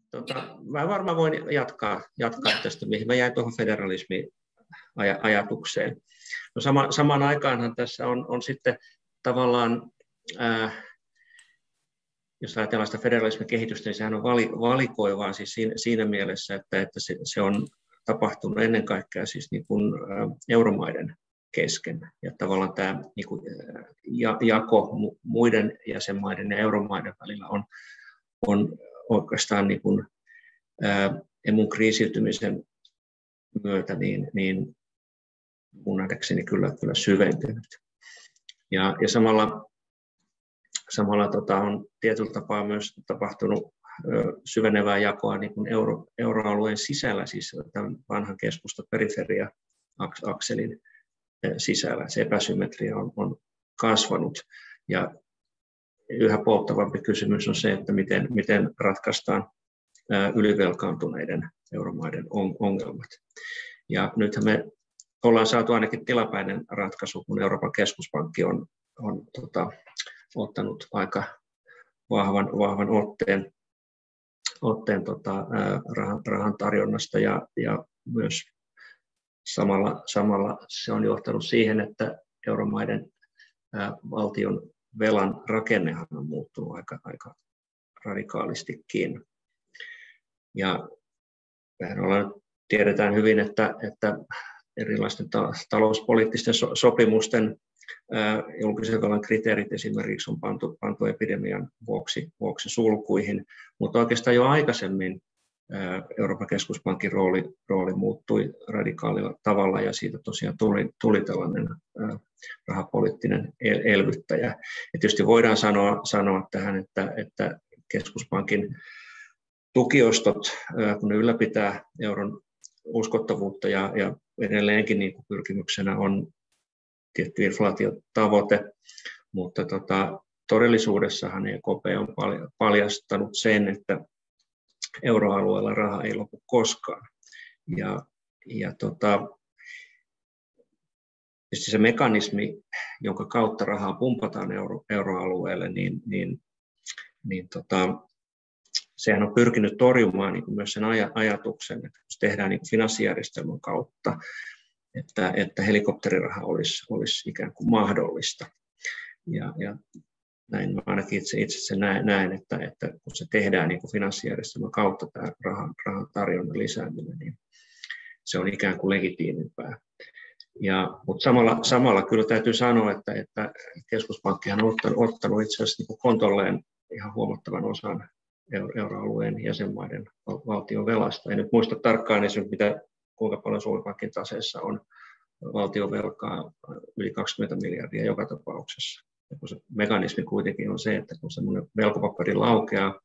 Mä varmaan voin jatkaa tästä, mihin mä jäin tuohon federalismi-ajatukseen. No samaan aikaanhan tässä on sitten tavallaan, jos ajatellaan sitä federalismin kehitystä, niin sehän on valikoivaa siis siinä mielessä, että se on tapahtunut ennen kaikkea siis niin kuin euromaiden kesken. Ja tavallaan tämä niin kuin jako muiden jäsenmaiden ja euromaiden välillä on oikeastaan niin kuin emun kriisiytymisen myötä niin mun nähdäkseni kyllä syventynyt. Ja samalla on tietyllä tapaa myös tapahtunut syvenevää jakoa niin kuin euroalueen sisällä, siis tämän vanhan keskusta-periferia-akselin sisällä. Se epäsymmetria on kasvanut. Ja yhä polttavampi kysymys on se, että miten ratkaistaan ylivelkaantuneiden euromaiden ongelmat. Ja nythän me ollaan saatu ainakin tilapäinen ratkaisu, kun Euroopan keskuspankki on ottanut aika vahvan otteen rahan tarjonnasta ja myös samalla se on johtanut siihen, että euromaiden valtion velan rakennehan on muuttunut aika radikaalistikin. Ja tiedetään hyvin, että erilaisten talouspoliittisten sopimusten julkisen velan kriteerit esimerkiksi on pantu epidemian vuoksi sulkuihin, mutta oikeastaan jo aikaisemmin Euroopan keskuspankin rooli muuttui radikaalilla tavalla ja siitä tosiaan tuli tällainen rahapoliittinen elvyttäjä. Ja tietysti voidaan sanoa tähän, että keskuspankin tukiostot, kun ne ylläpitää euron uskottavuutta ja edelleenkin niin kuin pyrkimyksenä on tietty inflaatiotavoite, mutta todellisuudessahan EKP on paljastanut sen, että euroalueella raha ei lopu koskaan. Ja se mekanismi, jonka kautta rahaa pumpataan euroalueelle, sehän on pyrkinyt torjumaan niin kuin myös sen ajatuksen, että se tehdään niin kuin finanssijärjestelmän kautta, että helikopteriraha olisi ikään kuin mahdollista. Ja näin mä ainakin itse näen, että kun se tehdään niin kuin finanssijärjestelmän kautta tämä rahan tarjonnan lisääminen, niin se on ikään kuin legitiimimpää. Mutta samalla kyllä täytyy sanoa, että keskuspankkihan on ottanut itse asiassa niin kuin kontolleen ihan huomattavan osan euroalueen jäsenmaiden valtion velasta. En nyt muista tarkkaan kuinka paljon Suomen Pankin taseessa on valtionvelkaa, yli 20 miljardia joka tapauksessa. Ja kun se mekanismi kuitenkin on se, että kun semmoinen velkapaperi laukeaa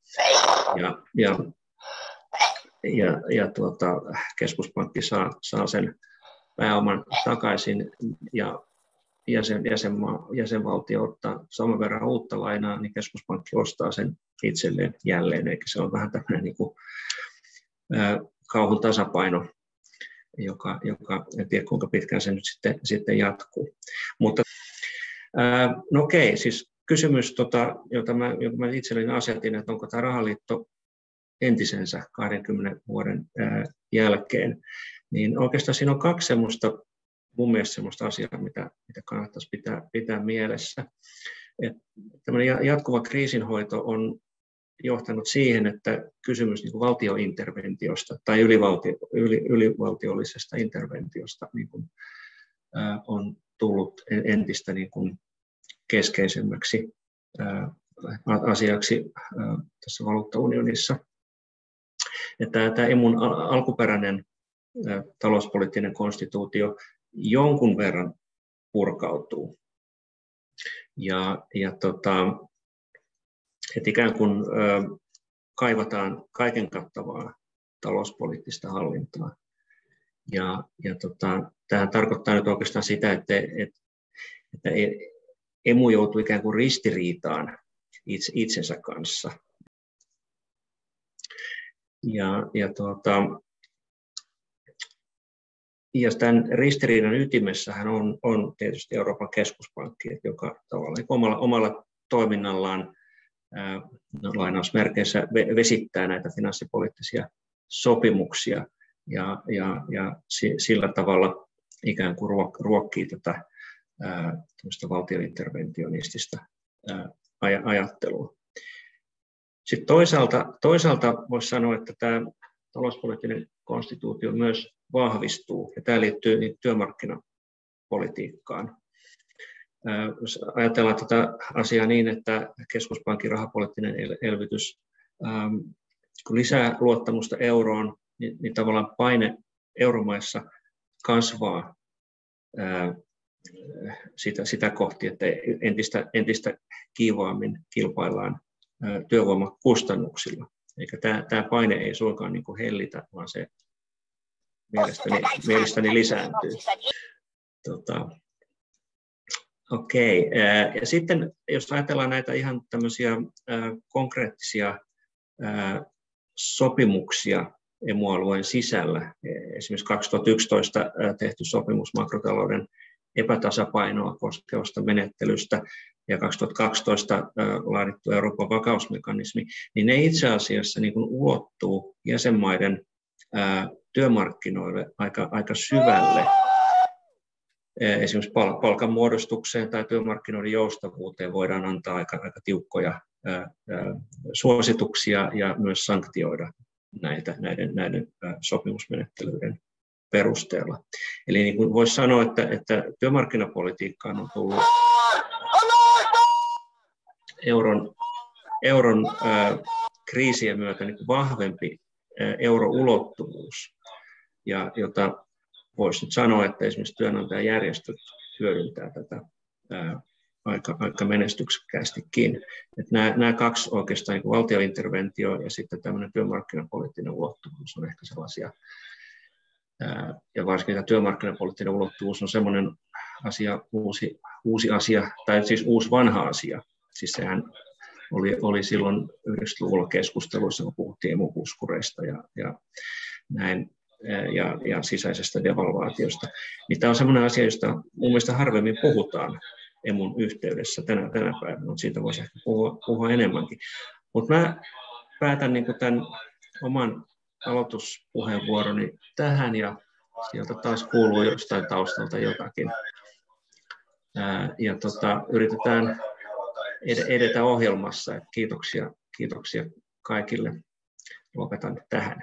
ja keskuspankki saa sen pääoman takaisin ja jäsenvaltio ottaa saman verran uutta lainaa, niin keskuspankki ostaa sen itselleen jälleen, eikä se on vähän tämmöinen niin kuin kauhun tasapaino, joka en tiedä kuinka pitkään se nyt sitten jatkuu. Mutta no okei, siis kysymys, jonka mä itselleni asetin, että onko tämä rahaliitto entisensä 20 vuoden jälkeen, niin oikeastaan siinä on kaksi mun mielestä semmoista asiaa, mitä kannattaisi pitää mielessä. Että tämmöinen jatkuva kriisinhoito on johtanut siihen, että kysymys niin kuin valtiointerventiosta tai ylivaltiollisesta interventiosta niin kuin, on tullut entistä niin kuin keskeisemmäksi asiaksi tässä valuuttaunionissa. Tämä emun alkuperäinen talouspoliittinen konstituutio jonkun verran purkautuu. Että ikään kuin kaivataan kaiken kattavaa talouspoliittista hallintaa. Tämähän tarkoittaa nyt oikeastaan sitä, että emu joutuu ikään kuin ristiriitaan itsensä kanssa. Ja tämän ristiriidan ytimessähän on tietysti Euroopan keskuspankki, joka tavallaan omalla toiminnallaan lainausmerkeissä vesittää näitä finanssipoliittisia sopimuksia ja sillä tavalla ikään kuin ruokkii tätä valtiointerventionistista ajattelua. Sitten toisaalta voisi sanoa, että tämä talouspoliittinen konstituutio myös vahvistuu, ja tämä liittyy työmarkkinapolitiikkaan. Jos ajatellaan tätä asiaa niin, että keskuspankin rahapoliittinen elvytys kun lisää luottamusta euroon, niin tavallaan paine euromaissa kasvaa sitä kohti, että entistä kiivaammin kilpaillaan työvoimakustannuksilla. Eikä tämä paine ei suinkaan niin kuin hellitä, vaan se mielestäni lisääntyy. Okei. Ja sitten jos ajatellaan näitä ihan tämmöisiä konkreettisia sopimuksia EMU-alueen sisällä, esimerkiksi 2011 tehty sopimus makrotalouden epätasapainoa koskevasta menettelystä ja 2012 laadittu Euroopan vakausmekanismi, niin ne itse asiassa niin kuin ulottuu jäsenmaiden työmarkkinoille aika syvälle. Esimerkiksi palkanmuodostukseen tai työmarkkinoiden joustavuuteen voidaan antaa aika tiukkoja suosituksia ja myös sanktioida näiden sopimusmenettelyiden perusteella. Eli niin kuin voisi sanoa, että työmarkkinapolitiikkaan on tullut euron kriisien myötä niin kuin vahvempi euroulottuvuus, jota voisi nyt sanoa, että esimerkiksi työnantajajärjestöt hyödyntää tätä aika menestyksekkäästikin. Että nämä kaksi oikeastaan, niin valtiointerventio ja sitten tämmöinen työmarkkinapoliittinen ulottuvuus on ehkä sellaisia, ja varsinkin tämä työmarkkinapoliittinen ulottuvuus on semmoinen asia, uusi asia, tai siis uusi vanha asia. Siis sehän oli silloin 90-luvulla keskusteluissa, kun puhuttiin emupuskureista ja näin, ja sisäisestä devalvaatiosta. Niin tämä on sellainen asia, josta mun mielestä harvemmin puhutaan emun yhteydessä tänä päivänä, mutta siitä voisi ehkä puhua enemmänkin. Mutta mä päätän niin kuin tämän oman aloituspuheenvuoroni tähän, ja sieltä taas kuuluu jostain taustalta jotakin. Yritetään edetä ohjelmassa. Kiitoksia kaikille. Lopetan tähän.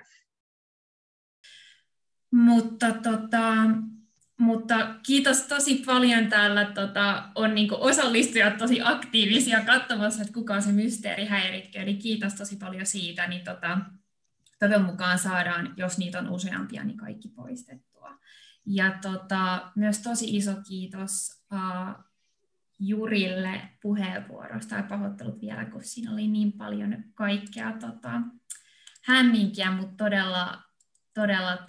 Mutta kiitos tosi paljon. Täällä on niinku osallistujat tosi aktiivisia katsomassa, että kuka on se mysteerihäirikkö. Eli kiitos tosi paljon siitä. Niin toivon mukaan saadaan, jos niitä on useampia, niin kaikki poistettua. Ja myös tosi iso kiitos Jurille puheenvuorosta, ja pahoittelut vielä, kun siinä oli niin paljon kaikkea hämminkiä, mutta todella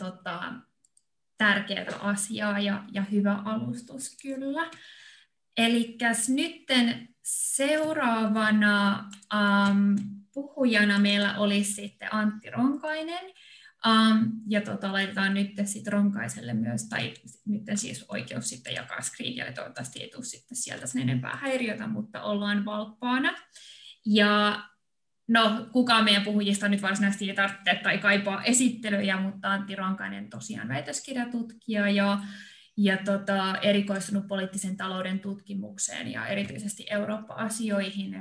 tärkeää asiaa ja hyvä alustus kyllä. Elikkäs nytten seuraavana puhujana meillä olisi sitten Antti Ronkainen. Ja laitetaan nyt sitten Ronkaiselle myös, tai nyt siis oikeus sitten jakaa screenia, ja toivottavasti ei tule sitten sieltä sen enempää häiriötä, mutta ollaan valppaana. Ja no, kukaan meidän puhujista nyt varsinaisesti ei tarvitse tai kaipaa esittelyjä, mutta Antti Ronkainen tosiaan väitöskirjatutkija ja erikoistunut poliittisen talouden tutkimukseen ja erityisesti Eurooppa-asioihin,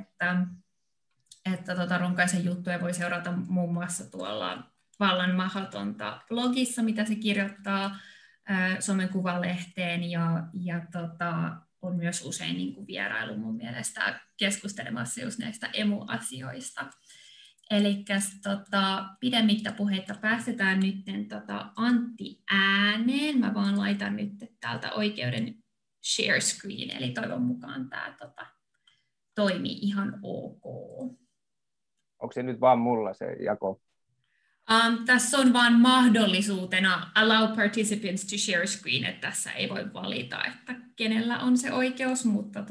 että Ronkaisen juttuja voi seurata muun muassa tuolla Vallan Mahatonta blogissa, mitä se kirjoittaa Suomen Kuvalehteen, ja on myös usein niin kuin vierailu mun mielestä keskustelemassa just näistä emu-asioista. Eli pidemmittä puheita päästetään nyt Antti ääneen. Mä vaan laitan nyt täältä oikeuden share screen, eli toivon mukaan tämä toimii ihan ok. Onko se nyt vaan mulla se jako? Tässä on vain mahdollisuutena allow participants to share screen, että tässä ei voi valita, että kenellä on se oikeus,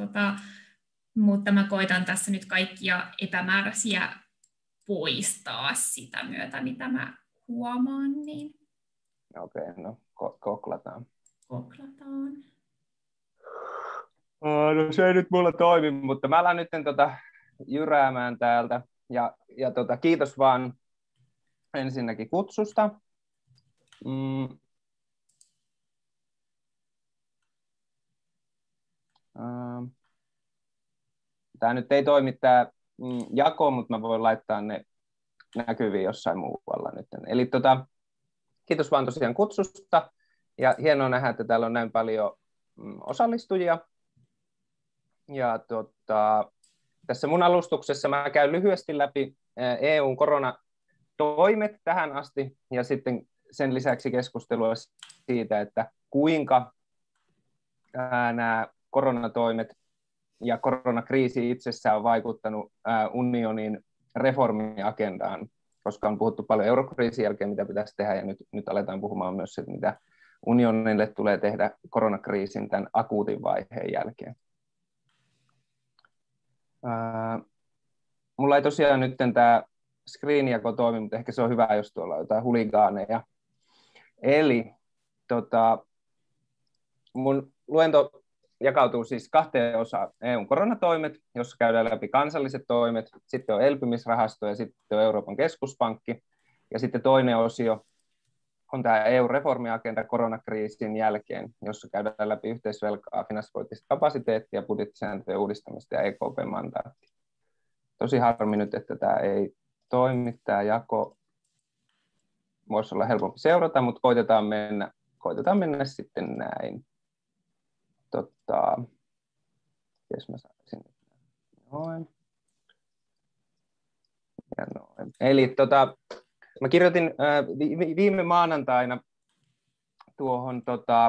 mutta mä koitan tässä nyt kaikkia epämääräisiä poistaa sitä myötä, mitä mä huomaan. Niin. Okei, no koklataan. Koklataan. No se ei nyt mulla toimi, mutta mä alan nyt jyräämään täältä. Ja kiitos vaan ensinnäkin kutsusta. Tämä nyt ei toimi tämä jako, mutta mä voin laittaa ne näkyviin jossain muualla nyt. Eli kiitos vaan tosiaan kutsusta. Ja hienoa nähdä, että täällä on näin paljon osallistujia. Ja tässä mun alustuksessa mä käyn lyhyesti läpi EUn koronatoimet tähän asti ja sitten sen lisäksi keskustelua siitä, että kuinka nämä koronatoimet ja koronakriisi itsessään on vaikuttanut unionin reformiagendaan, koska on puhuttu paljon eurokriisin jälkeen, mitä pitäisi tehdä, ja nyt aletaan puhumaan myös siitä, mitä unionille tulee tehdä koronakriisin tämän akuutin vaiheen jälkeen. Mulla ei tosiaan nyt tämä screen-jako toimi, mutta ehkä se on hyvä, jos tuolla on jotain huligaaneja. Eli mun luento jakautuu siis 2 osaan: EUn koronatoimet, jossa käydään läpi kansalliset toimet, sitten on elpymisrahasto ja sitten on Euroopan keskuspankki. Ja sitten toinen osio on tämä EU-reformiagenda koronakriisin jälkeen, jossa käydään läpi yhteisvelkaa, finanssipoliittista kapasiteettia, budjettisääntöjen uudistamista ja EKP-mandaattia. Tosi harmi nyt, että tämä ei toimi, tämä jako. Voisi olla helpompi seurata, mutta koitetaan mennä sitten näin. Jos mä saisin noin. Ja noin. Eli mä kirjoitin viime maanantaina tuohon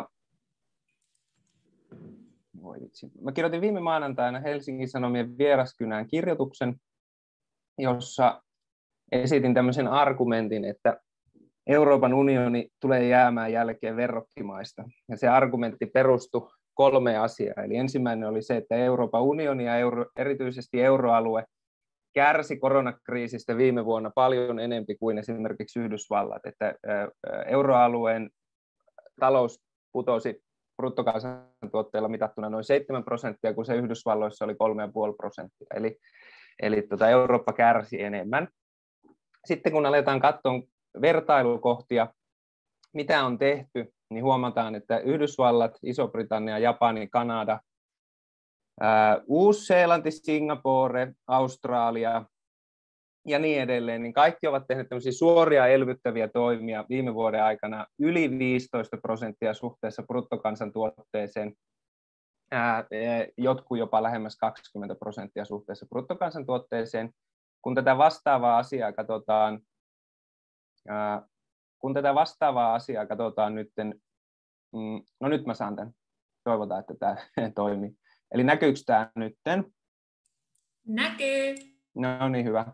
mä kirjoitin viime maanantaina Helsingin Sanomien Vieraskynään kirjoituksen, jossa esitin tämmöisen argumentin, että Euroopan unioni tulee jäämään jälkeen verrokkimaista. Ja se argumentti perustui 3 asiaa. Eli ensimmäinen oli se, että Euroopan unioni ja erityisesti euroalue kärsi koronakriisistä viime vuonna paljon enemmän kuin esimerkiksi Yhdysvallat. Että euroalueen talous putosi bruttokansantuotteella mitattuna noin 7%, kun se Yhdysvalloissa oli 3,5%. Eli Eurooppa kärsi enemmän. Sitten kun aletaan katsoa vertailukohtia, mitä on tehty, niin huomataan, että Yhdysvallat, Iso-Britannia, Japani, Kanada, Uusi-Seelanti, Singapore, Australia ja niin edelleen, niin kaikki ovat tehneet tämmöisiä suoria elvyttäviä toimia viime vuoden aikana yli 15% suhteessa bruttokansantuotteeseen, jotkut jopa lähemmäs 20% suhteessa bruttokansantuotteeseen. Kun tätä vastaavaa asiaa katsotaan nyt mä saan tämän. Toivotaan, että tämä toimii. Eli näkyykö tämä nytten? Näkyy. No niin, hyvä.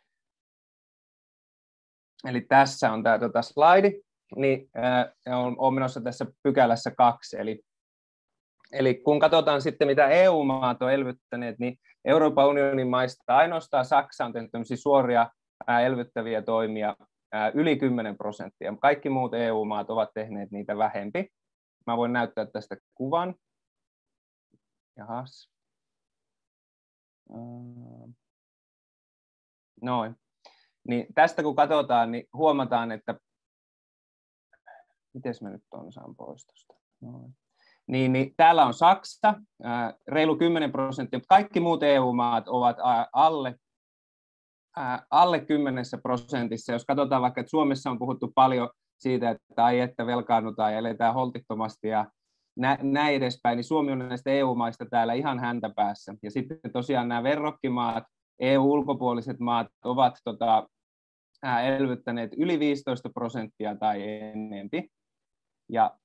Eli tässä on tämä slaidi, niin on menossa tässä pykälässä 2. Eli kun katsotaan sitten, mitä EU-maat on elvyttäneet, niin Euroopan unionin maista ainoastaan Saksa on tehnyt tämmöisiä suoria elvyttäviä toimia yli 10%. Kaikki muut EU-maat ovat tehneet niitä vähempi. Mä voin näyttää tästä kuvan. Jahas. Noin. Niin tästä kun katsotaan, niin huomataan, että mites mä nyt tuon saan pois tuosta. Noin. Niin täällä on Saksa, reilu 10%, mutta kaikki muut EU-maat ovat alle 10%. Jos katsotaan vaikka, että Suomessa on puhuttu paljon siitä, että velkaannutaan ja eletään holtittomasti ja näin edespäin, niin Suomi on näistä EU-maista täällä ihan häntä päässä. Ja sitten tosiaan nämä verrokkimaat, EU-ulkopuoliset maat ovat elvyttäneet yli 15% tai enempi. Ja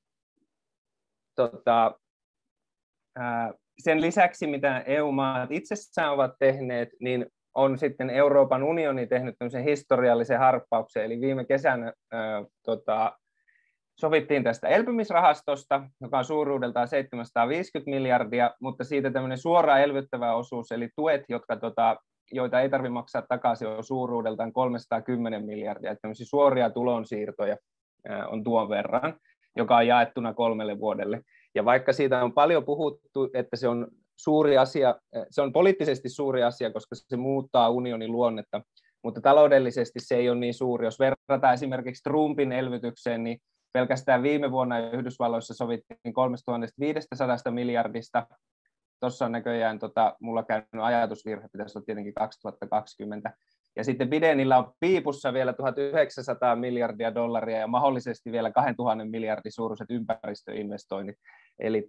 sen lisäksi, mitä EU-maat itsessään ovat tehneet, niin on sitten Euroopan unioni tehnyt tämmöisen historiallisen harppauksen. Eli viime kesänä sovittiin tästä elpymisrahastosta, joka on suuruudeltaan 750 miljardia, mutta siitä tämmöinen suora elvyttävä osuus, eli tuet, joita ei tarvitse maksaa takaisin, on suuruudeltaan 310 miljardia. Että tämmöisiä suoria tulonsiirtoja on tuon verran, joka on jaettuna 3 vuodelle. Ja vaikka siitä on paljon puhuttu, että se on suuri asia, se on poliittisesti suuri asia, koska se muuttaa unionin luonnetta, mutta taloudellisesti se ei ole niin suuri. Jos verrataan esimerkiksi Trumpin elvytykseen, niin pelkästään viime vuonna Yhdysvalloissa sovittiin 3500 miljardista. Tuossa on näköjään, mulla käynyt ajatusvirhe, pitäisi olla tietenkin 2020. Ja sitten Bidenillä on piipussa vielä 1900 miljardia dollaria ja mahdollisesti vielä 2000 miljardin suuruiset ympäristöinvestoinnit. Eli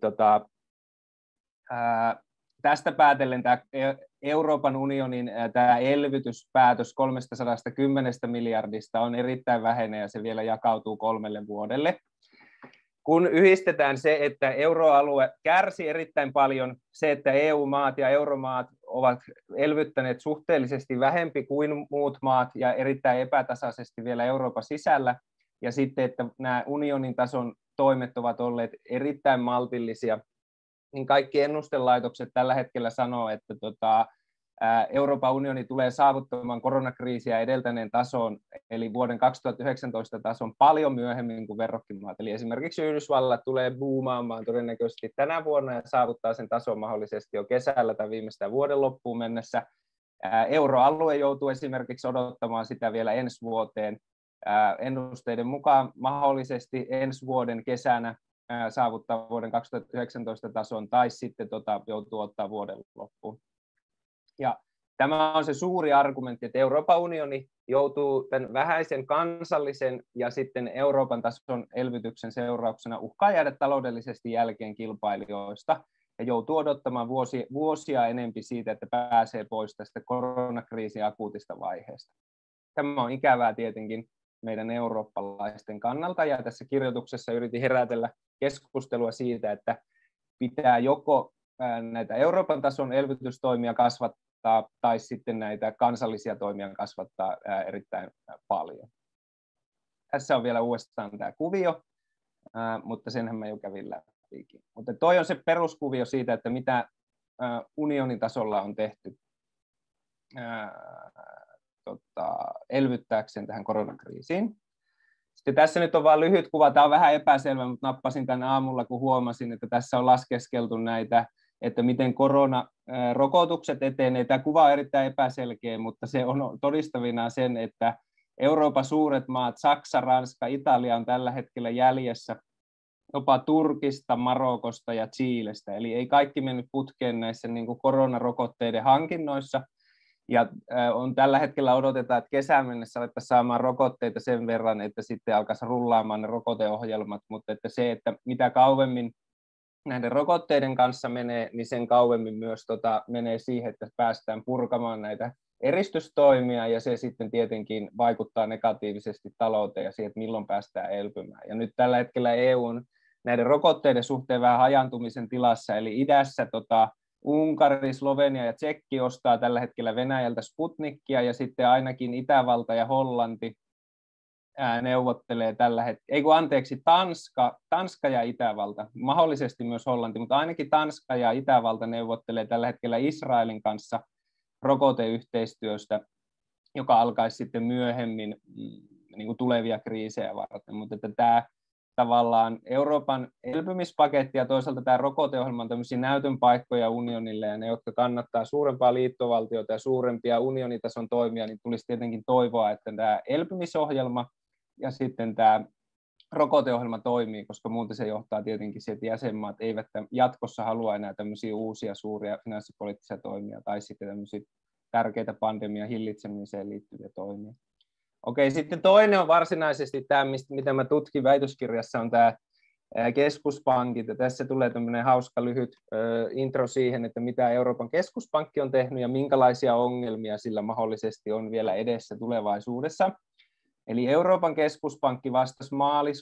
tästä päätellen tämä Euroopan unionin tämä elvytyspäätös 310 miljardista on erittäin vähäinen ja se vielä jakautuu 3 vuodelle. Kun yhdistetään se, että euroalue kärsi erittäin paljon, se, että EU-maat ja euromaat ovat elvyttäneet suhteellisesti vähempi kuin muut maat ja erittäin epätasaisesti vielä Euroopan sisällä, ja sitten, että nämä unionin tason toimet ovat olleet erittäin maltillisia, niin kaikki ennustelaitokset tällä hetkellä sanoo, että Euroopan unioni tulee saavuttamaan koronakriisiä edeltäneen tason, eli vuoden 2019 tason paljon myöhemmin kuin verrokkimaat. Eli esimerkiksi Yhdysvallat tulee boomaamaan todennäköisesti tänä vuonna ja saavuttaa sen tason mahdollisesti jo kesällä tai viimeistään vuoden loppuun mennessä. Euroalue joutuu esimerkiksi odottamaan sitä vielä ensi vuoteen. Ennusteiden mukaan mahdollisesti ensi vuoden kesänä saavuttaa vuoden 2019 tason tai sitten joutuu ottaa vuoden loppuun. Ja tämä on se suuri argumentti, että Euroopan unioni joutuu tämän vähäisen kansallisen ja sitten Euroopan tason elvytyksen seurauksena uhkaa jäädä taloudellisesti jälkeen kilpailijoista ja joutuu odottamaan vuosia enempi siitä, että pääsee pois tästä koronakriisin akuutista vaiheesta. Tämä on ikävää tietenkin meidän eurooppalaisten kannalta ja tässä kirjoituksessa yritin herätellä keskustelua siitä, että pitää joko näitä Euroopan tason elvytystoimia kasvattaa tai sitten näitä kansallisia toimia kasvattaa erittäin paljon. Tässä on vielä uudestaan tämä kuvio, mutta senhän mä jo kävin läpikin. Mutta toi on se peruskuvio siitä, että mitä unionin tasolla on tehty elvyttääkseen tähän koronakriisiin. Sitten tässä nyt on vain lyhyt kuva, tämä on vähän epäselvä, mutta nappasin tämän aamulla, kun huomasin, että tässä on laskeskeltu näitä, että miten koronarokotukset etenee. Tämä kuva on erittäin epäselkeä, mutta se on todistavina sen, että Euroopan suuret maat, Saksa, Ranska, Italia on tällä hetkellä jäljessä jopa Turkista, Marokosta ja Chilestä. Eli ei kaikki mennyt putkeen näissä niin kuin koronarokotteiden hankinnoissa. Ja on tällä hetkellä odotetaan, että kesään mennessä alettaisiin saamaan rokotteita sen verran, että sitten alkaisi rullaamaan ne rokoteohjelmat, mutta että se, että mitä kauemmin näiden rokotteiden kanssa menee, niin sen kauemmin myös menee siihen, että päästään purkamaan näitä eristystoimia, ja se sitten tietenkin vaikuttaa negatiivisesti talouteen ja siihen, että milloin päästään elpymään. Ja nyt tällä hetkellä EU on näiden rokotteiden suhteen vähän hajantumisen tilassa, eli idässä Unkari, Slovenia ja Tsekki ostaa tällä hetkellä Venäjältä Sputnikia, ja sitten ainakin Itävalta ja Hollanti neuvottelee tällä hetkellä, Tanska ja Itävalta, mahdollisesti myös Hollanti, mutta ainakin Tanska ja Itävalta neuvottelee tällä hetkellä Israelin kanssa rokoteyhteistyöstä, joka alkaisi sitten myöhemmin niin kuin tulevia kriisejä varten, mutta että tämä tavallaan Euroopan elpymispaketti ja toisaalta tämä rokoteohjelma on tämmöisiä näytön paikkoja unionille, ja ne, jotka kannattaa suurempaa liittovaltiota ja suurempia unionitason toimia, niin tulisi tietenkin toivoa, että tämä elpymisohjelma ja sitten tämä rokoteohjelma toimii, koska muuten se johtaa tietenkin siihen, että jäsenmaat eivät jatkossa halua enää tämmöisiä uusia suuria finanssipoliittisia toimia tai sitten tämmöisiä tärkeitä pandemian hillitsemiseen liittyviä toimia. Okei, sitten toinen on varsinaisesti tämä, mitä mä tutkin väitöskirjassa, on tämä keskuspankit. Ja tässä tulee tämmöinen hauska lyhyt intro siihen, että mitä Euroopan keskuspankki on tehnyt ja minkälaisia ongelmia sillä mahdollisesti on vielä edessä tulevaisuudessa. Eli Euroopan keskuspankki vastasi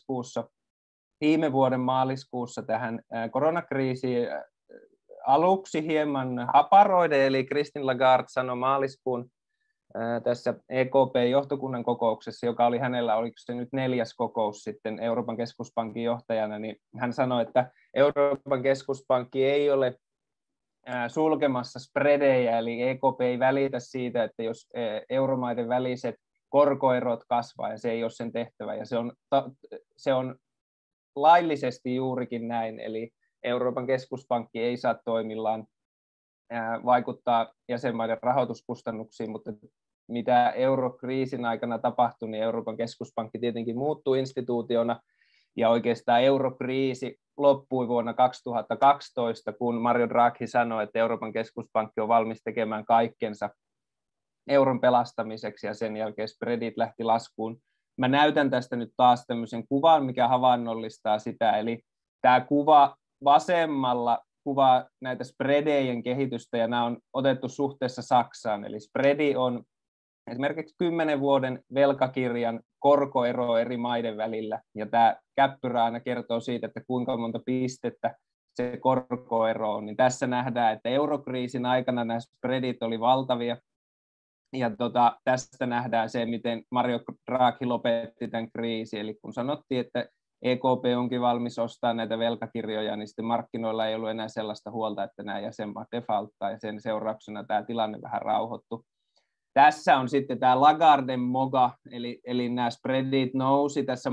viime vuoden maaliskuussa tähän koronakriisiin aluksi hieman haparoiden, eli Christine Lagarde sanoi maaliskuun tässä EKP-johtokunnan kokouksessa, joka oli hänellä, oliko se nyt 4. kokous sitten Euroopan keskuspankin johtajana, niin hän sanoi, että Euroopan keskuspankki ei ole sulkemassa spreadejä, eli EKP ei välitä siitä, että jos euromaiden väliset korkoerot kasvaa, ja se ei ole sen tehtävä, ja se on laillisesti juurikin näin, eli Euroopan keskuspankki ei saa toimillaan vaikuttaa jäsenmaiden rahoituskustannuksiin, mutta mitä eurokriisin aikana tapahtui, niin Euroopan keskuspankki tietenkin muuttui instituutiona, ja oikeastaan eurokriisi loppui vuonna 2012, kun Mario Draghi sanoi, että Euroopan keskuspankki on valmis tekemään kaikkensa euron pelastamiseksi, ja sen jälkeen spreadit lähti laskuun. Mä näytän tästä nyt taas tämmöisen kuvan, mikä havainnollistaa sitä, eli tämä kuva vasemmalla kuvaa näitä spreadejen kehitystä, ja nämä on otettu suhteessa Saksaan, eli spreadi on esimerkiksi 10 vuoden velkakirjan korkoero eri maiden välillä, ja tämä käppyrä aina kertoo siitä, että kuinka monta pistettä se korkoero on. Niin tässä nähdään, että eurokriisin aikana nämä spreadit oli valtavia, ja tästä nähdään se, miten Mario Draghi lopetti tämän kriisin, eli kun sanottiin, että EKP onkin valmis ostaa näitä velkakirjoja, niin sitten markkinoilla ei ollut enää sellaista huolta, että nämä jäsenmaat defaulttaa, ja sen seurauksena tämä tilanne vähän rauhoittui. Tässä on sitten tämä Lagarden moga, eli nämä spreadit nousi tässä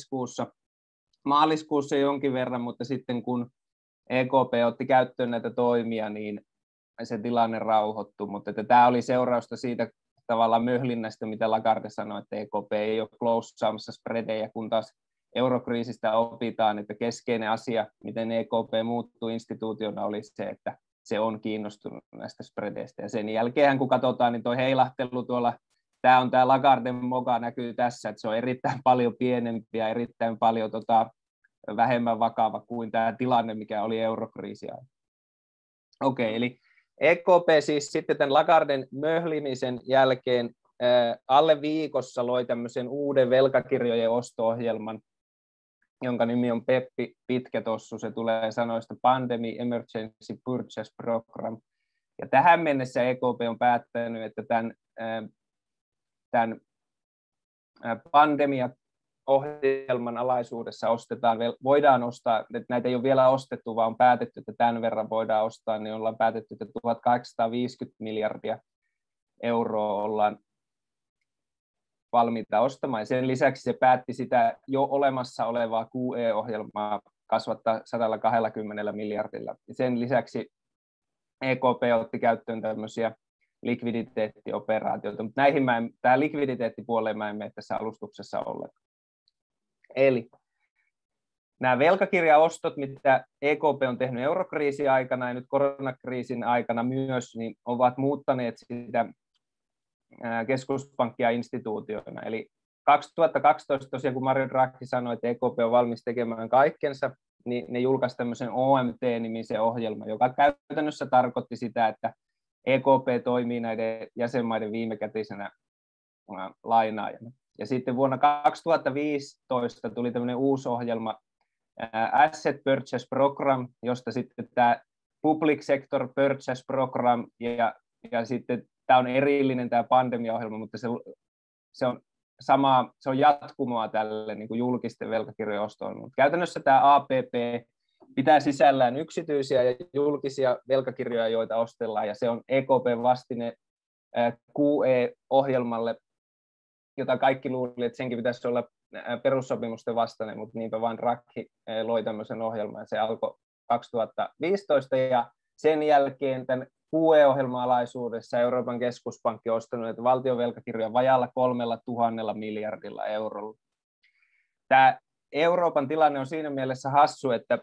maaliskuussa jonkin verran, mutta sitten kun EKP otti käyttöön näitä toimia, niin se tilanne rauhoittui, mutta että tämä oli seurausta siitä tavallaan möhlinnästä, mitä Lagarde sanoi, että EKP ei ole closeaamassa spreadejä, kun taas eurokriisistä opitaan, että keskeinen asia, miten EKP muuttuu instituutiona, oli se, että se on kiinnostunut näistä spreadeistä. Ja sen jälkeen, kun katsotaan, niin tuo heilahtelu tuolla, tämä Lagarden moga näkyy tässä, että se on erittäin paljon pienempi ja erittäin paljon vähemmän vakava kuin tämä tilanne, mikä oli eurokriisiä. Okei, eli EKP siis sitten tämän Lagarden möhlimisen jälkeen alle viikossa loi tämmöisen uuden velkakirjojen osto-ohjelman, jonka nimi on Peppi pitkä tossu, se tulee sanoista Pandemic Emergency Purchase Program. Ja tähän mennessä EKP on päättänyt, että tämän pandemia-ohjelman alaisuudessa voidaan ostaa, että näitä ei ole vielä ostettu, vaan on päätetty, että tämän verran voidaan ostaa, niin ollaan päätetty, että 1850 miljardia euroa ollaan valmiita ostamaan. Ja sen lisäksi se päätti sitä jo olemassa olevaa QE-ohjelmaa kasvattaa 120 miljardilla. Ja sen lisäksi EKP otti käyttöön tämmöisiä likviditeettioperaatioita, mutta tähän likviditeettipuoleen mä en mene tässä alustuksessa ollenkaan. Eli nämä velkakirjaostot, mitä EKP on tehnyt eurokriisin aikana ja nyt koronakriisin aikana myös, niin ovat muuttaneet sitä keskuspankkia instituutioina. Eli 2012 tosiaan, kun Mario Draghi sanoi, että EKP on valmis tekemään kaikkensa, niin ne julkaisi tämmöisen OMT-nimisen ohjelman, joka käytännössä tarkoitti sitä, että EKP toimii näiden jäsenmaiden viimekätisenä lainaajana. Ja sitten vuonna 2015 tuli tämmöinen uusi ohjelma, Asset Purchase Program, josta sitten tämä Public Sector Purchase Program, ja sitten tämä on erillinen tämä pandemiaohjelma, mutta se on jatkumoa tälle niin kuin julkisten velkakirjojen ostoon. Mutta käytännössä tämä APP pitää sisällään yksityisiä ja julkisia velkakirjoja, joita ostellaan, ja se on EKP:n vastine QE-ohjelmalle, jota kaikki luuli, että senkin pitäisi olla perussopimusten vastainen, mutta niinpä vaan Draghi loi tämmöisen ohjelman, ja se alkoi 2015, ja sen jälkeen tämän QE-ohjelma-alaisuudessa Euroopan keskuspankki on ostanut näitä valtionvelkakirjoja vajalla 3 000 miljardilla eurolla. Tämä Euroopan tilanne on siinä mielessä hassu, että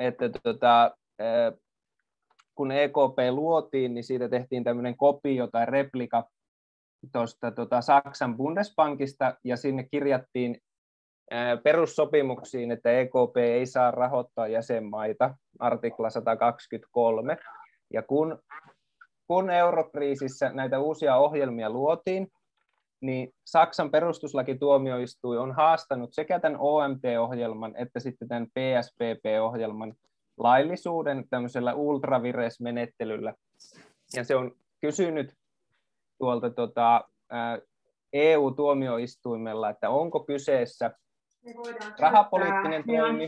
kun EKP luotiin, niin siitä tehtiin tämmöinen kopio tai replika tuosta Saksan Bundesbankista, ja sinne kirjattiin perussopimuksiin, että EKP ei saa rahoittaa jäsenmaita, artikla 123, ja kun eurokriisissä näitä uusia ohjelmia luotiin, niin Saksan perustuslakituomioistuin on haastanut sekä tämän OMT-ohjelman että sitten tämän PSPP-ohjelman laillisuuden tämmöisellä ultravires-menettelyllä. Ja se on kysynyt tuolta EU-tuomioistuimella, että onko kyseessä rahapoliittinen toimi,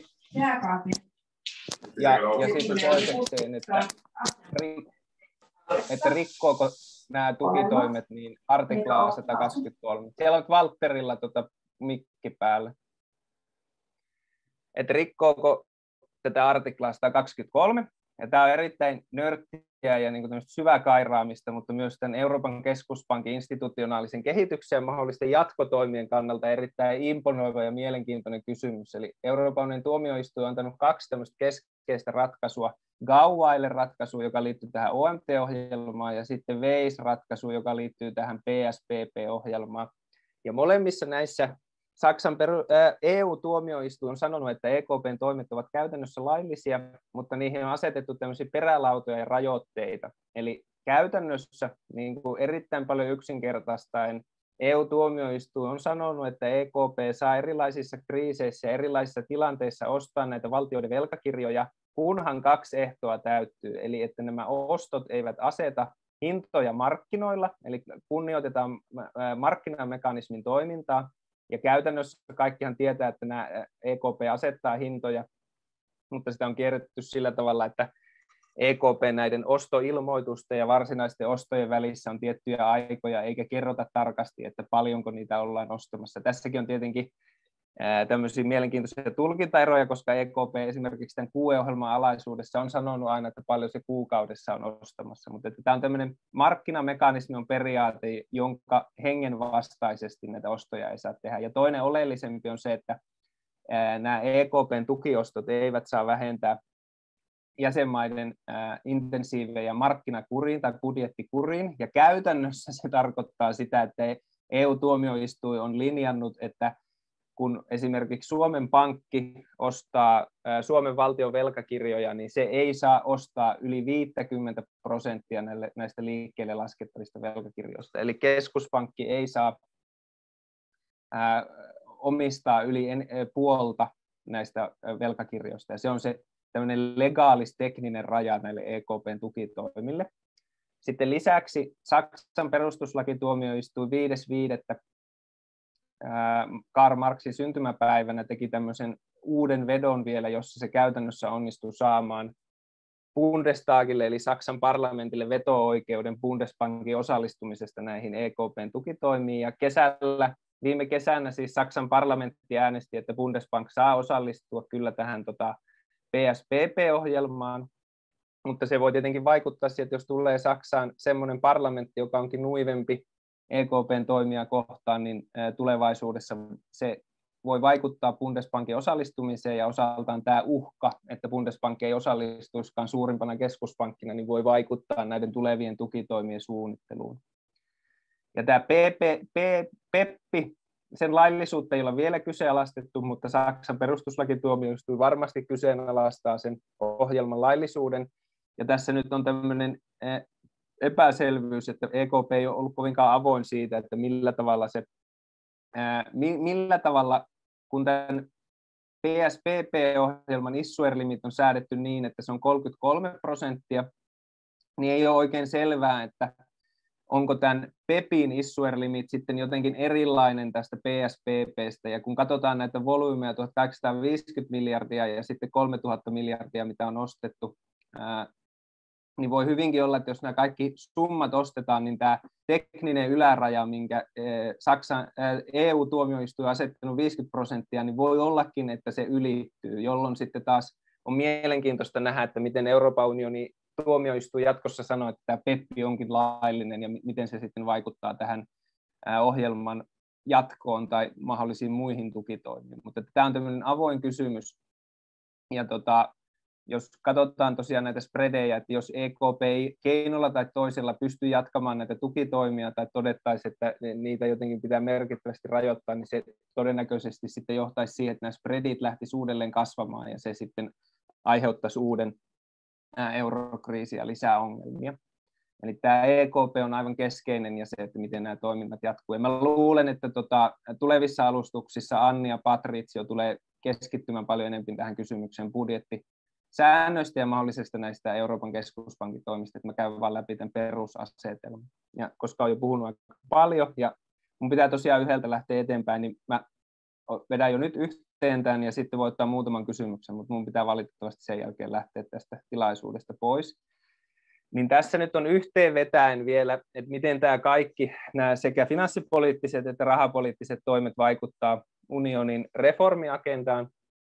ja sitten toisekseen, että rikkooko nämä tukitoimet niin artiklaa 123. Siellä on Valtterilla mikki päällä. Että rikkooko tätä artiklaa 123, Ja tämä on erittäin nörttiä ja niin syvää kairaamista, mutta myös tämän Euroopan keskuspankin institutionaalisen kehityksen ja mahdollisten jatkotoimien kannalta erittäin imponoiva ja mielenkiintoinen kysymys. Eli Euroopan unionin tuomioistuin on antanut 2 tämmöistä keskeistä ratkaisua. GAUAILE-ratkaisu, joka liittyy tähän OMT-ohjelmaan, ja sitten VEIS-ratkaisu, joka liittyy tähän PSPP-ohjelmaan. Ja molemmissa näissä Saksan EU-tuomioistuin on sanonut, että EKPn toimet ovat käytännössä laillisia, mutta niihin on asetettu tämmöisiä perälautoja ja rajoitteita. Eli käytännössä niin kuin erittäin paljon yksinkertaistaen EU-tuomioistuin on sanonut, että EKP saa erilaisissa kriiseissä ja erilaisissa tilanteissa ostaa näitä valtioiden velkakirjoja, kunhan 2 ehtoa täyttyy. Eli että nämä ostot eivät aseta hintoja markkinoilla, eli kunnioitetaan markkinamekanismin toimintaa. Ja käytännössä kaikkihan tietää, että nämä EKP asettaa hintoja, mutta sitä on kierretty sillä tavalla, että EKP näiden ostoilmoitusten ja varsinaisten ostojen välissä on tiettyjä aikoja, eikä kerrota tarkasti, että paljonko niitä ollaan ostamassa. Tässäkin on tietenkin tämmöisiä mielenkiintoisia tulkintaeroja, koska EKP esimerkiksi tämän QE-ohjelman alaisuudessa on sanonut aina, että paljon se kuukaudessa on ostamassa, mutta että tämä on tämmöinen markkinamekanismi on periaate, jonka hengen vastaisesti näitä ostoja ei saa tehdä. Ja toinen oleellisempi on se, että nämä EKPn tukiostot eivät saa vähentää jäsenmaiden intensiivejä markkinakuriin tai budjettikuriin, ja käytännössä se tarkoittaa sitä, että EU-tuomioistuin on linjannut, että kun esimerkiksi Suomen Pankki ostaa Suomen valtion velkakirjoja, niin se ei saa ostaa yli 50% näistä liikkeelle laskettavista velkakirjoista. Eli keskuspankki ei saa omistaa yli puolta näistä velkakirjoista. Ja se on se tämmöinen legaalis-tekninen raja näille EKPn tukitoimille. Sitten lisäksi Saksan perustuslakituomioistuin 5.5. Karl Marxin syntymäpäivänä teki tämmöisen uuden vedon vielä, jossa se käytännössä onnistui saamaan Bundestagille eli Saksan parlamentille veto-oikeuden Bundesbankin osallistumisesta näihin EKPn tukitoimiin. Ja viime kesänä siis Saksan parlamentti äänesti, että Bundesbank saa osallistua kyllä tähän PSPP-ohjelmaan, mutta se voi tietenkin vaikuttaa siihen, että jos tulee Saksaan semmoinen parlamentti, joka onkin nuivempi EKPn toimia kohtaan, niin tulevaisuudessa se voi vaikuttaa Bundesbankin osallistumiseen, ja osaltaan tämä uhka, että Bundesbank ei osallistuisikaan suurimpana keskuspankkina, niin voi vaikuttaa näiden tulevien tukitoimien suunnitteluun. Ja tämä PEPPI, sen laillisuutta ei ole vielä kyseenalaistettu, mutta Saksan perustuslakituomioistuin varmasti kyseenalaistaa sen ohjelman laillisuuden. Ja tässä nyt on tämmöinen epäselvyys, että EKP ei ole ollut kovinkaan avoin siitä, että millä tavalla kun tämän PSPP-ohjelman issuer-limit on säädetty niin, että se on 33%, niin ei ole oikein selvää, että onko tämän PEPin issuer-limit sitten jotenkin erilainen tästä PSPPstä, ja kun katsotaan näitä volyymeja 1850 miljardia ja sitten 3000 miljardia, mitä on ostettu, niin voi hyvinkin olla, että jos nämä kaikki summat ostetaan, niin tämä tekninen yläraja, minkä Saksan EU-tuomioistuin on asettanut 50%, niin voi ollakin, että se ylittyy, jolloin sitten taas on mielenkiintoista nähdä, että miten Euroopan unionin tuomioistuin jatkossa sanoo, että tämä PEPPI onkin laillinen, ja miten se sitten vaikuttaa tähän ohjelman jatkoon tai mahdollisiin muihin tukitoimiin. Mutta tämä on tämmöinen avoin kysymys, ja jos katsotaan tosiaan näitä spreadejä, että jos EKP ei keinolla tai toisella pysty jatkamaan näitä tukitoimia tai todettaisiin, että niitä jotenkin pitää merkittävästi rajoittaa, niin se todennäköisesti sitten johtaisi siihen, että nämä spreadit lähtisivät uudelleen kasvamaan, ja se sitten aiheuttaisi uuden eurokriisiä ja lisää ongelmia. Eli tämä EKP on aivan keskeinen, ja se, että miten nämä toiminnat jatkuu. Ja mä luulen, että tulevissa alustuksissa Anni ja Patrizio tulee keskittymään paljon enemmän tähän kysymykseen budjettisäännöistä ja mahdollisesta näistä Euroopan keskuspankin toimista, että mä käyn vaan läpi tämän perusasetelman. Ja koska olen jo puhunut aika paljon, ja mun pitää tosiaan yhdeltä lähteä eteenpäin, niin mä vedän jo nyt yhteen tämän, ja sitten voi ottaa muutaman kysymyksen, mutta mun pitää valitettavasti sen jälkeen lähteä tästä tilaisuudesta pois. Niin tässä nyt on yhteenvetäen vielä, että miten tämä kaikki, nämä sekä finanssipoliittiset että rahapoliittiset toimet vaikuttaa unionin reformiagendaan.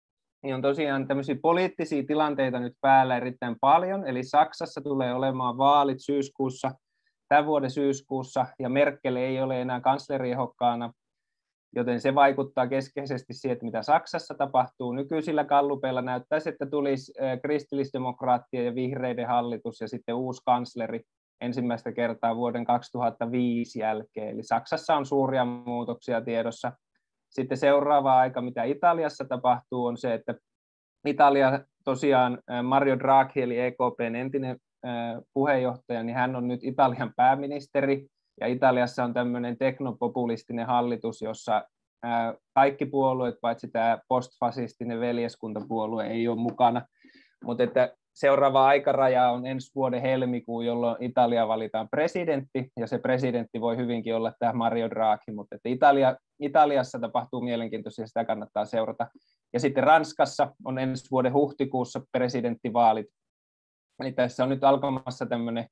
niin on tosiaan tämmöisiä poliittisia tilanteita nyt päällä erittäin paljon, eli Saksassa tulee olemaan vaalit syyskuussa, tämän vuoden syyskuussa, ja Merkel ei ole enää kansleriehdokkaana, joten se vaikuttaa keskeisesti siihen, että mitä Saksassa tapahtuu. Nykyisillä gallupeilla näyttäisi, että tulisi kristillisdemokraattien ja vihreiden hallitus ja sitten uusi kansleri ensimmäistä kertaa vuoden 2005 jälkeen. Eli Saksassa on suuria muutoksia tiedossa. Sitten seuraava aika, mitä Italiassa tapahtuu, on se, että Italia tosiaan Mario Draghi, eli EKP:n entinen puheenjohtaja, niin hän on nyt Italian pääministeri, ja Italiassa on tämmöinen teknopopulistinen hallitus, jossa kaikki puolueet, paitsi tämä postfasistinen veljeskuntapuolue, ei ole mukana, mutta että seuraava aikaraja on ensi vuoden helmikuu, jolloin Italia valitaan presidentti, ja se presidentti voi hyvinkin olla tämä Mario Draghi, mutta että Italiassa tapahtuu mielenkiintoisia, sitä kannattaa seurata. Ja sitten Ranskassa on ensi vuoden huhtikuussa presidenttivaalit, eli tässä on nyt alkamassa tämmöinen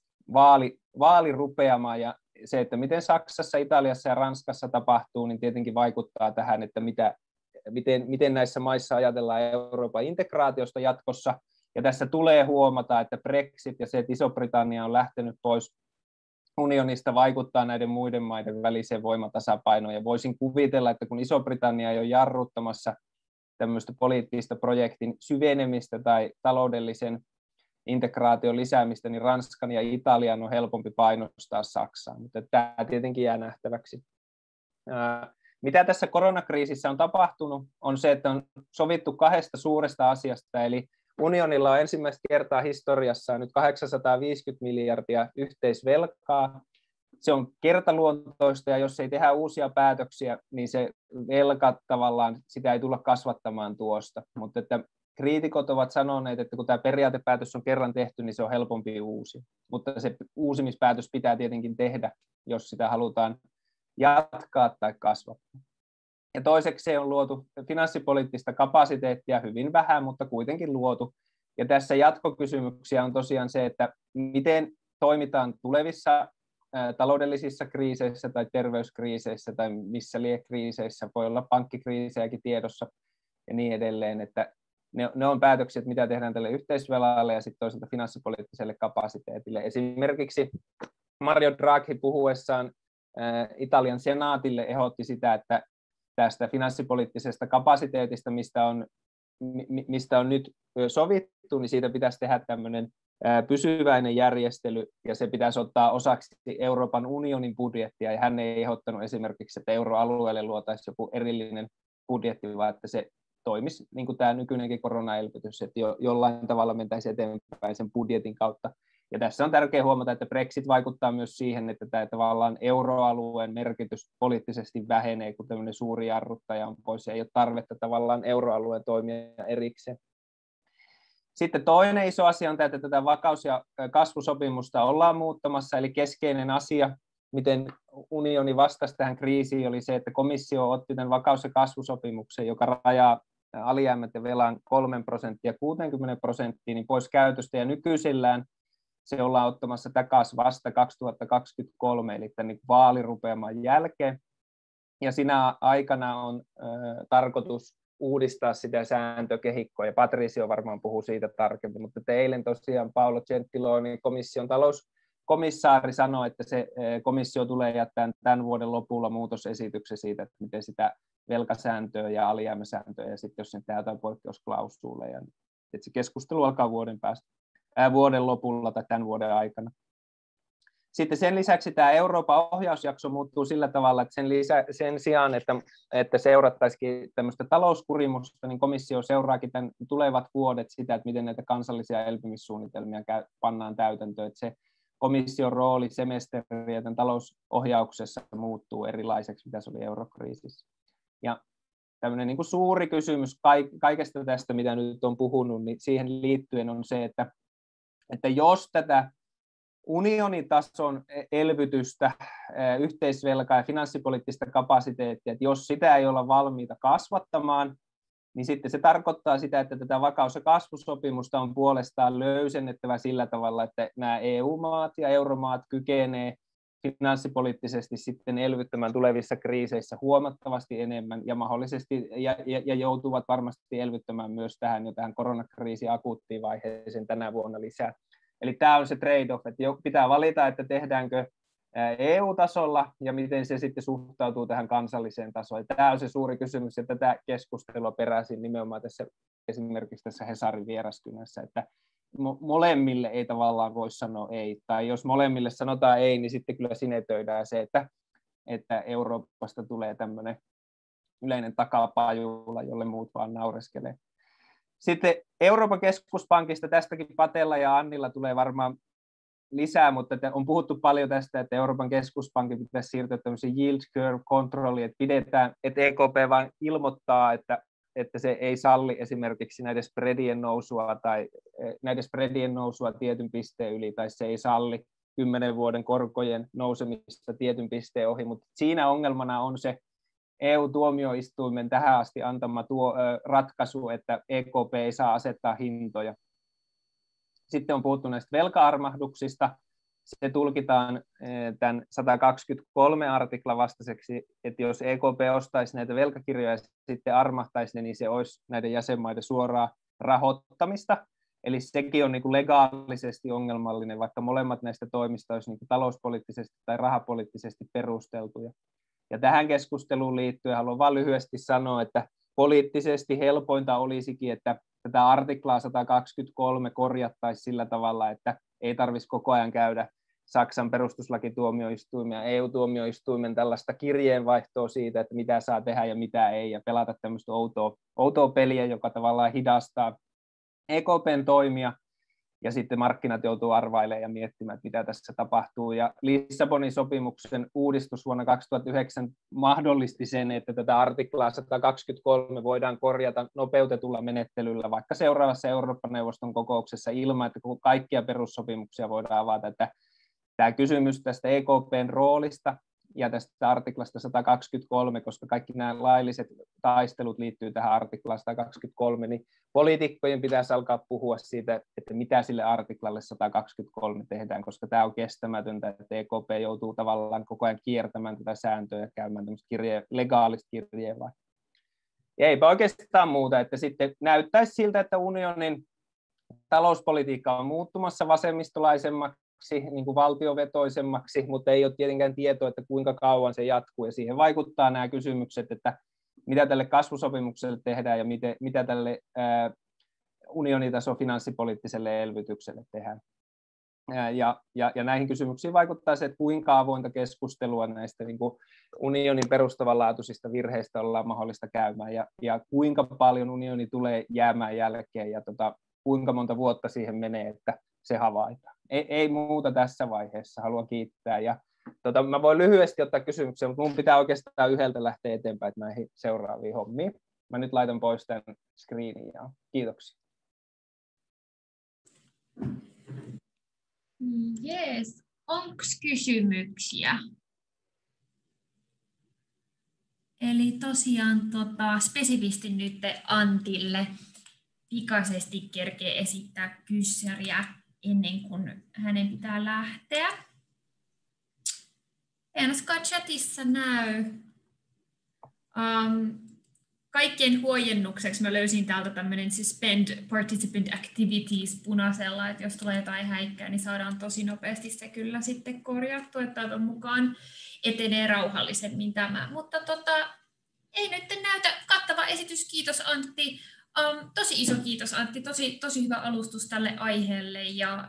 vaalirupeama, ja se, että miten Saksassa, Italiassa ja Ranskassa tapahtuu, niin tietenkin vaikuttaa tähän, että miten näissä maissa ajatellaan Euroopan integraatiosta jatkossa. Ja tässä tulee huomata, että Brexit ja se, että Iso-Britannia on lähtenyt pois unionista, vaikuttaa näiden muiden maiden väliseen voimatasapainoon. Ja voisin kuvitella, että kun Iso-Britannia ei ole jarruttamassa tämmöistä poliittista projektin syvenemistä tai taloudellisen integraation lisäämistä, niin Ranskan ja Italian on helpompi painostaa Saksaa. Mutta tämä tietenkin jää nähtäväksi. Mitä tässä koronakriisissä on tapahtunut, on se, että on sovittu kahdesta suuresta asiasta, eli unionilla on ensimmäistä kertaa historiassa nyt 850 miljardia yhteisvelkaa. Se on kertaluontoista, ja jos ei tehdä uusia päätöksiä, niin se velka tavallaan, sitä ei tulla kasvattamaan tuosta. Mutta että kriitikot ovat sanoneet, että kun tämä periaatepäätös on kerran tehty, niin se on helpompi uusi. Mutta se uusimispäätös pitää tietenkin tehdä, jos sitä halutaan jatkaa tai kasvattaa. Ja toiseksi se on luotu finanssipoliittista kapasiteettia hyvin vähän, mutta kuitenkin luotu. Ja tässä jatkokysymyksiä on tosiaan se, että miten toimitaan tulevissa taloudellisissa kriiseissä tai terveyskriiseissä tai missä kriiseissä, voi olla pankkikriisejäkin tiedossa ja niin edelleen, että ne on päätöksiä, että mitä tehdään tälle yhteisvelalle ja sitten toisaalta finanssipoliittiselle kapasiteetille. Esimerkiksi Mario Draghi puhuessaan Italian senaatille ehdotti sitä, että tästä finanssipoliittisesta kapasiteetista, mistä on nyt sovittu, niin siitä pitäisi tehdä tämmöinen pysyväinen järjestely, ja se pitäisi ottaa osaksi Euroopan unionin budjettia, ja hän ei ehdottanut esimerkiksi, että euroalueelle luotaisiin joku erillinen budjetti, vaan että se toimisi niin kuin tämä nykyinenkin koronaelvytys, että jollain tavalla mentäisiin eteenpäin sen budjetin kautta. Ja tässä on tärkeää huomata, että Brexit vaikuttaa myös siihen, että tämä tavallaan euroalueen merkitys poliittisesti vähenee, kun tämmöinen suuri jarruttaja on pois ja ei ole tarvetta tavallaan euroalueen toimia erikseen. Sitten toinen iso asia on, että tätä vakaus- ja kasvusopimusta ollaan muuttamassa, eli keskeinen asia, miten unioni vastasi tähän kriisiin, oli se, että komissio otti tämän vakaus- ja kasvusopimuksen, joka rajaa alijäämät ja velan 3% 60%, niin pois käytöstä, ja nykyisellään se ollaan ottamassa takaisin vasta 2023, eli tämän niin vaalirupeaman jälkeen. Ja siinä aikana on tarkoitus uudistaa sitä sääntökehikkoa, ja Patricio varmaan puhuu siitä tarkemmin, mutta eilen tosiaan Paolo Gentiloni, komission talouskomissaari, sanoi, että se komissio tulee jättämään tämän vuoden lopulla muutosesityksen siitä, että miten sitä velkasääntöä ja alijäämäsääntöä, ja sitten jos sen tehdään jotain poikkeusklausuuleja, että se keskustelu alkaa vuoden lopulla tai tämän vuoden aikana. Sitten sen lisäksi tämä Euroopan ohjausjakso muuttuu sillä tavalla, että sen sijaan, että seurattaisiin tämmöistä talouskurimusta, niin komissio seuraakin tämän tulevat vuodet sitä, että miten näitä kansallisia elpymissuunnitelmia pannaan täytäntöön. Että se komission rooli semesteri ja tämän talousohjauksessa muuttuu erilaiseksi, mitä se oli eurokriisissä. Ja tämmöinen niin kuin suuri kysymys kaikesta tästä, mitä nyt on puhunut, niin siihen liittyen on se, että jos tätä unionitason elvytystä, yhteisvelkaa ja finanssipoliittista kapasiteettia, että jos sitä ei olla valmiita kasvattamaan, niin sitten se tarkoittaa sitä, että tätä vakaus- ja kasvusopimusta on puolestaan löysennettävä sillä tavalla, että nämä EU-maat ja euromaat kykenevät finanssipoliittisesti sitten elvyttämään tulevissa kriiseissä huomattavasti enemmän ja mahdollisesti ja joutuvat varmasti elvyttämään myös tähän koronakriisin akuuttiin vaiheeseen tänä vuonna lisää. Eli tämä on se trade-off, että pitää valita, että tehdäänkö EU-tasolla ja miten se sitten suhtautuu tähän kansalliseen tasoon. Ja tämä on se suuri kysymys, ja tätä keskustelua peräisin nimenomaan esimerkiksi tässä Hesarin vieraskynässä, että molemmille ei tavallaan voi sanoa ei, tai jos molemmille sanotaan ei, niin sitten kyllä sinetöidään se, että Euroopasta tulee tämmöinen yleinen takapajula, jolle muut vaan naureskelee. Sitten Euroopan keskuspankista tästäkin Patella ja Annilla tulee varmaan lisää, mutta on puhuttu paljon tästä, että Euroopan keskuspankin pitäisi siirtyä tämmöisiin yield curve kontrolliin, että pidetään, että EKP vain ilmoittaa, että se ei salli esimerkiksi näiden spreadien nousua tietyn pisteen yli, tai se ei salli 10 vuoden korkojen nousemista tietyn pisteen ohi, mutta siinä ongelmana on se EU-tuomioistuimen tähän asti antama ratkaisu, että EKP ei saa asettaa hintoja. Sitten on puhuttu näistä velka-armahduksista. Se tulkitaan tämän 123 artiklan vastaiseksi, että jos EKP ostaisi näitä velkakirjoja ja sitten armahtaisi ne, niin se olisi näiden jäsenmaiden suoraa rahoittamista. Eli sekin on niin kuin legaalisesti ongelmallinen, vaikka molemmat näistä toimista olisi niin kuin talouspoliittisesti tai rahapoliittisesti perusteltuja. Ja tähän keskusteluun liittyen haluan vain lyhyesti sanoa, että poliittisesti helpointa olisikin, että tätä artiklaa 123 korjattaisiin sillä tavalla, että ei tarvitsisi koko ajan käydä Saksan perustuslakituomioistuimen ja EU-tuomioistuimen tällaista kirjeenvaihtoa siitä, että mitä saa tehdä ja mitä ei, ja pelata tämmöistä outoa peliä, joka tavallaan hidastaa EKPn toimia, ja sitten markkinat joutuu arvailemaan ja miettimään, että mitä tässä tapahtuu. Ja Lissabonin sopimuksen uudistus vuonna 2009 mahdollisti sen, että tätä artiklaa 123 voidaan korjata nopeutetulla menettelyllä, vaikka seuraavassa Eurooppa-neuvoston kokouksessa ilman, että kaikkia perussopimuksia voidaan avata. Että tämä kysymys tästä EKPn roolista ja tästä artiklasta 123, koska kaikki nämä lailliset taistelut liittyy tähän artiklaan 123, niin poliitikkojen pitäisi alkaa puhua siitä, että mitä sille artiklalle 123 tehdään, koska tämä on kestämätöntä, että EKP joutuu tavallaan koko ajan kiertämään tätä sääntöä ja käymään tämmöistä legaalista kirjeenvaihtoa. Eipä oikeastaan muuta, että sitten näyttäisi siltä, että unionin talouspolitiikka on muuttumassa vasemmistolaisemmaksi, niin kuin valtiovetoisemmaksi, mutta ei ole tietenkään tietoa, että kuinka kauan se jatkuu, ja siihen vaikuttaa nämä kysymykset, että mitä tälle kasvusopimukselle tehdään ja mitä tälle unionitason finanssipoliittiselle elvytykselle tehdään. Ja näihin kysymyksiin vaikuttaa se, että kuinka avointa keskustelua näistä niin kuin unionin perustavanlaatuisista virheistä ollaan mahdollista käymään, ja kuinka paljon unioni tulee jäämään jälkeen, ja kuinka monta vuotta siihen menee, että se havaitaan. Ei muuta tässä vaiheessa, haluan kiittää. Ja mä voin lyhyesti ottaa kysymyksen, mutta mun pitää oikeastaan yhdeltä lähteä eteenpäin näihin seuraaviin hommiin. Mä nyt laitan pois tämän screenin ja kiitoksia. Jees, onko kysymyksiä? Eli tosiaan spesifisti nyt Antille pikaisesti kerkee esittää kyssäriä ennen kuin hänen pitää lähteä. Ainakaan chatissa näy. Kaikkien huojennukseksi mä löysin täältä tämmöinen Suspend Participant Activities punaisella, että jos tulee jotain häikkää, niin saadaan tosi nopeasti se kyllä sitten korjattua, että toivon mukaan etenee rauhallisemmin tämä. Mutta ei nyt näytä kattava esitys, kiitos Antti. Tosi iso kiitos Antti, tosi hyvä alustus tälle aiheelle ja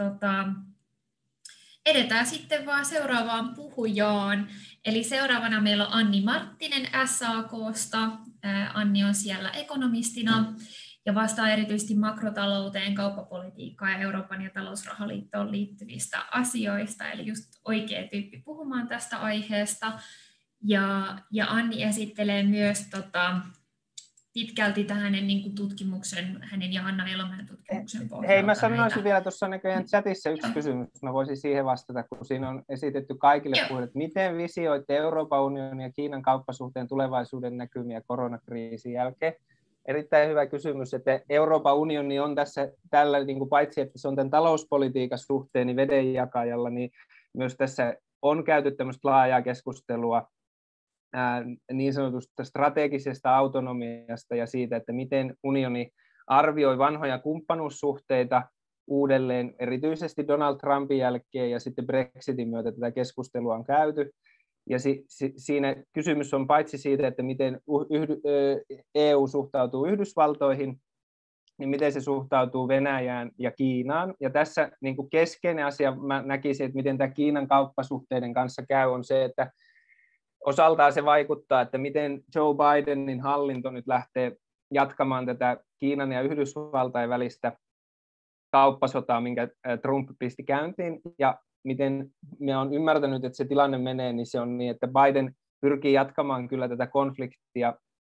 edetään sitten vaan seuraavaan puhujaan. Eli seuraavana meillä on Anni Marttinen SAK:sta. Anni on siellä ekonomistina ja vastaa erityisesti makrotalouteen, kauppapolitiikkaan ja Euroopan ja talousrahaliittoon liittyvistä asioista. Eli just oikea tyyppi puhumaan tästä aiheesta. Ja Anni esittelee myös pitkälti tähän niin tutkimuksen, hänen ja Hanna Elomäen tutkimuksen pohjalta. Hei, mä sanoisin vielä tuossa näköjään chatissa yksi kysymys. Mä voisin siihen vastata, kun siinä on esitetty kaikille puhujille, että miten visioitte Euroopan unionin ja Kiinan kauppasuhteen tulevaisuuden näkymiä koronakriisin jälkeen? Erittäin hyvä kysymys, että Euroopan unioni on tässä tällä, niin kuin paitsi että se on tämän talouspolitiikan suhteen niin vedenjakajalla, niin myös tässä on käyty tämmöistä laajaa keskustelua niin sanotusta strategisesta autonomiasta ja siitä, että miten unioni arvioi vanhoja kumppanuussuhteita uudelleen, erityisesti Donald Trumpin jälkeen ja sitten Brexitin myötä tätä keskustelua on käyty. Ja siinä kysymys on paitsi siitä, että miten EU suhtautuu Yhdysvaltoihin, niin miten se suhtautuu Venäjään ja Kiinaan. Ja tässä niin kuin keskeinen asia, mä näkisin, että miten tämä Kiinan kauppasuhteiden kanssa käy, on se, että osaltaan se vaikuttaa, että miten Joe Bidenin hallinto nyt lähtee jatkamaan tätä Kiinan ja Yhdysvaltain välistä kauppasotaa, minkä Trump pisti käyntiin, ja miten minä olen ymmärtänyt, että se tilanne menee, niin se on niin, että Biden pyrkii jatkamaan kyllä tätä konfliktia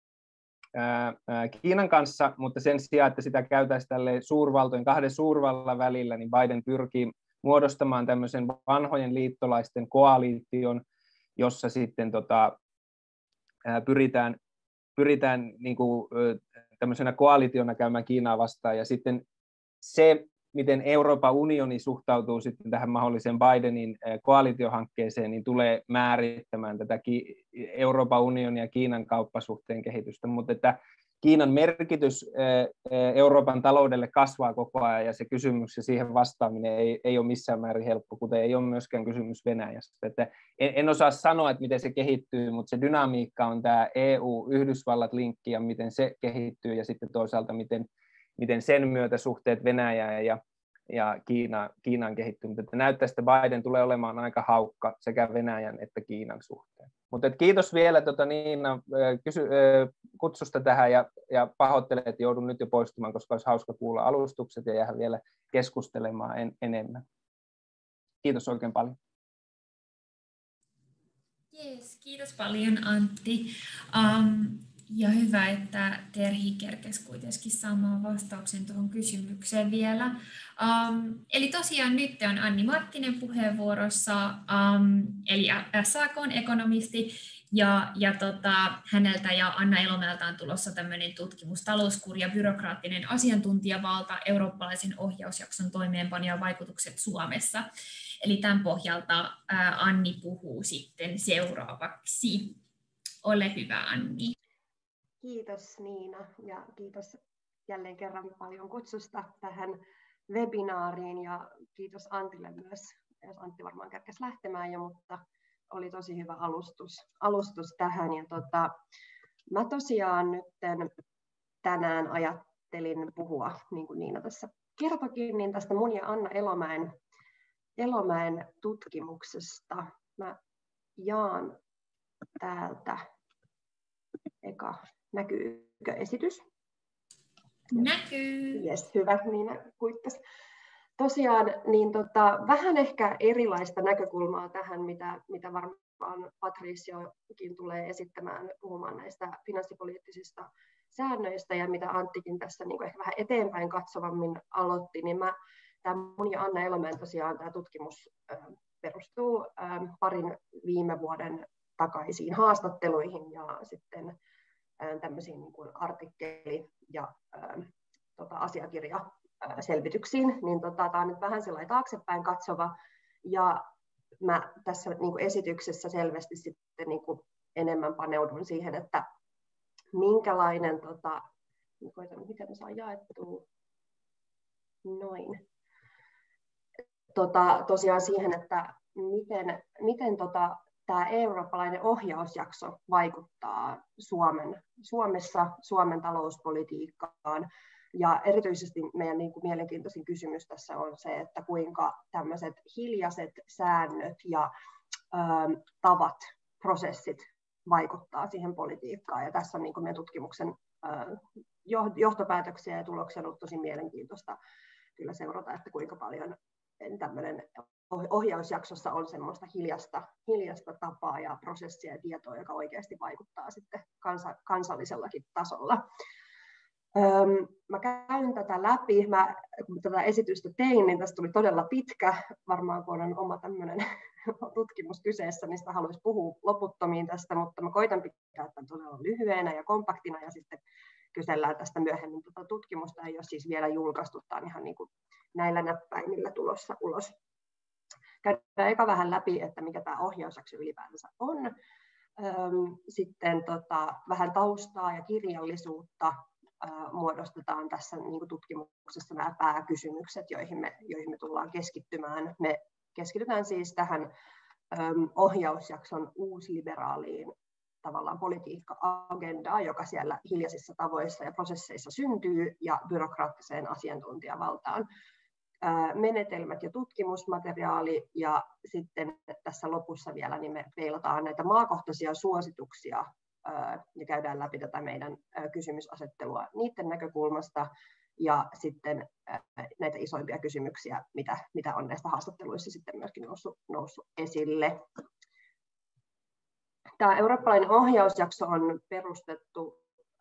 Kiinan kanssa, mutta sen sijaan, että sitä käytäisiin tälleen suurvaltojen, kahden suurvallan välillä, niin Biden pyrkii muodostamaan tämmöisen vanhojen liittolaisten koalition, jossa sitten pyritään niin kuin, tämmöisenä koalitiona käymään Kiinaa vastaan, ja sitten se, miten Euroopan unioni suhtautuu sitten tähän mahdolliseen Bidenin koalitiohankkeeseen, niin tulee määrittämään tätä Euroopan unionin ja Kiinan kauppasuhteen kehitystä, mutta että Kiinan merkitys Euroopan taloudelle kasvaa koko ajan, ja se kysymys ja siihen vastaaminen ei ole missään määrin helppo, kuten ei ole myöskään kysymys Venäjästä. Että en osaa sanoa, että miten se kehittyy, mutta se dynamiikka on tämä EU-Yhdysvallat-linkki ja miten se kehittyy, ja sitten toisaalta miten sen myötä suhteet Venäjään ja Kiinaan kehittyy. Mutta näyttäisi, että Biden tulee olemaan aika haukka sekä Venäjän että Kiinan suhteen. Mutta kiitos vielä Niina kutsusta tähän ja pahoittelen, että joudun nyt jo poistumaan, koska olisi hauska kuulla alustukset ja jäädä vielä keskustelemaan enemmän. Kiitos oikein paljon. Yes, kiitos paljon Antti. Ja hyvä, että Terhi kerkesi kuitenkin saamaan vastauksen tuohon kysymykseen vielä. Eli tosiaan nyt on Anni Marttinen puheenvuorossa, eli SAK:n ekonomisti, ja häneltä ja Anna Elomäeltä on tulossa tämmöinen tutkimus talouskuri ja byrokraattinen asiantuntijavalta, eurooppalaisen ohjausjakson toimeenpano vaikutukset Suomessa. Eli tämän pohjalta Anni puhuu sitten seuraavaksi. Ole hyvä, Anni. Kiitos Niina ja kiitos jälleen kerran paljon kutsusta tähän webinaariin ja kiitos Antille myös, jos Antti varmaan kerkesi lähtemään jo, mutta oli tosi hyvä alustus tähän. Ja mä tosiaan nyt tänään ajattelin puhua, niin kuin Niina tässä kertokin, niin tästä mun ja Anna Elomäen tutkimuksesta. Mä jaan täältä näkyykö esitys? Näkyy. Yes, hyvä, niin kuittas. Tosiaan niin vähän ehkä erilaista näkökulmaa tähän, mitä varmaan Patriciokin tulee esittämään puhumaan näistä finanssipoliittisista säännöistä ja mitä Anttikin tässä niin ehkä vähän eteenpäin katsovammin aloitti, niin tämä mun ja Anna Elomäen tosiaan tämä tutkimus perustuu parin viime vuoden takaisiin haastatteluihin ja sitten tämmöisiin niin kuin artikkeli- ja asiakirjaselvityksiin, niin tämä on nyt vähän sellainen taaksepäin katsova, ja mä tässä niin kuin esityksessä selvästi sitten niin kuin enemmän paneudun siihen, että minkälainen, miten mä saan jaettua, noin, tosiaan siihen, että miten tämä eurooppalainen ohjausjakso vaikuttaa Suomessa, Suomen talouspolitiikkaan. Ja erityisesti meidän niin kuin mielenkiintoisin kysymys tässä on se, että kuinka tämmöiset hiljaiset säännöt ja tavat, prosessit vaikuttaa siihen politiikkaan. Ja tässä on niin kuin meidän tutkimuksen johtopäätöksiä ja tuloksia on ollut tosi mielenkiintoista kyllä seurata, että kuinka paljon tämmöinen ohjausjaksossa on semmoista hiljasta tapaa ja prosessia ja tietoa, joka oikeasti vaikuttaa sitten kansallisellakin tasolla. Mä käyn tätä läpi. Kun tätä esitystä tein, niin tästä tuli todella pitkä. Varmaan kun on oma tämmöinen tutkimus kyseessä, niin sitä haluaisi puhua loputtomiin tästä, mutta mä koitan pitää tämän todella lyhyenä ja kompaktina ja sitten kysellään tästä myöhemmin. Tutkimusta ei ole siis vielä julkaistu, tämä on ihan niin kuin näillä näppäimillä tulossa ulos. Käydään eka vähän läpi, että mikä tämä ohjausjakso ylipäätänsä on. Sitten vähän taustaa ja kirjallisuutta muodostetaan tässä niin kuin tutkimuksessa nämä pääkysymykset, joihin me tullaan keskittymään. Me keskitytään siis tähän ohjausjakson uusliberaaliin tavallaan politiikka-agendaa, joka siellä hiljaisissa tavoissa ja prosesseissa syntyy, ja byrokraattiseen asiantuntijavaltaan. Menetelmät ja tutkimusmateriaali, ja sitten tässä lopussa vielä niin me peilataan näitä maakohtaisia suosituksia ja käydään läpi tätä meidän kysymysasettelua niiden näkökulmasta, ja sitten näitä isoimpia kysymyksiä, mitä on näistä haastatteluissa sitten myöskin noussut esille. Tämä eurooppalainen ohjausjakso on perustettu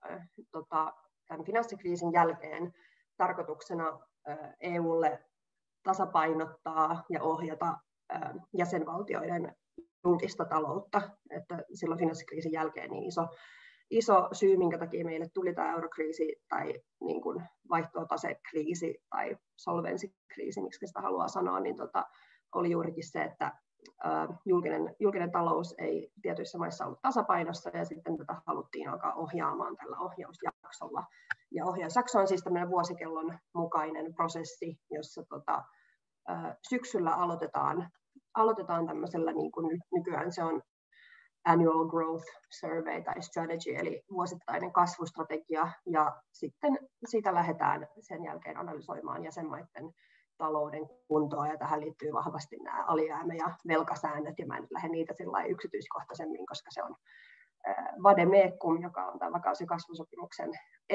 tämän finanssikriisin jälkeen tarkoituksena EUlle tasapainottaa ja ohjata jäsenvaltioiden julkista taloutta. Että silloin finanssikriisin jälkeen niin iso syy, minkä takia meille tuli tämä eurokriisi tai niin kuin vaihtotasekriisi tai solvenssikriisi, miksi sitä haluaa sanoa, niin oli juurikin se, että julkinen talous ei tietyissä maissa ollut tasapainossa, ja sitten tätä haluttiin alkaa ohjaamaan tällä ohjausjaksolla. Ja ohjausjakso on siis tämmöinen vuosikellon mukainen prosessi, jossa syksyllä aloitetaan tämmöisellä, niin kuin nykyään se on Annual Growth Survey tai Strategy, eli vuosittainen kasvustrategia, ja sitten siitä lähdetään sen jälkeen analysoimaan jäsenmaiden talouden kuntoa, ja tähän liittyy vahvasti nämä alijäämä- ja velkasäännöt, ja mä en lähde niitä yksityiskohtaisemmin, koska se on vademecum, joka on tämä vakaus- ja kasvusopimuksen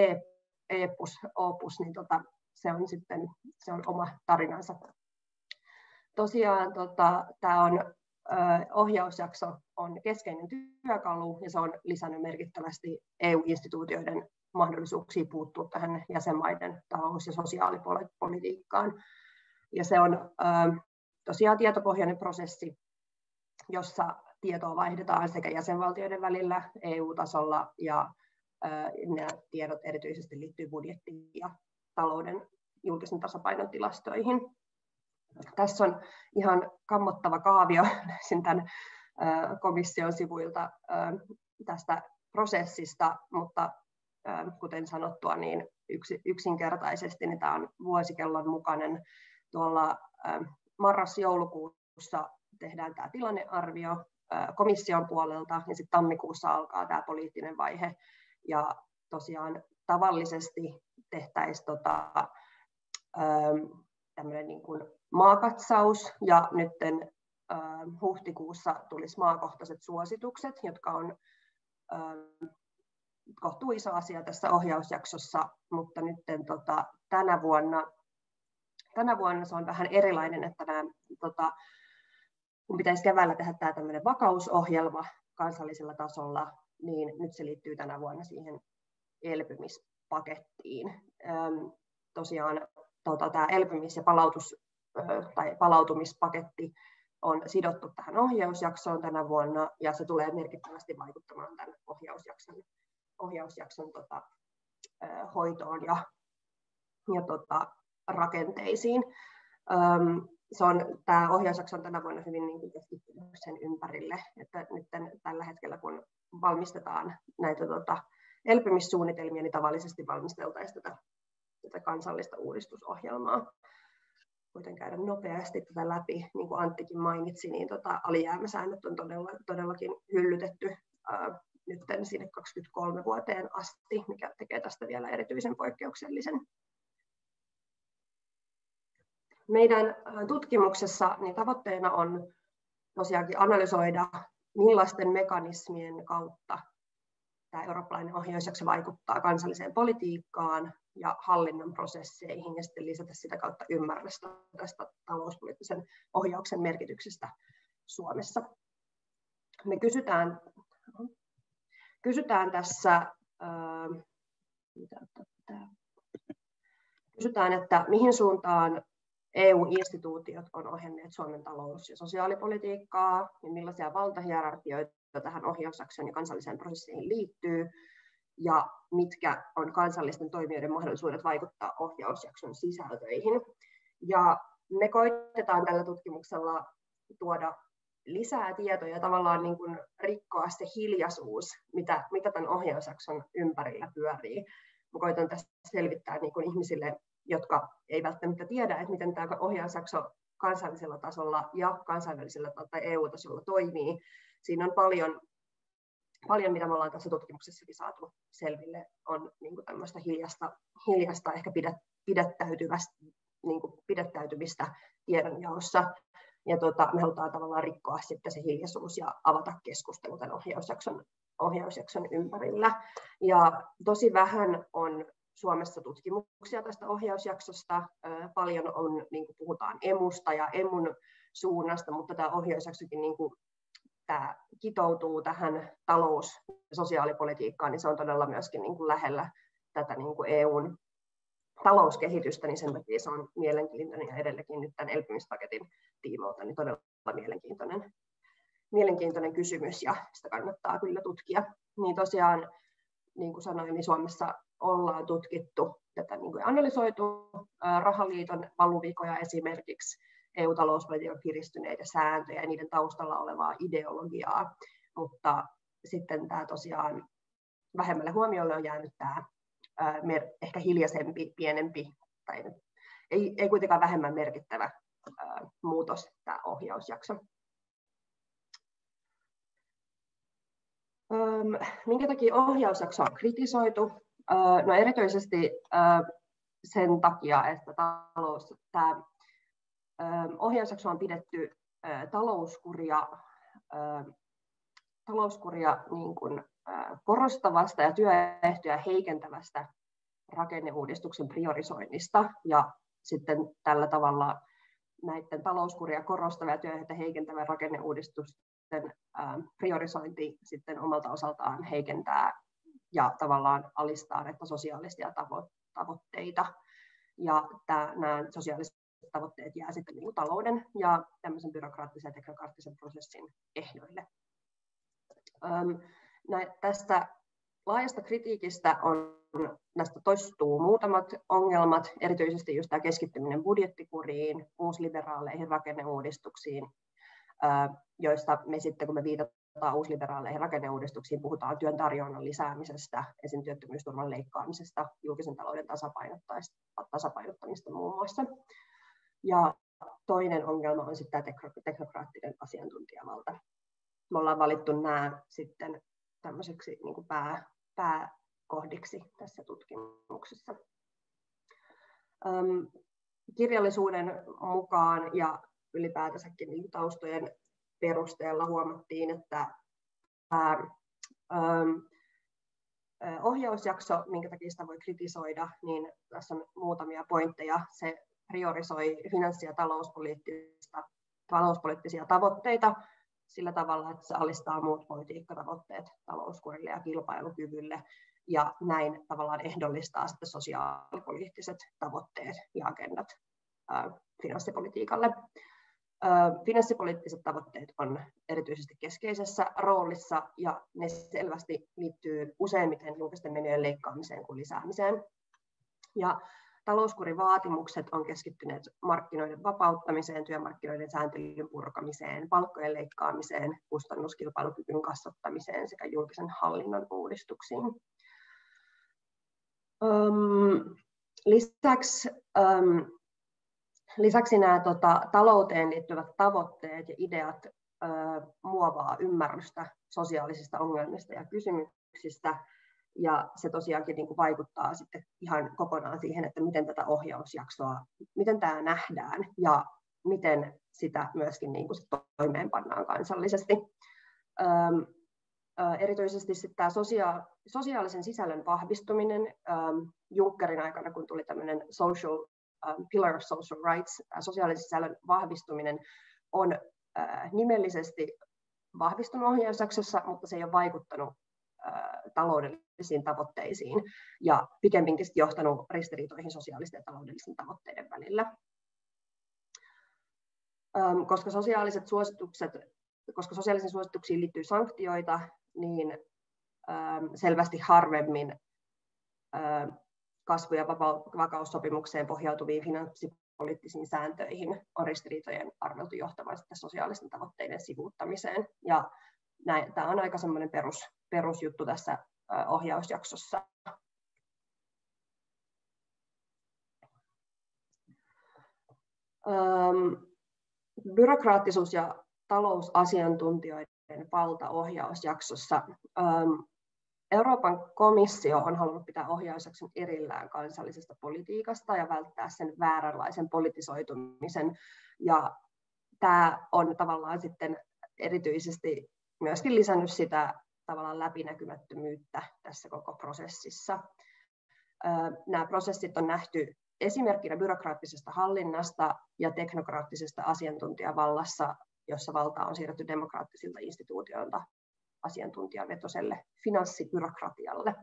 opus, niin se on oma tarinansa. Tosiaan tämä ohjausjakso on keskeinen työkalu, ja se on lisännyt merkittävästi EU-instituutioiden mahdollisuuksia puuttua tähän jäsenmaiden talous- ja sosiaalipolitiikkaan. Ja se on tosiaan tietopohjainen prosessi, jossa tietoa vaihdetaan sekä jäsenvaltioiden välillä EU-tasolla, ja nämä tiedot erityisesti liittyy budjettiin ja talouden julkisen tasapainon tilastoihin. Tässä on ihan kammottava kaavio tämän komission sivuilta tästä prosessista, mutta kuten sanottua, niin yksinkertaisesti niin tämä on vuosikellon mukainen. Tuolla marras-joulukuussa tehdään tämä tilannearvio komission puolelta, ja sitten tammikuussa alkaa tämä poliittinen vaihe. Ja tosiaan tavallisesti tehtäisiin tämmöinen niin kuin maakatsaus, ja nyt huhtikuussa tulisi maakohtaiset suositukset, jotka on kohtuu iso asia tässä ohjausjaksossa, mutta nyt tänä vuonna se on vähän erilainen, että kun pitäisi keväällä tehdä tämä tämmöinen vakausohjelma kansallisella tasolla, niin nyt se liittyy tänä vuonna siihen elpymispakettiin. Tosiaan tämä elpymis- ja palautumispaketti on sidottu tähän ohjausjaksoon tänä vuonna, ja se tulee merkittävästi vaikuttamaan tämän ohjausjakson hoitoon ja rakenteisiin. Tämä ohjausjakso on tänä vuonna hyvin niin keskittynyt sen ympärille, että nyt tällä hetkellä kun valmistetaan näitä elpymissuunnitelmia, niin tavallisesti valmisteltaisiin tätä kansallista uudistusohjelmaa. Voin käydä nopeasti tätä läpi, niin kuin Anttikin mainitsi, niin alijäämäsäännöt on todellakin hyllytetty nyt sinne 2023 vuoteen asti, mikä tekee tästä vielä erityisen poikkeuksellisen. Meidän tutkimuksessa niin tavoitteena on tosiaankin analysoida, millaisten mekanismien kautta tämä eurooppalainen ohjausjakso vaikuttaa kansalliseen politiikkaan ja hallinnon prosesseihin, ja sitten lisätä sitä kautta ymmärrystä tästä talouspoliittisen ohjauksen merkityksestä Suomessa. Me kysytään tässä, että mihin suuntaan EU-instituutiot on ohjanneet Suomen talous- ja sosiaalipolitiikkaa, ja millaisia valtahierarkioita tähän ohjausjaksoon ja kansalliseen prosessiin liittyy, ja mitkä on kansallisten toimijoiden mahdollisuudet vaikuttaa ohjausjakson sisältöihin. Ja me koitetaan tällä tutkimuksella tuoda lisää tietoja ja tavallaan niin kuin rikkoa se hiljaisuus, mitä tämän ohjausjakson ympärillä pyörii. Mä koitan tässä selvittää niin kuin ihmisille, jotka ei välttämättä tiedä, että miten tämä ohjausjakso kansallisella tasolla ja kansainvälisellä tai EU-tasolla toimii. Siinä on paljon, mitä me ollaan tässä tutkimuksessakin saatu selville, on niin kuin tämmöistä hiljasta ehkä pidättäytymistä tiedonjaossa. Ja me halutaan tavallaan rikkoa sitten se hiljaisuus ja avata keskustelu tämän ohjausjakson ympärillä. Ja tosi vähän on Suomessa tutkimuksia tästä ohjausjaksosta. Paljon on, niin kuin puhutaan emusta ja emun suunnasta, mutta tämä ohjausjaksokin niin kuin, tämä kitoutuu tähän talous- ja sosiaalipolitiikkaan, niin se on todella myöskin niin kuin lähellä tätä niin kuin EUn talouskehitystä, niin sen takia se on mielenkiintoinen ja edelläkin nyt tämän elpymispaketin tiimoilta niin todella mielenkiintoinen kysymys ja sitä kannattaa kyllä tutkia. Niin tosiaan, niin kuin sanoin, niin Suomessa ollaan tutkittu tätä niin kuin analysoitu rahaliiton valuvikoja esimerkiksi, EU-talouspolitiikan kiristyneitä sääntöjä ja niiden taustalla olevaa ideologiaa, mutta sitten tämä tosiaan vähemmälle huomiolle on jäänyt tämä ehkä hiljaisempi, pienempi, tai ei kuitenkaan vähemmän merkittävä muutos, tämä ohjausjakso. Minkä takia ohjausjaksoa on kritisoitu? No erityisesti sen takia, että tämä ohjausjakso on pidetty talouskuria niin kuin korostavasta ja työehtoja heikentävästä rakenneuudistuksen priorisoinnista, ja sitten tällä tavalla näiden talouskuria korostavia ja työehtoja heikentävän rakenneuudistusten priorisointi sitten omalta osaltaan heikentää ja tavallaan alistaa näitä sosiaalisia tavoitteita, ja nämä sosiaaliset tavoitteet jää sitten niin kuin talouden ja tämmöisen byrokraattisen ja teknokraattisen prosessin ehdoille. Tästä laajasta kritiikistä näistä toistuu muutamat ongelmat, erityisesti just tämä keskittyminen budjettikuriin, uusliberaaleihin rakenneuudistuksiin, joista me sitten, kun me viitataan uusliberaaleihin rakenneuudistuksiin, puhutaan työn tarjonnan lisäämisestä, esim. Työttömyysturvan leikkaamisesta, julkisen talouden tasapainottamista muun muassa. Ja toinen ongelma on sitten tämä teknokraattinen asiantuntijavalta. Me ollaan valittu nämä sitten tämmöiseksi niin kuin pääkohdiksi tässä tutkimuksessa. Kirjallisuuden mukaan ja ylipäätänsäkin niin taustojen perusteella huomattiin, että ohjausjakso, minkä takia sitä voi kritisoida, niin tässä on muutamia pointteja. Se priorisoi finanssi- ja talouspoliittisia tavoitteita sillä tavalla, että se alistaa muut politiikkatavoitteet talouskurille ja kilpailukyvylle, ja näin tavallaan ehdollistaa sitten sosiaalipoliittiset tavoitteet ja agendat finanssipolitiikalle. Finanssipoliittiset tavoitteet on erityisesti keskeisessä roolissa, ja ne selvästi liittyy useimmiten julkisten menojen leikkaamiseen kuin lisäämiseen. Ja talouskurivaatimukset on keskittyneet markkinoiden vapauttamiseen, työmarkkinoiden sääntelyn purkamiseen, palkkojen leikkaamiseen, kustannuskilpailukyvyn kasvattamiseen sekä julkisen hallinnon uudistuksiin. Lisäksi nämä talouteen liittyvät tavoitteet ja ideat muovaa ymmärrystä sosiaalisista ongelmista ja kysymyksistä, ja se tosiaankin niin kuin vaikuttaa sitten ihan kokonaan siihen, että miten tätä ohjausjaksoa, miten tämä nähdään ja miten sitä myöskin niin kuin toimeenpannaan kansallisesti. Erityisesti sitten tämä sosiaalisen sisällön vahvistuminen Junckerin aikana, kun tuli tämmöinen Pillar of Social Rights, sosiaalisen sisällön vahvistuminen on nimellisesti vahvistunut ohjausjaksossa, mutta se ei ole vaikuttanut taloudellisiin tavoitteisiin ja pikemminkin johtanut ristiriitoihin sosiaalisten ja taloudellisten tavoitteiden välillä. Koska sosiaalisiin suosituksiin liittyy sanktioita, niin selvästi harvemmin kasvu- ja vakaussopimukseen pohjautuviin poliittisiin sääntöihin on ristiriitojen arveltu johtavan sosiaalisten tavoitteiden sivuuttamiseen. Ja tämä on aika semmoinen perusjuttu tässä ohjausjaksossa. Byrokraattisuus ja talousasiantuntijoiden valta ohjausjaksossa. Euroopan komissio on halunnut pitää ohjausjakson erillään kansallisesta politiikasta ja välttää sen vääränlaisen politisoitumisen. Ja tämä on tavallaan sitten erityisesti myöskin lisännyt sitä tavallaan läpinäkymättömyyttä tässä koko prosessissa. Nämä prosessit on nähty esimerkkinä byrokraattisesta hallinnasta ja teknokraattisesta asiantuntijavallassa, jossa valtaa on siirretty demokraattisilta instituutioilta asiantuntijavetoiselle finanssibyrokratialle.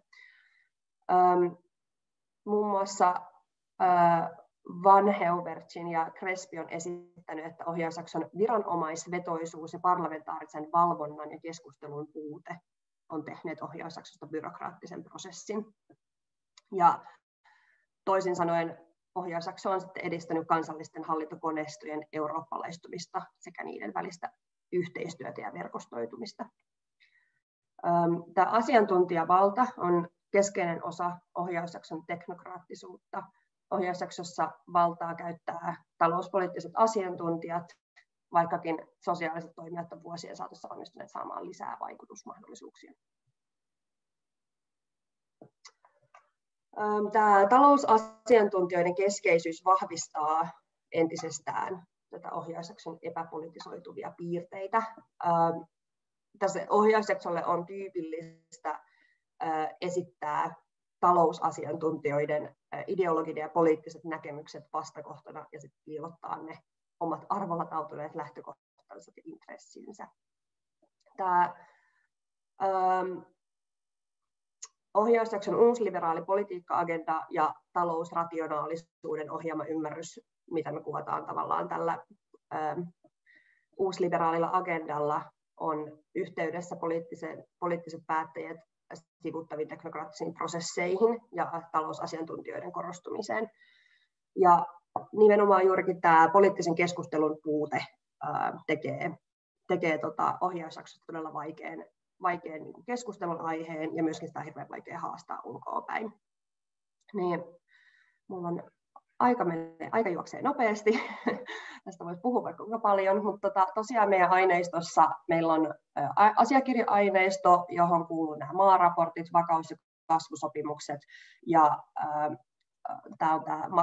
Muun muassa Van Heuvertsin ja Crespi on esittänyt, että ohjausjakson viranomaisvetoisuus ja parlamentaarisen valvonnan ja keskustelun puute on tehneet ohjausjaksosta byrokraattisen prosessin. Ja toisin sanoen ohjausjakso on sitten edistänyt kansallisten hallintokoneistojen eurooppalaistumista sekä niiden välistä yhteistyötä ja verkostoitumista. Tämä asiantuntijavalta on keskeinen osa ohjausjakson teknokraattisuutta. Ohjausjaksossa valtaa käyttää talouspoliittiset asiantuntijat, vaikkakin sosiaaliset toimijat ovat vuosien saatossa onnistuneet saamaan lisää vaikutusmahdollisuuksia. Tämä talousasiantuntijoiden keskeisyys vahvistaa entisestään tätä ohjausjakson epäpolitisoituvia piirteitä. Tässä ohjausjaksolle on tyypillistä esittää talousasiantuntijoiden ideologinen ja poliittiset näkemykset vastakohtana ja sitten piilottaa ne omat arvolatautuneet lähtökohtansa ja intressinsä. Tämä ohjausjakson uusliberaali politiikka-agenda ja talousrationaalisuuden ohjaama ymmärrys, mitä me kuvataan tavallaan tällä uusliberaalilla agendalla, on yhteydessä poliittiset päättäjät sivuttaviin teknokraattisiin prosesseihin ja talousasiantuntijoiden korostumiseen. Ja nimenomaan juurikin tämä poliittisen keskustelun puute tekee ohjausjaksosta todella vaikean niin keskustelun aiheen ja myöskin sitä on hirveän vaikea haastaa ulkoapäin. Niin, mulla on aika juoksee nopeasti, tästä voisi puhua vaikka kuinka paljon, mutta tosiaan meidän aineistossa meillä on asiakirja-aineisto, johon kuuluu nämä maaraportit, vakaus- ja kasvusopimukset, ja tämä on tämä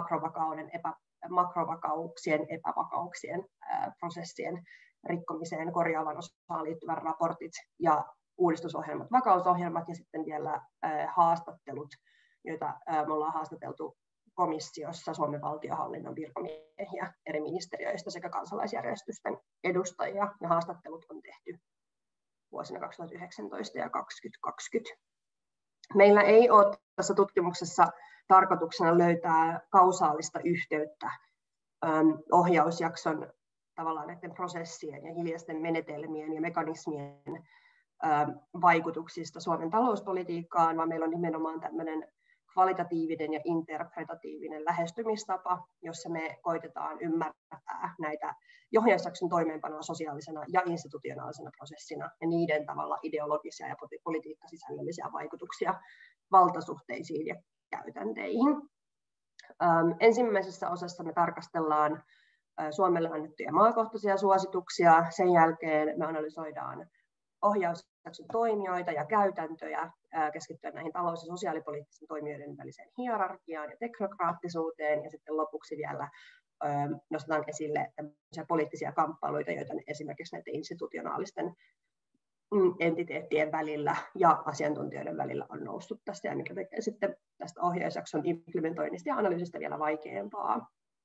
makrovakauksien epävakauksien prosessien rikkomiseen korjaavan osaan liittyvät raportit ja uudistusohjelmat, vakausohjelmat ja sitten vielä haastattelut, joita me ollaan haastateltu komissiossa Suomen valtionhallinnon virkamiehiä eri ministeriöistä sekä kansalaisjärjestösten edustajia, ja haastattelut on tehty vuosina 2019 ja 2020. Meillä ei ole tässä tutkimuksessa tarkoituksena löytää kausaalista yhteyttä ohjausjakson tavallaan näiden prosessien ja hiljaisten menetelmien ja mekanismien vaikutuksista Suomen talouspolitiikkaan, vaan meillä on nimenomaan tämmöinen kvalitatiivinen ja interpretatiivinen lähestymistapa, jossa me koitetaan ymmärtää näitä ohjausjakson toimeenpanoa sosiaalisena ja institutionaalisena prosessina ja niiden tavalla ideologisia ja politiikkasisällöllisiä vaikutuksia valtasuhteisiin ja käytänteihin. Ensimmäisessä osassa me tarkastellaan Suomelle annettuja maakohtaisia suosituksia. Sen jälkeen me analysoidaan ohjausjakson toimijoita ja käytäntöjä keskittyen näihin talous- ja sosiaalipoliittisten toimijoiden väliseen hierarkiaan ja teknokraattisuuteen. Ja sitten lopuksi vielä nostetaan esille poliittisia kamppailuita, joita esimerkiksi näiden institutionaalisten entiteettien välillä ja asiantuntijoiden välillä on noussut tästä, ja mikä tekee sitten tästä ohjausjakson implementoinnista ja analyysistä vielä vaikeampaa.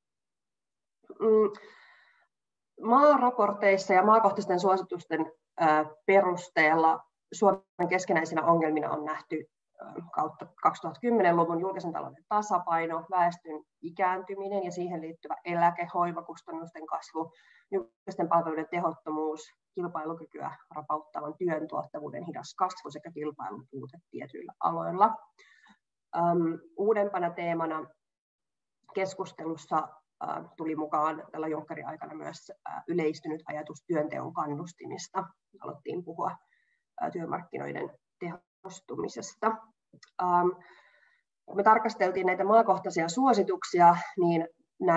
Maaraporteissa ja maakohtaisten suositusten perusteella Suomen keskenäisinä ongelmina on nähty kautta 2010-luvun julkisen talouden tasapaino, väestön ikääntyminen ja siihen liittyvä hoivakustannusten kasvu, julkisten palveluiden tehottomuus, kilpailukykyä rapauttavan työn tuottavuuden hidas kasvu sekä kilpailun puute tietyillä aloilla. Uudempana teemana keskustelussa tuli mukaan tällä Junckerin aikana myös yleistynyt ajatus työnteon kannustimista. Alettiin puhua työmarkkinoiden tehostumisesta. Kun me tarkasteltiin näitä maakohtaisia suosituksia, niin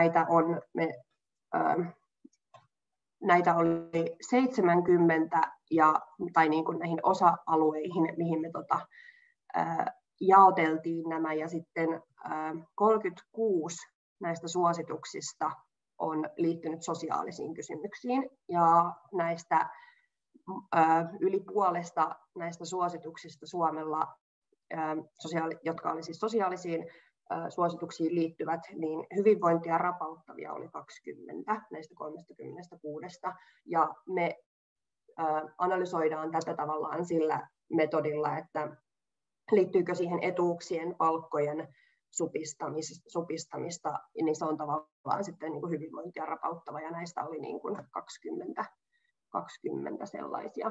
näitä oli 70 tai niin kuin näihin osa-alueihin, mihin me jaoteltiin nämä, ja sitten 36 näistä suosituksista on liittynyt sosiaalisiin kysymyksiin, ja näistä yli puolesta näistä suosituksista Suomella, jotka oli siis sosiaalisiin suosituksiin liittyvät, niin hyvinvointia rapauttavia oli 20 näistä 36, ja me analysoidaan tätä tavallaan sillä metodilla, että liittyykö siihen etuuksien, palkkojen supistamista, niin se on tavallaan sitten niin kuin hyvinvointia rapauttava, ja näistä oli niin kuin 20 sellaisia.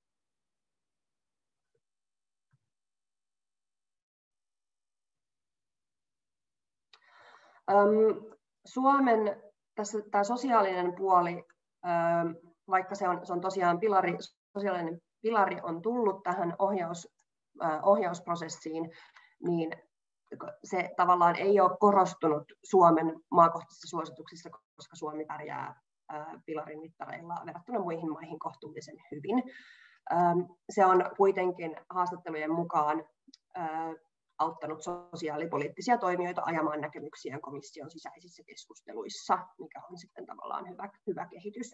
Suomen tämä sosiaalinen puoli, vaikka se on tosiaan sosiaalinen pilari on tullut tähän ohjausprosessiin, niin se tavallaan ei ole korostunut Suomen maakohtaisissa suosituksissa, koska Suomi pärjää pilarin mittareilla verrattuna muihin maihin kohtuullisen hyvin. Se on kuitenkin haastattelujen mukaan auttanut sosiaalipoliittisia toimijoita ajamaan näkemyksiään komission sisäisissä keskusteluissa, mikä on sitten tavallaan hyvä kehitys.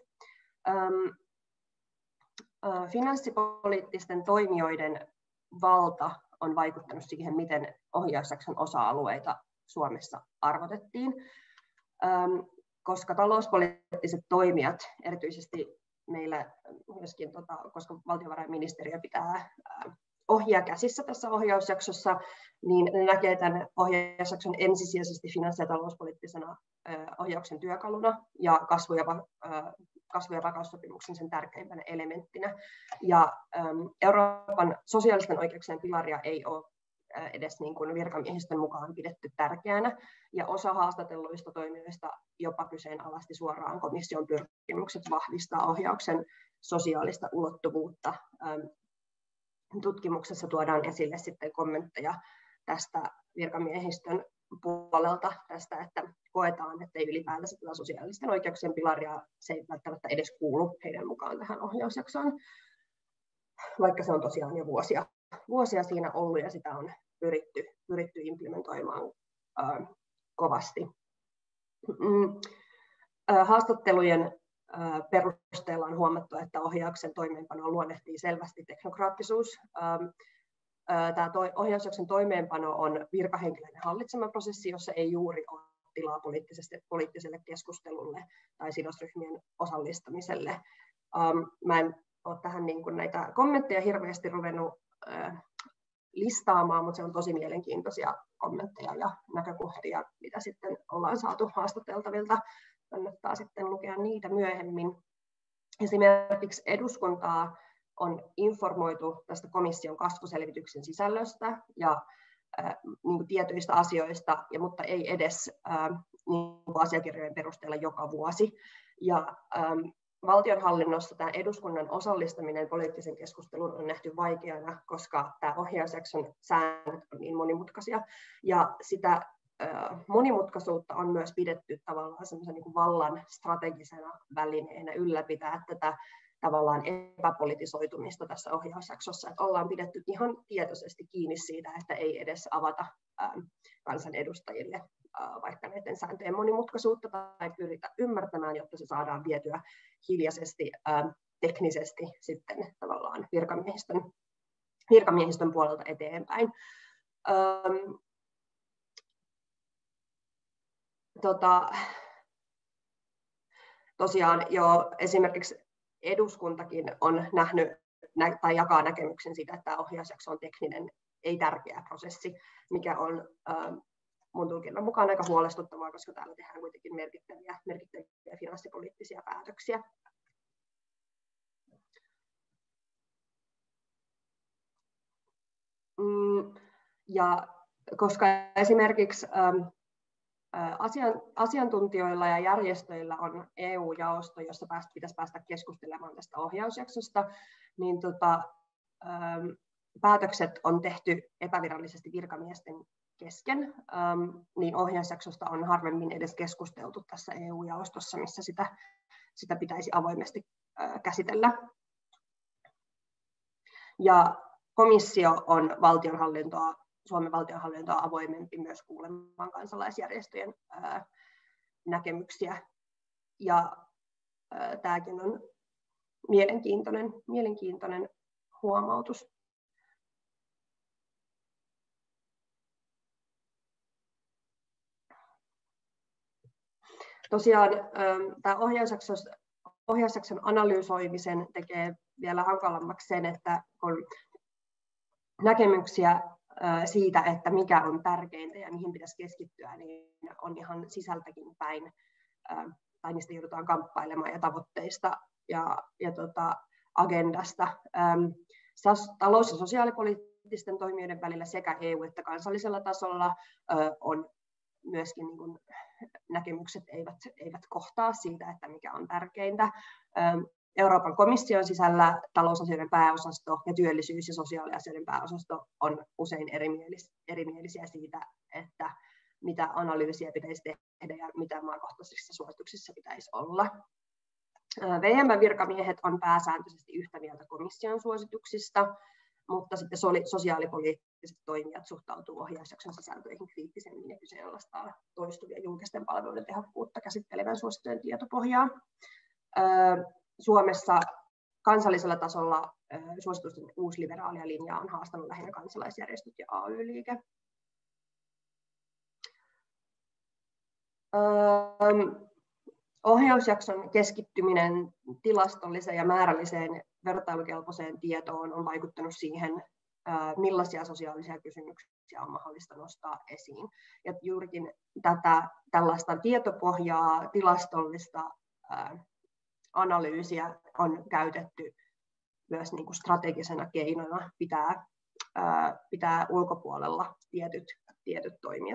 Finanssipoliittisten toimijoiden valta on vaikuttanut siihen, miten ohjausjakson osa-alueita Suomessa arvotettiin, koska talouspoliittiset toimijat, erityisesti meillä myöskin, koska valtiovarainministeriö pitää ohjaa käsissä tässä ohjausjaksossa, niin ne näkee tämän ohjausjakson ensisijaisesti finanssi- ja talouspoliittisena ohjauksen työkaluna ja kasvu- ja vakaussopimuksen sen tärkeimpänä elementtinä. Ja Euroopan sosiaalisten oikeuksien pilaria ei ole edes niin kuin virkamiehistön mukaan pidetty tärkeänä, ja osa haastatelluista toimijoista jopa kyseenalaisti suoraan komission pyrkimykset vahvistaa ohjauksen sosiaalista ulottuvuutta. Tutkimuksessa tuodaan esille sitten kommentteja tästä virkamiehistön puolelta tästä, että koetaan, että ei ylipäätänsä tätä sosiaalisten oikeuksien pilaria, se ei välttämättä edes kuulu heidän mukaan tähän ohjausjaksoon, vaikka se on tosiaan jo vuosia siinä ollut ja sitä on pyritty implementoimaan kovasti. Haastattelujen perusteella on huomattu, että ohjauksen toimeenpano luonnehtii selvästi teknokraattisuus. Tämä ohjausjakson toimeenpano on virkahenkilöiden hallitsema prosessi, jossa ei juuri ole tilaa poliittiselle keskustelulle tai sidosryhmien osallistamiselle. Mä en ole tähän niin kuin näitä kommentteja hirveästi ruvennut listaamaan, mutta se on tosi mielenkiintoisia kommentteja ja näkökohtia, mitä sitten ollaan saatu haastateltavilta. Kannattaa sitten lukea niitä myöhemmin. Esimerkiksi eduskuntaa on informoitu tästä komission kasvuselvityksen sisällöstä ja niin tietyistä asioista, mutta ei edes niin asiakirjojen perusteella joka vuosi. Ja valtionhallinnossa tämä eduskunnan osallistaminen poliittisen keskusteluun on nähty vaikeana, koska tämä ohjausjakson säännöt on niin monimutkaisia, ja sitä monimutkaisuutta on myös pidetty tavallaan semmoisen niin kuin vallan strategisena välineenä ylläpitää tätä tavallaan epäpolitisoitumista tässä ohjausjaksossa, että ollaan pidetty ihan tietoisesti kiinni siitä, että ei edes avata kansanedustajille vaikka näiden sääntöjen monimutkaisuutta tai pyritä ymmärtämään, jotta se saadaan vietyä hiljaisesti, teknisesti sitten tavallaan virkamiehistön puolelta eteenpäin. Tosiaan jo esimerkiksi eduskuntakin on nähnyt tai jakaa näkemyksen siitä, että tämä ohjausjakso on tekninen, ei tärkeä prosessi, mikä on mun tulkinnan mukaan aika huolestuttavaa, koska täällä tehdään kuitenkin merkittäviä finanssipoliittisia päätöksiä. Ja koska esimerkiksi Asiantuntijoilla ja järjestöillä on EU-jaosto, jossa pitäisi päästä keskustelemaan tästä ohjausjaksosta, niin päätökset on tehty epävirallisesti virkamiesten kesken, niin ohjausjaksosta on harvemmin edes keskusteltu tässä EU-jaostossa, missä sitä pitäisi avoimesti käsitellä. Ja komissio on Suomen valtionhallintoa avoimempi myös kuulemaan kansalaisjärjestöjen näkemyksiä. Ja tämäkin on mielenkiintoinen huomautus. Tosiaan tämä ohjausjakson analysoimisen tekee vielä hankalammaksi sen, että kun näkemyksiä siitä, että mikä on tärkeintä ja mihin pitäisi keskittyä, niin on ihan sisältäkin päin, tai niistä joudutaan kamppailemaan ja tavoitteista ja agendasta. Talous- ja sosiaalipoliittisten toimijoiden välillä sekä EU- että kansallisella tasolla on myöskin niin kuin näkemykset eivät kohtaa siitä, että mikä on tärkeintä. Euroopan komission sisällä talousasioiden pääosasto ja työllisyys- ja sosiaaliasioiden pääosasto on usein erimielisiä siitä, että mitä analyysiä pitäisi tehdä ja mitä maakohtaisissa suosituksissa pitäisi olla. VM-virkamiehet on pääsääntöisesti yhtä mieltä komission suosituksista, mutta sitten sosiaalipoliittiset toimijat suhtautuvat ohjausjakson sisältöihin kriittisemmin ja kyseenalaistaa toistuvia julkisten palveluiden tehokkuutta käsittelevän suosittujen tietopohjaa. Suomessa kansallisella tasolla suositusten uusliberaalia linjaa on haastanut lähinnä kansalaisjärjestöt ja AY-liike. Ohjausjakson keskittyminen tilastolliseen ja määrälliseen vertailukelpoiseen tietoon on vaikuttanut siihen, millaisia sosiaalisia kysymyksiä on mahdollista nostaa esiin. Ja juurikin tällaista tietopohjaa, tilastollista analyysiä on käytetty myös niin kuin strategisena keinona pitää ulkopuolella tietyt toimijat.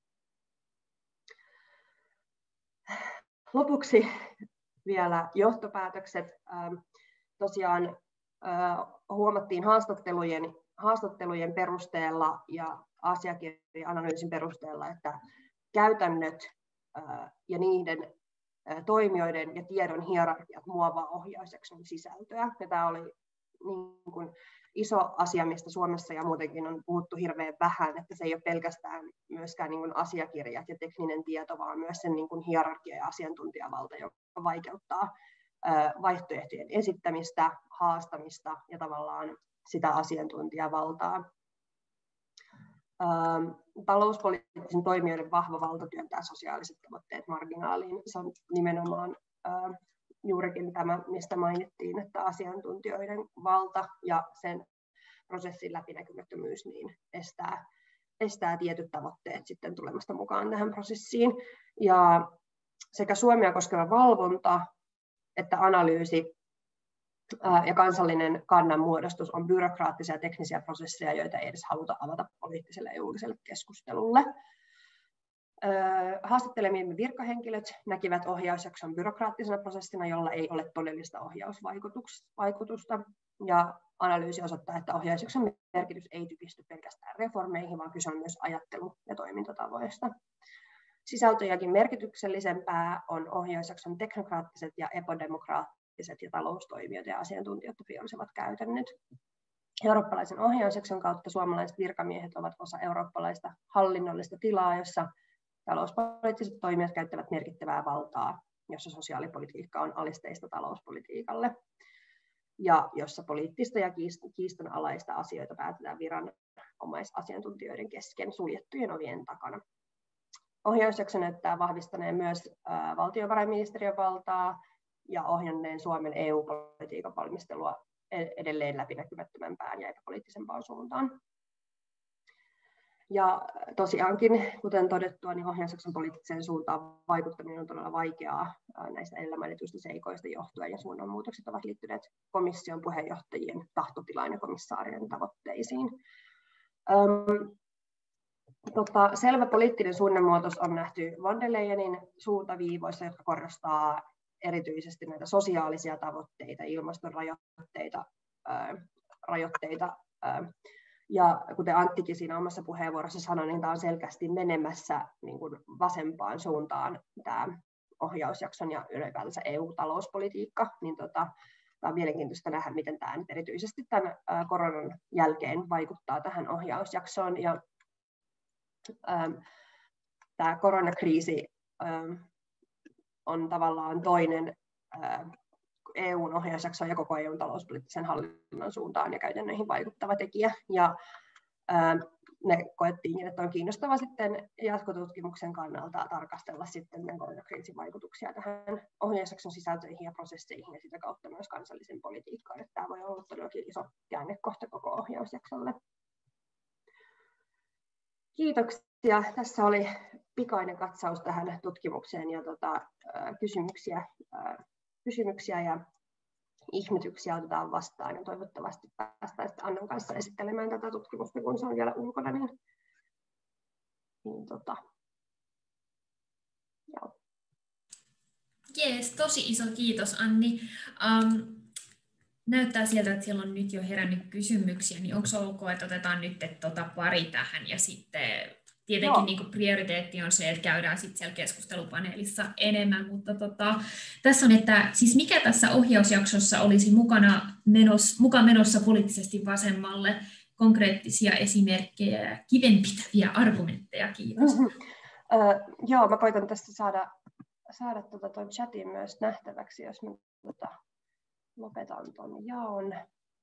Lopuksi vielä johtopäätökset. Tosiaan huomattiin haastattelujen perusteella ja asiakirja-analyysin perusteella, että käytännöt ja niiden toimijoiden ja tiedon hierarkiat muovaa ohjausjakson sisältöä. Ja tämä oli niin kuin iso asia, mistä Suomessa ja muutenkin on puhuttu hirveän vähän, että se ei ole pelkästään myöskään niin kuin asiakirjat ja tekninen tieto, vaan myös sen niin kuin hierarkia ja asiantuntijavalta, joka vaikeuttaa vaihtoehtojen esittämistä, haastamista ja tavallaan sitä asiantuntijavaltaa. Talouspoliittisen toimijoiden vahva valta työntää sosiaaliset tavoitteet marginaaliin. Se on nimenomaan juurikin tämä, mistä mainittiin, että asiantuntijoiden valta ja sen prosessin läpinäkymättömyys niin estää tietyt tavoitteet sitten tulemasta mukaan tähän prosessiin. Ja sekä Suomea koskeva valvonta että analyysi ja kansallinen kannanmuodostus on byrokraattisia teknisiä prosesseja, joita ei edes haluta avata poliittiselle ja julkiselle keskustelulle. Haastattelemiemme virkahenkilöt näkivät ohjausjakson byrokraattisena prosessina, jolla ei ole todellista ohjausvaikutusta. Ja analyysi osoittaa, että ohjausjakson merkitys ei typisty pelkästään reformeihin, vaan kyse on myös ajattelu- ja toimintatavoista. Sisältöjäkin merkityksellisempää on ohjausjakson teknokraattiset ja epodemokraattiset ja taloustoimijoita ja asiantuntijoita priorisoivat käytännöt. Eurooppalaisen ohjausjakson kautta suomalaiset virkamiehet ovat osa eurooppalaista hallinnollista tilaa, jossa talouspoliittiset toimijat käyttävät merkittävää valtaa, jossa sosiaalipolitiikka on alisteista talouspolitiikalle ja jossa poliittista ja kiistanalaista asioita päätetään viranomaisasiantuntijoiden kesken suljettujen ovien takana. Ohjausjakso näyttää vahvistaneen myös valtiovarainministeriön valtaa ja ohjanneen Suomen EU-politiikan valmistelua edelleen läpinäkymättömämpään ja epäpoliittisempaan suuntaan. Ja tosiaankin, kuten todettua, niin ohjausjakson poliittiseen suuntaan vaikuttaminen on todella vaikeaa näistä edellä mainituista seikoista johtuen, ja suunnanmuutokset ovat liittyneet komission puheenjohtajien tahtotilaan ja komissaarien tavoitteisiin. Selvä poliittinen suunnanmuutos on nähty von der Leyenin suuntaviivoissa, jotka korostaa erityisesti näitä sosiaalisia tavoitteita, ilmastonrajoitteita, ja kuten Anttikin siinä omassa puheenvuorossa sanoi, niin tämä on selkeästi menemässä niin kuin vasempaan suuntaan tämä ohjausjakson ja ylipäätänsä EU-talouspolitiikka, niin tämä on mielenkiintoista nähdä, miten tämä nyt erityisesti tämän koronan jälkeen vaikuttaa tähän ohjausjaksoon. Ja tämä koronakriisi on tavallaan toinen EUn ohjausjakson ja koko EUn talouspoliittisen hallinnon suuntaan ja käytännöihin vaikuttava tekijä. Ja ne koettiin, että on kiinnostavaa sitten jatkotutkimuksen kannalta tarkastella sitten tämän koronakriisin vaikutuksia tähän ohjausjakson sisältöihin ja prosesseihin ja sitä kautta myös kansallisen politiikkaan. Että tämä voi olla todellakin iso käännekohta koko ohjausjaksolle. Kiitoksia. Tässä oli pikainen katsaus tähän tutkimukseen ja kysymyksiä ja ihmetyksiä otetaan vastaan ja toivottavasti päästään sitten Annan kanssa esittelemään tätä tutkimusta, kun se on vielä ulkona. Joo. Jees, tosi iso kiitos Anni. Näyttää siltä, että siellä on nyt jo herännyt kysymyksiä, niin onko ok, että otetaan nyt pari tähän ja sitten tietenkin niin kuin prioriteetti on se, että käydään sitten siellä keskustelupaneelissa enemmän, mutta tässä on, että siis mikä tässä ohjausjaksossa olisi mukaan menossa poliittisesti vasemmalle, konkreettisia esimerkkejä ja kivenpitäviä argumentteja, kiitos. Joo, mä koitan tästä saada tuon chatin myös nähtäväksi, jos mä lopetan tuon jaon.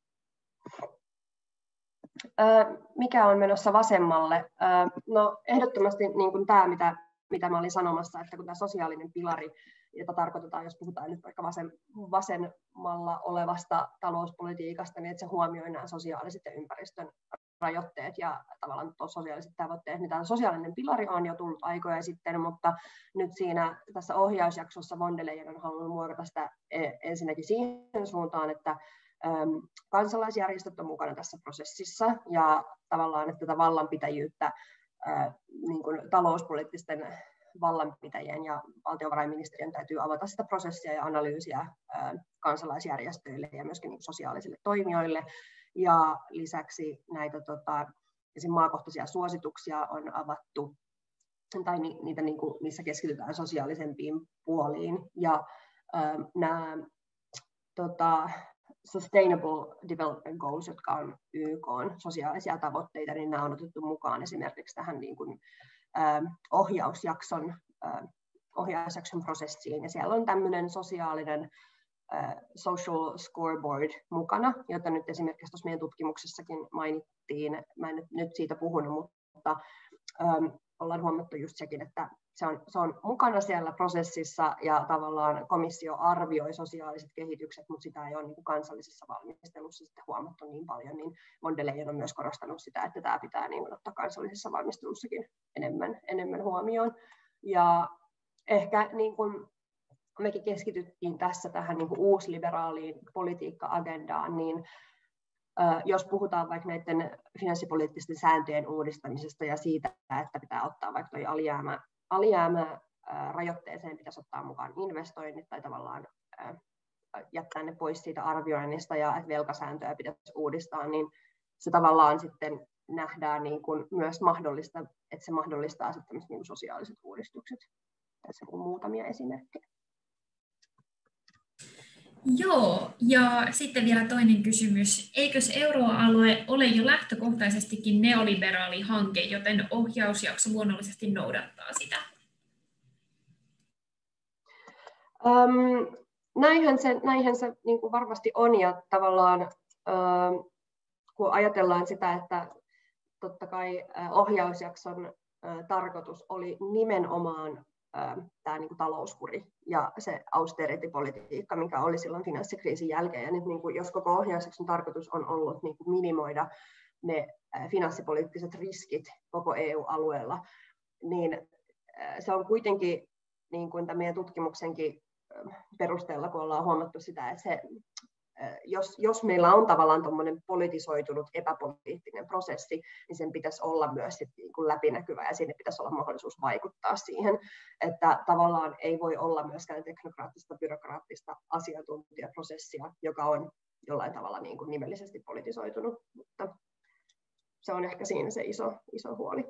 Mikä on menossa vasemmalle? No ehdottomasti niin kuin tämä, mitä mä olin sanomassa, että kun tämä sosiaalinen pilari, jota tarkoitetaan, jos puhutaan nyt vaikka vasemmalla olevasta talouspolitiikasta, niin että se huomioi nämä sosiaaliset ja ympäristön rajoitteet ja tavallaan sosiaaliset tavoitteet. Niin tämä sosiaalinen pilari on jo tullut aikoja sitten, mutta nyt tässä ohjausjaksossa von der Leyen on halunnut muokata sitä ensinnäkin siihen suuntaan, että kansalaisjärjestöt on mukana tässä prosessissa ja tavallaan, että tätä vallanpitäjyyttä niin kuin talouspoliittisten vallanpitäjien ja valtiovarainministeriön täytyy avata sitä prosessia ja analyysiä kansalaisjärjestöille ja myöskin niin sosiaalisille toimijoille. Ja lisäksi näitä maakohtaisia suosituksia on avattu, tai niissä keskitytään sosiaalisempiin puoliin. Ja nämä Sustainable Development Goals, jotka on YK:n sosiaalisia tavoitteita, niin nämä on otettu mukaan esimerkiksi tähän niin kuin, ohjausjakson prosessiin. Ja siellä on tämmöinen sosiaalinen social scoreboard mukana, jota nyt esimerkiksi tuossa meidän tutkimuksessakin mainittiin. Mä en nyt siitä puhunut, mutta ollaan huomattu just sekin, että se on mukana siellä prosessissa ja tavallaan komissio arvioi sosiaaliset kehitykset, mutta sitä ei ole niin kuin kansallisessa valmistelussa sitten huomattu niin paljon, niin von der Leyen on myös korostanut sitä, että tämä pitää niin kuin ottaa kansallisessa valmistelussakin enemmän huomioon. Ja ehkä niin kuin mekin keskityttiin tässä tähän niin kuin uusliberaaliin politiikka-agendaan, niin jos puhutaan vaikka näiden finanssipoliittisten sääntöjen uudistamisesta ja siitä, että pitää ottaa vaikka tuo alijäämä rajoitteeseen, pitäisi ottaa mukaan investoinnit tai tavallaan jättää ne pois siitä arvioinnista ja että velkasääntöjä pitäisi uudistaa, niin se tavallaan sitten nähdään niin kuin myös mahdollista, että se mahdollistaa sitten niin kuin sosiaaliset uudistukset. Tässä on muutamia esimerkkejä. Joo, ja sitten vielä toinen kysymys. Eikös euroalue ole jo lähtökohtaisestikin neoliberaali hanke, joten ohjausjakso luonnollisesti noudattaa sitä? Näinhän se niin kuin varmasti on, ja tavallaan kun ajatellaan sitä, että totta kai ohjausjakson tarkoitus oli nimenomaan tämä niin kuin talouskuri ja se austerity-politiikka, mikä oli silloin finanssikriisin jälkeen. Ja nyt, niin kuin, jos koko ohjausjakson tarkoitus on ollut niin kuin minimoida ne finanssipoliittiset riskit koko EU-alueella, niin se on kuitenkin niin kuin meidän tutkimuksenkin perusteella, kun ollaan huomattu sitä, että jos meillä on tavallaan tuommoinen politisoitunut epäpoliittinen prosessi, niin sen pitäisi olla myös sit niin kuin läpinäkyvä ja sinne pitäisi olla mahdollisuus vaikuttaa siihen, että tavallaan ei voi olla myöskään teknokraattista, byrokraattista asiantuntijaprosessia, joka on jollain tavalla niin kuin nimellisesti politisoitunut, mutta se on ehkä siinä se iso huoli.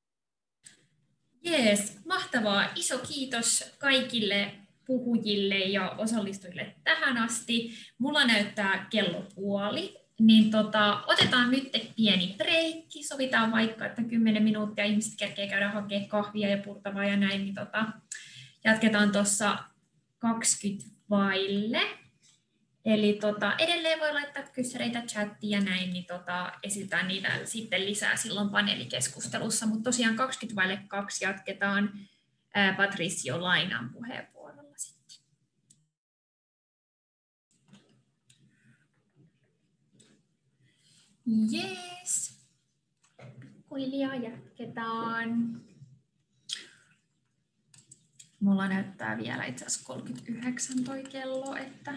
Jees, mahtavaa. Iso kiitos kaikille puhujille ja osallistujille tähän asti. Mulla näyttää kello puoli, niin otetaan nyt pieni breikki. Sovitaan vaikka, että 10 minuuttia ihmiset kerkee käydä hakemaan kahvia ja purtavaa ja näin, niin jatketaan tuossa 20 vaille. Eli edelleen voi laittaa kyssäreitä chattiin ja näin, niin esitetään niitä sitten lisää silloin paneelikeskustelussa. Mutta tosiaan 2 jatketaan Patricio Lainan puheenvuorolla sitten. Jees. Pikkuhiljaa jatketaan. Mulla näyttää vielä itse asiassa 39 toi kello, että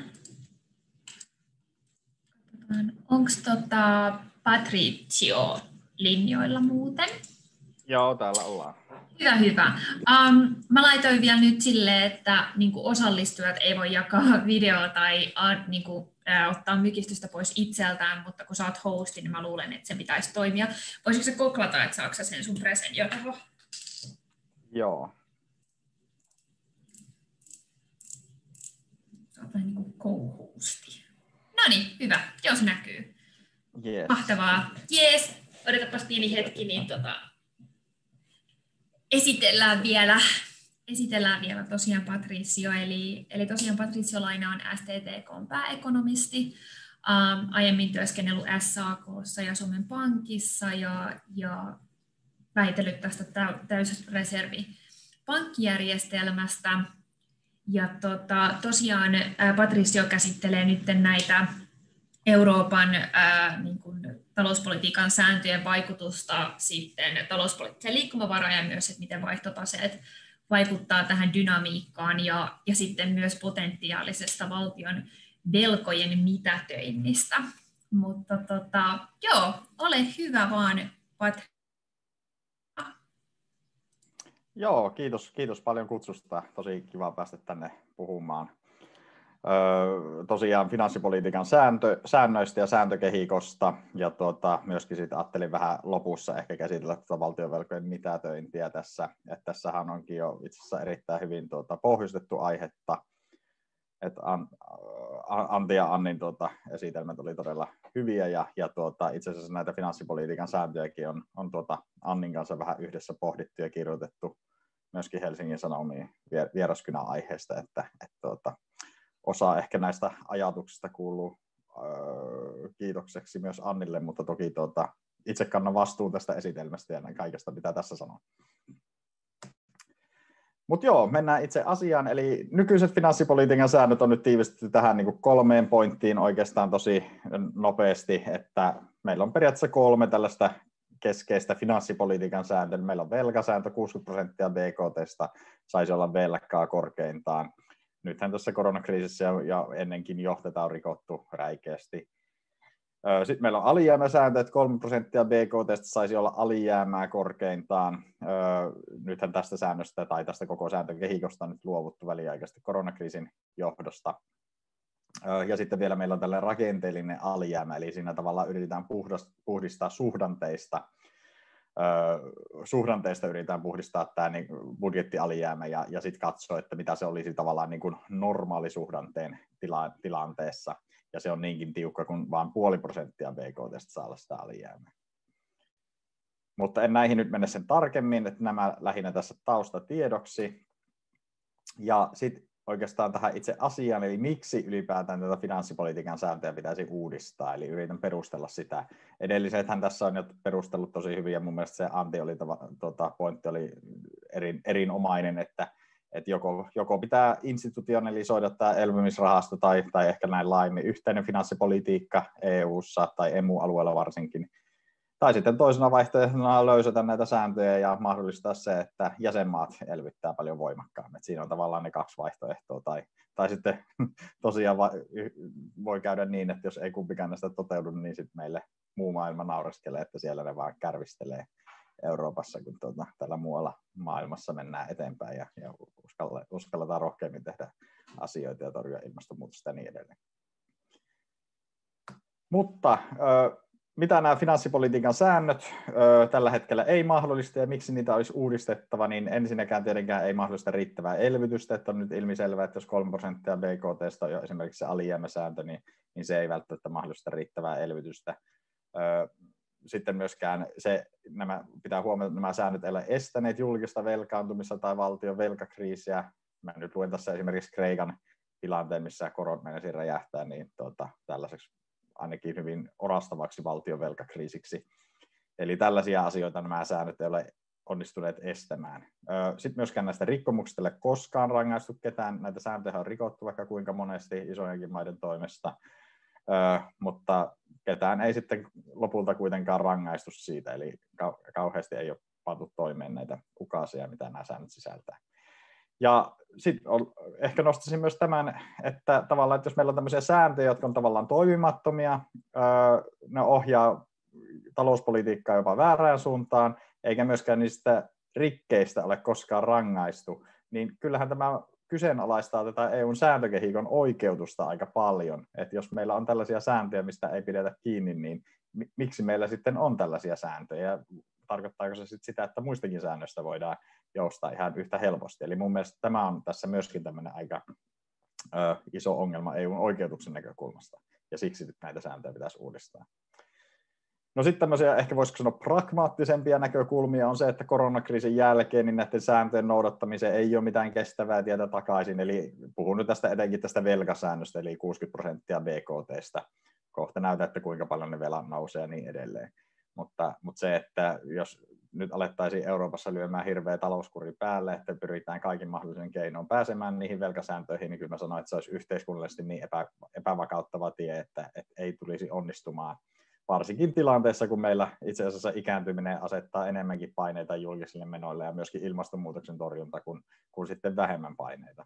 onko Patricio linjoilla muuten? Joo, täällä ollaan. Hyvä. Mä laitoin vielä nyt silleen, että niinku osallistujat ei voi jakaa videoa tai ottaa mykistystä pois itseltään, mutta kun sä oot hosti, niin mä luulen, että se pitäisi toimia. Voisitko sä koklata, että saako sä sen sun presenjoida? Joo. Sä oot vähän niin kuin co-hosti. No niin, hyvä. Jos näkyy. Yes. Mahtavaa. Jees. Odotapas pieni hetki, niin esitellään vielä tosiaan Patricio. Eli tosiaan Patricio Laina on STTK:n pääekonomisti. Aiemmin työskennellyt SAK:ssa ja Suomen Pankissa ja väitellyt tästä täysreservipankkijärjestelmästä. Ja tosiaan Patricio käsittelee nyt näitä Euroopan niin kuin talouspolitiikan sääntöjen vaikutusta sitten talouspoliittiseen liikkumavaraan ja myös, että miten vaihtotaseet vaikuttaa tähän dynamiikkaan ja sitten myös potentiaalisesta valtion velkojen mitätöinnistä. Mutta joo, ole hyvä vaan, Pat. Joo, kiitos paljon kutsusta. Tosi kiva päästä tänne puhumaan. Tosiaan finanssipolitiikan säännöistä ja sääntökehikosta, ja myöskin sitten ajattelin vähän lopussa ehkä käsitellä tätä valtionvelkojen mitätöintiä tässä. Että tässähän onkin jo itse asiassa erittäin hyvin pohjustettu aihetta. Että Antti ja Annin esitelmät oli todella hyviä, ja itse asiassa näitä finanssipolitiikan sääntöjäkin on Annin kanssa vähän yhdessä pohdittu ja kirjoitettu myöskin Helsingin Sanomiin vieraskynän aiheesta, että osa ehkä näistä ajatuksista kuuluu kiitokseksi myös Annille, mutta toki itse kannan vastuun tästä esitelmästä ja kaikesta, mitä tässä sanon. Mutta joo, mennään itse asiaan. Eli nykyiset finanssipolitiikan säännöt on nyt tiivistetty tähän niin kuin 3 pointtiin oikeastaan tosi nopeasti, että meillä on periaatteessa 3 tällaista keskeistä finanssipolitiikan sääntöä. Meillä on velkasääntö, 60% BKT:sta saisi olla velkaa korkeintaan. Nythän tässä koronakriisissä ja ennenkin jo tätä on rikottu räikeästi. Sitten meillä on alijäämäsääntö, että 3% BKT:stä saisi olla alijäämää korkeintaan. Nythän tästä säännöstä tai tästä koko sääntökehikosta on nyt luovuttu väliaikaisesti koronakriisin johdosta. Ja sitten vielä meillä on tällainen rakenteellinen alijäämä, eli siinä tavallaan yritetään puhdistaa suhdanteista yritetään puhdistaa tämä budjettialijäämä ja sitten katsoa, että mitä se olisi tavallaan niin kuin normaalisuhdanteen tilanteessa. Ja se on niinkin tiukka, kun vain 0,5% BKT:stä saa olla sitä alijäämää. Mutta en näihin nyt mene sen tarkemmin, että nämä lähinnä tässä taustatiedoksi. Ja sitten oikeastaan tähän itse asiaan, eli miksi ylipäätään tätä finanssipolitiikan sääntöjä pitäisi uudistaa, eli yritän perustella sitä. Edellisethän tässä on jo perustellut tosi hyvin, ja mun mielestä se Antti oli, pointti oli erinomainen, että joko pitää institutionalisoida tämä elpymisrahasto tai ehkä näin laajemmin yhteinen finanssipolitiikka EU:ssa tai EMU-alueella varsinkin, Tai sitten toisena vaihtoehtona löysätä näitä sääntöjä ja mahdollistaa se, että jäsenmaat elvyttää paljon voimakkaammin. Et siinä on tavallaan ne kaksi vaihtoehtoa. Tai sitten tosiaan voi käydä niin, että jos ei kumpikaan näistä toteudu, niin sitten meille muu maailma naureskelee, että siellä ne vaan kärvistelee Euroopassa, kun tällä muualla maailmassa mennään eteenpäin ja uskalletaan rohkeammin tehdä asioita ja torjua ilmastonmuutosta ja niin edelleen. Mutta mitä nämä finanssipolitiikan säännöt tällä hetkellä ei mahdollista ja miksi niitä olisi uudistettava, niin ensinnäkään tietenkään ei mahdollista riittävää elvytystä, että on nyt ilmiselvää, että jos 3% BKT:sta on jo esimerkiksi se alijäämäsääntö, niin se ei välttämättä mahdollista riittävää elvytystä. Sitten myöskään pitää huomioida, että nämä säännöt eivät ole estäneet julkista velkaantumista tai valtion velkakriisiä. Mä nyt luen tässä esimerkiksi Kreikan tilanteen, missä korot meinasi räjähtää, niin tällaiseksi ainakin hyvin orastavaksi valtion velkakriisiksi. Eli tällaisia asioita nämä säännöt eivät ole onnistuneet estämään. Sitten myöskään näistä rikkomuksista ei ole koskaan rangaistu ketään. Näitä sääntöjä on rikottu vaikka kuinka monesti isojenkin maiden toimesta, mutta ketään ei sitten lopulta kuitenkaan rangaistu siitä, eli kauheasti ei ole pantu toimeen näitä ukaasia, mitä nämä säännöt sisältää. Ja sitten ehkä nostaisin myös tämän, että tavallaan, että jos meillä on tämmöisiä sääntöjä, jotka on tavallaan toimimattomia, ne ohjaa talouspolitiikkaa jopa väärään suuntaan, eikä myöskään niistä rikkeistä ole koskaan rangaistu, niin kyllähän tämä kyseenalaistaa tätä EUn sääntökehikon oikeutusta aika paljon. Että jos meillä on tällaisia sääntöjä, mistä ei pidetä kiinni, niin miksi meillä sitten on tällaisia sääntöjä? Tarkoittaako se sitten sitä, että muistakin säännöistä voidaan joustaa ihan yhtä helposti? Eli mun mielestä tämä on tässä myöskin tämmöinen aika iso ongelma EUn oikeutuksen näkökulmasta, ja siksi näitä sääntöjä pitäisi uudistaa. No sitten tämmöisiä, ehkä voisiko sanoa pragmaattisempia näkökulmia on se, että koronakriisin jälkeen niin näiden sääntöjen noudattamiseen ei ole mitään kestävää tietä takaisin, eli puhun nyt etenkin tästä velkasäännöstä, eli 60% BKT:stä. Kohta näytätte, kuinka paljon ne velat nousee ja niin edelleen. Mutta se, että jos nyt alettaisiin Euroopassa lyömään hirveä talouskuri päälle, että pyritään kaikin mahdollisen keinoin pääsemään niihin velkasääntöihin, niin kyllä mä sanoin, että se olisi yhteiskunnallisesti niin epävakauttava tie, että ei tulisi onnistumaan. Varsinkin tilanteessa, kun meillä itse asiassa ikääntyminen asettaa enemmänkin paineita julkisille menoille ja myöskin ilmastonmuutoksen torjunta kuin sitten vähemmän paineita.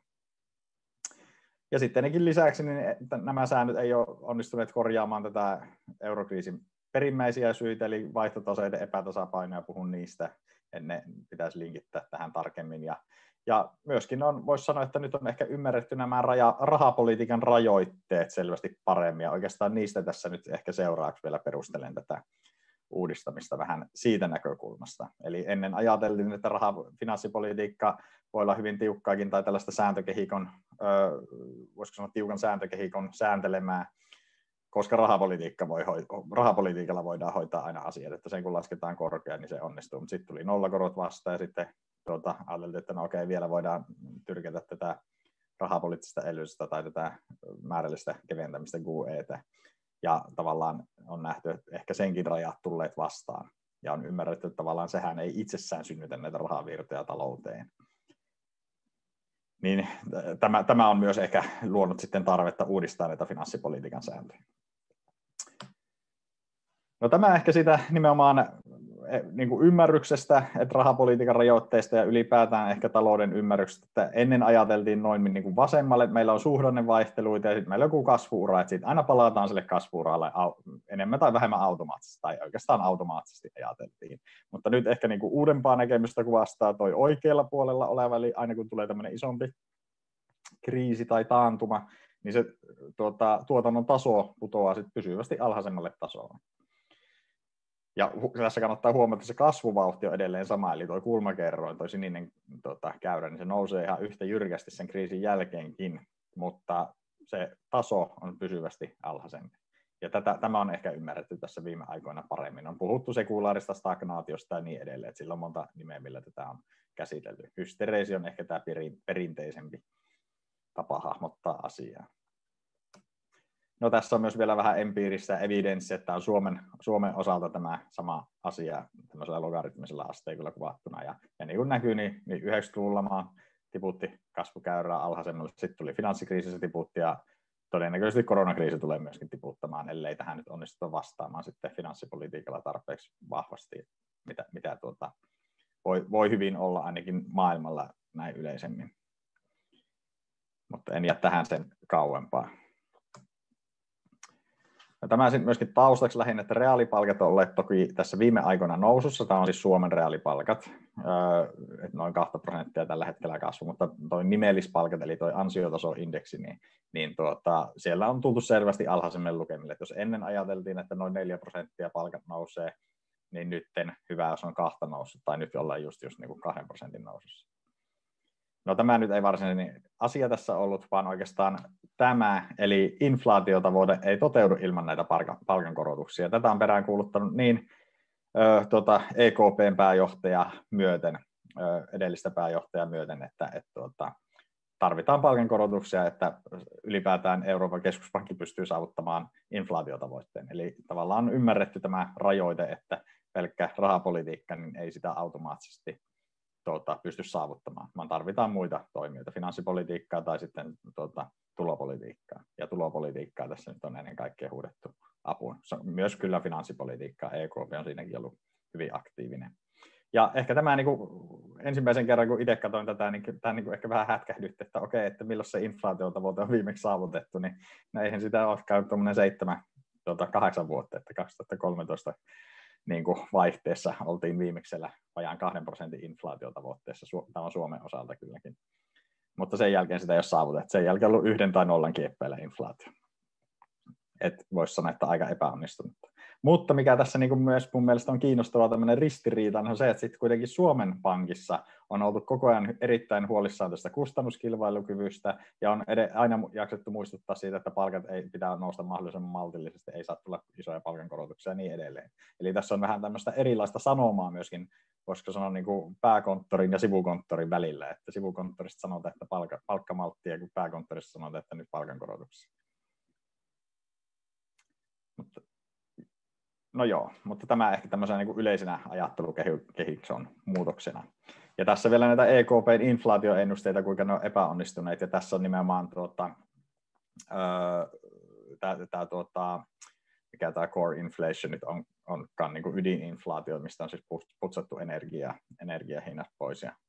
Ja sitten lisäksi niin nämä säännöt ei ole onnistuneet korjaamaan tätä eurokriisin perimmäisiä syitä, eli vaihtotaseiden epätasapainoja, puhun niistä, ne pitäisi linkittää tähän tarkemmin. Ja myöskin voisi sanoa, että nyt on ehkä ymmärretty nämä rahapolitiikan rajoitteet selvästi paremmin, ja oikeastaan niistä tässä nyt ehkä seuraavaksi vielä perustelen tätä uudistamista vähän siitä näkökulmasta. Eli ennen ajateltiin, että finanssipolitiikka voi olla hyvin tiukkaakin tai tällaista sääntökehikon, voisiko sanoa tiukan sääntökehikon sääntelemää, koska rahapolitiikalla voidaan hoitaa aina asiat, että sen kun lasketaan korkeaa, niin se onnistuu. Mutta sitten tuli nollakorot vastaan ja sitten ajateltiin, että no okei, vielä voidaan tyrkätä tätä rahapoliittista elvytystä tai tätä määrällistä keventämistä QE:tä. Ja tavallaan on nähty, että ehkä senkin rajat tulleet vastaan. Ja on ymmärretty, että tavallaan sehän ei itsessään synnytä näitä rahavirtoja talouteen. Niin tämä on myös ehkä luonut sitten tarvetta uudistaa näitä finanssipolitiikan sääntöjä. No tämä ehkä siitä nimenomaan niin kuin ymmärryksestä, että rahapolitiikan rajoitteista ja ylipäätään ehkä talouden ymmärryksestä, että ennen ajateltiin noin niin kuin vasemmalle, että meillä on suhdannevaihteluita ja sitten meillä on joku kasvu-ura, että sitten aina palataan sille kasvu-uralle enemmän tai vähemmän automaattisesti, tai oikeastaan automaattisesti ajateltiin. Mutta nyt ehkä niin kuin uudempaa näkemystä kuvastaa toi oikealla puolella oleva, eli aina kun tulee tämmöinen isompi kriisi tai taantuma, niin se tuotannon taso putoaa sitten pysyvästi alhaisemmalle tasolle. Ja tässä kannattaa huomata, että se kasvuvauhti on edelleen sama, eli tuo kulmakerroin, tuo sininen käyrä, niin se nousee ihan yhtä jyrkästi sen kriisin jälkeenkin, mutta se taso on pysyvästi alhaisempi. Ja tämä on ehkä ymmärretty tässä viime aikoina paremmin. On puhuttu sekulaarista stagnaatiosta ja niin edelleen, että sillä on monta nimeä, millä tätä on käsitelty. Hystereesi on ehkä tämä perinteisempi tapa hahmottaa asiaa. No tässä on myös vielä vähän empiiristä evidenssiä, että on Suomen osalta tämä sama asia tämmöisellä logaritmisella asteikolla kuvattuna. Ja niin kuin näkyy, niin 90-luvulla tiputti kasvukäyrää alhaisemmalle. Sitten tuli finanssikriisi, se tiputti ja todennäköisesti koronakriisi tulee myöskin tiputtamaan, ellei tähän nyt onnistuta vastaamaan sitten finanssipolitiikalla tarpeeksi vahvasti, mitä voi hyvin olla ainakin maailmalla näin yleisemmin. Mutta en jää tähän sen kauempaa. Ja tämä sitten myöskin taustaksi lähinnä, että reaalipalkat on olleet toki tässä viime aikoina nousussa. Tämä on siis Suomen reaalipalkat, noin 2% tällä hetkellä kasvu, mutta tuo nimellispalkat, eli tuo ansiotasoindeksi, niin siellä on tultu selvästi alhaisemmille lukemille. Jos ennen ajateltiin, että noin 4% palkat nousee, niin nyt hyvä, jos on 2 noussut, tai nyt ollaan just niin kuin 2% nousussa. No tämä nyt ei varsinainen asia tässä ollut, vaan oikeastaan tämä, eli inflaatiotavoite ei toteudu ilman näitä palkankorotuksia. Tätä on peräänkuuluttanut niin EKPn pääjohtaja myöten, edellistä pääjohtajaa myöten, että tarvitaan palkankorotuksia, että ylipäätään Euroopan keskuspankki pystyy saavuttamaan inflaatiotavoitteen. Eli tavallaan on ymmärretty tämä rajoite, että pelkkä rahapolitiikka niin ei sitä automaattisesti pysty saavuttamaan, vaan tarvitaan muita toimijoita, finanssipolitiikkaa tai sitten tulopolitiikkaa. Ja tulopolitiikkaa tässä nyt on ennen kaikkea huudettu apuun. Myös kyllä finanssipolitiikkaa, EKP on siinäkin ollut hyvin aktiivinen. Ja ehkä tämä niin kuin, ensimmäisen kerran, kun itse katsoin tätä, niin tämä niin kuin ehkä vähän hätkähdytti, että okei, että milloin se inflaatiotavoite on viimeksi saavutettu, niin eihän sitä ole käynyt tuommoinen 7-8 vuotta, että 2013 niin kuin vaihteessa oltiin viimeksellä vajaan 2% inflaatiotavoitteessa, tämä on Suomen osalta kylläkin. Mutta sen jälkeen sitä ei ole saavutettu. Sen jälkeen on ollut 1 tai 0 kieppeillä inflaatio. Et voisi sanoa, että aika epäonnistunut. Mutta mikä tässä niin kuin myös mun mielestä on kiinnostava tämmöinen ristiriita, on se, että sitten kuitenkin Suomen Pankissa on oltu koko ajan erittäin huolissaan tästä kustannuskilpailukyvystä ja on aina jaksettu muistuttaa siitä, että palkat ei pitää nousta mahdollisimman maltillisesti, ei saa tulla isoja palkankorotuksia ja niin edelleen. Eli tässä on vähän tämmöistä erilaista sanomaa myöskin, voisiko sanoa niin kuin pääkonttorin ja sivukonttorin välillä, että sivukonttorista sanotaan, että palkkamalttia, kun pääkonttorista sanotaan, että nyt palkankorotuksia. No joo, mutta tämä ehkä tämmöisenä niin kuin yleisenä ajattelukehikson muutoksena. Ja tässä vielä näitä EKPn inflaatioennusteita, kuinka ne on epäonnistuneet, ja tässä on nimenomaan mikä tämä core inflation nyt onkaan niin kuin ydininflaatio, mistä on siis putsattu energiahinnat pois, ja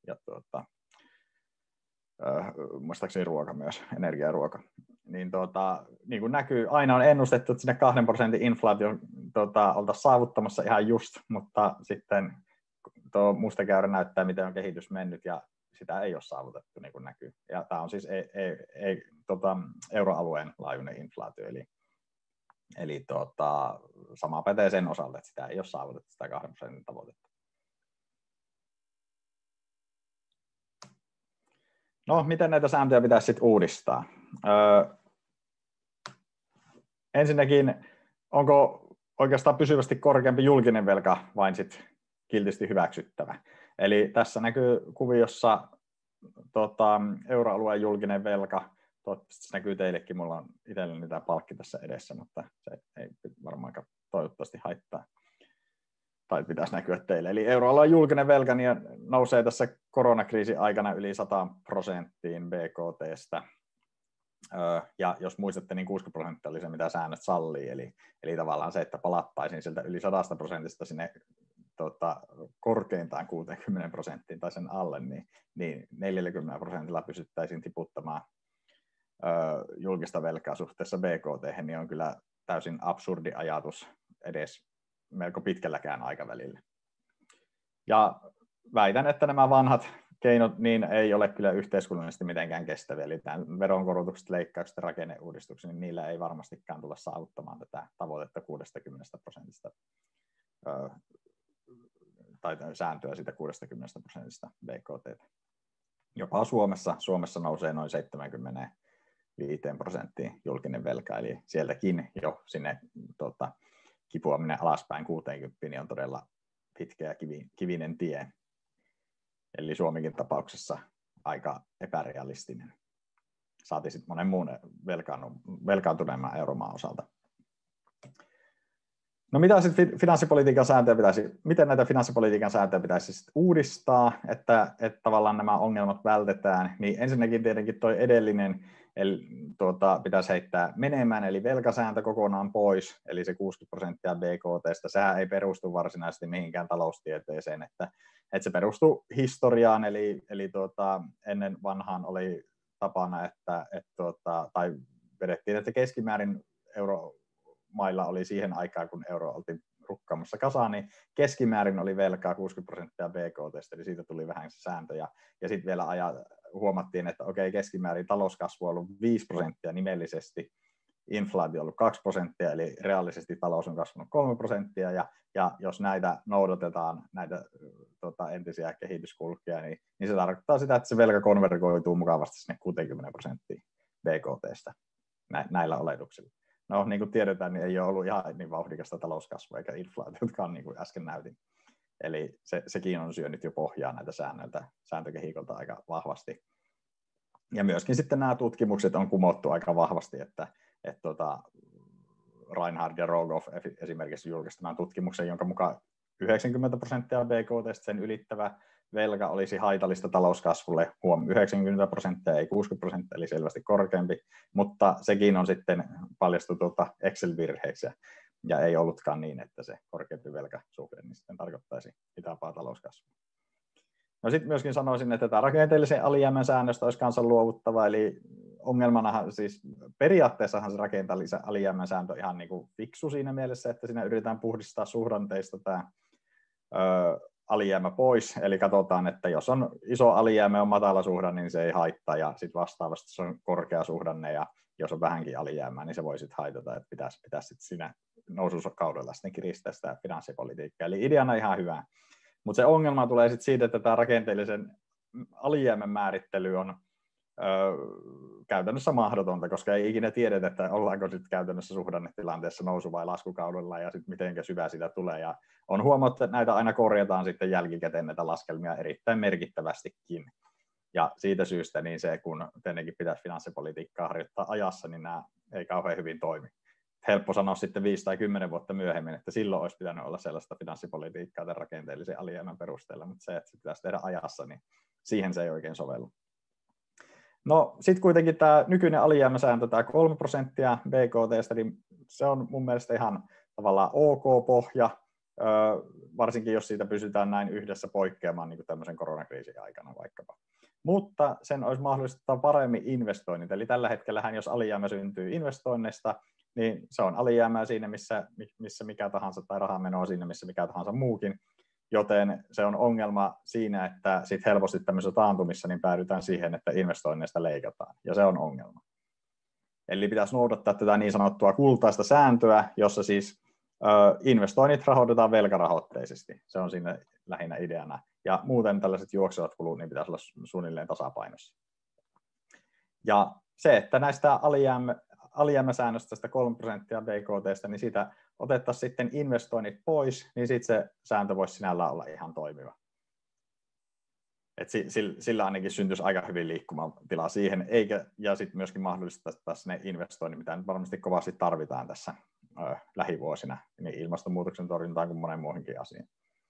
muistaakseni ruoka myös, energia ja ruoka. Niin kuin näkyy, aina on ennustettu, että sinne 2% inflaatio oltaisiin saavuttamassa ihan just, mutta sitten tuo musta käyrä näyttää, miten on kehitys mennyt, ja sitä ei ole saavutettu, niin kuin näkyy. Ja tämä on siis euroalueen laajuinen inflaatio, eli sama pätee sen osalta, että sitä ei ole saavutettu sitä 2% tavoitetta. No, miten näitä sääntöjä pitäisi sitten uudistaa? Ensinnäkin, onko oikeastaan pysyvästi korkeampi julkinen velka vain sitten kiltisti hyväksyttävä? Eli tässä näkyy kuviossa euroalueen julkinen velka. Toivottavasti se näkyy teillekin, mulla on itselleni tämä palkki tässä edessä, mutta se ei varmaan toivottavasti haittaa. Tai pitäisi näkyä teille. Eli euroalueen julkinen velka niin nousee tässä koronakriisin aikana yli 100% BKT:stä. Ja jos muistatte, niin 60% oli se, mitä säännöt sallii. Eli tavallaan se, että palattaisiin sieltä yli 100% sinne korkeintaan 60% tai sen alle, niin 40% pystyttäisiin tiputtamaan julkista velkaa suhteessa BKT, niin on kyllä täysin absurdi ajatus edes melko pitkälläkään aikavälillä. Ja väitän, että nämä vanhat keinot niin ei ole kyllä yhteiskunnallisesti mitenkään kestäviä. Eli tämän veronkorotukset, leikkaukset ja rakenneuudistukset, niin niillä ei varmastikaan tulla saavuttamaan tätä tavoitetta 60% tai sääntöä siitä 60% BKT. Jopa Suomessa nousee noin 75% julkinen velka, eli sieltäkin jo sinne kipuaminen alaspäin 60 niin on todella pitkä ja kivinen tie. Eli Suomikin tapauksessa aika epärealistinen. Saatiin sitten monen muun velkaantuneemman euromaan osalta. No mitä sitten finanssipolitiikan sääntöjä miten näitä finanssipolitiikan sääntöjä pitäisi sitten uudistaa, että tavallaan nämä ongelmat vältetään, niin ensinnäkin tietenkin tuo edellinen, eli pitäisi heittää menemään, eli velkasääntö kokonaan pois, eli se 60% BKT:stä, sehän ei perustu varsinaisesti mihinkään taloustieteeseen, että se perustuu historiaan, eli ennen vanhaan oli tapana, tai vedettiin, että keskimäärin euromailla oli siihen aikaan, kun euro oltiin rukkaamassa kasaan, niin keskimäärin oli velkaa 60% BKT:stä, eli siitä tuli vähän se sääntö, ja sitten vielä huomattiin, että okei, keskimäärin talouskasvu on ollut 5% nimellisesti, inflaatio on ollut 2%, eli reaalisesti talous on kasvanut 3%, ja jos näitä noudatetaan, näitä entisiä kehityskulkuja, niin se tarkoittaa sitä, että se velka konvergoituu mukavasti sinne 60% BKT:stä näillä oletuksilla. No, niin kuin tiedetään, niin ei ole ollut ihan niin vauhdikasta talouskasvua eikä inflaatiotkaan, niin kuin äsken näytin. Eli sekin on syönyt jo pohjaa näitä sääntökehikolta aika vahvasti. Ja myöskin sitten nämä tutkimukset on kumottu aika vahvasti, että Reinhard ja Rogoff esimerkiksi julkistamaan tutkimuksen, jonka mukaan 90% BKT:stä sen ylittävä velka olisi haitallista talouskasvulle, 90%, ei 60%, eli selvästi korkeampi, mutta sekin on sitten paljastu Excel-virheeksi, ja ei ollutkaan niin, että se korkeampi velkasuhde niin sitten tarkoittaisi hitaampaa talouskasvua. No sitten myöskin sanoisin, että tämä rakenteellisen alijäämän säännöstä olisi kanssa luovuttava, eli ongelmanahan siis periaatteessahan se rakenteellisen alijäämän sääntö on ihan niin kuin fiksu siinä mielessä, että siinä yritetään puhdistaa suhdanteista tämä alijäämä pois, eli katsotaan, että jos on iso alijäämä ja on matala suhdanne, niin se ei haittaa, ja sitten vastaavasti se on korkea suhdanne, ja jos on vähänkin alijäämää, niin se voi sitten haitata, että pitäisi sitten siinä nousukaudella sitten kiristää sitä finanssipolitiikkaa, eli ideana ihan hyvä. Mutta se ongelma tulee sitten siitä, että tämä rakenteellisen alijäämän määrittely on käytännössä mahdotonta, koska ei ikinä tiedetä, että ollaanko sitten käytännössä suhdannetilanteessa nousu- vai laskukaudella ja sitten miten syvä sitä tulee. Ja on huomattu, että näitä aina korjataan sitten jälkikäteen näitä laskelmia erittäin merkittävästikin. Ja siitä syystä niin se, kun tietenkin pitäisi finanssipolitiikkaa harjoittaa ajassa, niin nämä ei kauhean hyvin toimi. Helppo sanoa sitten 5 tai 10 vuotta myöhemmin, että silloin olisi pitänyt olla sellaista finanssipolitiikkaa tämän rakenteellisen alijäämän perusteella, mutta se, että se pitäisi tehdä ajassa, niin siihen se ei oikein sovellu. No sitten kuitenkin tämä nykyinen alijäämäsääntö, tämä 3% BKT:stä, niin se on mun mielestä ihan tavallaan ok pohja, varsinkin jos siitä pysytään näin yhdessä poikkeamaan niin kuin tämmöisen koronakriisin aikana vaikkapa. Mutta sen olisi mahdollista paremmin investoinnit, eli tällä hetkellähän jos alijäämä syntyy investoinneista, niin se on alijäämää siinä, missä mikä tahansa, tai rahanmenoa siinä, missä mikä tahansa muukin, joten se on ongelma siinä, että sit helposti tämmöisessä taantumissa niin päädytään siihen, että investoinneista leikataan, ja se on ongelma. Eli pitäisi noudattaa tätä niin sanottua kultaista sääntöä, jossa siis investoinnit rahoitetaan velkarahoitteisesti, se on siinä lähinnä ideana, ja muuten tällaiset juoksevat kulut niin pitäisi olla suunnilleen tasapainossa. Ja se, että näistä alijäämäsäännöstä tästä 3% BKT:stä, niin siitä otettaisiin sitten investoinnit pois, niin sitten se sääntö voisi sinällään olla ihan toimiva. Et sillä ainakin syntyisi aika hyvin liikkumatilaa siihen, ja sitten myöskin mahdollistettaisiin ne investoinnit, mitä nyt varmasti kovasti tarvitaan tässä lähivuosina, niin ilmastonmuutoksen torjuntaan kuin monen muuhinkin asiaan.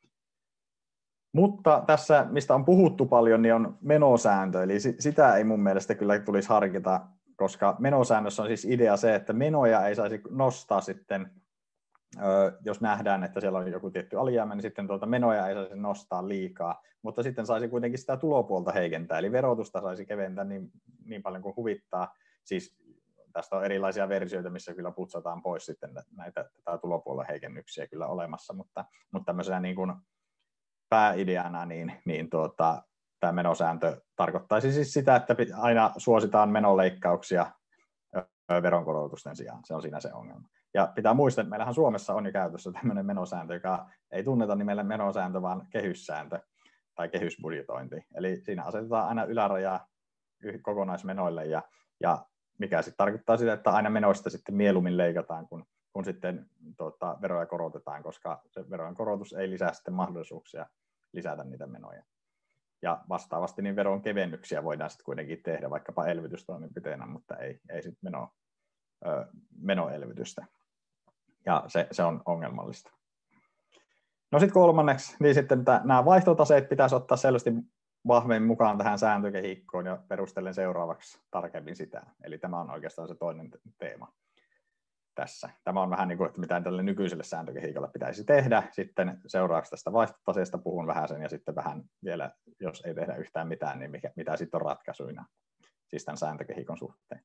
Mutta tässä, mistä on puhuttu paljon, niin on menosääntö, eli sitä ei mun mielestä kyllä tulisi harkita, koska menosäännössä on siis idea se, että menoja ei saisi nostaa sitten, jos nähdään, että siellä on joku tietty alijäämä, niin sitten menoja ei saisi nostaa liikaa, mutta sitten saisi kuitenkin sitä tulopuolta heikentää, eli verotusta saisi keventää niin paljon kuin huvittaa. Siis tästä on erilaisia versioita, missä kyllä putsataan pois sitten näitä tulopuolen heikennyksiä kyllä olemassa, mutta tämmöisenä niin kuin pääideana niin tämä menosääntö tarkoittaisi siis sitä, että aina suositaan menoleikkauksia veronkorotusten sijaan. Se on siinä se ongelma. Ja pitää muistaa, että meillähän Suomessa on jo käytössä tämmöinen menosääntö, joka ei tunneta nimellä menosääntö, vaan kehyssääntö tai kehysbudjetointi. Eli siinä asetetaan aina ylärajaa kokonaismenoille, ja mikä sitten tarkoittaa sitä, että aina menoista sitten mieluummin leikataan, kun sitten veroja korotetaan, koska se verojen korotus ei lisää sitten mahdollisuuksia lisätä niitä menoja. Ja vastaavasti niin veron kevennyksiä voidaan sitten kuitenkin tehdä vaikkapa elvytystoimenpiteenä, mutta ei sitten menoelvytystä. Ja se on ongelmallista. No sitten kolmanneksi, niin sitten nämä vaihtotaseet pitäisi ottaa selvästi vahvemmin mukaan tähän sääntökehikkoon ja perustelen seuraavaksi tarkemmin sitä. Eli tämä on oikeastaan se toinen teema tässä. Tämä on vähän niin kuin, että mitä tälle nykyiselle sääntökehikolle pitäisi tehdä. Sitten seuraavaksi tästä vaihtotaseesta puhun vähän sen ja sitten vähän vielä, jos ei tehdä yhtään mitään, niin mitä sitten on ratkaisuina siis tämän sääntökehikon suhteen.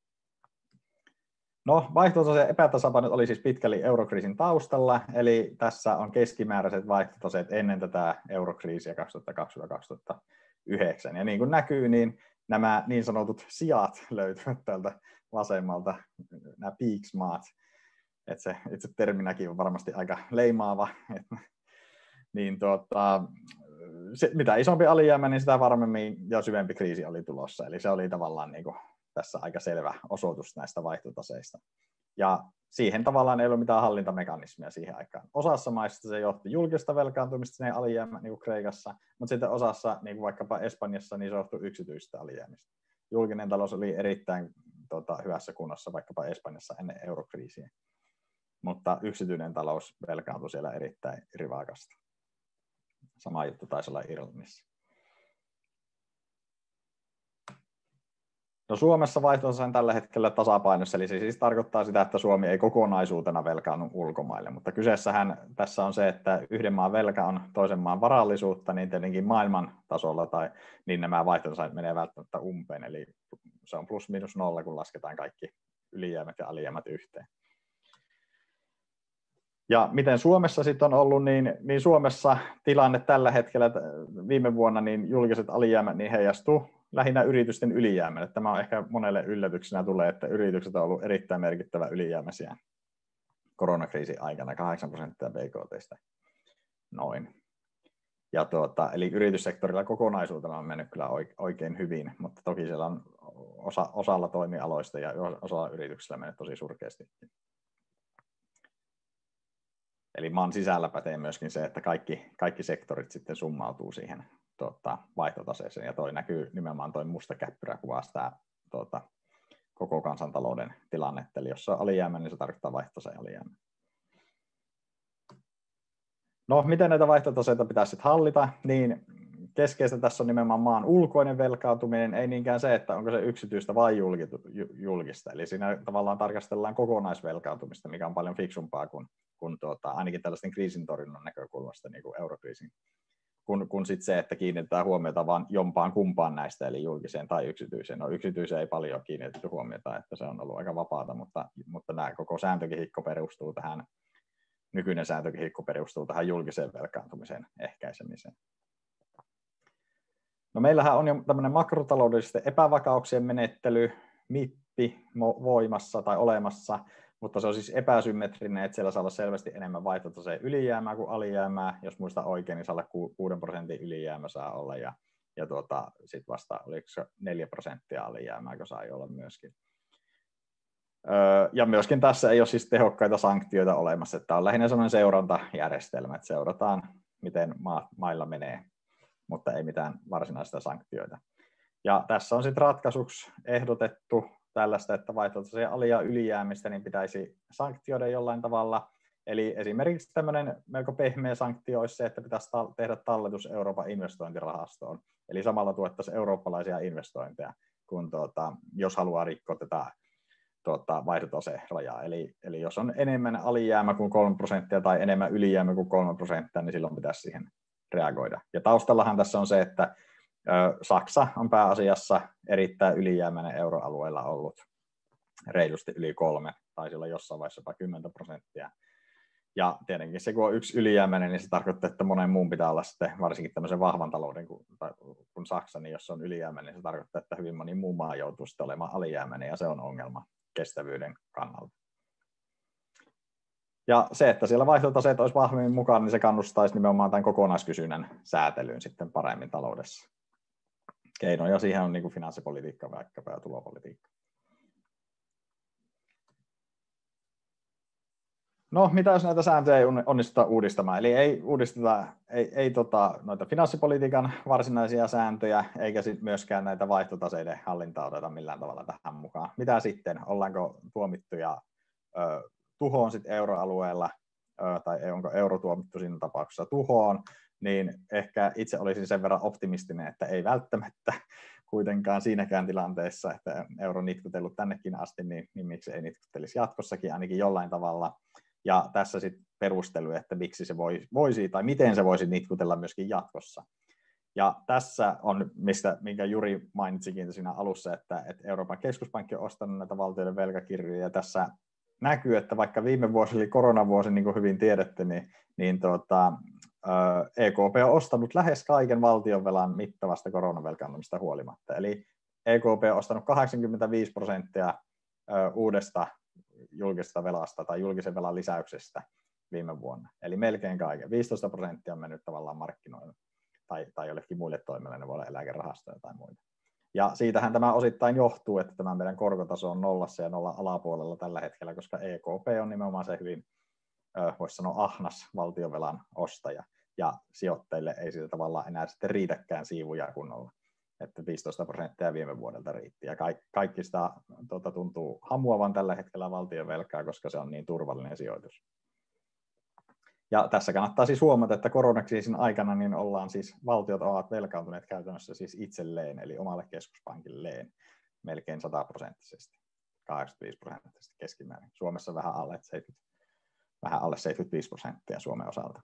No, vaihtotaseen epätasapainot oli siis pitkälle eurokriisin taustalla, eli tässä on keskimääräiset vaihtotaseet ennen tätä eurokriisiä 2002-2009. Ja niin kuin näkyy, niin nämä niin sanotut sijat löytyvät täältä vasemmalta, nämä peaks-maat. Että se itse terminäkin on varmasti aika leimaava. Niin mitä isompi alijäämä, niin sitä varmemmin ja syvempi kriisi oli tulossa. Eli se oli tavallaan niin kuin tässä aika selvä osoitus näistä vaihtotaseista. Ja siihen tavallaan ei ollut mitään hallintamekanismia siihen aikaan. Osassa maista se johti julkista velkaantumista sinne alijäämä, niin kuin Kreikassa, mutta sitten osassa, niin kuin vaikkapa Espanjassa, niin se johtui yksityistä alijäämistä. Julkinen talous oli erittäin hyvässä kunnossa vaikkapa Espanjassa ennen eurokriisiä, mutta yksityinen talous velkaantui siellä erittäin rivakasti. Sama juttu taisi olla Irlannissa. No Suomessa vaihtotase on tällä hetkellä tasapainossa, eli se siis tarkoittaa sitä, että Suomi ei kokonaisuutena velkaannu ulkomaille, mutta kyseessähän tässä on se, että yhden maan velka on toisen maan varallisuutta, niin tietenkin maailman tasolla, niin nämä vaihtotaseet menee välttämättä umpeen, eli se on plus miinus nolla, kun lasketaan kaikki ylijäämät ja alijäämät yhteen. Ja miten Suomessa sitten on ollut, niin Suomessa tilanne tällä hetkellä viime vuonna, niin julkiset alijäämät niin heijastuu lähinnä yritysten ylijäämään. Tämä on ehkä monelle yllätyksenä tulee, että yritykset on ollut erittäin merkittävä ylijäämäisiä koronakriisin aikana, 8% BKT:stä noin. Ja eli yrityssektorilla kokonaisuutena on mennyt kyllä oikein hyvin, mutta toki siellä on osalla toimialoista ja osalla yrityksillä mennyt tosi surkeasti. Eli maan sisällä pätee myöskin se, että kaikki sektorit sitten summautuu siihen vaihtotaseeseen, ja toi näkyy nimenomaan toi musta käppyrä kuvaa sitä koko kansantalouden tilannetta, eli jos on alijäämä, niin se tarkoittaa vaihtotaseen alijäämä. No, miten näitä vaihtotaseita pitäisi sitten hallita, niin keskeistä tässä on nimenomaan maan ulkoinen velkaantuminen, ei niinkään se, että onko se yksityistä vai julkista, eli siinä tavallaan tarkastellaan kokonaisvelkaantumista, mikä on paljon fiksumpaa kuin ainakin tällaisten kriisintorjunnan näkökulmasta, niin kuin eurokriisin, kun sitten se, että kiinnitetään huomiota vain jompaan kumpaan näistä, eli julkiseen tai yksityiseen. No yksityiseen ei paljon kiinnitetty huomiota, että se on ollut aika vapaata, mutta nämä koko sääntökehikko perustuu tähän, nykyinen sääntökehikko perustuu tähän julkiseen velkaantumisen ehkäisemiseen. No meillähän on jo tämmöinen makrotaloudellisten epävakauksien menettely, MIPPI, voimassa tai olemassa, mutta se on siis epäsymmetrinen, että siellä saa olla selvästi enemmän vaihtotaseen ylijäämää kuin alijäämää. Jos muistan oikein, niin saa olla 6% ylijäämä saa olla, ja sitten vasta oliko se 4% alijäämää, kun saa olla myöskin. Ja myöskin tässä ei ole siis tehokkaita sanktioita olemassa, että tämä on lähinnä sellainen seurantajärjestelmä, että seurataan, miten mailla menee, mutta ei mitään varsinaista sanktioita. Ja tässä on sitten ratkaisuksi ehdotettu tällaista, että vaihtotaseen ali- ja ylijäämistä niin pitäisi sanktioida jollain tavalla. Eli esimerkiksi tämmöinen melko pehmeä sanktio olisi se, että pitäisi tehdä talletus Euroopan investointirahastoon. Eli samalla tuettaisiin eurooppalaisia investointeja, kun jos haluaa rikkoa tätä vaihtotaseen-rajaa. Eli jos on enemmän alijäämä kuin 3% tai enemmän ylijäämä kuin 3%, niin silloin pitäisi siihen reagoida. Ja taustallahan tässä on se, että Saksa on pääasiassa erittäin ylijäämäinen euroalueella ollut reilusti yli 3, tai sillä jossain vaiheessa jopa 10%. Ja tietenkin se, kun on yksi ylijäämäinen, niin se tarkoittaa, että monen muun pitää olla sitten, varsinkin tämmöisen vahvan talouden kuin Saksa, niin jos se on ylijäämäinen, niin se tarkoittaa, että hyvin moni muu maa joutuu sitten olemaan alijäämäinen, ja se on ongelma kestävyyden kannalta. Ja se, että siellä vaihtotaseet olisi vahvemmin mukaan, niin se kannustaisi nimenomaan tämän kokonaiskysynnän säätelyyn sitten paremmin taloudessa. Keinoja siihen on niin kuin finanssipolitiikka vaikkapa ja tulopolitiikka. No, mitä jos näitä sääntöjä ei onnistuta uudistamaan? Eli ei uudisteta noita finanssipolitiikan varsinaisia sääntöjä, eikä sit myöskään näitä vaihtotaseiden hallintaa oteta millään tavalla tähän mukaan. Mitä sitten? Ollaanko tuomittuja tuhoon sit euroalueella, tai onko euro tuomittu siinä tapauksessa tuhoon, niin ehkä itse olisin sen verran optimistinen, että ei välttämättä kuitenkaan siinäkään tilanteessa, että euro nitkutellut tännekin asti, niin miksi ei nitkuttelisi jatkossakin ainakin jollain tavalla. Ja tässä sitten perustelu, että miksi se voisi tai miten se voisi nitkutella myöskin jatkossa. Ja tässä on, minkä Juri mainitsikin siinä alussa, että Euroopan keskuspankki on ostanut näitä valtioiden velkakirjoja, ja tässä näkyy, että vaikka viime vuosi oli koronavuosi, niin kuin hyvin tiedätte, niin EKP on ostanut lähes kaiken valtionvelan mittavasta koronavelkaantumista huolimatta. Eli EKP on ostanut 85% uudesta julkisesta velasta tai julkisen velan lisäyksestä viime vuonna. Eli melkein kaiken. 15% on mennyt tavallaan markkinoille tai jollekin muille toimille, ne voi olla eläkerahastoja tai muita. Ja siitähän tämä osittain johtuu, että tämä meidän korkotaso on nollassa ja nollan alapuolella tällä hetkellä, koska EKP on nimenomaan se hyvin, voisi sanoa, ahnas valtionvelan ostaja, ja sijoittajille ei siitä tavallaan enää sitten riitäkään siivuja kunnolla, että 15% viime vuodelta riitti, ja kaikki sitä tuntuu hamuavan tällä hetkellä valtionvelkaa, koska se on niin turvallinen sijoitus. Ja tässä kannattaa siis huomata, että koronakriisin aikana niin valtiot ovat velkaantuneet käytännössä siis itselleen, eli omalle keskuspankilleen melkein 100%, 85% keskimäärin. Suomessa vähän alle 75% Suomen osalta.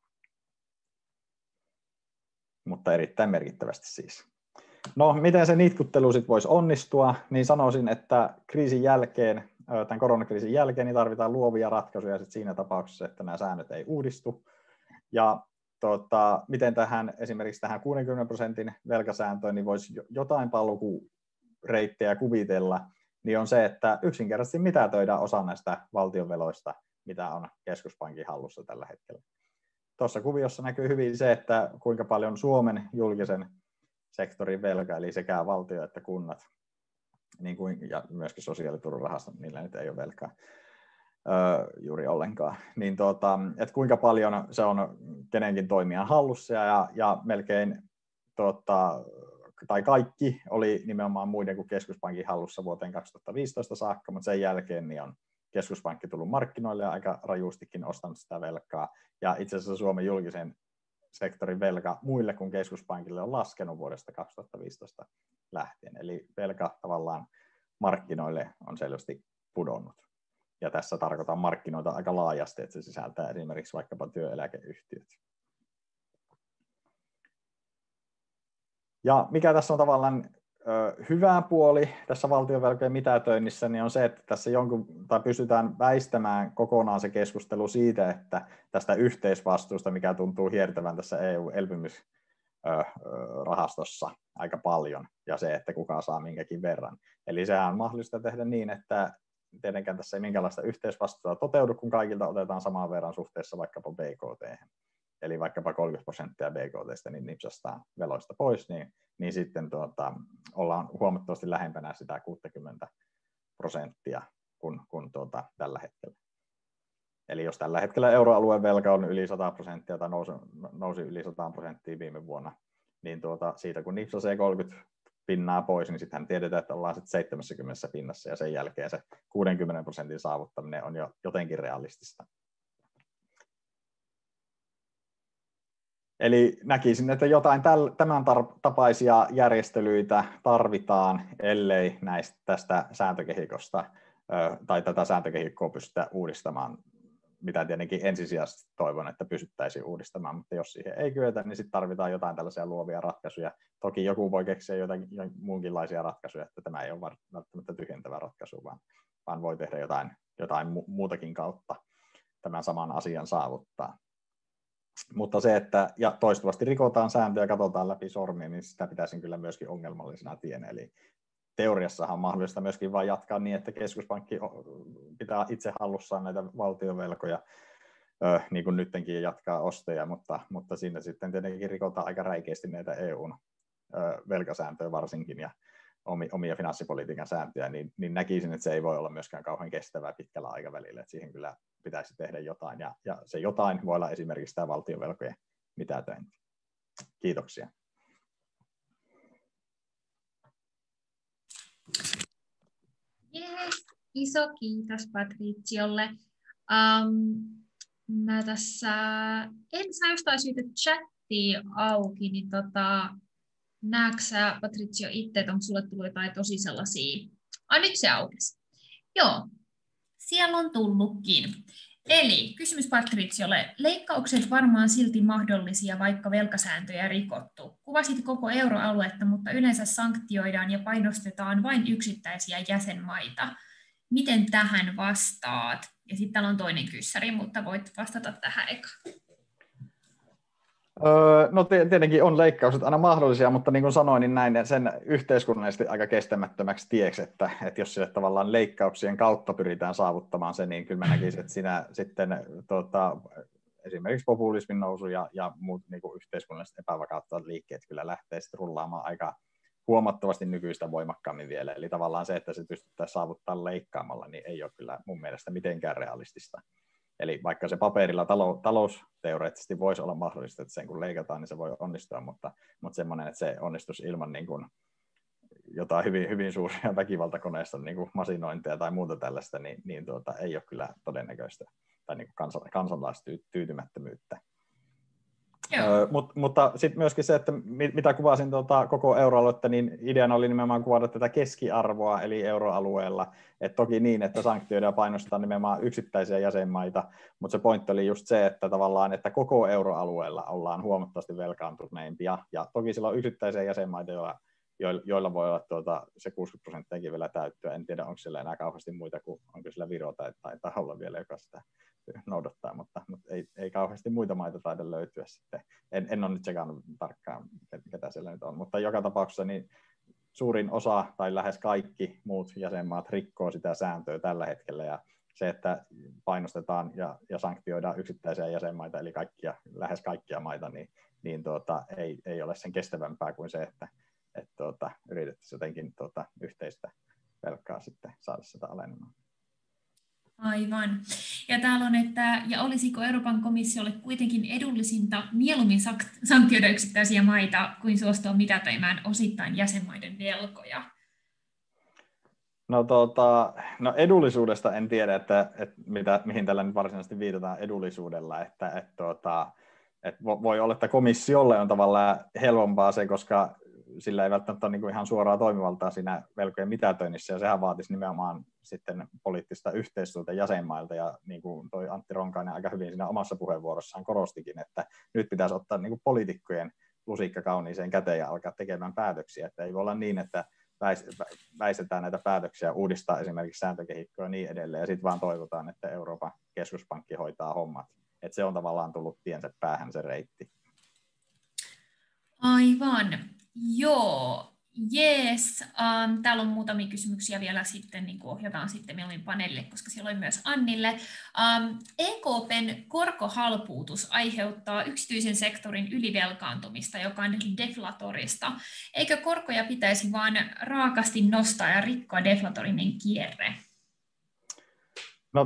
Mutta erittäin merkittävästi siis. No, miten se nitkuttelu sitten voisi onnistua, niin sanoisin, että kriisin jälkeen, tämän koronakriisin jälkeen, niin tarvitaan luovia ratkaisuja sit siinä tapauksessa, että nämä säännöt ei uudistu. Ja miten esimerkiksi tähän 60% velkasääntöön niin voisi jotain paluureittejä kuvitella, niin on se, että yksinkertaisesti mitätöidään osa näistä valtionveloista, mitä on keskuspankin hallussa tällä hetkellä. Tuossa kuviossa näkyy hyvin se, että kuinka paljon Suomen julkisen sektorin velka, eli sekä valtio että kunnat, niin kuin, ja myöskin sosiaaliturvarahastot, niillä nyt ei ole velkaa juuri ollenkaan, niin että kuinka paljon se on kenenkin toimijan hallussa, ja melkein, tai kaikki oli nimenomaan muiden kuin keskuspankin hallussa vuoteen 2015 saakka, mutta sen jälkeen niin on keskuspankki tullut markkinoille ja aika rajustikin ostanut sitä velkaa, ja itse asiassa Suomen julkisen sektorin velka muille kuin keskuspankille on laskenut vuodesta 2015 lähtien. Eli velka tavallaan markkinoille on selvästi pudonnut. Ja tässä tarkoitan markkinoita aika laajasti, että se sisältää esimerkiksi vaikkapa työeläkeyhtiöt. Ja mikä tässä on tavallaan hyvä puoli tässä valtionvelkojen mitätöinnissä, niin on se, että tässä pystytään väistämään kokonaan se keskustelu siitä, että tästä yhteisvastuusta, mikä tuntuu hiertävän tässä EU-elpymisrahastossa aika paljon, ja se, että kuka saa minkäkin verran. Eli sehän on mahdollista tehdä niin, että tietenkään tässä ei minkäänlaista yhteisvastuuta toteudu, kun kaikilta otetaan saman verran suhteessa vaikkapa BKT. Eli vaikkapa 30% BKT:stä niin nipsastaan veloista pois, niin sitten ollaan huomattavasti lähempänä sitä 60% kuin tällä hetkellä. Eli jos tällä hetkellä euroalueen velka on yli 100% tai nousi yli 100% viime vuonna, niin siitä kun nipsasee 30% pois, niin sittenhän tiedetään, että ollaan sitten 70% ja sen jälkeen se 60% saavuttaminen on jo jotenkin realistista. Eli näkisin, että jotain tämän tapaisia järjestelyitä tarvitaan, ellei tästä sääntökehikosta tai tätä sääntökehikkoa pystytä uudistamaan, mitä tietenkin ensisijaisesti toivon, että pystyttäisiin uudistamaan, mutta jos siihen ei kyetä, niin sitten tarvitaan jotain tällaisia luovia ratkaisuja. Toki joku voi keksiä jotain muunkinlaisia ratkaisuja, että tämä ei ole välttämättä tyhjentävä ratkaisu, vaan voi tehdä jotain muutakin kautta tämän saman asian saavuttaa. Mutta se, että ja toistuvasti rikotaan sääntöjä ja katsotaan läpi sormia, niin sitä pitäisin kyllä myöskin ongelmallisena tienä. Eli teoriassahan on mahdollista myöskin vain jatkaa niin, että keskuspankki pitää itse hallussaan näitä valtionvelkoja, niin kuin nytkin jatkaa osteja, mutta siinä sitten tietenkin rikotaan aika räikeästi näitä EUn velkasääntöjä varsinkin ja omia finanssipolitiikan sääntöjä, niin näkisin, että se ei voi olla myöskään kauhean kestävää pitkällä aikavälillä, että siihen kyllä pitäisi tehdä jotain, ja se jotain voi olla esimerkiksi tämä valtionvelkojen mitätöinti. Kiitoksia. Yes, iso kiitos Patriciolle. Mä tässä en saa jostain syytä chattia auki, niin näetkö sä, Patricio, itse, että onko sulle tullut jotain tosi sellaisia? Nyt se aukesi. Joo, siellä on tullutkin. Eli kysymys Patriciolle. Leikkaukset varmaan silti mahdollisia, vaikka velkasääntöjä rikottu. Kuvasit koko euroaluetta, mutta yleensä sanktioidaan ja painostetaan vain yksittäisiä jäsenmaita. Miten tähän vastaat? Ja sitten täällä on toinen kyssäri, mutta voit vastata tähän eka. No tietenkin on leikkaukset aina mahdollisia, mutta niin kuin sanoin, niin näin sen yhteiskunnallisesti aika kestämättömäksi tieksi, että jos sille tavallaan leikkauksien kautta pyritään saavuttamaan se, niin kyllä mä näkisin, että siinä sitten esimerkiksi populismin nousu ja muut niin kuin yhteiskunnalliset epävakauttavat liikkeet kyllä lähtee sitten rullaamaan aika huomattavasti nykyistä voimakkaammin vielä. Eli tavallaan se, että se pystyttäisiin saavuttaa leikkaamalla, niin ei ole kyllä mun mielestä mitenkään realistista. Eli vaikka se paperilla talousteoreettisesti voisi olla mahdollista, että sen kun leikataan, niin se voi onnistua, mutta semmoinen, että se onnistuisi ilman niin kuin jotain hyvin, hyvin suuria väkivaltakoneista, niin kuin masinointia tai muuta tällaista, niin ei ole kyllä todennäköistä tai niin kuin kansalaistyytymättömyyttä. Mutta sitten myöskin se, että mitä kuvasin koko euroaluetta, niin ideana oli nimenomaan kuvata tätä keskiarvoa, eli euroalueella. Et toki niin, että sanktioidaan painostetaan nimenomaan yksittäisiä jäsenmaita, mutta se pointti oli just se, että tavallaan, että koko euroalueella ollaan huomattavasti velkaantuneimpia, ja toki sillä on yksittäisiä jäsenmaita, joilla voi olla se 60% vielä täyttyä. En tiedä, onko siellä enää kauheasti muita kuin onko sillä Viro tai olla vielä, joka sitä noudattaa, mutta ei kauheasti muita maita taida löytyä sitten. En ole nyt sekannut tarkkaan, ketä siellä nyt on, mutta joka tapauksessa niin suurin osa tai lähes kaikki muut jäsenmaat rikkoo sitä sääntöä tällä hetkellä, ja se, että painostetaan ja sanktioidaan yksittäisiä jäsenmaita, eli lähes kaikkia maita, niin ei ole sen kestävämpää kuin se, että yritettäisiin jotenkin yhteistä velkaa sitten saada sitä alenemaan. Aivan. Ja täällä on, että ja olisiko Euroopan komissiolle kuitenkin edullisinta mieluummin sanktioida yksittäisiä maita kuin suostua mitätöimään osittain jäsenmaiden velkoja? No edullisuudesta en tiedä, että mihin tällä nyt varsinaisesti viitataan edullisuudella, että voi olla, että komissiolle on tavallaan helpompaa se, koska sillä ei välttämättä ole niin kuin ihan suoraa toimivaltaa siinä velkojen mitätöinnissä, ja sehän vaatisi nimenomaan sitten poliittista yhteistyötä jäsenmailta, ja niin kuin toi Antti Ronkainen aika hyvin siinä omassa puheenvuorossaan korostikin, että nyt pitäisi ottaa niin kuin poliitikkojen lusikka kauniiseen käteen ja alkaa tekemään päätöksiä, että ei voi olla niin, että väistetään näitä päätöksiä, uudistaa esimerkiksi sääntökehikkoa ja niin edelleen, ja sitten vaan toivotaan, että Euroopan keskuspankki hoitaa hommat. Että se on tavallaan tullut tiensä päähän se reitti. Aivan. Joo, jees. Täällä on muutamia kysymyksiä vielä sitten, niin kuin ohjataan sitten mieluummin paneelille, koska siellä oli myös Annille. EKPn korkohalpuutus aiheuttaa yksityisen sektorin ylivelkaantumista, joka on deflatorista. Eikö korkoja pitäisi vain raakasti nostaa ja rikkoa deflatorinen kierre? No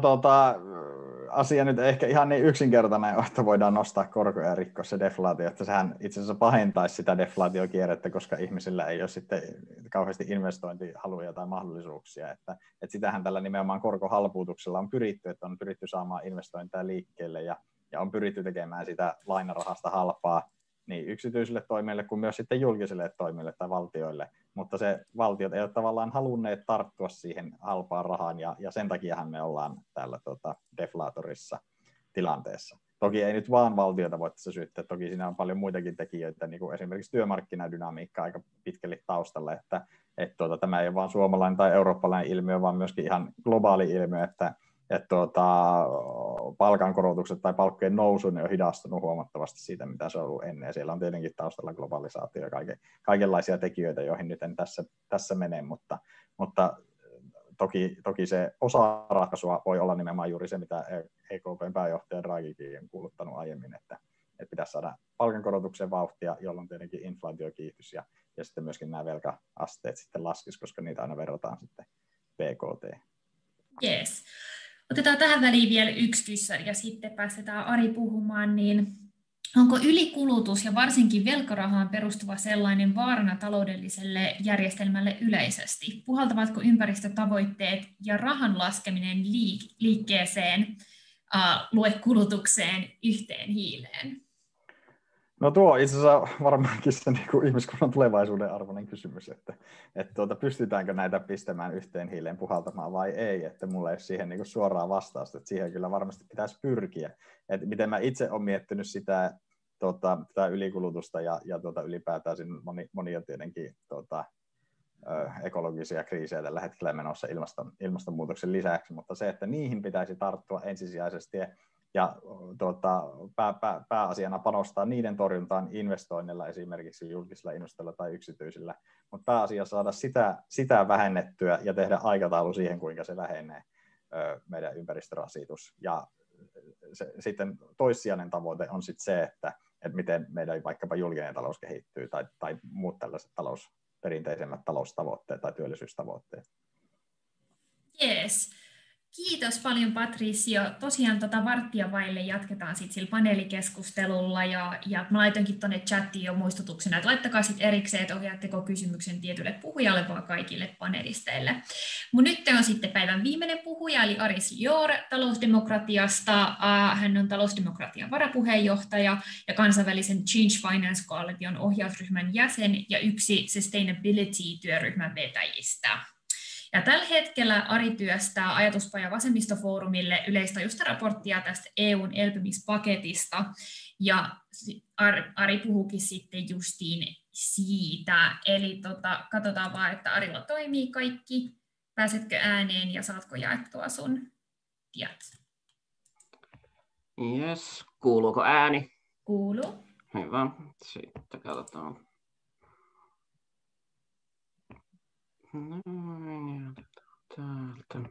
asia nyt ehkä ihan niin yksinkertainen, että voidaan nostaa korkoja ja rikkoa se deflaatio, että sehän itse asiassa pahentaisi sitä deflaatiokierrettä, koska ihmisillä ei ole sitten kauheasti investointihaluja tai mahdollisuuksia, että sitähän tällä nimenomaan korkohalpuutuksella on pyritty, että on pyritty saamaan investointeja liikkeelle ja on pyritty tekemään sitä lainarahasta halpaa niin yksityisille toimijoille kuin myös sitten julkisille toimijoille tai valtioille, mutta se valtiot eivät tavallaan halunneet tarttua siihen halpaan rahaan, ja sen takiahan me ollaan täällä deflaatorissa tilanteessa. Toki ei nyt vaan valtiota voi tässä syyttää, toki siinä on paljon muitakin tekijöitä, niin kuin esimerkiksi työmarkkinadynamiikka aika pitkälle taustalla, että tämä ei ole vain suomalainen tai eurooppalainen ilmiö, vaan myöskin ihan globaali ilmiö, että palkankorotukset tai palkkojen nousu on hidastunut huomattavasti siitä, mitä se on ollut ennen. Siellä on tietenkin taustalla globalisaatio ja kaikenlaisia tekijöitä, joihin nyt en tässä mene, mutta toki se osa ratkaisua voi olla nimenomaan juuri se, mitä EKP:n pääjohtaja Draghikin on kuuluttanut aiemmin, että pitäisi saada palkankorotuksen vauhtia, jolloin tietenkin inflaatio kiihtyisi ja sitten myöskin nämä velka-asteet sitten laskisi, koska niitä aina verrataan sitten BKT. Yes. Otetaan tähän väliin vielä yksi kysymys ja sitten päästetään Ari puhumaan, niin onko ylikulutus ja varsinkin velkarahaan perustuva sellainen vaarana taloudelliselle järjestelmälle yleisesti? Puhaltavatko ympäristötavoitteet ja rahan laskeminen liikkeeseen lue kulutukseen yhteen hiileen? No tuo on itse asiassa varmaankin se niin kuin ihmiskunnan tulevaisuuden arvoinen kysymys, että pystytäänkö näitä pistämään yhteen hiileen puhaltamaan vai ei, että mulla ei ole siihen niin kuin suoraa vastausta, että siihen kyllä varmasti pitäisi pyrkiä. Että miten mä itse olen miettinyt sitä ylikulutusta ja ylipäätään monia tietenkin ekologisia kriisejä tällä hetkellä menossa ilmastonmuutoksen lisäksi, mutta se, että niihin pitäisi tarttua ensisijaisesti ja pääasiana panostaa niiden torjuntaan investoinnilla, esimerkiksi julkisilla investoilla tai yksityisillä, mutta pääasia saada sitä vähennettyä ja tehdä aikataulu siihen, kuinka se vähenee meidän ympäristörasitus. Ja sitten toissijainen tavoite on sitten se, että miten meidän vaikkapa julkinen talous kehittyy tai muut tällaiset perinteisemmät taloustavoitteet tai työllisyystavoitteet. Yes. Kiitos paljon Patricio. Tosiaan varttia vaille jatketaan sitten sillä paneelikeskustelulla ja mä laitoinkin tuonne chattiin jo muistutuksena, että laittakaa sitten erikseen, että ohjaatteko kysymyksen tietylle puhujalle vaan kaikille panelisteille. Mutta nyt on sitten päivän viimeinen puhuja, eli Aris Lior talousdemokratiasta. Hän on talousdemokratian varapuheenjohtaja ja kansainvälisen Change Finance Coalition ohjausryhmän jäsen ja yksi Sustainability-työryhmän vetäjistä. Ja tällä hetkellä Ari työstää Ajatuspaja Vasemmistofoorumille yleistajuista raporttia tästä EUn elpymispaketista. Ja Ari puhuukin sitten justiin siitä. Eli katsotaan vaan, että Arilla toimii kaikki. Pääsetkö ääneen ja saatko jaettua sun tiedot? Yes, kuuluuko ääni? Kuuluu. Hyvä, sitten katsotaan. Täältä.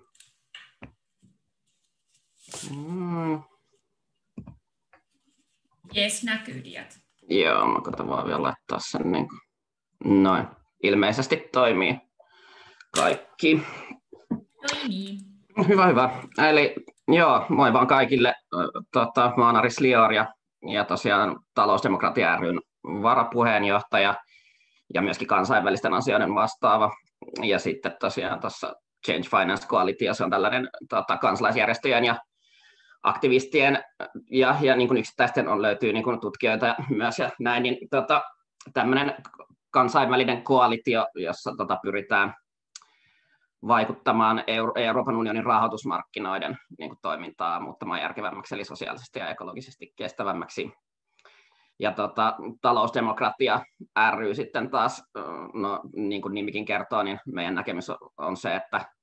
Jes, näkyy diat. Joo, mä koitan vaan vielä laittaa sen niin kuin. Noin, ilmeisesti toimii kaikki. Toimii. Hyvä. Eli joo, moi vaan kaikille. Mä oon Aris Lior ja tosiaan Talousdemokratia ry:n varapuheenjohtaja ja myöskin kansainvälisten asioiden vastaava. Ja sitten tosiaan tuossa Change Finance Coalition, se on tällainen kansalaisjärjestöjen ja aktivistien ja niin kuin yksittäisten löytyy niin kuin tutkijoita myös ja näin, niin tämmöinen kansainvälinen koalitio, jossa pyritään vaikuttamaan Euroopan unionin rahoitusmarkkinoiden niin kuin toimintaa muuttamaan järkevämmäksi, eli sosiaalisesti ja ekologisesti kestävämmäksi. Ja Talousdemokratia ry sitten taas, no, niin kuin nimikin kertoo, niin meidän näkemys on se,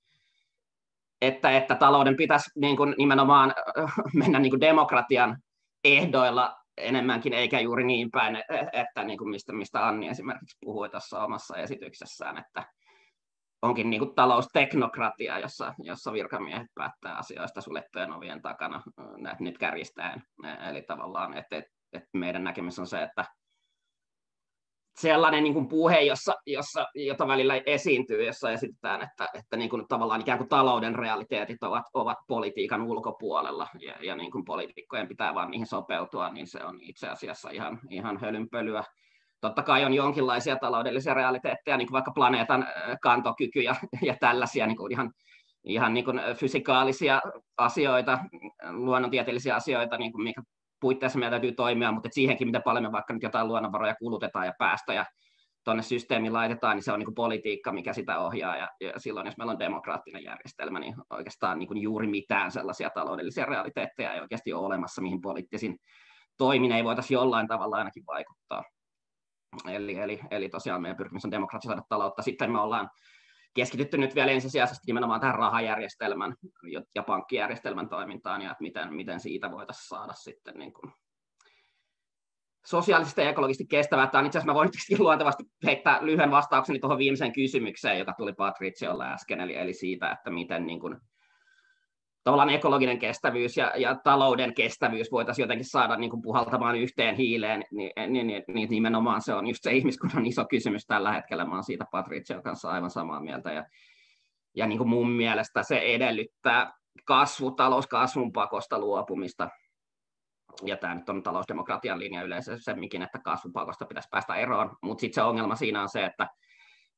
että talouden pitäisi niin kuin nimenomaan mennä niin kuin demokratian ehdoilla enemmänkin, eikä juuri niin päin, että niin kuin mistä Anni esimerkiksi puhui tuossa omassa esityksessään, että onkin niin kuin talousteknokratia, jossa virkamiehet päättää asioista suljettujen ovien takana, nyt kärjistäen. Eli tavallaan, että meidän näkemys on se, että sellainen niin kuin puhe, jota välillä esiintyy, jossa esitetään, että niin kuin tavallaan ikään kuin talouden realiteetit ovat politiikan ulkopuolella ja niin kuin poliitikkojen pitää vaan niihin sopeutua, niin se on itse asiassa ihan hölynpölyä. Totta kai on jonkinlaisia taloudellisia realiteetteja, niin kuin vaikka planeetan kantokyky ja tällaisia niin kuin ihan niin kuin fysikaalisia asioita, luonnontieteellisiä asioita, niin kuin mikä puitteissa meidän täytyy toimia, mutta siihenkin, miten paljon me vaikka nyt jotain luonnonvaroja kulutetaan ja päästöjä tuonne systeemiin laitetaan, niin se on niin kuin politiikka, mikä sitä ohjaa. Ja silloin, jos meillä on demokraattinen järjestelmä, niin oikeastaan niin kuin juuri mitään sellaisia taloudellisia realiteetteja ei oikeasti ole olemassa, mihin poliittisin toimin ei voitaisiin jollain tavalla ainakin vaikuttaa. Eli tosiaan meidän pyrkimys on demokratisoida taloutta. Sitten me ollaan keskitytty nyt vielä ensisijaisesti nimenomaan tähän rahajärjestelmän ja pankkijärjestelmän toimintaan ja että miten siitä voitaisiin saada sitten niin kuin sosiaalisesti ja ekologisesti kestävää. Tämä on itse asiassa, mä voin luontevasti heittää lyhyen vastaukseni tuohon viimeiseen kysymykseen, joka tuli Patriciolla äsken, eli siitä, että miten niin kuin tavallaan ekologinen kestävyys ja talouden kestävyys voitaisiin jotenkin saada niin kuin puhaltamaan yhteen hiileen, niin nimenomaan se on just se ihmiskunnan iso kysymys tällä hetkellä. Mä olen siitä Patricion kanssa aivan samaa mieltä. Ja niin kuin mun mielestä se edellyttää talouskasvun pakosta luopumista. Ja tämä nyt on talousdemokratian linja yleisemminkin, että kasvupakosta pitäisi päästä eroon. Mutta sitten se ongelma siinä on se, että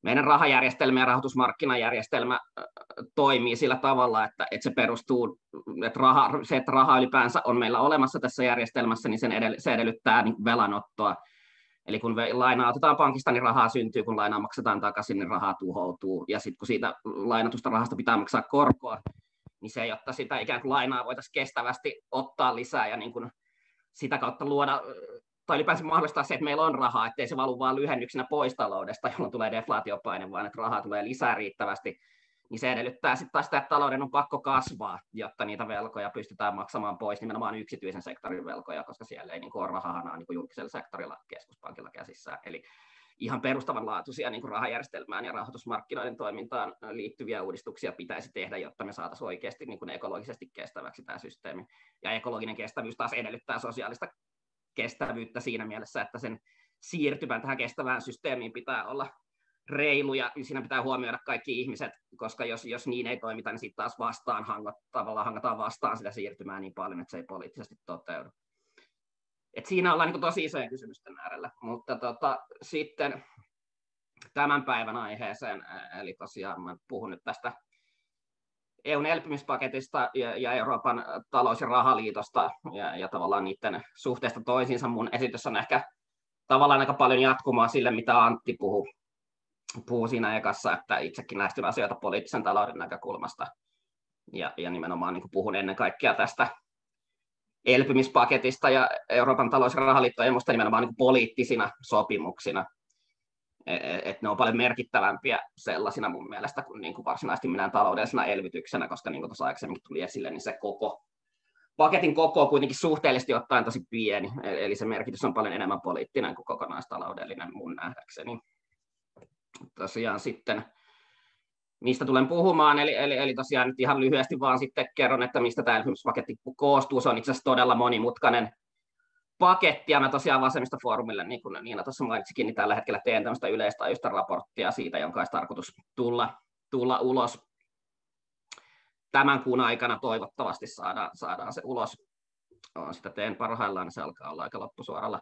meidän rahajärjestelmä ja rahoitusmarkkinajärjestelmä toimii sillä tavalla, että se perustuu, että raha ylipäänsä on meillä olemassa tässä järjestelmässä, niin se edellyttää niin velanottoa. Eli kun lainaa otetaan pankista, niin rahaa syntyy, kun lainaa maksetaan takaisin, niin rahaa tuhoutuu. Ja sitten kun siitä lainatusta rahasta pitää maksaa korkoa, niin se, jotta sitä ikään kuin lainaa voitaisiin kestävästi ottaa lisää ja niin kuin sitä kautta luoda, tai ylipäänsä mahdollistaa se, että meillä on rahaa, ettei se valu vaan lyhennyksenä pois taloudesta, jolloin tulee deflaatiopaine, vaan että rahaa tulee lisää riittävästi, niin se edellyttää sitten taas sitä, että talouden on pakko kasvaa, jotta niitä velkoja pystytään maksamaan pois, nimenomaan yksityisen sektorin velkoja, koska siellä ei ole rahahanaa niin kuin julkisella sektorilla keskuspankilla käsissään. Eli ihan perustavanlaatuisia niin kuin rahajärjestelmään ja rahoitusmarkkinoiden toimintaan liittyviä uudistuksia pitäisi tehdä, jotta me saataisiin oikeasti niin kuin ekologisesti kestäväksi tämä systeemi. Ja ekologinen kestävyys taas edellyttää sosiaalista kestävyyttä siinä mielessä, että sen siirtymän tähän kestävään systeemiin pitää olla reilu ja siinä pitää huomioida kaikki ihmiset, koska jos niin ei toimita, niin sitten taas hangataan vastaan sitä siirtymää niin paljon, että se ei poliittisesti toteudu. Et siinä ollaan niin tosi isojen kysymysten äärellä, mutta sitten tämän päivän aiheeseen, eli tosiaan mä puhun nyt tästä EUn elpymispaketista ja Euroopan talous- ja rahaliitosta ja tavallaan niiden suhteesta toisiinsa. Mun esitys on ehkä tavallaan aika paljon jatkumaa sille, mitä Antti puhui siinä ekassa, että itsekin lähestyn asioita poliittisen talouden näkökulmasta ja nimenomaan niin puhun ennen kaikkea tästä elpymispaketista ja Euroopan talous- ja rahaliittoa ja musta nimenomaan niin poliittisina sopimuksina. Et ne on paljon merkittävämpiä sellaisina mun mielestä kuin, varsinaisesti minään taloudellisena elvytyksenä, koska niin kuin tuossa aikaisemmin tuli esille, niin se paketin koko on kuitenkin suhteellisesti ottaen tosi pieni, eli se merkitys on paljon enemmän poliittinen kuin kokonaistaloudellinen mun nähdäkseni. Tosiaan sitten, mistä tulen puhumaan, eli tosiaan nyt ihan lyhyesti vaan sitten kerron, että mistä tämä elpymispaketti koostuu. Se on itse asiassa todella monimutkainen paketti, ja mä tosiaan Vasemmistofoorumille, niin kuin Niina tuossa mainitsikin, niin tällä hetkellä teen tämmöistä yleistajuista raporttia siitä, jonka olisi tarkoitus tulla ulos tämän kuun aikana. Toivottavasti saadaan se ulos. Sitä teen parhaillaan, se alkaa olla aika loppusuoralla.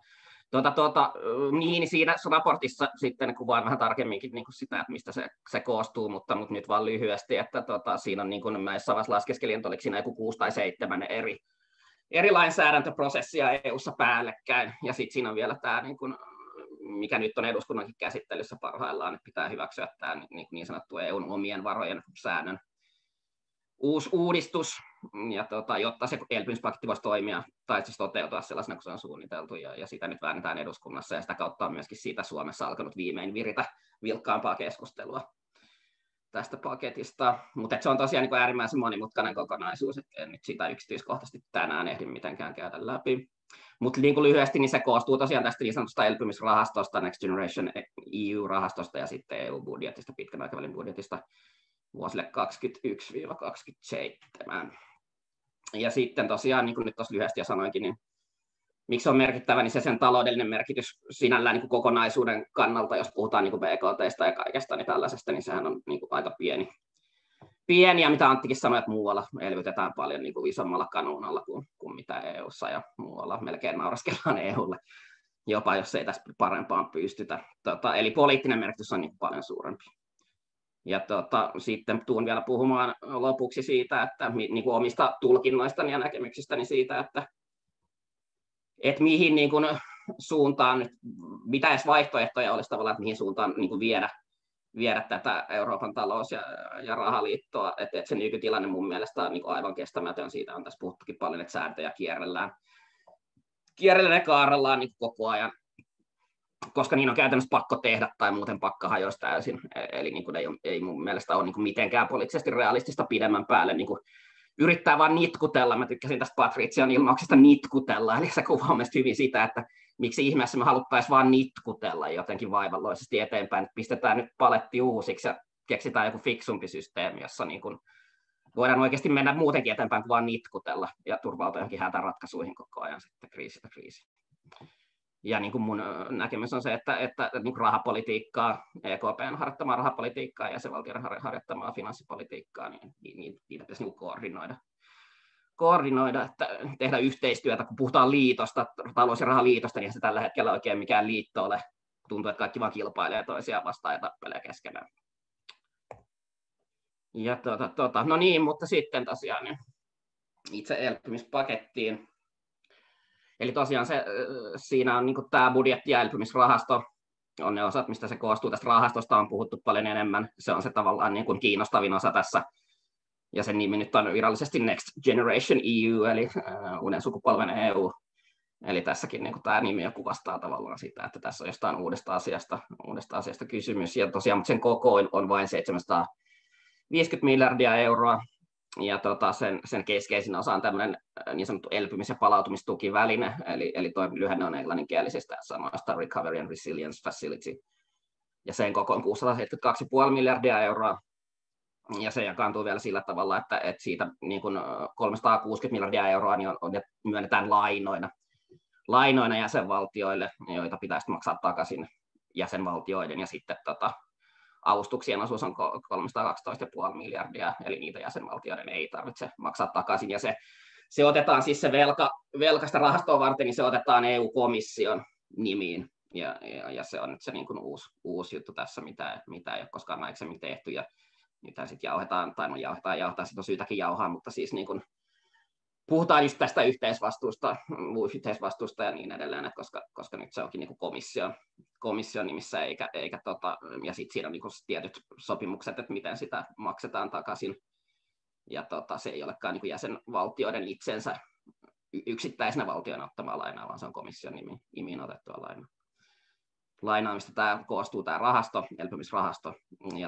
Niin siinä raportissa sitten kuvaan vähän tarkemminkin niin kuin sitä, että mistä se koostuu, mutta nyt vaan lyhyesti, että siinä on niin kuin mä jossain laskeskelin, että oliko siinä joku 6 tai 7 eri lainsäädäntöprosessia EU-ssa päällekkäin, ja sitten siinä on vielä tämä, niin kuin, mikä nyt on eduskunnankin käsittelyssä parhaillaan, että pitää hyväksyä tämä niin sanottu EUn omien varojen säännön uusi uudistus, jotta se elpymispaketti voisi toimia tai siis toteutua sellaisena kuin se on suunniteltu, ja sitä nyt väännetään eduskunnassa, ja sitä kautta on myöskin siitä Suomessa alkanut viimein viritä vilkkaampaa keskustelua tästä paketista, mutta se on tosiaan niin äärimmäisen monimutkainen kokonaisuus, että en nyt sitä yksityiskohtaisesti tänään ehdi mitenkään käydä läpi. Mutta niin lyhyesti niin se koostuu tosiaan tästä niin sanotusta elpymisrahastosta, Next Generation EU-rahastosta ja sitten EU-budjetista, pitkän aikavälin budjetista vuosille 2021-2027. Ja sitten tosiaan, niin kuin nyt tuossa lyhyesti jo sanoinkin, niin miksi se on merkittävä, niin se sen taloudellinen merkitys sinällään niin kuin kokonaisuuden kannalta, jos puhutaan niin kuin BKT:stä ja kaikesta niin tällaisesta, niin sehän on niin kuin aika pieni, ja mitä Anttikin sanoi, että muualla elvytetään paljon niin kuin isommalla kanuunalla kuin mitä EU:ssa, ja muualla melkein nauraskellaan EUlle, jopa jos ei tässä parempaan pystytä. Eli poliittinen merkitys on niin kuin paljon suurempi. Ja sitten tuun vielä puhumaan lopuksi siitä, että niin kuin omista tulkinnoistani ja näkemyksistäni siitä, että mihin niin kuin suuntaan, mitä edes vaihtoehtoja olisi tavallaan, että mihin suuntaan niin kuin viedä tätä Euroopan talous- ja rahaliittoa, että se nykytilanne mun mielestä on niin kuin aivan kestämätön, siitä on tässä puhuttukin paljon, että sääntöjä kierrellään ja kaarrellaan niin kuin koko ajan, koska niin on käytännössä pakko tehdä tai muuten pakka hajoisi täysin, eli niin kuin ei mun mielestä ole niin kuin mitenkään poliittisesti realistista pidemmän päälle niin kuin yrittää vaan nitkutella. Mä tykkäsin tästä Patrician ilmauksesta nitkutella, eli se kuvaa mielestäni hyvin sitä, että miksi ihmeessä me haluttaisiin vaan nitkutella jotenkin vaivalloisesti eteenpäin, että pistetään nyt paletti uusiksi ja keksitään joku fiksumpi systeemi, jossa niin kuin voidaan oikeasti mennä muutenkin eteenpäin kuin vaan nitkutella ja turvautua johonkin hätäratkaisuihin koko ajan sitten kriisistä kriisiin. Ja niin kuin mun näkemys on se, että niin kuin rahapolitiikkaa, EKPn harjoittamaa rahapolitiikkaa ja jäsenvaltioiden harjoittamaa finanssipolitiikkaa, niin niitä pitäisi niin koordinoida, että tehdä yhteistyötä. Kun puhutaan liitosta, talous- ja rahaliitosta, niin se tällä hetkellä oikein mikään liitto ole. tuntuu, että kaikki vaan kilpailee toisiaan vastaan ja tappelee keskenään. Ja no niin, mutta sitten tosiaan niin itse elpymispakettiin. Eli tosiaan siinä on niin tämä budjetti- ja elpymisrahasto, on ne osat, mistä se koostuu. Tästä rahastosta on puhuttu paljon enemmän. Se on se tavallaan niin kuin kiinnostavin osa tässä. Ja sen nimi nyt on virallisesti Next Generation EU, eli uuden sukupolven EU. Eli tässäkin niin kuin tämä nimi jo kuvastaa tavallaan sitä, että tässä on jostain uudesta asiasta kysymys. Ja tosiaan, mutta sen koko on vain 750 miljardia euroa. Ja sen keskeisin osa on tämmöinen niin sanottu elpymis- ja palautumistukiväline, eli tuo lyhenne on englanninkielisestä sanoista Recovery and Resilience Facility. Ja sen koko on 672,5 miljardia euroa. Ja se jakaantuu vielä sillä tavalla, että siitä niin kuin 360 miljardia euroa niin myönnetään lainoina jäsenvaltioille, joita pitäisi maksaa takaisin jäsenvaltioiden, ja sitten avustuksien osuus on 312,5 miljardia, eli niitä jäsenvaltioiden ei tarvitse maksaa takaisin. Ja se otetaan siis se velkaista rahastoa varten, niin se otetaan EU-komission nimiin. Ja se on nyt se niin kuin uusi juttu tässä, mitä ei ole koskaan aikaisemmin tehty. Ja mitä sitten jauhetaan, tai jauhetaan, sitten on syytäkin jauhaa, mutta siis niin kuin puhutaan just tästä yhteisvastuusta ja niin edelleen, että koska nyt se onkin niin kuin komission nimissä, ja sitten siinä on niin kuin tietyt sopimukset, että miten sitä maksetaan takaisin, ja se ei olekaan niin kuin jäsenvaltioiden itsensä yksittäisenä valtiona ottamaa lainaa, vaan se on komission nimiin otettua lainaa, mistä tämä koostuu, tämä rahasto, elpymisrahasto, ja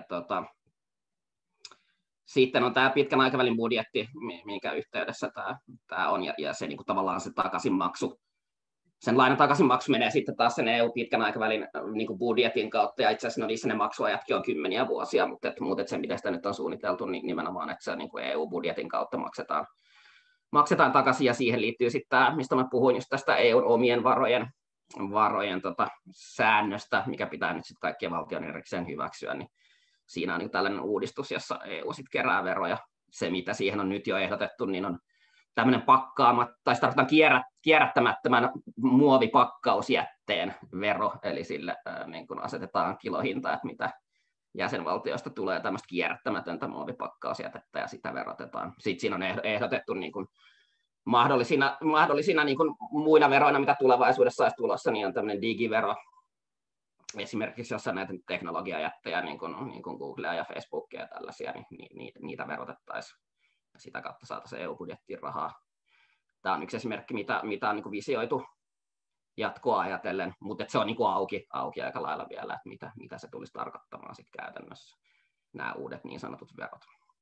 sitten on tämä pitkän aikavälin budjetti, minkä yhteydessä tämä on, ja se niin kuin tavallaan se takaisinmaksu. Sen lainan takaisinmaksu menee sitten taas sen EU-pitkän aikavälin niin kuin budjetin kautta, ja itse asiassa niissä ne maksuajatkin on kymmeniä vuosia, mutta se, miten sitä nyt on suunniteltu, niin nimenomaan, että se niin kuin EU-budjetin kautta maksetaan takaisin, ja siihen liittyy sitten tämä, mistä mä puhuin, just tästä EUn omien varojen säännöstä, mikä pitää nyt sitten kaikkien valtion erikseen hyväksyä, niin siinä on niin tällainen uudistus, jossa EU sitten kerää veroja. Se, mitä siihen on nyt jo ehdotettu, niin on tämmöinen tai tarkoitan kierrättämättömän muovipakkausjätteen vero, eli sille niin kun asetetaan kilohinta, että mitä jäsenvaltioista tulee tämmöistä kierrättämätöntä muovipakkausjätettä, ja sitä verotetaan. Sitten siinä on ehdotettu niin kun mahdollisina niin kun muina veroina, mitä tulevaisuudessa olisi tulossa, niin on tämmöinen digivero. Esimerkiksi jos on näitä teknologiajättejä, niin kuin Googlea ja Facebookia ja tällaisia, niin niitä verotettaisiin. Ja sitä kautta saataisiin EU-budjettiin rahaa. Tämä on yksi esimerkki, mitä on niin kuin visioitu jatkoa ajatellen, mutta se on niin kuin auki aika lailla vielä, että mitä se tulisi tarkoittamaan sit käytännössä, nämä uudet niin sanotut verot.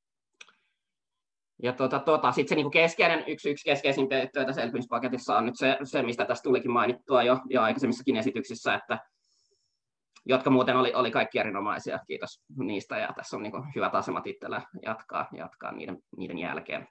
Ja sitten se niin kuin yksi keskeisimpiä tässä elpymispaketissa on nyt se, mistä tässä tulikin mainittua jo aikaisemmissakin esityksissä, jotka muuten oli kaikki erinomaisia, kiitos niistä, ja tässä on niin kuin hyvät asemat itsellä jatkaa niiden jälkeen.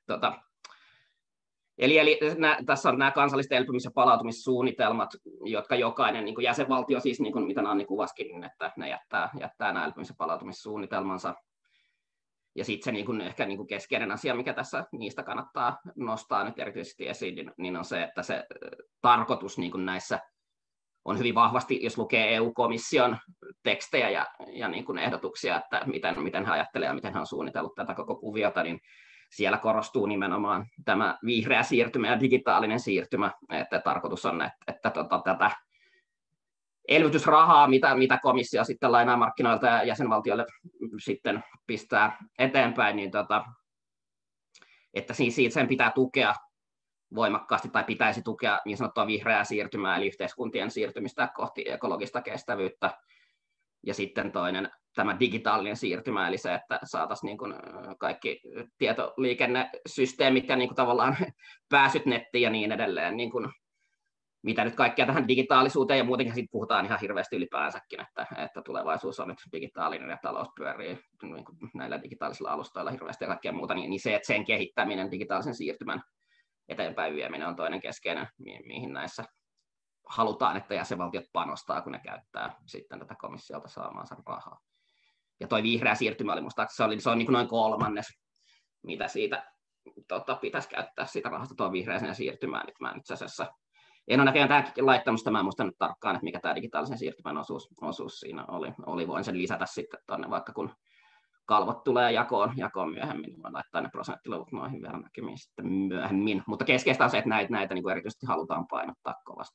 Eli tässä on nämä kansalliset elpymis- ja palautumissuunnitelmat, jotka jokainen niin kuin jäsenvaltio, siis niin kuin mitä Nanni kuvasikin, niin että ne jättää nämä elpymis- ja palautumissuunnitelmansa. Ja sitten se niin kuin ehkä niin kuin keskeinen asia, mikä tässä niistä kannattaa nostaa nyt erityisesti esiin, niin on se, että se tarkoitus niin kuin näissä on hyvin vahvasti, jos lukee EU-komission tekstejä ja niin kuin ehdotuksia, että miten he ajattelevat ja miten he on suunnitellut tätä koko kuviota, niin siellä korostuu nimenomaan tämä vihreä siirtymä ja digitaalinen siirtymä, että tarkoitus on, että tätä elvytysrahaa, mitä komissio sitten lainaa markkinoilta ja jäsenvaltioille sitten pistää eteenpäin, niin että sen pitää tukea voimakkaasti tai pitäisi tukea niin sanottua vihreää siirtymää, eli yhteiskuntien siirtymistä kohti ekologista kestävyyttä. Ja sitten toinen tämä digitaalinen siirtymä, eli se, että saataisiin niin kuin kaikki tietoliikennesysteemit ja niin kuin tavallaan pääsyt nettiin ja niin edelleen, niin kuin mitä nyt kaikkea tähän digitaalisuuteen, ja muutenkin siitä puhutaan ihan hirveästi ylipäänsäkin, että tulevaisuus on nyt digitaalinen ja talous pyörii niin kuin näillä digitaalisilla alustoilla hirveästi ja kaikkea muuta, niin se, että sen kehittäminen, digitaalisen siirtymän eteenpäin vieminen on toinen keskeinen, mihin näissä halutaan, että jäsenvaltiot panostaa, kun ne käyttää sitten tätä komissiolta saamaansa rahaa. Ja toi vihreä siirtymä oli musta, se on niin kuin noin 1/3, mitä siitä pitäisi käyttää siitä rahasta tuon vihreäseen siirtymään. Nyt mä itse asiassa En ole näköjään tämäkin laittanut sitä, mä en muista nyt tarkkaan, että mikä tämä digitaalisen siirtymän osuus siinä oli. Voin sen lisätä sitten tuonne, vaikka kun kalvot tulee jakoon myöhemmin, niin voin laittaa ne prosenttiluvut noihin vielä näkymiin sitten myöhemmin. Mutta keskeistä on se, että näitä niin kuin erityisesti halutaan painottaa kovasti.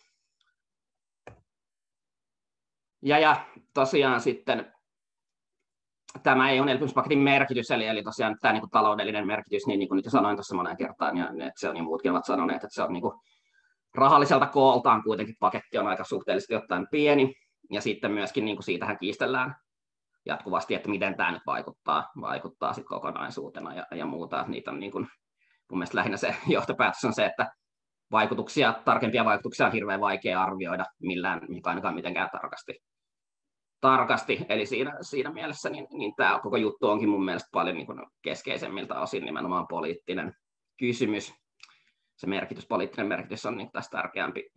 Ja tosiaan sitten tämä ei ole elpymispaketin merkitys, eli tosiaan tämä niin kuin taloudellinen merkitys, niin kuin nyt sanoin tuossa moneen kertaan, ja että se on, niin muutkin ovat sanoneet, että se on niin kuin rahalliselta kooltaan kuitenkin paketti on aika suhteellisesti ottaen pieni, ja sitten myöskin niin kuin siitähän kiistellään jatkuvasti, että miten tämä nyt vaikuttaa sit kokonaisuutena ja muuta. Niitä on niin kuin, mun mielestä lähinnä se johtopäätös on se, että tarkempia vaikutuksia on hirveän vaikea arvioida millään, ainakaan mitenkään tarkasti. Eli siinä mielessä niin tämä koko juttu onkin mun mielestä paljon niin kuin keskeisemmiltä osin nimenomaan poliittinen kysymys. Se poliittinen merkitys on niin tässä tärkeämpi.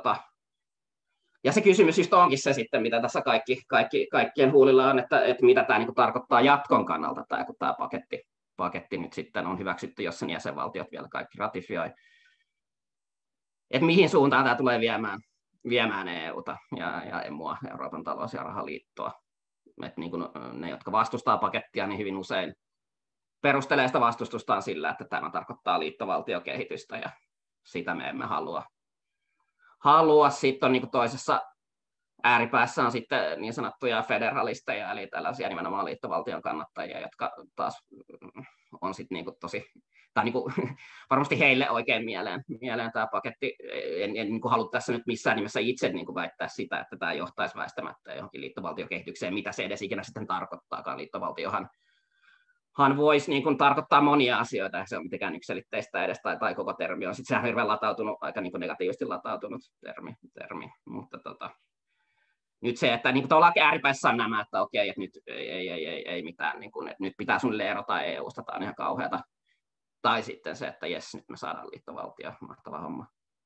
Ja se kysymys just onkin se sitten, mitä tässä kaikkien huulilla on, että mitä tämä niin tarkoittaa jatkon kannalta, kun tämä paketti nyt sitten on hyväksytty, jos sen jäsenvaltiot vielä kaikki ratifioi. Että mihin suuntaan tämä tulee viemään EUta ja EMUa, Euroopan talous- ja rahaliittoa. Että niin kuin ne, jotka vastustaa pakettia, niin hyvin usein perustelee sitä vastustustaan sillä, että tämä tarkoittaa liittovaltiokehitystä ja sitä me emme halua. Sitten on niin kuin toisessa ääripäässä on sitten niin sanottuja federalisteja, eli tällaisia nimenomaan liittovaltion kannattajia, jotka taas on sitten niin kuin tai niin kuin varmasti heille oikein mieleen tämä paketti. En niin kuin halua tässä nyt missään nimessä itse niin kuin väittää sitä, että tämä johtaisi väistämättä johonkin liittovaltiokehitykseen, mitä se edes ikinä sitten tarkoittaakaan. Liittovaltiohan voisi niin kuin tarkoittaa monia asioita, ja se on mitenkään yksiselitteistä edes, tai koko termi on. Sitten sehän on hirveän aika niin kuin negatiivisesti latautunut termi. Mutta nyt se, että niin kuin ääripäissä on nämä, että okei, että nyt ei mitään, niin kuin, että nyt pitää suunnilleen erota EUsta, tai on ihan kauheata. Tai sitten se, että jes, nyt me saadaan liittovaltio, mahtava homma.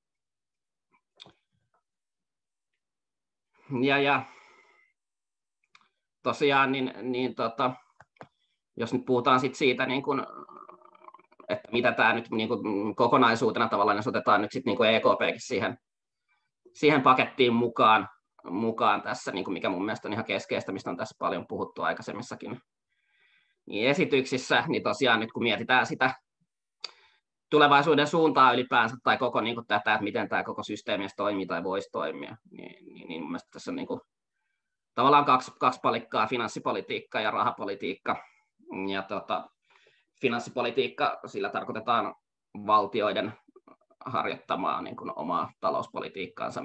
Ja tosiaan, jos nyt puhutaan siitä, niin kun, että mitä tämä nyt niin kun kokonaisuutena tavallaan, jos otetaan nyt sitten niin EKPkin siihen pakettiin mukaan tässä, niin kun mikä mun mielestä on ihan keskeistä, mistä on tässä paljon puhuttu aikaisemmissakin niin esityksissä, niin tosiaan nyt kun mietitään sitä tulevaisuuden suuntaa ylipäänsä tai koko niin kuin tätä, että miten tämä koko systeemi toimii tai voisi toimia, niin mun mielestä tässä on niin kuin, tavallaan kaksi palikkaa, finanssipolitiikka ja rahapolitiikka. Ja finanssipolitiikka, sillä tarkoitetaan valtioiden harjoittamaa niin kuin omaa talouspolitiikkaansa,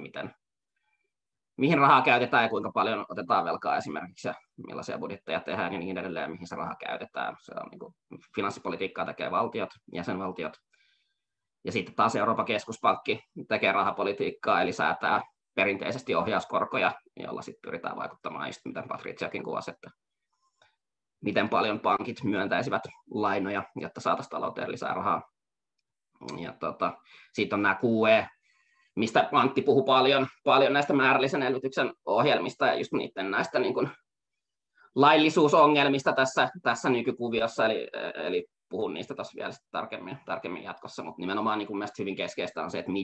mihin rahaa käytetään ja kuinka paljon otetaan velkaa esimerkiksi ja millaisia budjetteja tehdään ja niin edelleen, mihin se raha käytetään. Se on niin kuin, finanssipolitiikkaa tekee jäsenvaltiot. Ja sitten taas Euroopan keskuspankki tekee rahapolitiikkaa, eli säätää perinteisesti ohjauskorkoja, jolla sitten pyritään vaikuttamaan, just miten Patriziakin kuvasi, että miten paljon pankit myöntäisivät lainoja, jotta saataisiin talouteen lisää rahaa. Ja sitten on nämä QE, mistä Antti puhui paljon näistä määrällisen elvytyksen ohjelmista ja just niiden näistä niin kuin laillisuusongelmista tässä nykykuviossa, eli puhun niistä tuossa vielä tarkemmin jatkossa, mutta nimenomaan niin mielestäni hyvin keskeistä on se, että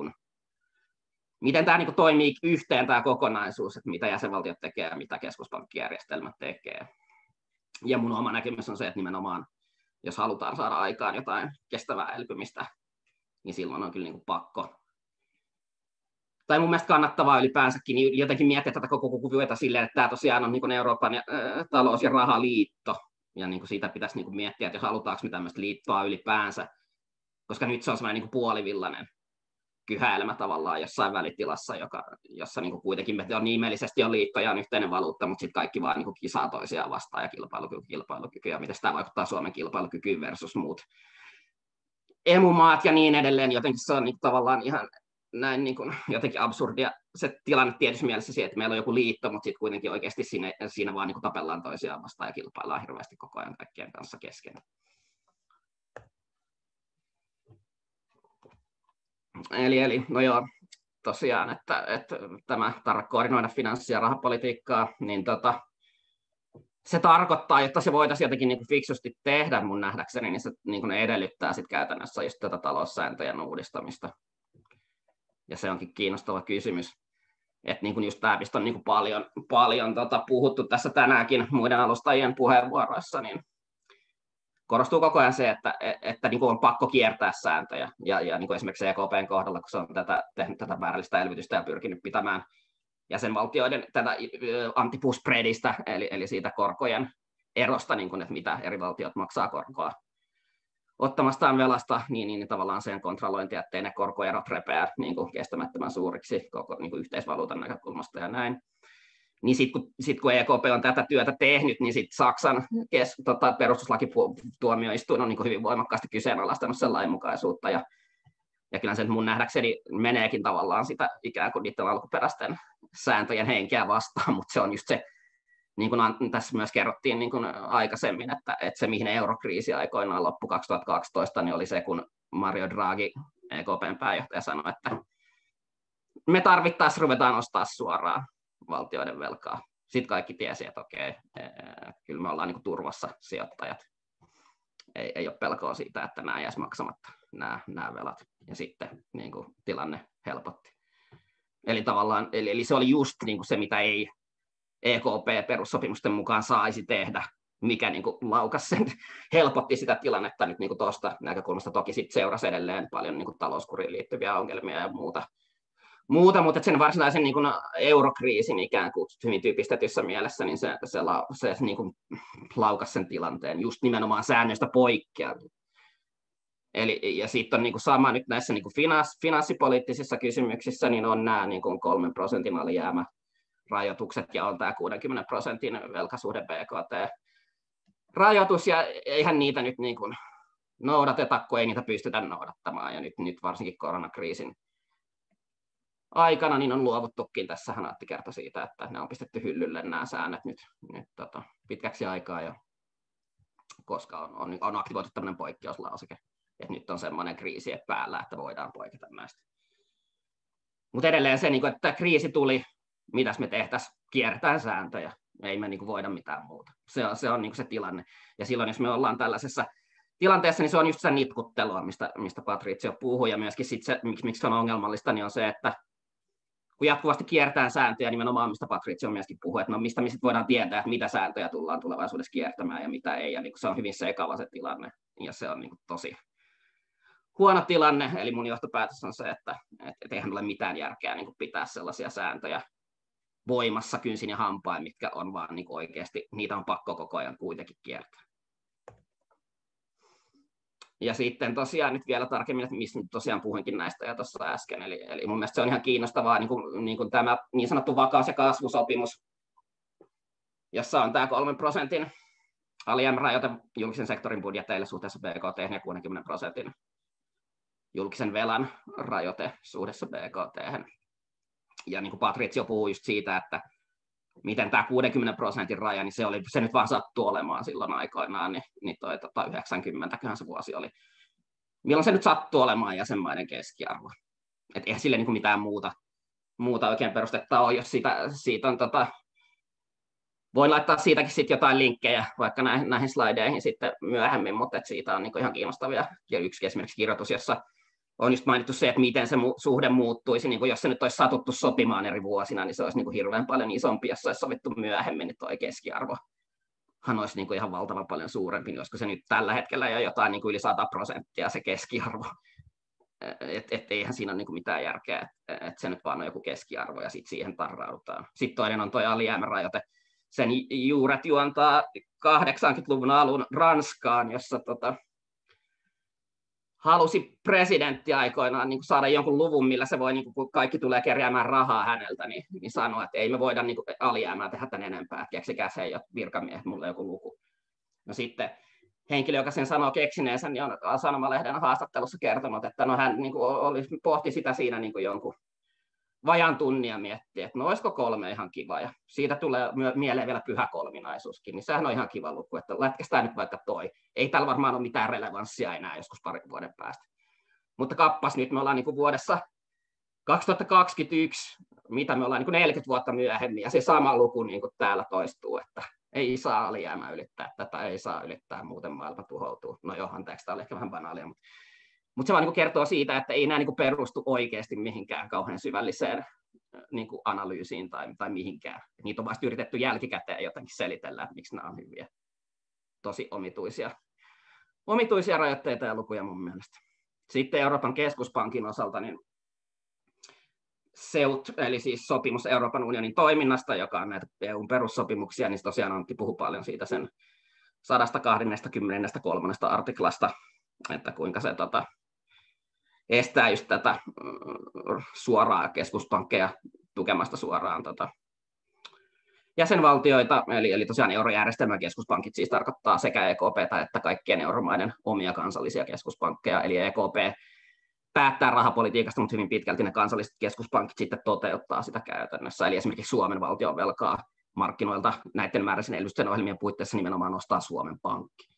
miten tämä niin kuin toimii yhteen tämä kokonaisuus, että mitä jäsenvaltiot tekee ja mitä keskuspankkijärjestelmät tekee. Ja mun oma näkemys on se, että nimenomaan jos halutaan saada aikaan jotain kestävää elpymistä, niin silloin on kyllä niin kuin pakko. Tai mun mielestä kannattavaa ylipäänsäkin jotenkin miettiä tätä koko kuviota silleen, että tämä tosiaan on niin kuin Euroopan talous- ja rahaliitto. Ja niin kuin siitä pitäisi niin kuin miettiä, että jos halutaanko me tämmöistä liittoa ylipäänsä, koska nyt se on semmoinen niin kuin puolivillainen kyhäilmä tavallaan jossain välitilassa, jossa niin kuin kuitenkin on nimellisesti on liitto ja on yhteinen valuutta, mutta sitten kaikki vaan niin kuin kisaa toisiaan vastaan ja kilpailukyky ja miten sitä vaikuttaa Suomen kilpailukykyyn versus muut emumaat ja niin edelleen. Jotenkin se on niin kuin tavallaan ihan näin niin kuin jotenkin absurdia se tilanne tietysti mielessä siihen, että meillä on joku liitto, mutta sitten kuitenkin oikeasti siinä vaan niin kuin tapellaan toisiaan vastaan ja kilpaillaan hirveästi koko ajan kaikkien kanssa kesken. Eli no joo, tosiaan, että tämä tarve koordinoida finanssi- ja rahapolitiikkaa, niin se tarkoittaa, jotta se voitaisiin jotenkin niin kuin fiksusti tehdä mun nähdäkseni, niin se niin kuin edellyttää sit käytännössä just tätä taloussääntöjen uudistamista. Ja se onkin kiinnostava kysymys. Että niin kuin just tämä, mistä on niin kuin paljon puhuttu tässä tänäänkin muiden alustajien puheenvuoroissa, niin korostuu koko ajan se, että niin kuin on pakko kiertää sääntöjä. Ja niin kuin esimerkiksi EKPn kohdalla, kun se on tehnyt tätä määrällistä elvytystä ja pyrkinyt pitämään jäsenvaltioiden tätä anti-push-spreadistä, eli siitä korkojen erosta, niin kuin, että mitä eri valtiot maksaa korkoa ottamastaan velasta, niin tavallaan sen kontrollointi, ettei ne korkoerot repeä niin kuin kestämättömän suuriksi koko niin kuin yhteisvaluutan näkökulmasta ja näin. Niin sitten kun EKP on tätä työtä tehnyt, niin sitten Saksan perustuslakituomioistuin on niin kuin hyvin voimakkaasti kyseenalaistanut sen lainmukaisuutta. Ja kyllä se mun nähdäkseni meneekin tavallaan sitä ikään kuin niiden alkuperäisten sääntöjen henkeä vastaan, mutta se on just se, niin kuin tässä myös kerrottiin niin kuin aikaisemmin, että se mihin eurokriisi aikoinaan loppui 2012, niin oli se, kun Mario Draghi, EKPn pääjohtaja, sanoi, että me tarvittaessa ruvetaan ostaa suoraan valtioiden velkaa. Sitten kaikki tiesi, että okei, kyllä me ollaan niin kuin turvassa sijoittajat. Ei ole pelkoa siitä, että nämä jäisi maksamatta nämä velat. Ja sitten niin kuin tilanne helpotti. Eli tavallaan, eli se oli just niin kuin se, mitä ei EKP perussopimusten mukaan saisi tehdä, mikä niin kuin laukas sen, helpotti sitä tilannetta nyt niin kuin tuosta näkökulmasta. Toki sitten seurasi edelleen paljon niin kuin talouskuriin liittyviä ongelmia ja muuta, mutta sen varsinaisen niin kuin eurokriisin ikään kuin hyvin tyypistetyssä mielessä, niin se niin kuin laukasi sen tilanteen just nimenomaan säännöistä poikkeaa. Ja sitten on niin kuin sama nyt näissä niin kuin finanssipoliittisissa kysymyksissä, niin on nämä niin kuin 3% alijäämärajoitukset ja on tämä 60% velkasuhde BKT-rajoitus, ja eihän niitä nyt niin kuin noudateta, kun ei niitä pystytä noudattamaan, ja nyt varsinkin koronakriisin aikana niin on luovuttukin. Tässähän Antti kertoi siitä, että ne on pistetty hyllylle nämä säännöt nyt pitkäksi aikaa, jo, koska on aktivoitu tämmöinen poikkeuslauseke, että nyt on semmoinen kriisi päällä, että voidaan poiketa näistä. Mutta edelleen se, että tämä kriisi tuli, mitäs me tehtäisiin, kierretään sääntöjä, ei me voida mitään muuta. Se on se tilanne. Ja silloin, jos me ollaan tällaisessa tilanteessa, niin se on just se nitkuttelua, mistä Patrizio puhui, ja myöskin sit se, miksi se on ongelmallista, niin on se, että kun jatkuvasti kiertään sääntöjä, nimenomaan mistä Patrizio myöskin puhui, että mistä me voidaan tietää, että mitä sääntöjä tullaan tulevaisuudessa kiertämään ja mitä ei, ja se on hyvin sekava se tilanne, ja se on tosi huono tilanne, eli mun johtopäätös on se, että eihän ole mitään järkeä pitää sellaisia sääntöjä voimassa kynsin ja hampain, mitkä on vaan oikeasti, niitä on pakko koko ajan kuitenkin kiertää. Ja sitten tosiaan nyt vielä tarkemmin, että mistä nyt tosiaan puhuinkin näistä jo tuossa äsken, eli mun mielestä se on ihan kiinnostavaa, niin kuin tämä niin sanottu vakaus- ja kasvusopimus, jossa on tämä 3% alijäämärajoite julkisen sektorin budjetteille suhteessa BKT ja 60% julkisen velan rajoite suhteessa BKT. Ja niin kuin Patrizio puhui just siitä, että miten tämä 60% raja, niin se nyt vaan sattuu olemaan silloin aikoinaan, niin toi 90-köhän se vuosi oli. Milloin se nyt sattuu olemaan jäsenmaiden keskiarvo? Et eihän sille niin mitään muuta oikein perustetta ole, jos siitä on voin laittaa siitäkin sitten jotain linkkejä vaikka näihin slaideihin sitten myöhemmin, mutta siitä on ihan kiinnostavia. Ja yksi esimerkiksi kirjoitus, jossa on just mainittu se, että miten se suhde muuttuisi, niin jos se nyt olisi satuttu sopimaan eri vuosina, niin se olisi hirveän paljon isompi, jos se olisi sovittu myöhemmin, niin tuo keskiarvohan olisi ihan valtavan paljon suurempi, niin olisiko se nyt tällä hetkellä jo jotain yli 100% se keskiarvo. Eihän siinä ole mitään järkeä, että se nyt vaan on joku keskiarvo ja sitten siihen tarraudutaan. Sitten toinen on tuo alijäämärajoite. Sen juuret juontaa 80-luvun alun Ranskaan, jossa halusi presidentti aikoinaan saada jonkun luvun, millä se voi, kun kaikki tulee kerjäämään rahaa häneltä, niin sanoa, että ei me voida alijäämää tehdä tämän enempää, että keksikää se, ei ole virkamiehet, mulla on joku luku. No sitten henkilö, joka sen sanoo keksineensä, niin on Sanomalehden haastattelussa kertonut, että no hän pohti sitä siinä jonkun vajaan tunnia miettiä, että no olisiko 3 ihan kiva, ja siitä tulee mieleen vielä pyhä kolminaisuuskin, niin sehän on ihan kiva luku, että lätkästään nyt vaikka toi. Ei täällä varmaan ole mitään relevanssia enää joskus parin vuoden päästä. Mutta kappas nyt, me ollaan vuodessa 2021, mitä me ollaan 40 vuotta myöhemmin, ja se sama luku täällä toistuu, että ei saa alijäämää ylittää tätä, ei saa ylittää, muuten maailma tuhoutuu. No joo, anteeksi, tämä oli ehkä vähän banaalia, mutta Mutta se vaan niin kertoo siitä, että ei nämä niin perustu oikeasti mihinkään kauhean syvälliseen niin analyysiin tai mihinkään. Niitä on vasta yritetty jälkikäteen jotenkin selitellä, että miksi nämä on hyviä. Tosi omituisia rajoitteita ja lukuja mun mielestä. Sitten Euroopan keskuspankin osalta, niin SEUT, eli siis sopimus Euroopan unionin toiminnasta, joka on näitä EUn perussopimuksia, niin tosiaan Antti puhui paljon siitä sen 123. artiklasta, että kuinka se estää just tätä suoraa keskuspankkeja tukemasta suoraan jäsenvaltioita, eli tosiaan eurojärjestelmän keskuspankit siis tarkoittaa sekä EKP:tä että kaikkien euromaiden omia kansallisia keskuspankkeja, eli EKP päättää rahapolitiikasta, mutta hyvin pitkälti ne kansalliset keskuspankit sitten toteuttaa sitä käytännössä, eli esimerkiksi Suomen valtion velkaa markkinoilta näiden määräisen elvytyksen ohjelmien puitteissa nimenomaan nostaa Suomen Pankki.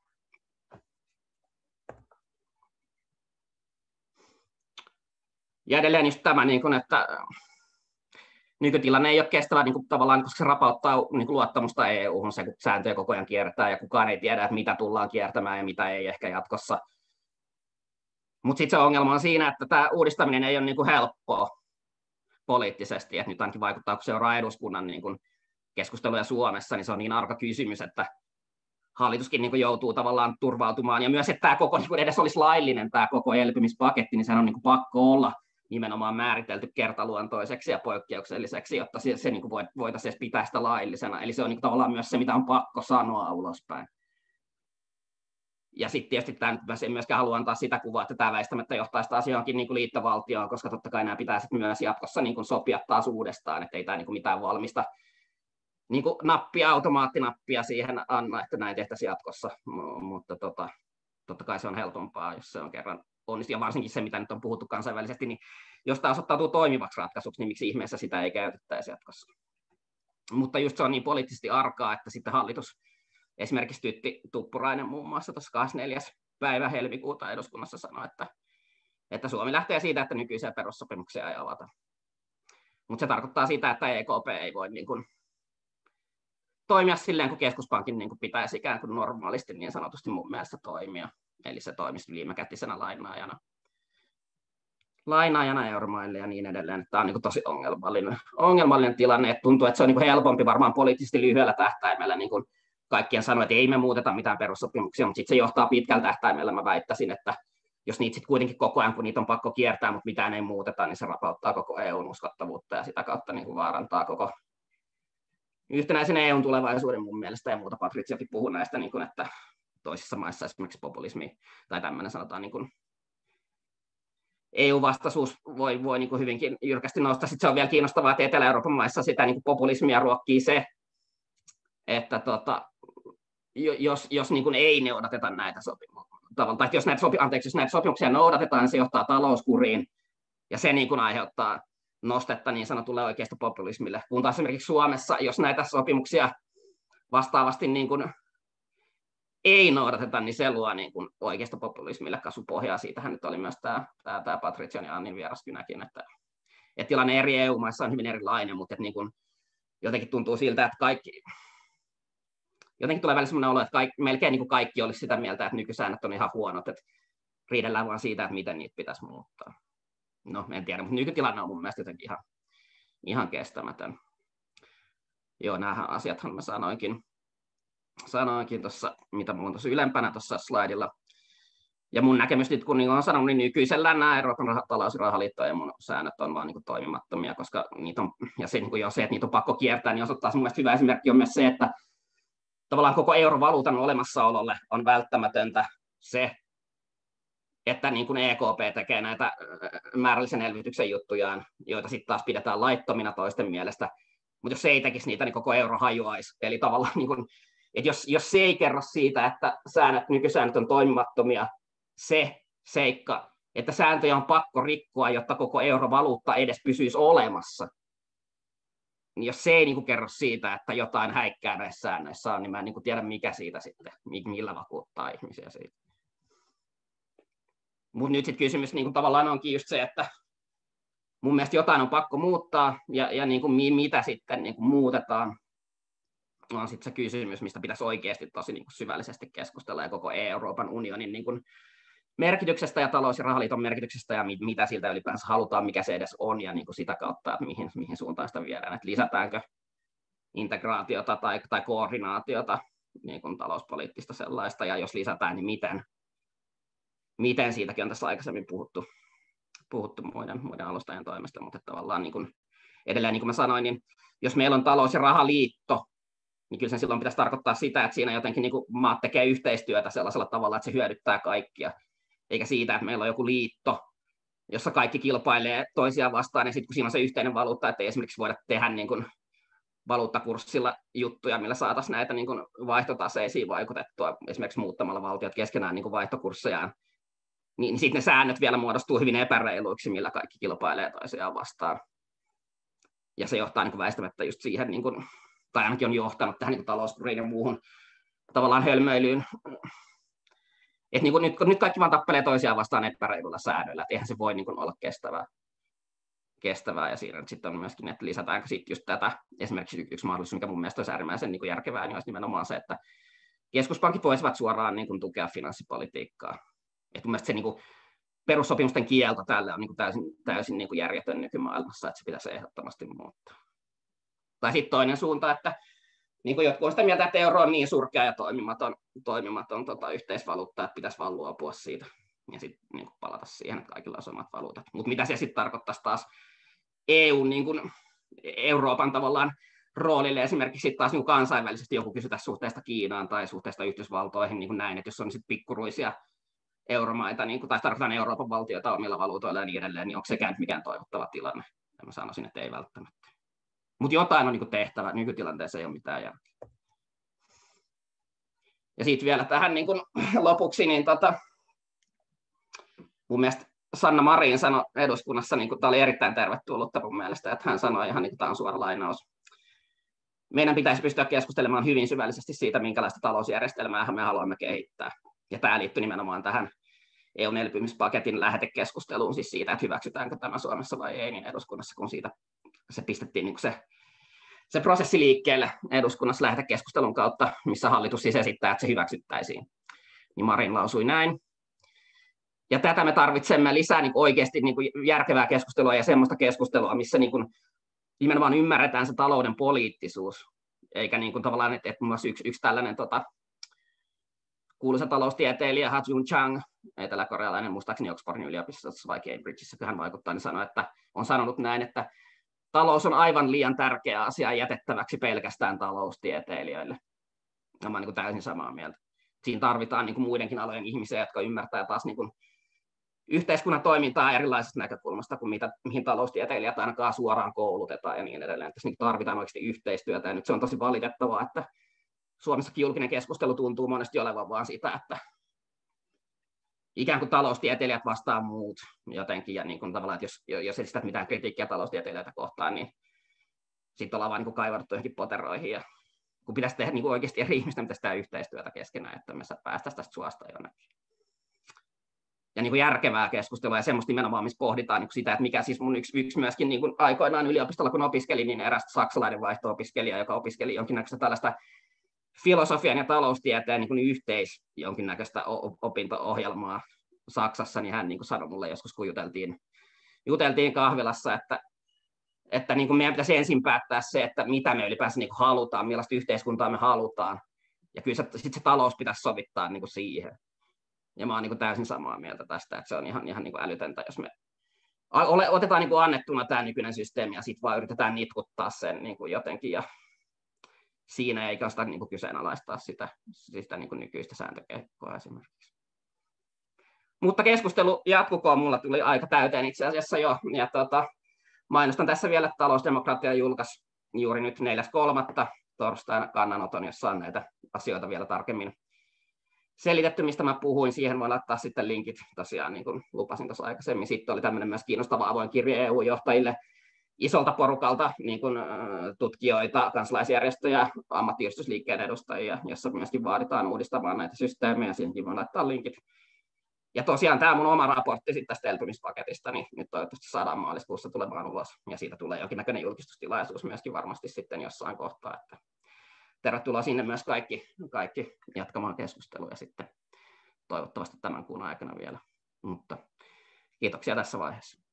Ja edelleen just tämä, että nykytilanne ei ole kestävä tavallaan, koska se rapauttaa luottamusta EU-hun, se kun sääntöjä koko ajan kierretään ja kukaan ei tiedä, että mitä tullaan kiertämään ja mitä ei ehkä jatkossa. Mutta sitten se ongelma on siinä, että tämä uudistaminen ei ole helppoa poliittisesti, että nyt ainakin vaikuttaa, kun seuraa eduskunnan keskusteluja Suomessa, niin se on niin arka kysymys, että hallituskin joutuu tavallaan turvautumaan, ja myös, että tämä koko edes olisi laillinen tämä koko elpymispaketti, niin sehän on pakko olla nimenomaan määritelty kertaluontoiseksi ja poikkeukselliseksi, jotta se voitaisiin pitää sitä laillisena. Eli se on tavallaan myös se, mitä on pakko sanoa ulospäin. Ja sitten tietysti tämä nyt en myöskään halua antaa sitä kuvaa, että tämä väistämättä johtaa sitä asiaankin liittovaltioon, koska totta kai nämä pitää sitten myös jatkossa sopia taas uudestaan, että ei tämä mitään valmista automaattinappia siihen anna, että näin tehtäisiin jatkossa, mutta totta kai se on helpompaa, jos se on kerran onnistunut, ja varsinkin se, mitä nyt on puhuttu kansainvälisesti, niin jos tämä osoittautuu toimivaksi ratkaisuksi, niin miksi ihmeessä sitä ei käytettäisi jatkossa. Mutta just se on niin poliittisesti arkaa, että sitten hallitus, esimerkiksi Tytti Tuppurainen muun muassa tuossa 24. päivä helmikuuta eduskunnassa sanoi, että Suomi lähtee siitä, että nykyisiä perussopimuksia ei avata. Mutta se tarkoittaa sitä, että EKP ei voi toimia silleen, kun keskuspankin pitäisi ikään kuin normaalisti niin sanotusti mun mielestä toimia. Eli se toimisi viimekätisenä lainaajana euromaille ja niin edelleen. Tämä on tosi ongelmallinen tilanne. Että tuntuu, että se on helpompi varmaan poliittisesti lyhyellä tähtäimellä kaikkien sanoa, että ei me muuteta mitään perussopimuksia, mutta sitten se johtaa pitkällä tähtäimellä. Mä väittäisin, että jos niitä sitten kuitenkin koko ajan, kun niitä on pakko kiertää, mutta mitään ei muuteta, niin se rapauttaa koko EUn uskottavuutta ja sitä kautta vaarantaa koko yhtenäisen EUn tulevaisuuden mun mielestä, ja muuta Patriziakin puhuu näistä, että toisissa maissa esimerkiksi populismi tai tämmöinen sanotaan EU-vastaisuus voi hyvinkin jyrkästi nousta. Sitten se on vielä kiinnostavaa, että Etelä-Euroopan maissa sitä populismia ruokkii se, että jos ei noudateta näitä sopimuksia, tai jos näitä sopimuksia noudatetaan, niin se johtaa talouskuriin, ja se aiheuttaa nostetta niin sanotulle oikeistopopulismille. Kun taas esimerkiksi Suomessa, jos näitä sopimuksia vastaavasti ei noudateta, niin se luo oikeistopopulismille kasvupohjaa. Siitähän nyt oli myös tämä Patrician ja Annin vieraskynäkin, että tilanne eri EU-maissa on hyvin erilainen, mutta jotenkin tuntuu siltä, että jotenkin tulee välillä sellainen olo, että melkein kaikki olisi sitä mieltä, että nykysäännöt on ihan huonot, että riidellään vaan siitä, että miten niitä pitäisi muuttaa. No, en tiedä, mutta nykytilanne on mun mielestä jotenkin ihan kestämätön. Joo, nämä asiathan mä sanoinkin tuossa, mitä mulla on tuossa ylempänä tuossa slaidilla. Ja mun näkemys nyt, kun olen sanonut, niin nykyisellään nämä Euroopan talous- ja rahaliitto ja mun säännöt on vaan toimimattomia, koska niitä on, ja se, että niitä on pakko kiertää, niin osoittaa mun mielestä hyvä esimerkki on myös se, että tavallaan koko eurovaluutan olemassaololle on välttämätöntä se, että EKP tekee näitä määrällisen elvytyksen juttujaan, joita sitten taas pidetään laittomina toisten mielestä. Mutta jos se ei tekisi niitä, niin koko euro hajoaisi. Eli tavallaan, että jos se ei kerro siitä, että nykysäännöt on toimimattomia, se seikka, että sääntöjä on pakko rikkoa, jotta koko eurovaluutta edes pysyisi olemassa, niin jos se ei kerro siitä, että jotain häikkää näissä säännöissä on, niin mä en tiedä, mikä siitä sitten, millä vakuuttaa ihmisiä siitä. Mutta nyt sitten kysymys tavallaan onkin just se, että mun mielestä jotain on pakko muuttaa, ja mitä sitten muutetaan, on sitten se kysymys, mistä pitäisi oikeasti tosi syvällisesti keskustella, ja koko Euroopan unionin merkityksestä ja talous- ja rahaliiton merkityksestä ja mitä siltä ylipäänsä halutaan, mikä se edes on ja niin kuin sitä kautta, että mihin suuntaan sitä viedään, että lisätäänkö integraatiota tai koordinaatiota, niin kuin talouspoliittista sellaista, ja jos lisätään, niin miten siitäkin on tässä aikaisemmin puhuttu muiden alustajien toimesta, mutta tavallaan niin kuin, edelleen niin kuin mä sanoin, niin jos meillä on talous- ja rahaliitto, niin kyllä sen silloin pitäisi tarkoittaa sitä, että siinä jotenkin niin kuin maat tekee yhteistyötä sellaisella tavalla, että se hyödyttää kaikkia, eikä siitä, että meillä on joku liitto, jossa kaikki kilpailee toisiaan vastaan, ja sitten kun siinä on se yhteinen valuutta, että ei esimerkiksi voida tehdä niin kuin valuuttakurssilla juttuja, millä saataisiin näitä niin kuin vaihtotaseisiin vaikutettua, esimerkiksi muuttamalla valtiot keskenään niin kuin vaihtokurssejaan, niin sitten ne säännöt vielä muodostuu hyvin epäreiluiksi, millä kaikki kilpailee toisiaan vastaan. Ja se johtaa niin kuin väistämättä just siihen, niin kuin, tai ainakin on johtanut tähän niin talouskuriin ja muuhun tavallaan hölmöilyyn. Että niin nyt kaikki vaan tappelee toisiaan vastaan epäreilulla säännöillä, että eihän se voi niin kuin olla kestävää, ja siinä sitten on myöskin, että lisätäänkö sitten just tätä, esimerkiksi yksi mahdollisuus, mikä mun mielestä olisi äärimmäisen niin kuin järkevää, niin olisi nimenomaan se, että keskuspankit voisivat suoraan niin kuin tukea finanssipolitiikkaa. Että mun mielestä se niin kuin perussopimusten kielto tälle on niin kuin täysin niin kuin järjetön nykymaailmassa, että se pitäisi ehdottomasti muuttaa. Tai sitten toinen suunta, että niin kuin jotkut on sitä mieltä, että euro on niin surkea ja toimimaton yhteisvaluutta, että pitäisi vaan luopua siitä ja sitten niin kuin palata siihen, että kaikilla on samat valuutat. Mutta mitä se sitten tarkoittaisi taas EUn, niin kuin Euroopan tavallaan roolille esimerkiksi taas niin kuin kansainvälisesti joku kysytä suhteesta Kiinaan tai suhteesta Yhdysvaltoihin, niin kuin näin, että jos on sitten pikkuruisia euromaita, niin kuin, tai tarkoitan Euroopan valtioita omilla valuutoilla ja niin edelleen, niin onko sekään mikään toivottava tilanne? Ja mä sanoisin, että ei välttämättä. Mutta jotain on niin kuin tehtävä, nykytilanteessa ei ole mitään järkeä. Ja sitten vielä tähän niin kuin lopuksi, niin mun mielestä Sanna Marin sanoi eduskunnassa, niin tämä oli erittäin tervetullutta mun mielestä, että hän sanoi ihan, niin kuin tämä on suora lainaus. Meidän pitäisi pystyä keskustelemaan hyvin syvällisesti siitä, minkälaista talousjärjestelmää me haluamme kehittää. Ja tämä liittyy nimenomaan tähän EU:n elpymispaketin lähetekeskusteluun, siis siitä, että hyväksytäänkö tämä Suomessa vai ei, niin eduskunnassa, kun siitä se pistettiin niin kuin se prosessi liikkeelle eduskunnassa lähetekeskustelun kautta, missä hallitus siis esittää, että se hyväksyttäisiin. Niin Marin lausui näin. Ja tätä me tarvitsemme lisää niin kuin oikeasti niin kuin järkevää keskustelua ja semmoista keskustelua, missä niin kuin nimenomaan ymmärretään se talouden poliittisuus, eikä niin kuin tavallaan, että muun muassa yksi tällainen kuuluisa taloustieteilijä Ha-Joon Chang, eteläkorealainen, muistaakseni Oxfordin yliopistossa vai Cambridgeissa, kun hän vaikuttaa, niin sanoi, että on sanonut näin, että talous on aivan liian tärkeä asia jätettäväksi pelkästään taloustieteilijöille. Ja mä olen niin täysin samaa mieltä. Siinä tarvitaan niin kuin muidenkin alojen ihmisiä, jotka ymmärtää taas niin kuin yhteiskunnan toimintaa erilaisesta näkökulmasta kuin mihin taloustieteilijät ainakaan suoraan koulutetaan ja niin edelleen. Tässä niin tarvitaan oikeasti yhteistyötä, ja nyt se on tosi valitettavaa, että Suomessakin julkinen keskustelu tuntuu monesti olevan vaan sitä, että ikään kuin taloustieteilijät vastaan muut jotenkin, ja niin kuin tavallaan, että jos ei sitä mitään kritiikkiä taloustieteilijöitä kohtaan, niin sitten ollaan vaan niin kuin kaivarttu johonkin poteroihin, ja kun pitäisi tehdä niin kuin oikeasti eri ihmisten pitäisi tehdä yhteistyötä keskenään, että me päästäisiin tästä suosta jonnekin. Ja niin kuin järkevää keskustelua, ja semmoista nimenomaan, missä pohditaan niin kuin sitä, että mikä siis mun yksi myöskin niin kuin aikoinaan yliopistolla, kun opiskelin, niin eräs saksalainen vaihto-opiskelija, joka opiskeli jonkinnäköistä tällaista filosofian ja taloustieteen niin jonkinnäköistä opinto-ohjelmaa Saksassa, niin hän niin kuin sanoi mulle joskus, kun juteltiin kahvilassa, että niin kuin meidän pitäisi ensin päättää se, että mitä me ylipäänsä niin kuin halutaan, millaista yhteiskuntaa me halutaan, ja kyllä sitten se talous pitäisi sovittaa niin kuin siihen. Ja mä oon niin kuin täysin samaa mieltä tästä, että se on ihan niin kuin älytöntä, jos me otetaan niin kuin annettuna tämä nykyinen systeemi, ja sitten vaan yritetään nitkuttaa sen niin kuin jotenkin, ja siinä eikä sitä niin kuin kyseenalaistaa sitä niin kuin nykyistä sääntökehikkoa esimerkiksi. Mutta keskustelu jatkukoon, mulla tuli aika täyteen itse asiassa jo, ja mainostan tässä vielä, että Talousdemokratia julkaisi juuri nyt 4.3. torstaina kannanoton, jossa on näitä asioita vielä tarkemmin selitetty, mistä mä puhuin. Siihen voin laittaa sitten linkit tosiaan, niin kuin lupasin tuossa aikaisemmin. Sitten oli tämmöinen myös kiinnostava avoin kirje EU-johtajille isolta porukalta, niin kuin tutkijoita, kansalaisjärjestöjä, ammattiyhdistysliikkeen edustajia, jossa myöskin vaaditaan uudistamaan näitä systeemejä. Siihenkin voin laittaa linkit. Ja tosiaan tämä mun oma raportti sitten tästä elpymispaketista, niin nyt toivottavasti saadaan maaliskuussa tulemaan ulos. Ja siitä tulee jonkinnäköinen julkistustilaisuus myöskin varmasti sitten jossain kohtaa. Että tervetuloa sinne myös kaikki jatkamaan keskustelua. Ja sitten toivottavasti tämän kuun aikana vielä. Mutta kiitoksia tässä vaiheessa.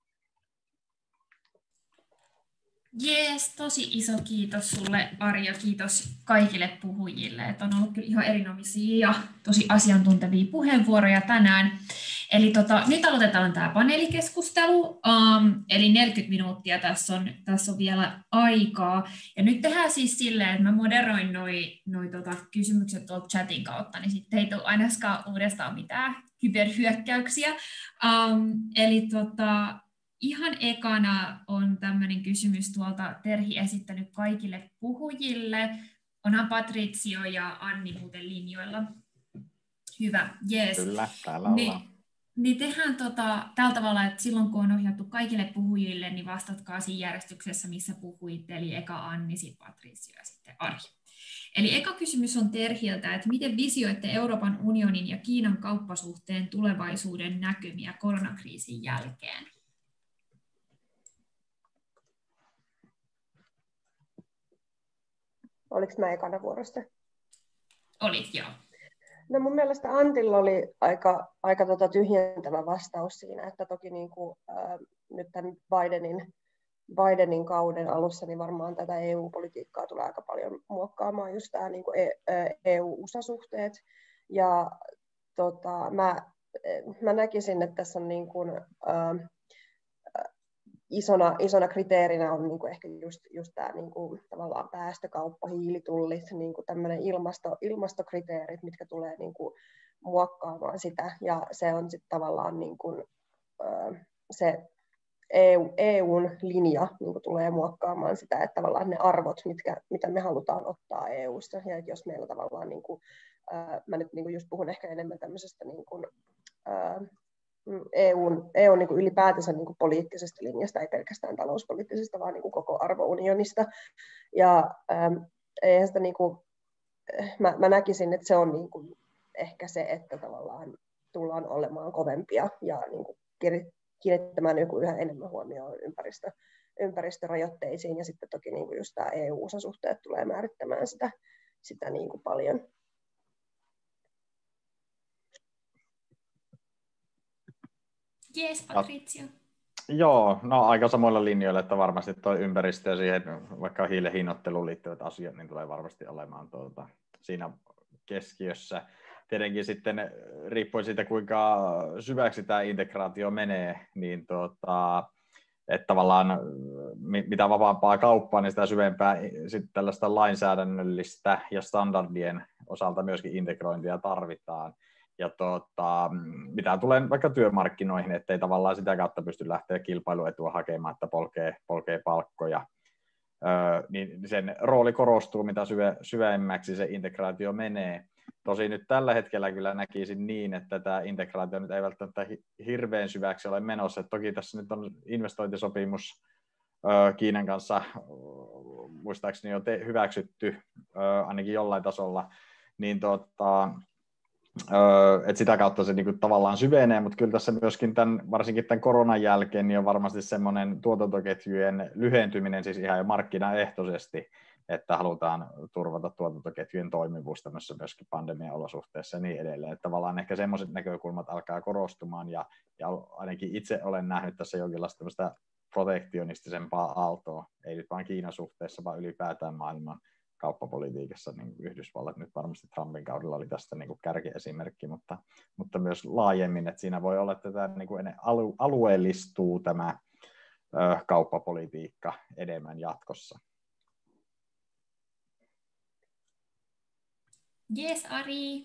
Jees, tosi iso kiitos sulle, Ari, ja kiitos kaikille puhujille. Että on ollut kyllä ihan erinomaisia ja tosi asiantuntevia puheenvuoroja tänään. Eli nyt aloitetaan tämä paneelikeskustelu, eli 40 minuuttia tässä on vielä aikaa. Ja nyt tehdään siis silleen, että mä moderoin noi kysymykset tuolta chatin kautta, niin sitten ei tule ainakaan uudestaan mitään kyberhyökkäyksiä. Eli ihan ekana on tämmöinen kysymys tuolta Terhi esittänyt kaikille puhujille. Onhan Patrizio ja Anni muuten linjoilla. Hyvä, jees. Kyllä, täällä ollaan. Niin tehdään tällä tavalla, että silloin kun on ohjattu kaikille puhujille, niin vastatkaa siinä järjestyksessä, missä puhuitte, eli eka Anni, sitten Patrizio ja sitten Ari. Eli eka kysymys on Terhiltä, että miten visioitte Euroopan unionin ja Kiinan kauppasuhteen tulevaisuuden näkymiä koronakriisin jälkeen? Oliko mä ekana vuorossa? Olit, joo. No mun mielestä Antilla oli aika tyhjentävä vastaus siinä, että toki niin kuin, nyt tämän Bidenin kauden alussa niin varmaan tätä EU-politiikkaa tulee aika paljon muokkaamaan just tämä niin kuin EU-USA-suhteet. Ja mä näkisin, että tässä on niin kuin, isona kriteerinä on niin kuin ehkä just tämä niin kuin tavallaan päästökauppa, hiilitullit, niin kuin tämmöinen ilmastokriteerit, mitkä tulee niin kuin muokkaamaan sitä, ja se on sitten tavallaan niin kuin, se EUn linja niin kuin tulee muokkaamaan sitä, että tavallaan ne arvot, mitä me halutaan ottaa EUsta, ja jos meillä tavallaan, niin kuin, mä nyt niin kuin just puhun ehkä enemmän tämmöisestä niin kuin, EUn niin kuin ylipäätänsä niin kuin poliittisesta linjasta, ei pelkästään talouspoliittisesta, vaan niin kuin koko arvounionista. Ja eihän sitä niin kuin, mä näkisin, että se on niin kuin ehkä se, että tavallaan tullaan olemaan kovempia ja niin kuin kiinnittämään niin kuin yhä enemmän huomioon ympäristörajoitteisiin, ja sitten toki niin kuin just tämä EU-USA-suhteet tulee määrittämään sitä niin kuin paljon. Jees, Patrizio. Joo, no aika samoilla linjoilla, että varmasti tuo ympäristö ja siihen vaikka hiilen hinnoitteluun liittyvät asiat niin tulee varmasti olemaan siinä keskiössä. Tietenkin sitten riippuen siitä, kuinka syväksi tämä integraatio menee, niin että tavallaan mitä vapaampaa kauppaa, niin sitä syvempää sitten tällaista lainsäädännöllistä ja standardien osalta myöskin integrointia tarvitaan. Ja mitä tulee vaikka työmarkkinoihin, ettei tavallaan sitä kautta pysty lähteä kilpailuetua hakemaan, että polkee palkkoja, niin sen rooli korostuu, mitä syvemmäksi se integraatio menee. Tosin nyt tällä hetkellä kyllä näkisin niin, että tämä integraatio nyt ei välttämättä hirveän syväksi ole menossa. Että toki tässä nyt on investointisopimus Kiinan kanssa muistaakseni jo hyväksytty ainakin jollain tasolla, niin että sitä kautta se niinku tavallaan syvenee, mutta kyllä tässä myöskin varsinkin tämän koronan jälkeen niin on varmasti semmoinen tuotantoketjujen lyhentyminen siis ihan jo markkinaehtoisesti, että halutaan turvata tuotantoketjujen toimivuus tämmöisessä myöskin pandemian olosuhteissa ja niin edelleen. Että tavallaan ehkä semmoiset näkökulmat alkaa korostumaan ja ainakin itse olen nähnyt tässä jonkinlaista tämmöistä protektionistisempaa aaltoa, ei nyt vain Kiinan suhteessa, vaan ylipäätään maailman kauppapolitiikassa, niin Yhdysvallat nyt varmasti Trumpin kaudella oli tästä niin kuin kärkiesimerkki, mutta myös laajemmin, että siinä voi olla, että tämä niin kuin alueellistuu tämä kauppapolitiikka enemmän jatkossa. Yes, Ari.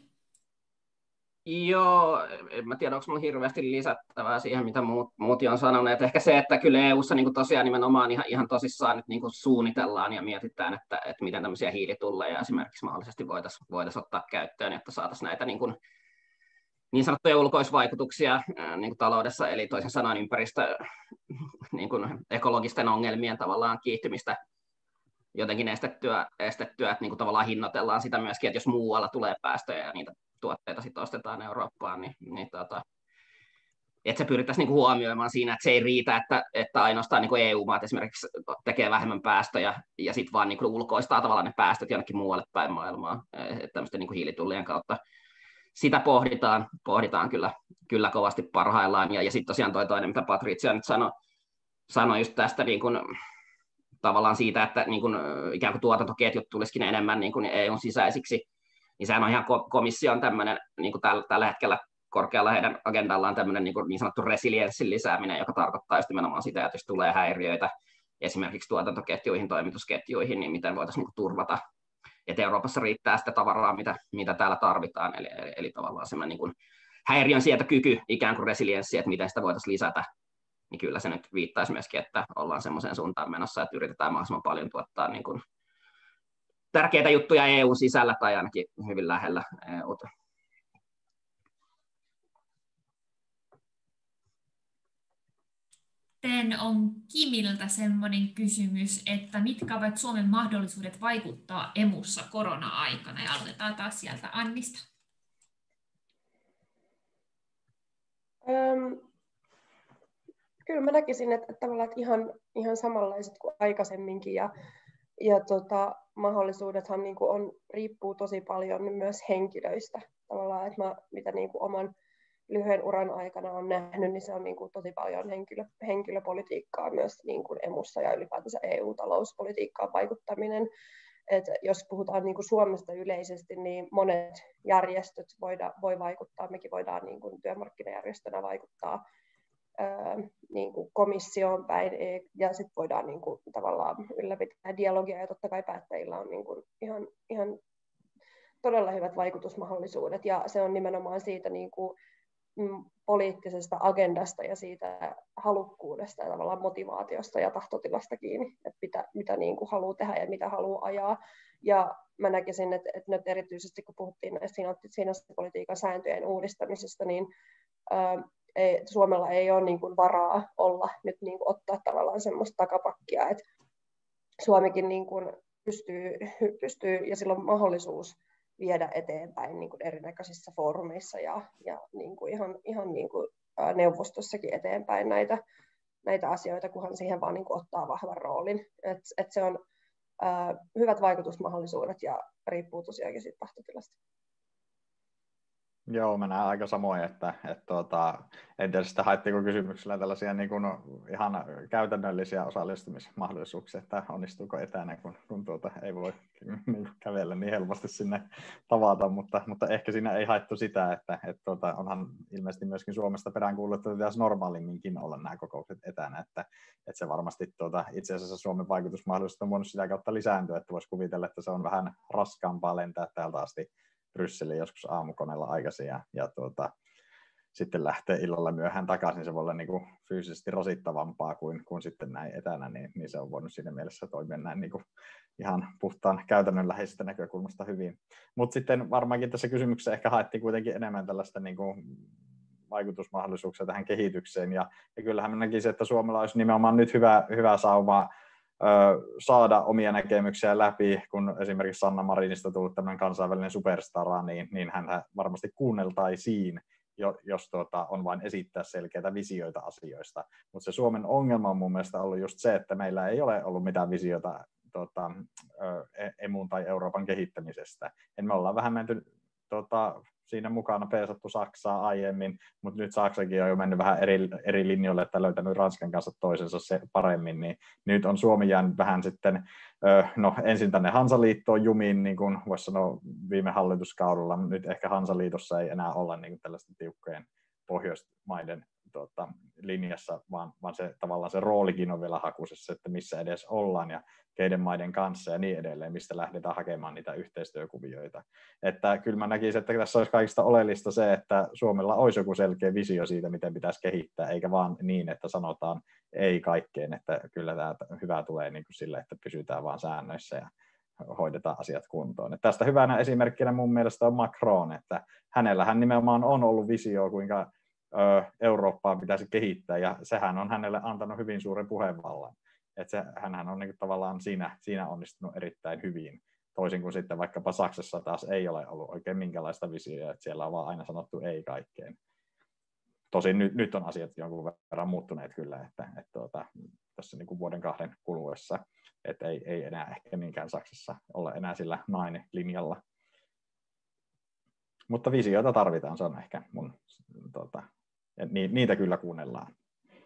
Joo, en mä tiedä, onko minulla hirveästi lisättävää siihen, mitä muut on sanoneet. Ehkä se, että kyllä EU:ssa niin tosiaan nimenomaan ihan tosissaan nyt niin suunnitellaan ja mietitään, että miten tämmöisiä hiilitulleja esimerkiksi mahdollisesti voitaisiin ottaa käyttöön, että saataisiin näitä niin sanottuja ulkoisvaikutuksia niin taloudessa, eli toisin sanoen niin ekologisten ongelmien tavallaan kiihtymistä jotenkin estettyä, että niin tavallaan hinnoitellaan sitä myöskin, että jos muualla tulee päästöjä ja niitä tuotteita sitten ostetaan Eurooppaan, niin että se pyrittäisiin niin huomioimaan siinä, että se ei riitä, että ainoastaan niin EU-maat esimerkiksi tekee vähemmän päästöjä ja sitten vaan niin ulkoistaa tavallaan ne päästöt jonnekin muualle päin maailmaa, että tämmöisten niin hiilitullien kautta. sitä pohditaan kyllä kovasti parhaillaan. Ja sitten tosiaan toinen, mitä Patricia nyt sanoi just tästä niin kun, tavallaan siitä, että niin kun, ikään kuin tuotantoketjut tulisikin enemmän niin kun EUn sisäisiksi, niin sehän on ihan komission tämmöinen niin tällä hetkellä korkealla heidän agendallaan tämmöinen niin sanottu resilienssin lisääminen, joka tarkoittaa just nimenomaan sitä, että jos tulee häiriöitä esimerkiksi tuotantoketjuihin, toimitusketjuihin, niin miten voitaisiin niin turvata, että Euroopassa riittää sitä tavaraa, mitä täällä tarvitaan, eli tavallaan semmoinen niin häiriön sietokyky, ikään kuin resilienssi, että miten sitä voitaisiin lisätä, niin kyllä se nyt viittaisi myöskin, että ollaan semmoiseen suuntaan menossa, että yritetään mahdollisimman paljon tuottaa niin kuin tärkeitä juttuja EU:n sisällä tai ainakin hyvin lähellä EU:ta. Sitten on Kimiltä semmoinen kysymys, että mitkä ovat Suomen mahdollisuudet vaikuttaa emussa korona-aikana? Ja aloitetaan taas sieltä Annista. Kyllä mä näkisin, että tavallaan että ihan samanlaiset kuin aikaisemminkin. Ja mahdollisuudethan niin kuin riippuu tosi paljon myös henkilöistä. Tavallaan, että mitä niin kuin oman lyhyen uran aikana on nähnyt, niin se on niin kuin tosi paljon henkilöpolitiikkaa myös niin kuin emussa ja ylipäätänsä EU-talouspolitiikkaan vaikuttaminen. Et jos puhutaan niin kuin Suomesta yleisesti, niin monet järjestöt voi vaikuttaa. Mekin voidaan niin kuin työmarkkinajärjestönä vaikuttaa niin kuin komissioon päin, ja sitten voidaan niin kuin tavallaan ylläpitää dialogia, ja totta kai päättäjillä on niin kuin ihan todella hyvät vaikutusmahdollisuudet, ja se on nimenomaan siitä niin kuin poliittisesta agendasta ja siitä halukkuudesta ja tavallaan motivaatiosta ja tahtotilasta kiinni, että mitä niin kuin haluaa tehdä ja mitä haluaa ajaa. Ja mä näkisin, että nyt erityisesti kun puhuttiin näistä finanssipolitiikan sääntöjen uudistamisesta, niin Suomella ei ole niin kuin varaa olla nyt niin kuin ottaa tavallaan semmoista takapakkia, että Suomikin niin kuin pystyy ja sillä on mahdollisuus viedä eteenpäin niin kuin erinäköisissä foorumeissa ja niin kuin ihan niin kuin neuvostossakin eteenpäin näitä asioita, kunhan siihen vaan niin kuin ottaa vahvan roolin. Et se on hyvät vaikutusmahdollisuudet ja riippuu tosiaankin siitä tahtotilasta. Joo, mä näen aika samoin, että en tiedä sitä haettiinko kysymyksellä tällaisia niin kuin ihan käytännöllisiä osallistumismahdollisuuksia, että onnistuuko etänä, kun ei voi niin kävellä niin helposti sinne tavata, mutta ehkä siinä ei haettu sitä, että onhan ilmeisesti myöskin Suomesta peräänkuulutettu, että pitäisi normaalimminkin olla nämä kokoukset etänä, että se varmasti itse asiassa Suomen vaikutusmahdollisuudet on voinut sitä kautta lisääntyä, että voisi kuvitella, että se on vähän raskaampaa lentää täältä asti Brysseliin joskus aamukoneella aikaisin ja sitten lähtee illalla myöhään takaisin. Se voi olla niin kuin fyysisesti rasittavampaa kuin sitten näin etänä, niin se on voinut siinä mielessä toimia näin niin kuin ihan puhtaan käytännönläheisestä näkökulmasta hyvin. Mutta sitten varmaankin tässä kysymyksessä ehkä haettiin kuitenkin enemmän tällaista niin kuin vaikutusmahdollisuuksia tähän kehitykseen. Ja kyllähän mä näkisin, että Suomella olisi nimenomaan nyt hyvä sauma saada omia näkemyksiä läpi, kun esimerkiksi Sanna Marinista tullut tämmöinen kansainvälinen superstara, niin häntä varmasti kuunneltaisiin, jos on vain esittää selkeitä visioita asioista. Mutta se Suomen ongelma on mun mielestä ollut just se, että meillä ei ole ollut mitään visiota emun tai Euroopan kehittämisestä. Me ollaan vähän menty siinä mukana peesattu Saksaa aiemmin, mutta nyt Saksakin on jo mennyt vähän eri linjoille, että löytänyt Ranskan kanssa toisensa se paremmin, niin nyt on Suomi jäänyt vähän sitten, ensin tänne Hansaliittoon jumiin, niin kuin voisi sanoa viime hallituskaudella, nyt ehkä Hansaliitossa ei enää olla niin kuin tällaisten tiukkojen Pohjoismaiden linjassa, vaan se tavallaan se roolikin on vielä hakusessa, että missä edes ollaan ja keiden maiden kanssa ja niin edelleen, mistä lähdetään hakemaan niitä yhteistyökuvioita. Että kyllä mä näkisin, että tässä olisi kaikista oleellista se, että Suomella olisi joku selkeä visio siitä, miten pitäisi kehittää, eikä vaan niin, että sanotaan ei kaikkeen, että kyllä tämä hyvä tulee niin kuin sille, että pysytään vaan säännöissä ja hoidetaan asiat kuntoon. Että tästä hyvänä esimerkkinä mun mielestä on Macron, että hänellähän nimenomaan on ollut visio, kuinka Eurooppaa pitäisi kehittää, ja sehän on hänelle antanut hyvin suuren puheenvallan. Että hänhän on niin tavallaan siinä onnistunut erittäin hyvin, toisin kuin sitten vaikkapa Saksassa taas ei ole ollut oikein minkälaista visioa, että siellä on vaan aina sanottu ei kaikkeen. Tosin nyt on asiat jonkun verran muuttuneet kyllä, että tässä niin kuin vuoden 2 kuluessa, että ei enää ehkä niinkään Saksassa olla enää sillä linjalla. Mutta visioita tarvitaan, se on ehkä mun, niitä kyllä kuunnellaan.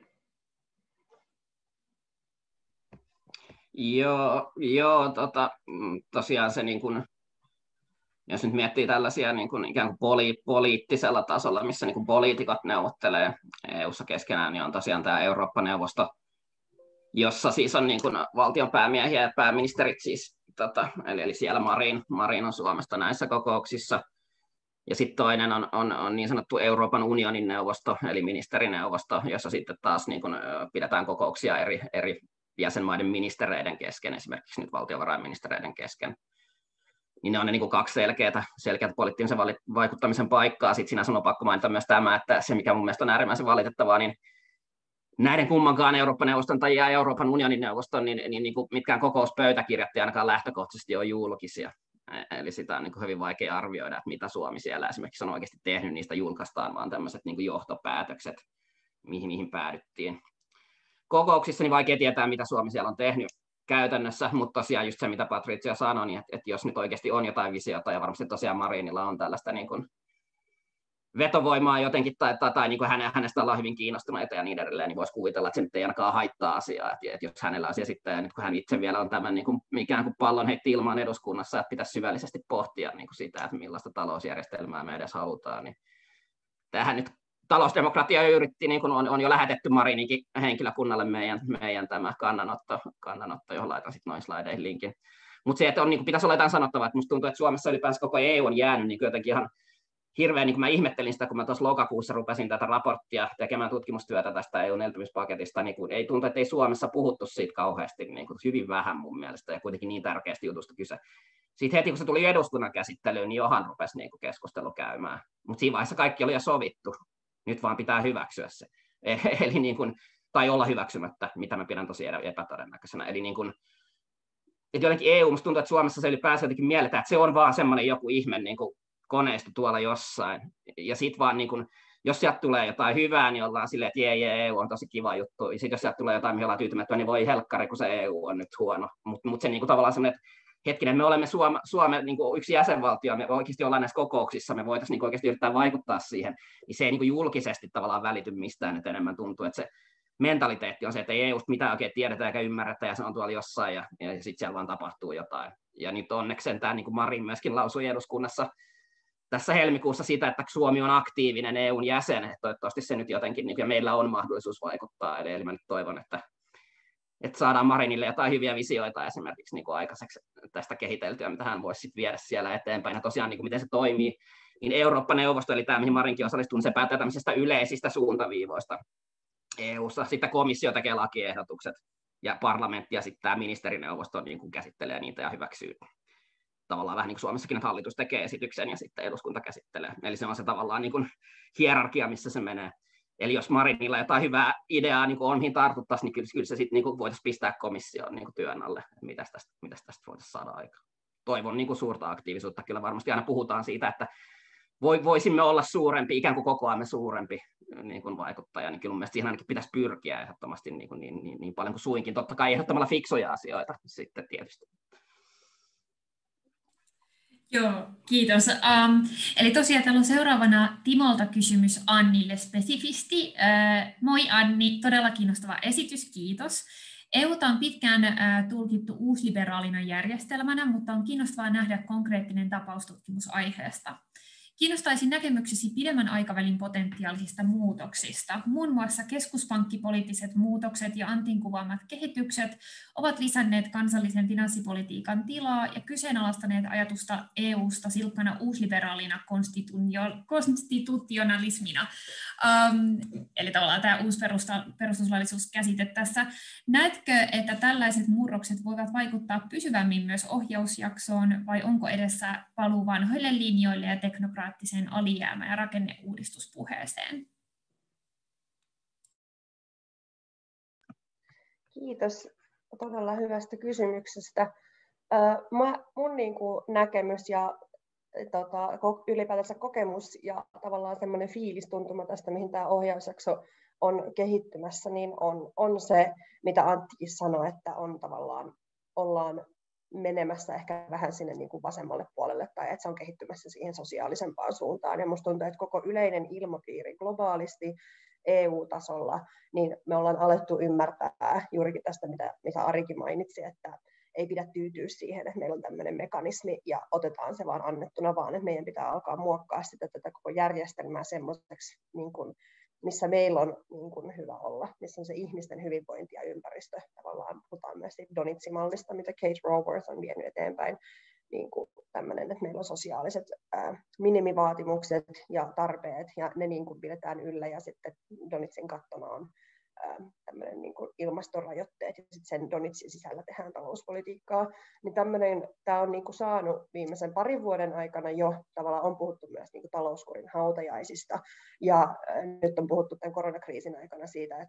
Joo, tosiaan se niin kuin, jos nyt miettii tällaisia niin kuin ikään kuin poliittisella tasolla, missä niin kuin poliitikot neuvottelee EU-ssa keskenään, niin on tosiaan tämä Eurooppa-neuvosto, jossa siis on niin kuin valtionpäämiehiä ja pääministerit siis, eli siellä Marin on Suomesta näissä kokouksissa. Ja sitten toinen on niin sanottu Euroopan unionin neuvosto, eli ministerineuvosto, jossa sitten taas niin kuin pidetään kokouksia eri jäsenmaiden ministereiden kesken, esimerkiksi nyt valtiovarainministereiden kesken. Niin ne on ne niin kuin kaksi selkeää poliittisen vaikuttamisen paikkaa. Sitten sinänsä on pakko mainita myös tämä, että se mikä mun mielestä on äärimmäisen valitettavaa, niin näiden kummankaan Eurooppa-neuvoston tai Euroopan unionin neuvoston, niin kuin mitkään kokouspöytäkirjat ei ainakaan lähtökohtaisesti ole julkisia. Eli sitä on niin kuin hyvin vaikea arvioida, että mitä Suomi siellä esimerkiksi on oikeasti tehnyt, niistä julkaistaan vaan tämmöiset niin kuin johtopäätökset, mihin päädyttiin. Kokouksissa niin vaikea tietää, mitä Suomi siellä on tehnyt käytännössä, mutta tosiaan just se, mitä Patricia sanoi, niin että jos nyt oikeasti on jotain visiota, ja varmasti tosiaan Marinilla on tällaista niin kuin vetovoimaa jotenkin, tai niin kuin hänestä ollaan hyvin kiinnostuneita ja niin edelleen, niin voisi kuvitella, että se nyt ei ainakaan haittaa asiaa, että jos hänellä on se sitten, ja nyt kun hän itse vielä on tämän niin kuin, ikään kuin pallon heitti ilmaan eduskunnassa, että pitäisi syvällisesti pohtia niin kuin sitä, että millaista talousjärjestelmää me edes halutaan, niin tähän nyt talousdemokratia yritti, niin kuin on jo lähetetty Marininkin henkilökunnalle meidän tämä kannanotto, johon laitan sitten noin slaideihin linkin. Mutta se, että on, niin kuin, pitäisi olla jotain sanottavaa, että musta tuntuu, että Suomessa ylipäänsä koko EU on jäänyt niin jotenkin ihan hirveän, niin kuin mä ihmettelin sitä, kun mä tuossa lokakuussa rupesin tätä raporttia tekemään tutkimustyötä tästä EUn elpymispaketista, niin ei tuntu, että ei Suomessa puhuttu siitä kauheasti, niin kuin hyvin vähän mun mielestä, ja kuitenkin niin tärkeästä jutusta kyse. Sitten heti, kun se tuli eduskunnan käsittelyyn, niin johan rupesi niin kuin keskustelu käymään. Mutta siinä vaiheessa kaikki oli jo sovittu. Nyt vaan pitää hyväksyä se. Eli niin kuin, tai olla hyväksymättä, mitä mä pidän tosi epätodennäköisenä. Eli niin kuin, että jotenkin EU, musta tuntuu, että Suomessa se ylipäänsä jotenkin mielletään, että se on vaan semmoinen joku ihme niin kuin koneisto tuolla jossain. Ja sitten vaan, niin kuin, jos sieltä tulee jotain hyvää, niin ollaan silleen, että EU on tosi kiva juttu. Ja sitten jos sieltä tulee jotain, mihin ollaan tyytymättömiä, niin voi helkkari, kun se EU on nyt huono. Mutta se niin kuin, tavallaan semmoinen, että hetkinen, me olemme Suomen niin kuin yksi jäsenvaltio, me oikeasti ollaan näissä kokouksissa, me voitaisiin niin oikeasti yrittää vaikuttaa siihen, niin se ei niin kuin julkisesti tavallaan välity mistään, että enemmän tuntuu, että se mentaliteetti on se, että ei EUsta mitään oikein tiedetä eikä ymmärretä, ja se on tuolla jossain, ja sitten siellä vaan tapahtuu jotain. Ja nyt onneksi sentään, niin kuin Marin myöskin lausui eduskunnassa tässä helmikuussa sitä, että Suomi on aktiivinen EUn jäsen, että toivottavasti se nyt jotenkin, niin, ja meillä on mahdollisuus vaikuttaa, eli mä nyt toivon, että saadaan Marinille jotain hyviä visioita esimerkiksi niin kuin aikaiseksi tästä kehiteltyä, mitä hän voisi sitten viedä siellä eteenpäin. Ja tosiaan, niin kuin miten se toimii, niin Eurooppa-neuvosto, eli tämä, mihin Marinkin osallistuu, se päättää tämmöisestä yleisistä suuntaviivoista EU-ssa. Sitten komissio tekee lakiehdotukset, ja parlamentti ja sitten tämä ministerineuvosto niin kuin käsittelee niitä ja hyväksyy. Tavallaan vähän niin kuin Suomessakin, että hallitus tekee esityksen ja sitten eduskunta käsittelee. Eli se on se tavallaan niin kuin hierarkia, missä se menee. Eli jos Marinilla jotain hyvää ideaa niin on, mihin tartuttaisiin, niin kyllä se sitten niin voitaisiin pistää komissioon niin työn alle, että mitäs tästä voitaisiin saada aikaan. Toivon niin suurta aktiivisuutta. Kyllä varmasti aina puhutaan siitä, että voisimme olla suurempi, ikään kuin kokoamme suurempi niin kuin vaikuttaja, niin kyllä mun mielestä siihen ainakin pitäisi pyrkiä ehdottomasti niin paljon kuin suinkin. Totta kai ehdottomalla fiksuja asioita sitten tietysti. Joo, kiitos. Eli tosiaan täällä on seuraavana Timolta kysymys Annille spesifisti. Moi Anni, todella kiinnostava esitys, kiitos. EUta on pitkään tulkittu uusliberaalina järjestelmänä, mutta on kiinnostavaa nähdä konkreettinen tapaustutkimus aiheesta. Kiinnostaisin näkemyksesi pidemmän aikavälin potentiaalisista muutoksista. Muun muassa keskuspankkipoliittiset muutokset ja Antin kuvaamat kehitykset ovat lisänneet kansallisen finanssipolitiikan tilaa ja kyseenalaistaneet ajatusta EUsta silkkana uusliberaalina konstitutionalismina. Eli tavallaan tämä uusi perustuslaillisuuskäsite tässä. Näetkö, että tällaiset murrokset voivat vaikuttaa pysyvämmin myös ohjausjaksoon, vai onko edessä paluu vanhoille linjoille ja teknokraattiseen alijäämä- ja rakenneuudistuspuheeseen? Kiitos todella hyvästä kysymyksestä. Mun niin kuin näkemys ja ylipäätänsä kokemus ja tavallaan semmoinen fiilistuntuma tästä, mihin tämä ohjausjakso on kehittymässä, niin on se, mitä Anttikin sanoi, että on tavallaan ollaan menemässä ehkä vähän sinne niin kuin vasemmalle puolelle tai että se on kehittymässä siihen sosiaalisempaan suuntaan. Ja musta tuntuu, että koko yleinen ilmapiiri globaalisti EU-tasolla, niin me ollaan alettu ymmärtää juurikin tästä, mitä Arikin mainitsi, että ei pidä tyytyä siihen, että meillä on tämmöinen mekanismi ja otetaan se vaan annettuna, vaan että meidän pitää alkaa muokkaa sitä tätä koko järjestelmää semmoiseksi, niin kuin, missä meillä on niin kuin hyvä olla, missä on se ihmisten hyvinvointi ja ympäristö. Tavallaan puhutaan myös siitä Donitsi-mallista, mitä Kate Raworth on vienyt eteenpäin, niin kuin tämmöinen, että meillä on sosiaaliset minimivaatimukset ja tarpeet, ja ne niin kuin pidetään yllä, ja sitten Donitsin kattona on tämmöinen niin kuin ilmastorajoitteet, ja sitten sen Donitsin sisällä tehdään talouspolitiikkaa. Niin tämä on niin kuin saanut viimeisen parin vuoden aikana jo, tavallaan on puhuttu myös niin kuin talouskurin hautajaisista, ja nyt on puhuttu tämän koronakriisin aikana siitä,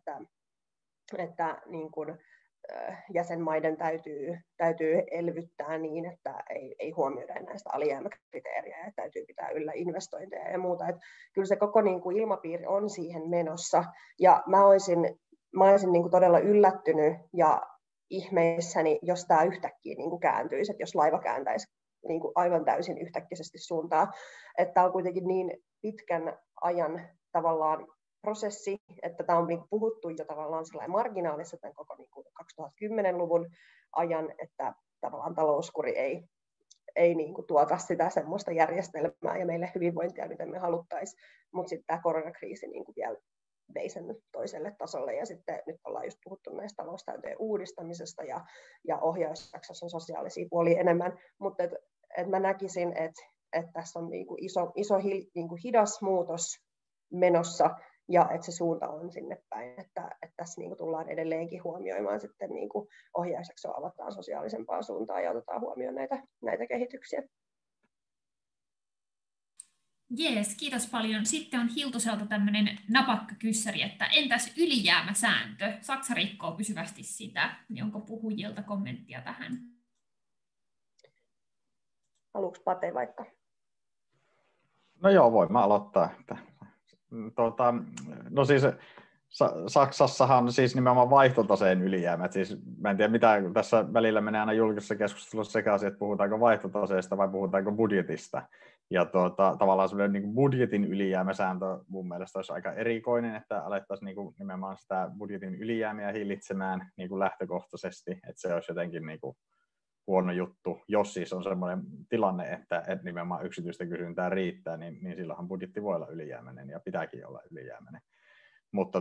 että niin kuin jäsenmaiden täytyy elvyttää niin, että ei huomioida näistä alijäämäkriteeriä ja täytyy pitää yllä investointeja ja muuta. Että kyllä se koko niin kuin ilmapiiri on siihen menossa ja mä olisin niin kuin todella yllättynyt ja ihmeissäni, jos tämä yhtäkkiä niin kuin kääntyisi, että jos laiva kääntäisi niin kuin aivan täysin yhtäkkiäisesti suuntaan. Että tämä on kuitenkin niin pitkän ajan tavallaan prosessi, että tämä on puhuttu jo tavallaan marginaalissa tämän koko 2010-luvun ajan, että tavallaan talouskuri ei niin kuin tuota sitä semmoista järjestelmää ja meille hyvinvointia, mitä me haluttaisiin, mutta sitten tämä koronakriisi niin kuin vielä vei sen toiselle tasolle ja sitten nyt ollaan just puhuttu näistä taloussääntöjen uudistamisesta ja ohjausjaksossa on sosiaalisia puolia enemmän, mutta et mä näkisin, että tässä on niin kuin iso niin kuin hidas muutos menossa, ja että se suunta on sinne päin, että tässä niin kuin tullaan edelleenkin huomioimaan sitten niin kuin ohjausjaksoa avataan sosiaalisempaan suuntaan ja otetaan huomioon näitä kehityksiä. Jees, kiitos paljon. Sitten on Hiltuselta tämmöinen napakka kyssäri, että entäs ylijäämäsääntö? Saksa rikkoo pysyvästi sitä. Niin onko puhujilta kommenttia tähän? Haluatko Pate vaikka? No joo, voin mä aloittaa. No siis Saksassahan on siis nimenomaan vaihtotaseen ylijäämät. Siis, mä en tiedä mitä tässä välillä menee aina julkisessa keskustelussa sekaisin, että puhutaanko vaihtotaseesta vai puhutaanko budjetista. Ja tavallaan sellainen niin kuin budjetin ylijäämäsääntö mun mielestä olisi aika erikoinen, että alettaisiin niin kuin nimenomaan sitä budjetin ylijäämiä hillitsemään niin kuin lähtökohtaisesti, että se olisi jotenkin niin kuin huono juttu, jos siis on sellainen tilanne, että nimenomaan yksityistä kysyntää riittää, niin silloinhan budjetti voi olla ylijäämäinen ja pitääkin olla ylijäämäinen. Mutta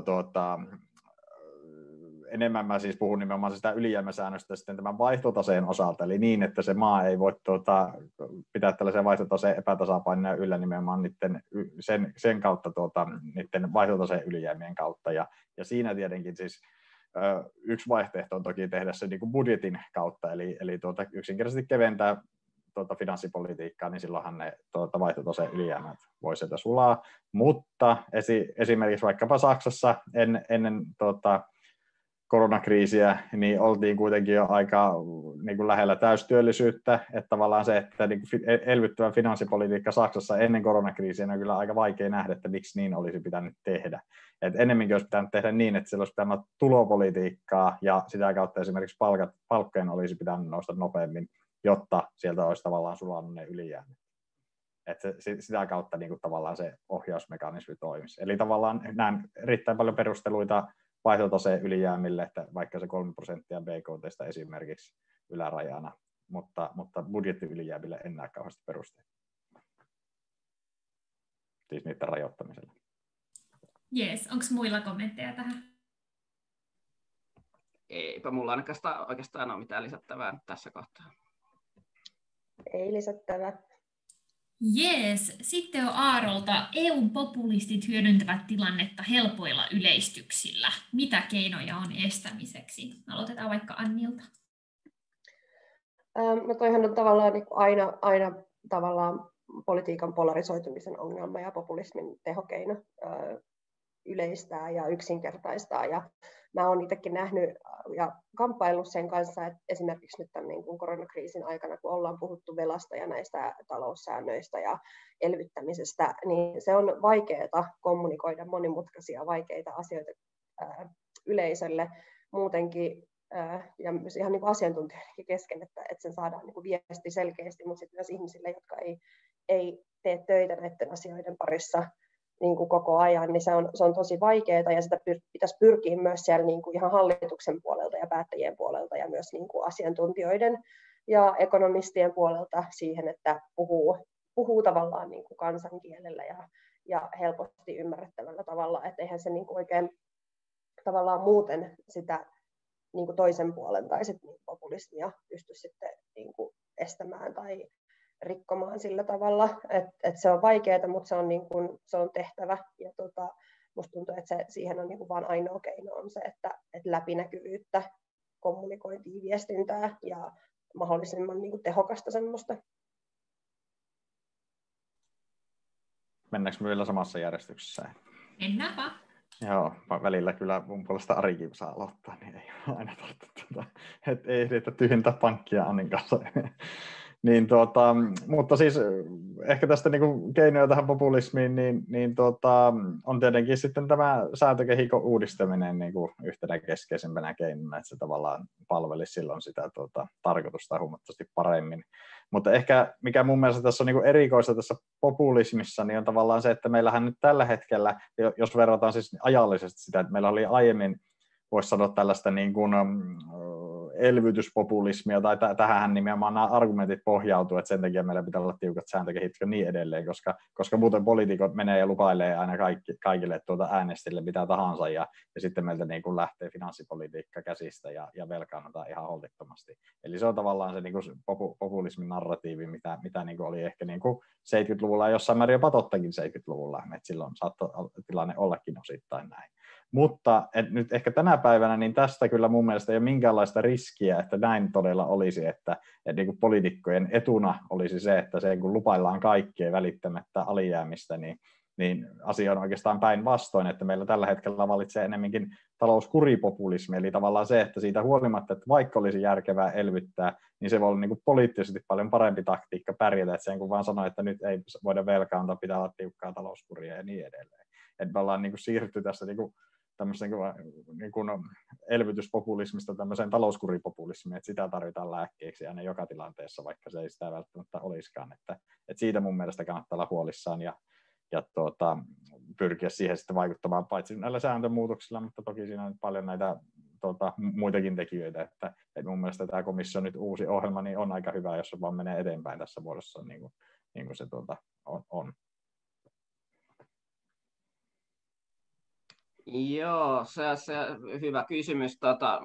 enemmän mä siis puhun nimenomaan sitä ylijäämäsäännöstä sitten tämän vaihtotaseen osalta, eli niin, että se maa ei voi pitää tällaisia vaihtotaseen epätasapainoja yllä nimenomaan sen kautta niiden vaihtotaseen ylijäämien kautta, ja siinä tietenkin siis yksi vaihtoehto on toki tehdä se niin kuin budjetin kautta, eli yksinkertaisesti keventää finanssipolitiikkaa, niin silloinhan ne vaihtotaseen ylijäämät voi sieltä sulaa, mutta esimerkiksi vaikkapa Saksassa ennen koronakriisiä, niin oltiin kuitenkin jo aika niin kuin lähellä täystyöllisyyttä, että tavallaan se, että niin kuin elvyttävä finanssipolitiikka Saksassa ennen koronakriisiä on kyllä aika vaikea nähdä, että miksi niin olisi pitänyt tehdä. Et ennemminkin olisi pitänyt tehdä niin, että siellä olisi pitänyt olla tulopolitiikkaa ja sitä kautta esimerkiksi palkkojen olisi pitänyt nousta nopeammin, jotta sieltä olisi tavallaan sulannut ne ylijäämät. Että sitä kautta niin kuin tavallaan se ohjausmekanismi toimisi. Eli tavallaan näen erittäin paljon perusteluita vaihtotaseen ylijäämille, että vaikka se 3% BKT:stä esimerkiksi ylärajana, mutta budjettiylijäämille en näe kauheasti perusteita. Siis niiden rajoittamiselle. Jees, onko muilla kommentteja tähän? Eipä mulla oikeastaan ole mitään lisättävää tässä kohtaa. Ei lisättävää. Jees, sitten on Aarolta. EUn populistit hyödyntävät tilannetta helpoilla yleistyksillä. Mitä keinoja on estämiseksi? Aloitetaan vaikka Annilta. No toihan on tavallaan niin aina tavallaan politiikan polarisoitumisen ongelma ja populismin tehokeino yleistää ja yksinkertaistaa. Ja mä oon itsekin nähnyt ja kamppaillut sen kanssa, että esimerkiksi nyt tämän niin kuin koronakriisin aikana, kun ollaan puhuttu velasta ja näistä taloussäännöistä ja elvyttämisestä, niin se on vaikeaa kommunikoida monimutkaisia, vaikeita asioita yleisölle. Muutenkin ja myös ihan niin kuin asiantuntijoidenkin kesken, että sen saadaan niin kuin viesti selkeästi, mutta sitten myös ihmisille, jotka ei tee töitä näiden asioiden parissa niin kuin koko ajan, niin se on tosi vaikeaa, ja sitä pitäisi pyrkiä myös siellä niin kuin ihan hallituksen puolelta ja päättäjien puolelta ja myös niin kuin asiantuntijoiden ja ekonomistien puolelta siihen, että puhuu tavallaan niin kuin kansankielellä ja helposti ymmärrettävällä tavalla, että eihän se niin kuin oikein tavallaan muuten sitä niin kuin toisen puolen tai sit niin populismia pysty sitten niin kuin estämään tai rikkomaan sillä tavalla, että se on vaikeaa, mutta se on tehtävä. Ja musta tuntuu, että siihen on niin kuin vain ainoa keino on se, että läpinäkyvyyttä, kommunikointia, viestintää ja mahdollisimman niin kuin tehokasta semmoista. Mennäänkö me vielä samassa järjestyksessä? Mennäänpä. Joo, välillä kyllä mun puolesta Arikin saa aloittaa, niin ei aina tarvitse, että ei ehditä tyhjentää pankkia Annin kanssa. Niin, mutta siis ehkä tästä niin keinoja tähän populismiin, niin on tietenkin sitten tämä sääntökehikon uudistaminen niin yhtenä keskeisimpänä keinona, että se tavallaan palvelisi silloin sitä tarkoitusta huomattavasti paremmin. Mutta ehkä mikä mun mielestä tässä on niin erikoista tässä populismissa, niin on tavallaan se, että meillähän nyt tällä hetkellä, jos verrataan siis ajallisesti sitä, että meillä oli aiemmin, voisi sanoa tällaista niin kuin elvytyspopulismia, tai tähän nimenomaan nämä argumentit pohjautuu, että sen takia meillä pitää olla tiukat sääntökehitykset ja niin edelleen, koska muuten poliitikot menee ja lupailee aina kaikille äänestäjille mitä tahansa, ja sitten meiltä niin kuin lähtee finanssipolitiikka käsistä ja velkaannutaan ihan holtittomasti. Eli se on tavallaan se niin kuin populismin narratiivi, mitä niin kuin oli ehkä niin kuin 70-luvulla ja jossain määrin jopa tottakin 70-luvulla, että silloin saattoi tilanne ollakin osittain näin. Mutta nyt ehkä tänä päivänä niin tästä kyllä mun mielestä ei ole minkäänlaista riskiä, että näin todella olisi, että niin kuin poliitikkojen etuna olisi se, että se kun lupaillaan kaikkea välittämättä alijäämistä, niin asia on oikeastaan päinvastoin, että meillä tällä hetkellä valitsee enemmänkin talouskuripopulismi, eli tavallaan se, että siitä huolimatta, että vaikka olisi järkevää elvyttää, niin se voi olla niin kuin poliittisesti paljon parempi taktiikka pärjätä, että sen kun vaan sanoo, että nyt ei voida velkaantaa, pitää olla tiukkaa talouskuria ja niin edelleen. Että me ollaan niin kuin siirrytty tästä tämmöisen niin kuin elvytyspopulismista tämmöiseen talouskuripopulismiin, että sitä tarvitaan lääkkeeksi aina joka tilanteessa, vaikka se ei sitä välttämättä olisikaan. Että siitä mun mielestä kannattaa olla huolissaan ja pyrkiä siihen sitten vaikuttamaan paitsi näillä sääntömuutoksilla, mutta toki siinä on paljon näitä muitakin tekijöitä, että mun mielestä tämä komission nyt uusi ohjelma niin on aika hyvä, jos se vaan menee eteenpäin tässä vuodessa niin kuin se on. Joo, se hyvä kysymys.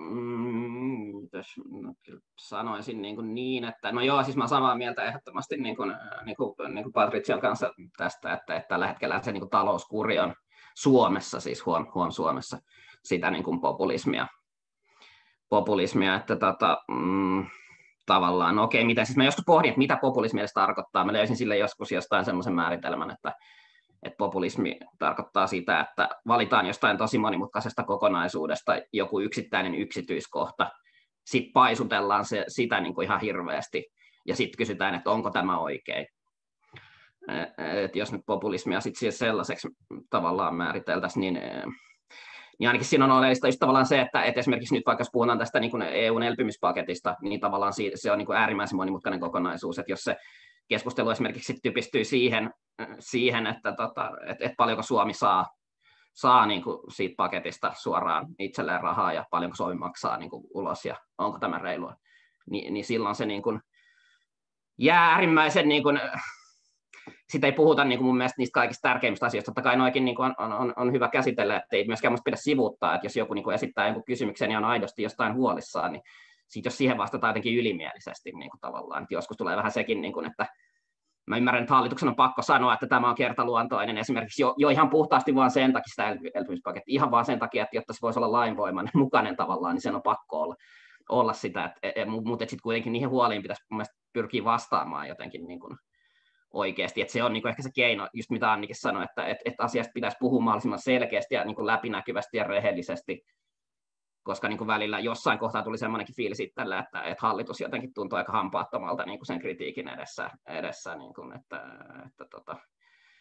Sanoisin niin, että no joo, siis mä olen samaa mieltä ehdottomasti niin kuin Patrician kanssa tästä, että tällä hetkellä se niin kuin talouskuri on Suomessa, siis huom Suomessa, sitä niin kuin populismia, että tavallaan, no okei, miten siis mä joskus pohdin, että mitä populismi edes tarkoittaa. Mä löysin sille joskus jostain semmoisen määritelmän, että populismi tarkoittaa sitä, että valitaan jostain tosi monimutkaisesta kokonaisuudesta joku yksittäinen yksityiskohta, sitten paisutellaan sitä niin kuin ihan hirveästi, ja sitten kysytään, että onko tämä oikein. Et jos nyt populismia sitten sellaiseksi tavallaan määriteltäisiin, niin ainakin siinä on oleellista just tavallaan se, että esimerkiksi nyt vaikka jos puhutaan tästä niin kuin EUn elpymispaketista, niin tavallaan se on niin kuin äärimmäisen monimutkainen kokonaisuus, että jos se keskustelu esimerkiksi typistyy siihen että paljonko Suomi saa niin kuin siitä paketista suoraan itselleen rahaa ja paljonko Suomi maksaa niin kuin ulos ja onko tämä reilua, niin silloin se niin kuin jää äärimmäisen, niin kuin, sitä ei puhuta niin kuin mun mielestä niistä kaikista tärkeimmistä asioista, totta kai noikin niin kuin on hyvä käsitellä, että ei myöskään musta pidä sivuuttaa, että jos joku niin kuin esittää jonkun kysymyksen ja on aidosti jostain huolissaan, niin sitten jos siihen vastataan jotenkin ylimielisesti niin kuin tavallaan, että joskus tulee vähän sekin, niin kuin, että mä ymmärrän, että hallituksen on pakko sanoa, että tämä on kertaluontoinen esimerkiksi jo ihan puhtaasti vaan sen takia sitä elpymispaketti, ihan vaan sen takia, että jotta se voisi olla lainvoimainen mukainen tavallaan, niin sen on pakko olla sitä, mutta sitten kuitenkin niihin huoliin pitäisi mun mielestä pyrkiä vastaamaan jotenkin niin kuin oikeasti, että se on niin kuin ehkä se keino, just mitä Annikin sanoi, että asiasta pitäisi puhua mahdollisimman selkeästi ja niin kuin läpinäkyvästi ja rehellisesti, koska niin kuin välillä jossain kohtaa tuli semmoinenkin fiilis itsellä, että hallitus jotenkin tuntui aika hampaattomalta niin kuin sen kritiikin edessä niin kuin, että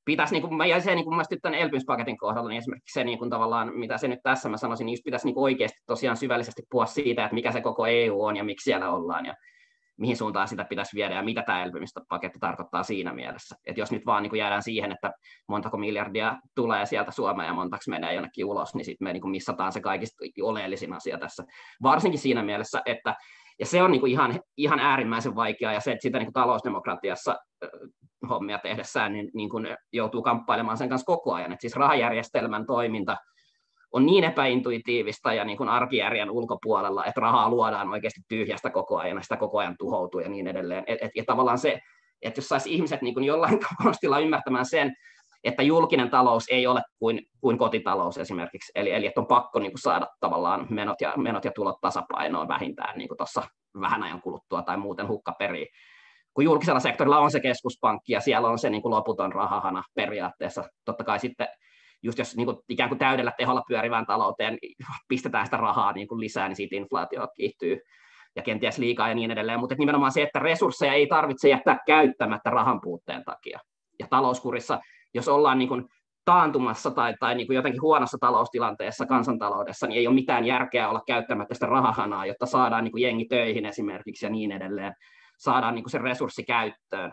pitäisi, niin kuin, ja se niin kuin tämän elpymispaketin kohdalla, niin esimerkiksi se niin kuin tavallaan, mitä se nyt tässä mä sanoisin, niin just pitäisi niin kuin oikeasti tosiaan syvällisesti puhua siitä, että mikä se koko EU on ja miksi siellä ollaan ja mihin suuntaan sitä pitäisi viedä ja mitä tämä elpymispaketti tarkoittaa siinä mielessä. Että jos nyt vaan niin kuin jäädään siihen, että montako miljardia tulee sieltä Suomeen ja montako menee jonnekin ulos, niin sitten me niin kuin missataan se kaikista oleellisin asia tässä. Varsinkin siinä mielessä, että ja se on niin kuin ihan äärimmäisen vaikeaa, ja se, että sitä niin kuin talousdemokratiassa hommia tehdessään niin kuin joutuu kamppailemaan sen kanssa koko ajan. Että siis rahajärjestelmän toiminta on niin epäintuitiivista ja niin kuin arkijärjen ulkopuolella, että rahaa luodaan oikeasti tyhjästä koko ajan, ja sitä koko ajan tuhoutuu ja niin edelleen. Ja tavallaan se, että jos saisi ihmiset niin kuin jollain konstilla ymmärtämään sen, että julkinen talous ei ole kuin kotitalous esimerkiksi, eli että on pakko niin kuin saada tavallaan menot ja tulot tasapainoon vähintään niin kuin tuossa vähän ajan kuluttua tai muuten hukkaperii. Kun julkisella sektorilla on se keskuspankki ja siellä on se niin kuin loputon rahahana periaatteessa, totta kai sitten just jos niin kuin ikään kuin täydellä teholla pyörivään talouteen pistetään sitä rahaa niin kuin lisää, niin siitä inflaatio kiihtyy ja kenties liikaa ja niin edelleen, mutta nimenomaan se, että resursseja ei tarvitse jättää käyttämättä rahan puutteen takia. Ja talouskurissa, jos ollaan niin kuin taantumassa tai niin kuin jotenkin huonossa taloustilanteessa kansantaloudessa, niin ei ole mitään järkeä olla käyttämättä sitä rahahanaa, jotta saadaan niin kuin jengi töihin esimerkiksi ja niin edelleen, saadaan niin kuin se resurssi käyttöön.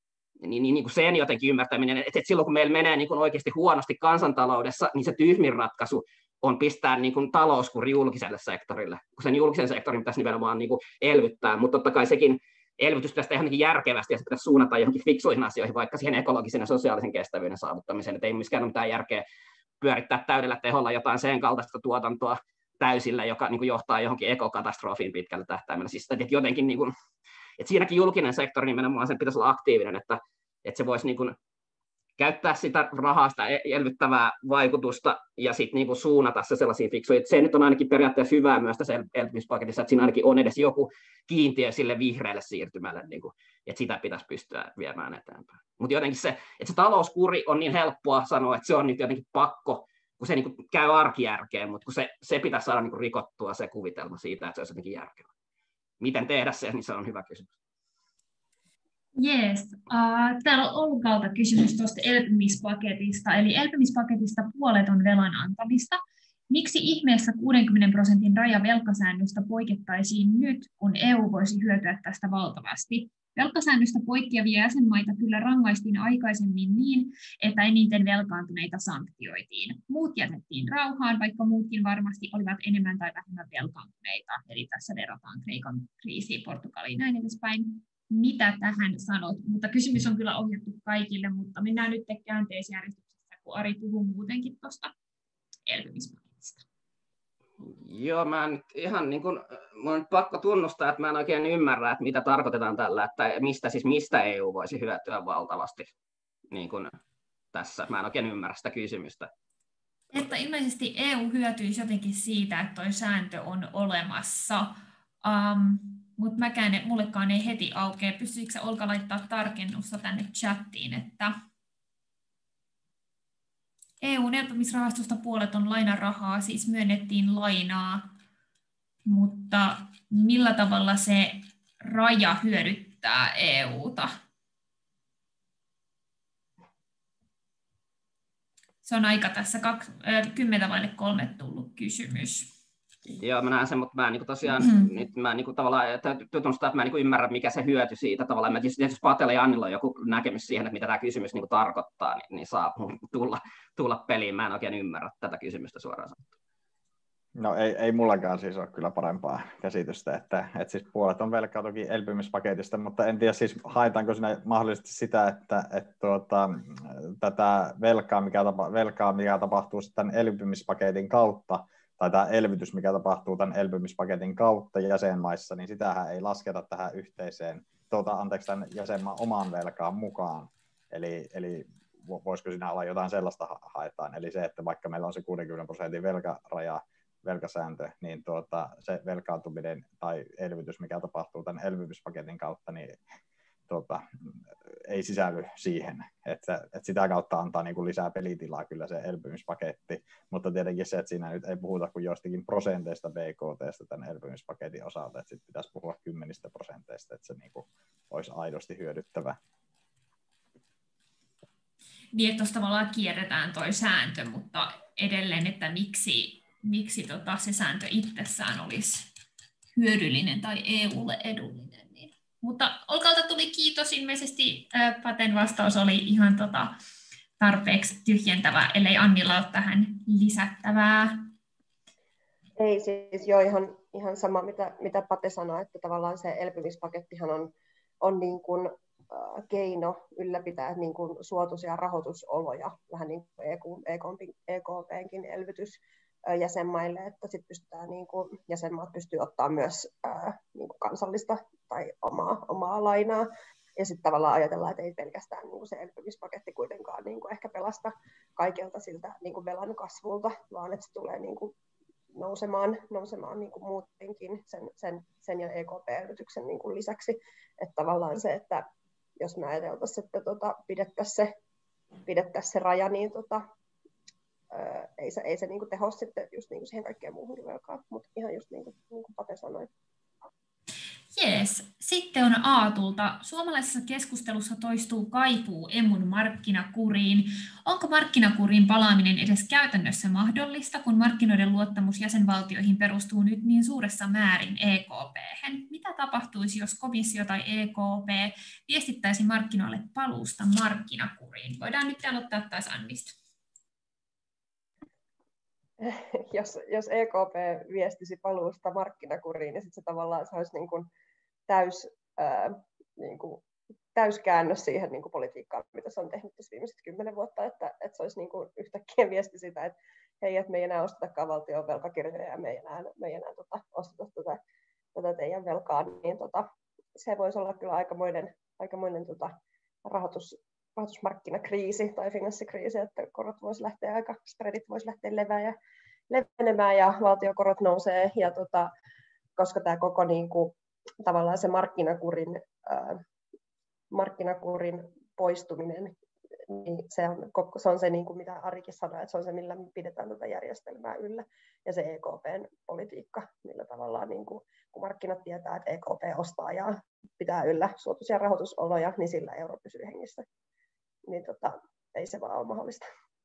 Niin kuin sen jotenkin ymmärtäminen, että silloin kun meillä menee niin kuin oikeasti huonosti kansantaloudessa, niin se tyhmin ratkaisu on pistää niin kuin talouskuri julkiselle sektorille, kun sen julkisen sektorin pitäisi nimenomaan niin kuin elvyttää, mutta totta kai sekin elvytys pitäisi tehdä järkevästi ja se pitäisi suunnata johonkin fiksuihin asioihin, vaikka siihen ekologisen ja sosiaalisen kestävyyden saavuttamiseen, että ei myöskään ole mitään järkeä pyörittää täydellä teholla jotain sen kaltaista tuotantoa täysillä, joka niin kuin johtaa johonkin ekokatastrofiin pitkällä tähtäimellä. Siis, että jotenkin, niin kuin, että siinäkin julkinen sektori nimenomaan sen pitäisi olla aktiivinen, että se voisi niin kuin käyttää sitä rahaa, sitä elvyttävää vaikutusta ja sitten niin kuin suunnata se sellaisiin fiksuihin. Se nyt on ainakin periaatteessa hyvää myös tässä elpymispaketissa, että siinä ainakin on edes joku kiintiö sille vihreälle siirtymälle, niin kuin, että sitä pitäisi pystyä viemään eteenpäin. Mutta jotenkin se, että se talouskuri on niin helppoa sanoa, että se on nyt jotenkin pakko, kun se niin kuin käy arkijärkeen, mutta kun se pitäisi saada niin kuin rikottua se kuvitelma siitä, että se olisi jotenkin järkevä. Miten tehdä se, niin se on hyvä kysymys. Jees. Täällä on Olkalta kysymys tuosta elpymispaketista. Eli elpymispaketista puolet on velan antamista. Miksi ihmeessä 60% raja velkasäännöstä poikettaisiin nyt, kun EU voisi hyötyä tästä valtavasti? Velkasäännöstä poikkeavia jäsenmaita kyllä rangaistiin aikaisemmin niin, että eniten velkaantuneita sanktioitiin. Muut jätettiin rauhaan, vaikka muutkin varmasti olivat enemmän tai vähemmän velkaantuneita. Eli tässä verrataan Kreikan kriisiin, Portugaliin näin edespäin. Mitä tähän sanot? Mutta kysymys on kyllä ohjattu kaikille, mutta mennään nyt käänteisjärjestyksessä, kun Ari puhuu muutenkin tuosta elpymispaketista. Joo, mä en ihan niin kuin, mun on pakko tunnustaa, että mä en oikein ymmärrä, että mitä tarkoitetaan tällä, että mistä EU voisi hyötyä valtavasti niin kuin tässä. Mä en oikein ymmärrä sitä kysymystä. Että ilmeisesti EU hyötyisi jotenkin siitä, että toi sääntö on olemassa. Mutta mullekaan ei heti aukea. Pystyisikö sä, Olka, laittaa tarkennusta tänne chattiin, että EU:n elpymisrahastosta puolet on lainarahaa, siis myönnettiin lainaa, mutta millä tavalla se raja hyödyttää EUta? Se on aika tässä 10:03 tullut kysymys. Joo, mä näen sen, mutta mä en niin tosiaan, nyt mä niin tavallaan täytyy tunnustaa, että mä en ymmärrä, mikä se hyöty siitä tavallaan. Mä tietysti, jos Patella ja Annilla on joku näkemys siihen, että mitä tämä kysymys niin tarkoittaa, niin saa tulla peliin. Mä en oikein ymmärrä tätä kysymystä suoraan sanottuna. No ei mullakaan siis ole kyllä parempaa käsitystä, että siis puolet on velkaa toki elpymispaketista, mutta en tiedä siis haetaanko siinä mahdollisesti sitä, että tätä velkaa, mikä tapahtuu sitten elpymispaketin kautta, tai tämä elvytys, mikä tapahtuu tämän elpymispaketin kautta jäsenmaissa, niin sitähän ei lasketa tähän yhteiseen, tämän jäsenmaan omaan velkaan mukaan. Eli voisiko siinä olla jotain sellaista haetaan, eli se, että vaikka meillä on se 60% velkasääntö, niin se velkaantuminen tai elvytys, mikä tapahtuu tämän elpymispaketin kautta, niin ei sisälly siihen, että sitä kautta antaa niin kuin lisää pelitilaa kyllä se elpymispaketti, mutta tietenkin se, että siinä nyt ei puhuta kuin joistakin prosenteista BKT:stä tämän elpymispaketin osalta, että sitten pitäisi puhua 10%, että se niin kuin olisi aidosti hyödyttävä. niin että tuossa tavallaan kierretään toi sääntö, mutta edelleen, että miksi se sääntö itsessään olisi hyödyllinen tai EUlle edullinen. Niin. Mutta Olkalta tuli kiitos, ilmeisesti Paten vastaus oli ihan tarpeeksi tyhjentävä, ellei Annilla ole tähän lisättävää. Ei siis jo ihan sama, mitä Pate sanoi, että tavallaan se elpymispakettihan on niin kuin keino ylläpitää niin kuin suotuisia rahoitusoloja, vähän niin kuin EKP:nkin elvytys jäsenmaille, että sit pystytään, niin kuin jäsenmaat pystyy ottaa myös niin kuin kansallista tai omaa lainaa. Ja sitten tavallaan ajatellaan, että ei pelkästään niin kuin se elpymispaketti kuitenkaan niin kuin ehkä pelasta kaikelta siltä niin kuin velan kasvulta, vaan että se tulee niin kuin nousemaan niin kuin muutenkin sen ja EKP-elvytyksen niin kuin lisäksi. Että tavallaan se, että jos me ajateltaisiin, että pidettäisiin se raja, niin ei se niin kuin teho sitten just niin kuin siihen kaikkeen muuhun velkaan, mutta ihan just niin kuin Pate sanoi. Jees. Sitten on Aatulta. Suomalaisessa keskustelussa toistuu kaipuu emun markkinakuriin. Onko markkinakuriin palaaminen edes käytännössä mahdollista, kun markkinoiden luottamus jäsenvaltioihin perustuu nyt niin suuressa määrin EKP:hen? Mitä tapahtuisi, jos komissio tai EKP viestittäisi markkinoille paluusta markkinakuriin? Voidaan nyt aloittaa taas Annista. Jos EKP viestisi paluusta markkinakuriin, niin sitten se tavallaan se olisi niin kuin täyskäännös siihen niin kuin politiikkaan, mitä se on tehnyt tässä viimeiset 10 vuotta, että se olisi niin kuin yhtäkkiä viesti sitä, että hei, että me ei enää ostetakaan valtion velkakirjoja ja me ei enää osteta tätä teidän velkaa, niin se voisi olla kyllä aikamoinen rahoitusmarkkinakriisi tai finanssikriisi, että korot voisi lähteä spreadit voisi lähteä levenemään ja valtiokorot nousee, ja koska tämä koko niin kuin, tavallaan se markkinakurin poistuminen, niin se on se, niin kuin mitä Arikin sanoi, että se on se, millä me pidetään tätä järjestelmää yllä, ja se EKPn politiikka, millä tavallaan niin kuin, kun markkinat tietää, että EKP ostaa ja pitää yllä suotuisia rahoitusoloja, niin sillä euro pysyy hengissä. Niin ei se vaan ole mahdollista.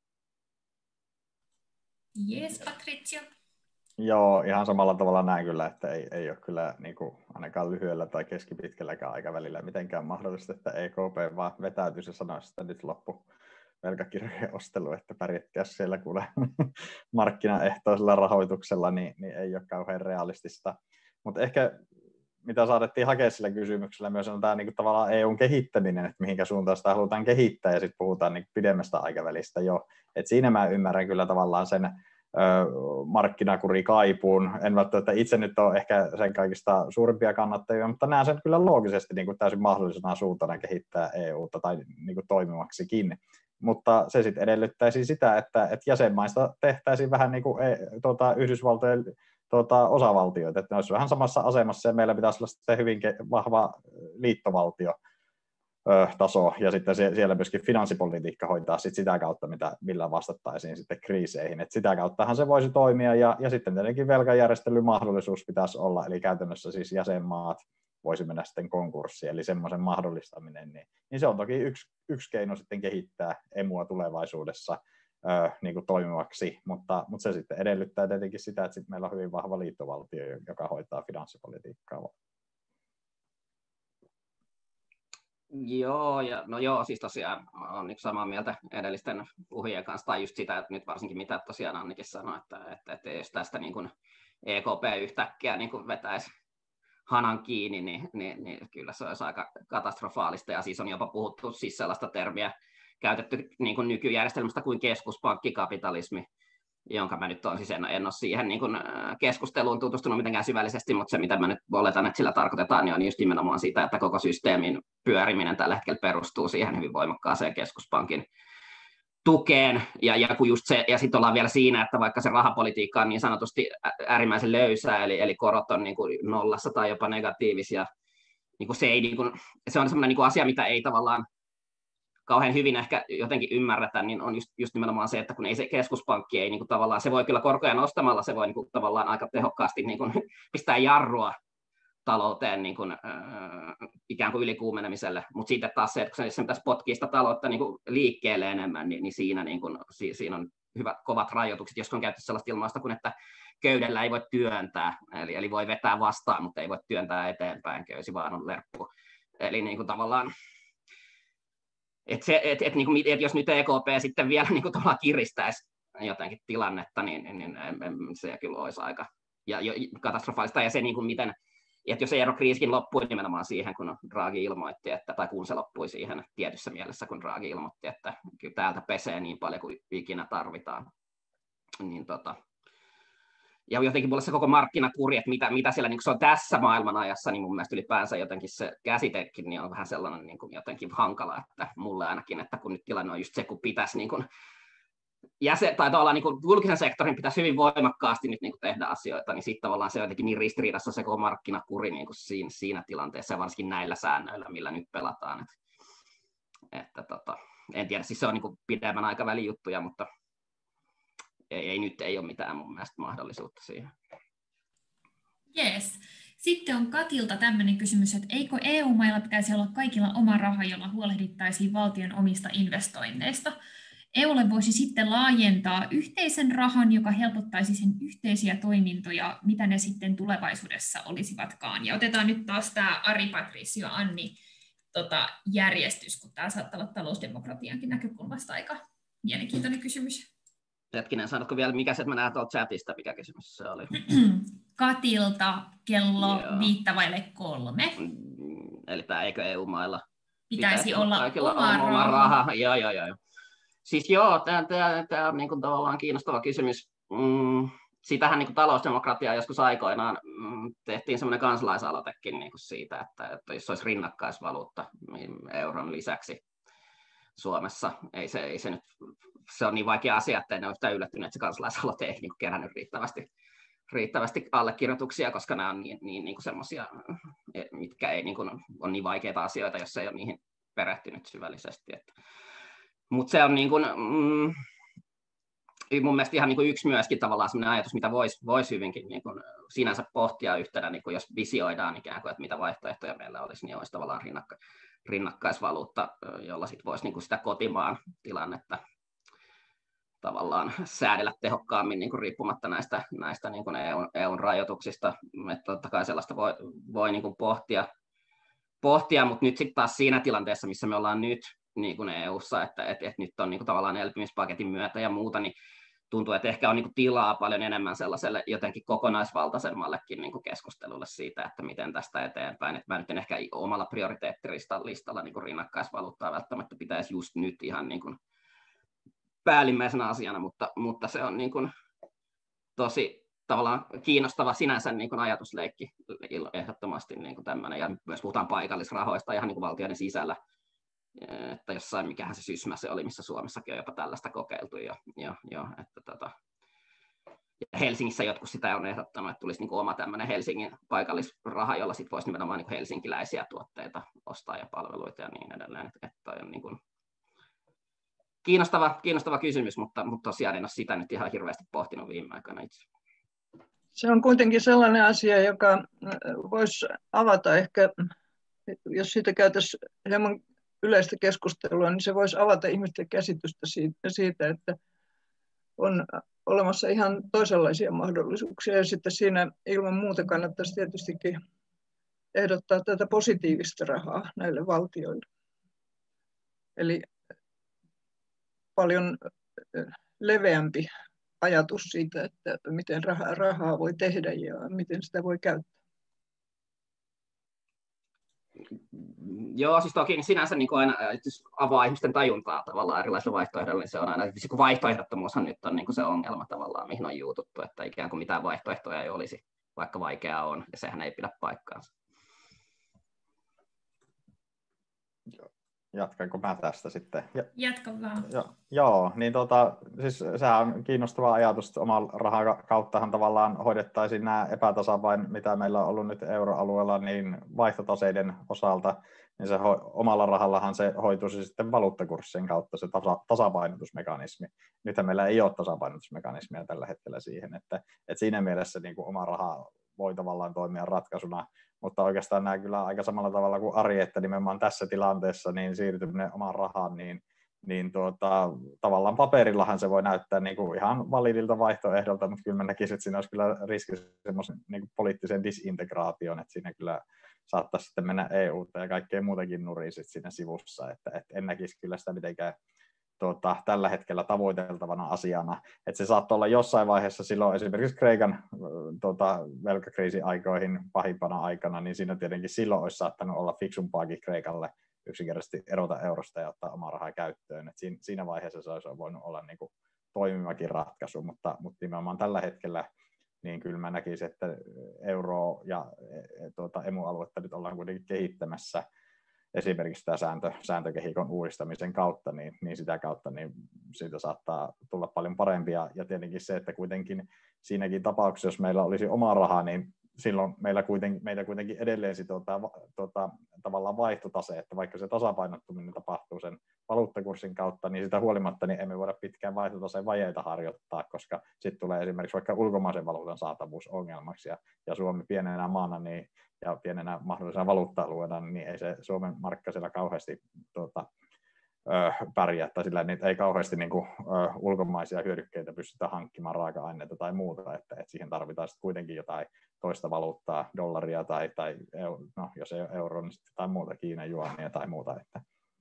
Jees, Patricio. Joo, ihan samalla tavalla näin kyllä, että ei ole kyllä niin kuin ainakaan lyhyellä tai keskipitkälläkään aikavälillä mitenkään mahdollista, että EKP vaan vetäytyisi ja sanoisi, että nyt loppu velkakirjojen ostelu, että pärjättäisiin siellä kuule markkinaehtoisella rahoituksella, niin ei ole kauhean realistista. Mutta ehkä mitä saatettiin hakea sillä kysymyksellä myös on tämä niin kuin tavallaan EUn kehittäminen, että mihinkä suuntaan sitä halutaan kehittää, ja sitten puhutaan niin pidemmästä aikavälistä jo. Et siinä mä ymmärrän kyllä tavallaan sen markkinakurikaipuun. En välttämättä itse nyt ole ehkä sen kaikista suurimpia kannattajia, mutta näen sen kyllä loogisesti niin kuin täysin mahdollisena suuntana kehittää EUta tai niin kuin toimivaksikin. Mutta se sitten edellyttäisi sitä, että jäsenmaista tehtäisiin vähän niin kuin Yhdysvaltojen osavaltioita, että ne olisi vähän samassa asemassa ja meillä pitäisi olla sitten hyvin vahva liittovaltiotaso ja sitten siellä myöskin finanssipolitiikka hoitaa sit sitä kautta, millä vastattaisiin sitten kriiseihin. Et sitä kauttahan se voisi toimia ja sitten tietenkin velkajärjestelymahdollisuus pitäisi olla, eli käytännössä siis jäsenmaat voisi mennä sitten konkurssiin, eli semmoisen mahdollistaminen, niin se on toki yksi keino sitten kehittää emua tulevaisuudessa niin kuin toimivaksi, mutta se sitten edellyttää tietenkin sitä, että sitten meillä on hyvin vahva liittovaltio, joka hoitaa finanssipolitiikkaa. Joo, siis tosiaan on samaa mieltä edellisten puhujien kanssa, tai just sitä, että nyt varsinkin mitä tosiaan Annikin sanoi, että jos tästä niin kuin EKP yhtäkkiä niin kuin vetäisi hanan kiinni, niin kyllä se olisi aika katastrofaalista, ja siis on jopa puhuttu siis sellaista termiä, käytetty niin kuin nykyjärjestelmästä kuin keskuspankkikapitalismi, jonka mä nyt olen siis en ole siihen niin kuin keskusteluun tutustunut mitenkään syvällisesti, mutta se mitä mä nyt oletan, että sillä tarkoitetaan, niin on just nimenomaan sitä, että koko systeemin pyöriminen tällä hetkellä perustuu siihen hyvin voimakkaaseen keskuspankin tukeen, ja kun just se, ja sitten ollaan vielä siinä, että vaikka se rahapolitiikka on niin sanotusti äärimmäisen löysää, eli korot on niin kuin nollassa tai jopa negatiivisia, niin kuin se, ei, niin kuin, se on sellainen niin kuin asia, mitä ei tavallaan kauhean hyvin ehkä jotenkin ymmärretä, niin on just nimenomaan se, että kun ei se keskuspankki ei niin kuin tavallaan, se voi kyllä korkoja nostamalla, se voi niin kuin tavallaan aika tehokkaasti niin kuin pistää jarrua talouteen niin kuin, ikään kuin ylikuumenemiselle, mutta sitten taas se, että kun se pitäisi potkia sitä taloutta niin kuin liikkeelle enemmän, niin siinä, niin kuin, siinä on hyvät kovat rajoitukset, jos on käytetty sellaista ilmausta kuin, että köydellä ei voi työntää, eli voi vetää vastaan, mutta ei voi työntää eteenpäin, köysi vaan on lerppu. Eli niin kuin tavallaan, että jos nyt EKP sitten vielä niin kuin kiristäisi jotenkin tilannetta, niin se kyllä olisi aika katastrofaalista. Ja se, niin kuin miten, että jos eurokriisikin loppui nimenomaan siihen, kun Draghi ilmoitti, tai kun se loppui siihen tietyssä mielessä, kun Draghi ilmoitti, että kyllä täältä pesee niin paljon kuin ikinä tarvitaan. Niin ja jotenkin mulle se koko markkinakuri, että mitä siellä niin se on tässä maailmanajassa, niin mun mielestä ylipäänsä jotenkin se käsitekin niin on vähän sellainen niin kuin jotenkin hankala, että mulle ainakin, että kun nyt tilanne on just se, kun pitäisi niin kuin niin kuin julkisen sektorin pitäisi hyvin voimakkaasti nyt niin kuin tehdä asioita, niin sitten tavallaan se on jotenkin niin ristiriidassa se koko markkinakuri niin kuin siinä tilanteessa, ja varsinkin näillä säännöillä, millä nyt pelataan. En tiedä, siis se on niin kuin pidemmän aikavälin juttuja, mutta nyt ei ole mitään mun mielestä mahdollisuutta siihen. Jees. Sitten on Katilta tämmöinen kysymys, että eikö EU-mailla pitäisi olla kaikilla oma raha, jolla huolehdittaisiin valtion omista investoinneista? EUlle voisi sitten laajentaa yhteisen rahan, joka helpottaisi sen yhteisiä toimintoja, mitä ne sitten tulevaisuudessa olisivatkaan. Ja otetaan nyt taas tämä Ari, Patricio, Anni järjestys, kun tämä saattaa olla talousdemokratiankin näkökulmasta aika mielenkiintoinen kysymys. Hetkinen, sanotko vielä, mikä se, että mä näen tuolta chatista, mikä kysymys se oli? Katilta kello 2:03. Eli tämä eikö EU-mailla pitäisi olla oma raha. Joo. Siis joo, tämä on niin kuin tavallaan kiinnostava kysymys. Siitähän niin kuin talousdemokratia joskus aikoinaan tehtiin semmoinen kansalaisaloitekin niin kuin siitä, että jos olisi rinnakkaisvaluutta euron lisäksi Suomessa, ei se nyt, se on niin vaikea asia, että en ole yhtään yllättynyt, että se kansalaisaloite ei niin kuin kerännyt riittävästi allekirjoituksia, koska nämä on niin kuin semmoisia, mitkä ei niin kuin, on niin vaikeita asioita, jos ei ole niihin perehtynyt syvällisesti. Mutta se on niin kuin, mun mielestä ihan niin kuin yksi myöskin tavallaan sellainen ajatus, mitä voisi hyvinkin niin kuin sinänsä pohtia yhtenä, niin kuin jos visioidaan ikään kuin, että mitä vaihtoehtoja meillä olisi, niin olisi tavallaan rinnakkaisvaluutta, jolla sit voisi niin kuin sitä kotimaan tilannetta tavallaan säädellä tehokkaammin niin kuin riippumatta näistä niin kuin EUn rajoituksista. Että totta kai sellaista voi niin kuin pohtia, mutta nyt sitten taas siinä tilanteessa, missä me ollaan nyt niin kuin EUssa, että nyt on niin kuin tavallaan elpymispaketin myötä ja muuta, niin tuntuu, että ehkä on niin kuin tilaa paljon enemmän sellaiselle jotenkin kokonaisvaltaisemmallekin niin kuin keskustelulle siitä, että miten tästä eteenpäin. Että mä nyt en ehkä omalla prioriteettilistalla niin kuin rinnakkaisvaluuttaa välttämättä pitäisi just nyt ihan niin kuin päällimmäisenä asiana, mutta se on niin kuin tosi tavallaan kiinnostava sinänsä niin kuin ajatusleikki ehdottomasti niin kuin tämmöinen, ja myös puhutaan paikallisrahoista ihan niin kuin valtioiden sisällä, että jossain, mikähän se Sysmä se oli, missä Suomessakin on jopa tällaista kokeiltu jo että Helsingissä jotkut sitä on ehdottanut, että tulisi niin kuin oma tämmöinen Helsingin paikallisraha, jolla sit voisi nimenomaan niin kuin helsinkiläisiä tuotteita ostaa ja palveluita ja niin edelleen, että on niin kuin kiinnostava kysymys, mutta tosiaan en ole sitä nyt ihan hirveästi pohtinut viime aikoina itse. Se on kuitenkin sellainen asia, joka voisi avata ehkä, jos siitä käytäisiin hieman yleistä keskustelua, niin se voisi avata ihmisten käsitystä siitä, että on olemassa ihan toisenlaisia mahdollisuuksia. Ja sitten siinä ilman muuta kannattaisi tietystikin ehdottaa tätä positiivista rahaa näille valtioille. Eli paljon leveämpi ajatus siitä, että miten rahaa voi tehdä ja miten sitä voi käyttää. Joo, siis toki sinänsä niin aina avaa ihmisten tajuntaa tavallaan erilaisilla vaihtoehdoilla, niin se on aina, kun vaihtoehdottomuushan nyt on niin se ongelma tavallaan, mihin on juututtu, että ikään kuin mitään vaihtoehtoja ei olisi, vaikka vaikeaa on, ja sehän ei pidä paikkaansa. Jatkanko mä tästä sitten? Jatka vaan. Joo, niin siis sehän on kiinnostava ajatus, että oman rahan kauttahan tavallaan hoidettaisiin nämä epätasapainot, mitä meillä on ollut nyt euroalueella, niin vaihtotaseiden osalta, niin se omalla rahallahan se hoituisi sitten valuuttakurssien kautta se tasapainotusmekanismi. Nythän meillä ei ole tasapainotusmekanismia tällä hetkellä siihen, että siinä mielessä niin kuin oma raha voi tavallaan toimia ratkaisuna, mutta oikeastaan nämä kyllä aika samalla tavalla kuin Ari, että nimenomaan tässä tilanteessa niin siirtyminen omaan rahaan, niin tavallaan paperillahan se voi näyttää niin kuin ihan validilta vaihtoehdolta, mutta kyllä mä näkisin, että siinä olisi kyllä riski semmoisen niin kuin poliittisen disintegraation, että siinä kyllä saattaa sitten mennä EU:ta ja kaikkea muutakin nurin siinä sivussa, että en näkisi kyllä sitä mitenkään tällä hetkellä tavoiteltavana asiana. Että se saattoi olla jossain vaiheessa silloin esimerkiksi Kreikan velkakriisin aikoihin pahimpana aikana, niin siinä tietenkin silloin olisi saattanut olla fiksumpaakin Kreikalle yksinkertaisesti erota eurosta ja ottaa omaa rahaa käyttöön. Et siinä vaiheessa se olisi voinut olla niin kuin toimivakin ratkaisu, mutta nimenomaan tällä hetkellä niin kyllä mä näkisin, että euroa ja emu-aluetta nyt ollaan kuitenkin kehittämässä esimerkiksi tämä sääntökehikon uudistamisen kautta, niin sitä kautta niin siitä saattaa tulla paljon parempia. Ja tietenkin se, että kuitenkin siinäkin tapauksessa, jos meillä olisi omaa rahaa, niin silloin meitä kuitenkin edelleen tavallaan vaihtotase, että vaikka se tasapainottuminen tapahtuu sen valuuttakurssin kautta, niin sitä huolimatta niin emme voida pitkään vaihtotaseen vajeita harjoittaa, koska sitten tulee esimerkiksi vaikka ulkomaisen valuutan saatavuus ongelmaksi, ja Suomi pienenä maana niin, ja pienenä mahdollisena valuutta-alueena, niin ei se Suomen markka siellä kauheasti pärjää, tai sillä niitä ei kauheasti niin kuin, ulkomaisia hyödykkeitä pystytä hankkimaan, raaka-aineita tai muuta, että siihen tarvitaan sitten kuitenkin jotain toista valuuttaa, dollaria tai no, jos ei ole euro, niin sitten jotain muuta, Kiinan juania tai muuta. Että.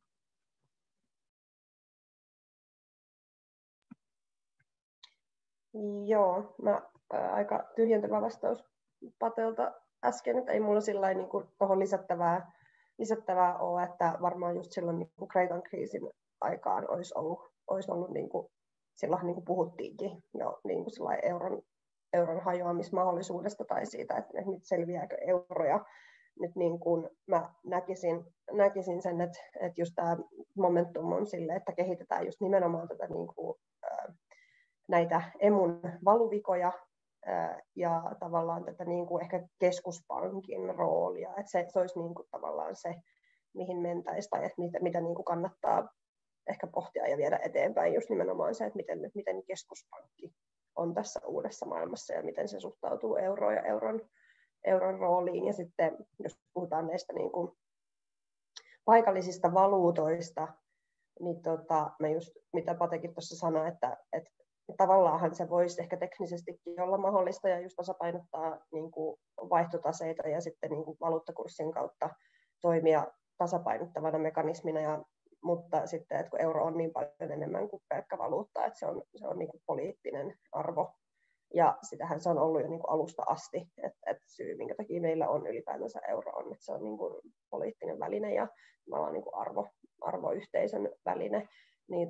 Joo, aika tyhjentävä vastaus Patelta äsken, että ei mulla sillain niin kuin tuohon lisättävää ole, että varmaan just silloin niin kuin Kreikan kriisin aikaan olisi ollut niin kuin, silloin niin kuin puhuttiinkin jo niin kuin euron hajoamismahdollisuudesta tai siitä, että nyt selviääkö euroja. Nyt niin kuin mä näkisin sen, että just tämä momentum on sille, että kehitetään just nimenomaan tätä niin kuin, näitä emun valuvikoja ja tavallaan tätä niin kuin ehkä keskuspankin roolia, että se olisi niin kuin tavallaan se, mihin mentäisiin tai että mitä niin kuin kannattaa ehkä pohtia ja viedä eteenpäin, just nimenomaan se, että miten keskuspankki on tässä uudessa maailmassa ja miten se suhtautuu euroon ja euron rooliin. Ja sitten jos puhutaan näistä niin kuin paikallisista valuutoista, niin mä just, mitä Patekin tuossa sanoi, että tavallaanhan se voisi ehkä teknisestikin olla mahdollista ja just tasapainottaa niin kuin vaihtotaseita ja sitten niin kuin valuuttakurssin kautta toimia tasapainottavana mekanismina, mutta sitten, että kun euro on niin paljon enemmän kuin pelkkä valuutta, että se on niin kuin poliittinen arvo. Ja sitähän se on ollut jo niin kuin alusta asti, että syy, minkä takia meillä on ylipäätänsä euro on, että se on niin kuin poliittinen väline ja niin kuin arvoyhteisön väline. Niin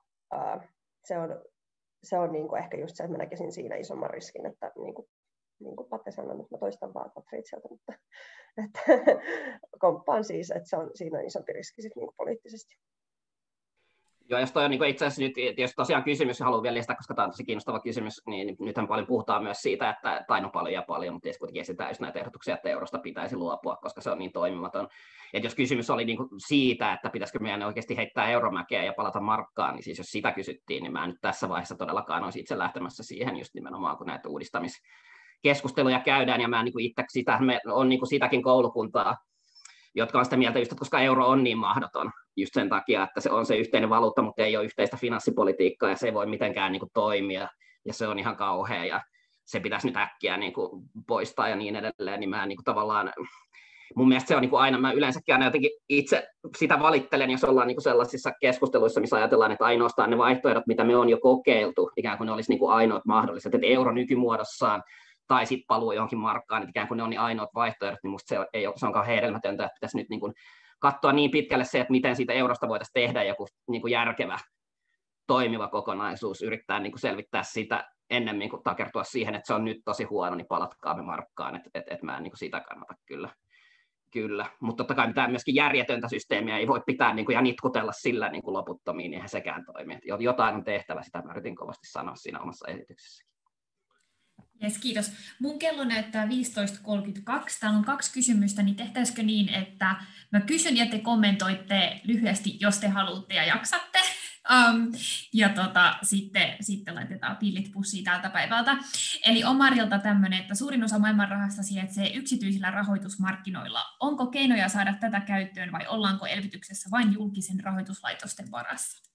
se on niin kuin ehkä just se, että mä näkisin siinä isomman riskin, että niin kuin Pate sanoi, mutta mä toistan vaan Patricialta, mutta että komppaan siis, että siinä on isompi riski sit niin kuin poliittisesti. Joo, jos toi on niin itse asiassa nyt, jos tosiaan kysymys, ja haluan vielä lisätä, koska tämä on tosi kiinnostava kysymys, niin nythän paljon puhutaan myös siitä, että paljon, mutta kuitenkin esitään just näitä ehdotuksia, että eurosta pitäisi luopua, koska se on niin toimimaton. Että jos kysymys oli niin siitä, että pitäisikö meidän oikeasti heittää euromäkeä ja palata markkaan, niin siis jos sitä kysyttiin, niin mä nyt tässä vaiheessa todellakaan olisi itse lähtemässä siihen just nimenomaan, kun näitä uudistamiskeskusteluja käydään, ja mä niin itse me on niin sitäkin koulukuntaa, jotka on sitä mieltä just, että koska euro on niin mahdoton just sen takia, että se on se yhteinen valuutta, mutta ei ole yhteistä finanssipolitiikkaa ja se ei voi mitenkään niin kuin toimia ja se on ihan kauhea ja se pitäisi nyt äkkiä niin kuin poistaa ja niin edelleen, niin mä niin kuin tavallaan, mun mielestä se on niin kuin aina, mä yleensäkin aina jotenkin itse sitä valittelen, jos ollaan niin kuin sellaisissa keskusteluissa, missä ajatellaan, että ainoastaan ne vaihtoehdot, mitä me on jo kokeiltu, ikään kuin ne olisi niin kuin ainoat mahdolliset, että euro nykymuodossaan tai sitten paluu johonkin markkaan, että ikään kuin ne on niin ainoat vaihtoehdot, niin musta se on kauhean hedelmätöntä, että pitäisi nyt niin kuin katsoa niin pitkälle se, että miten siitä eurosta voitaisiin tehdä joku niin kuin järkevä, toimiva kokonaisuus, yrittää niin kuin selvittää sitä ennemmin kuin takertua siihen, että se on nyt tosi huono, niin palatkaamme markkaan, että mä en niin kuin sitä kannata kyllä. Mutta totta kai mitään myöskin järjetöntä systeemiä ei voi pitää niin kuin, ja nitkutella sillä niin kuin loputtomiin, niin eihän sekään toimi. Että jotain on tehtävä, sitä mä yritin kovasti sanoa siinä omassa esityksessäkin. Yes, kiitos. Mun kello näyttää 15.32. Täällä on 2 kysymystä, niin tehtäisikö niin, että mä kysyn ja te kommentoitte lyhyesti, jos te haluatte ja jaksatte. Ja sitten laitetaan pillit pussiin tältä päivältä. Eli Omarilta tämmöinen, että suurin osa maailman rahasta sijaitsee yksityisillä rahoitusmarkkinoilla. Onko keinoja saada tätä käyttöön vai ollaanko elvytyksessä vain julkisen rahoituslaitosten varassa?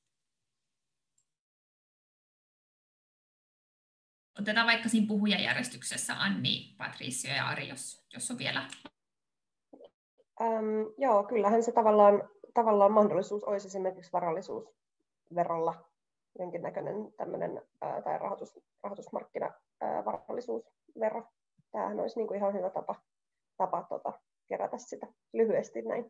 Otetaan vaikka siinä puhujajärjestyksessä Anni, Patricio ja Ari, jos on vielä. Joo, kyllähän se tavallaan mahdollisuus olisi esimerkiksi varallisuusverolla jonkinnäköinen tämmöinen tai rahoitusmarkkinavarallisuusvero. Tämähän olisi niin kuin ihan hyvä tapa kerätä sitä lyhyesti näin.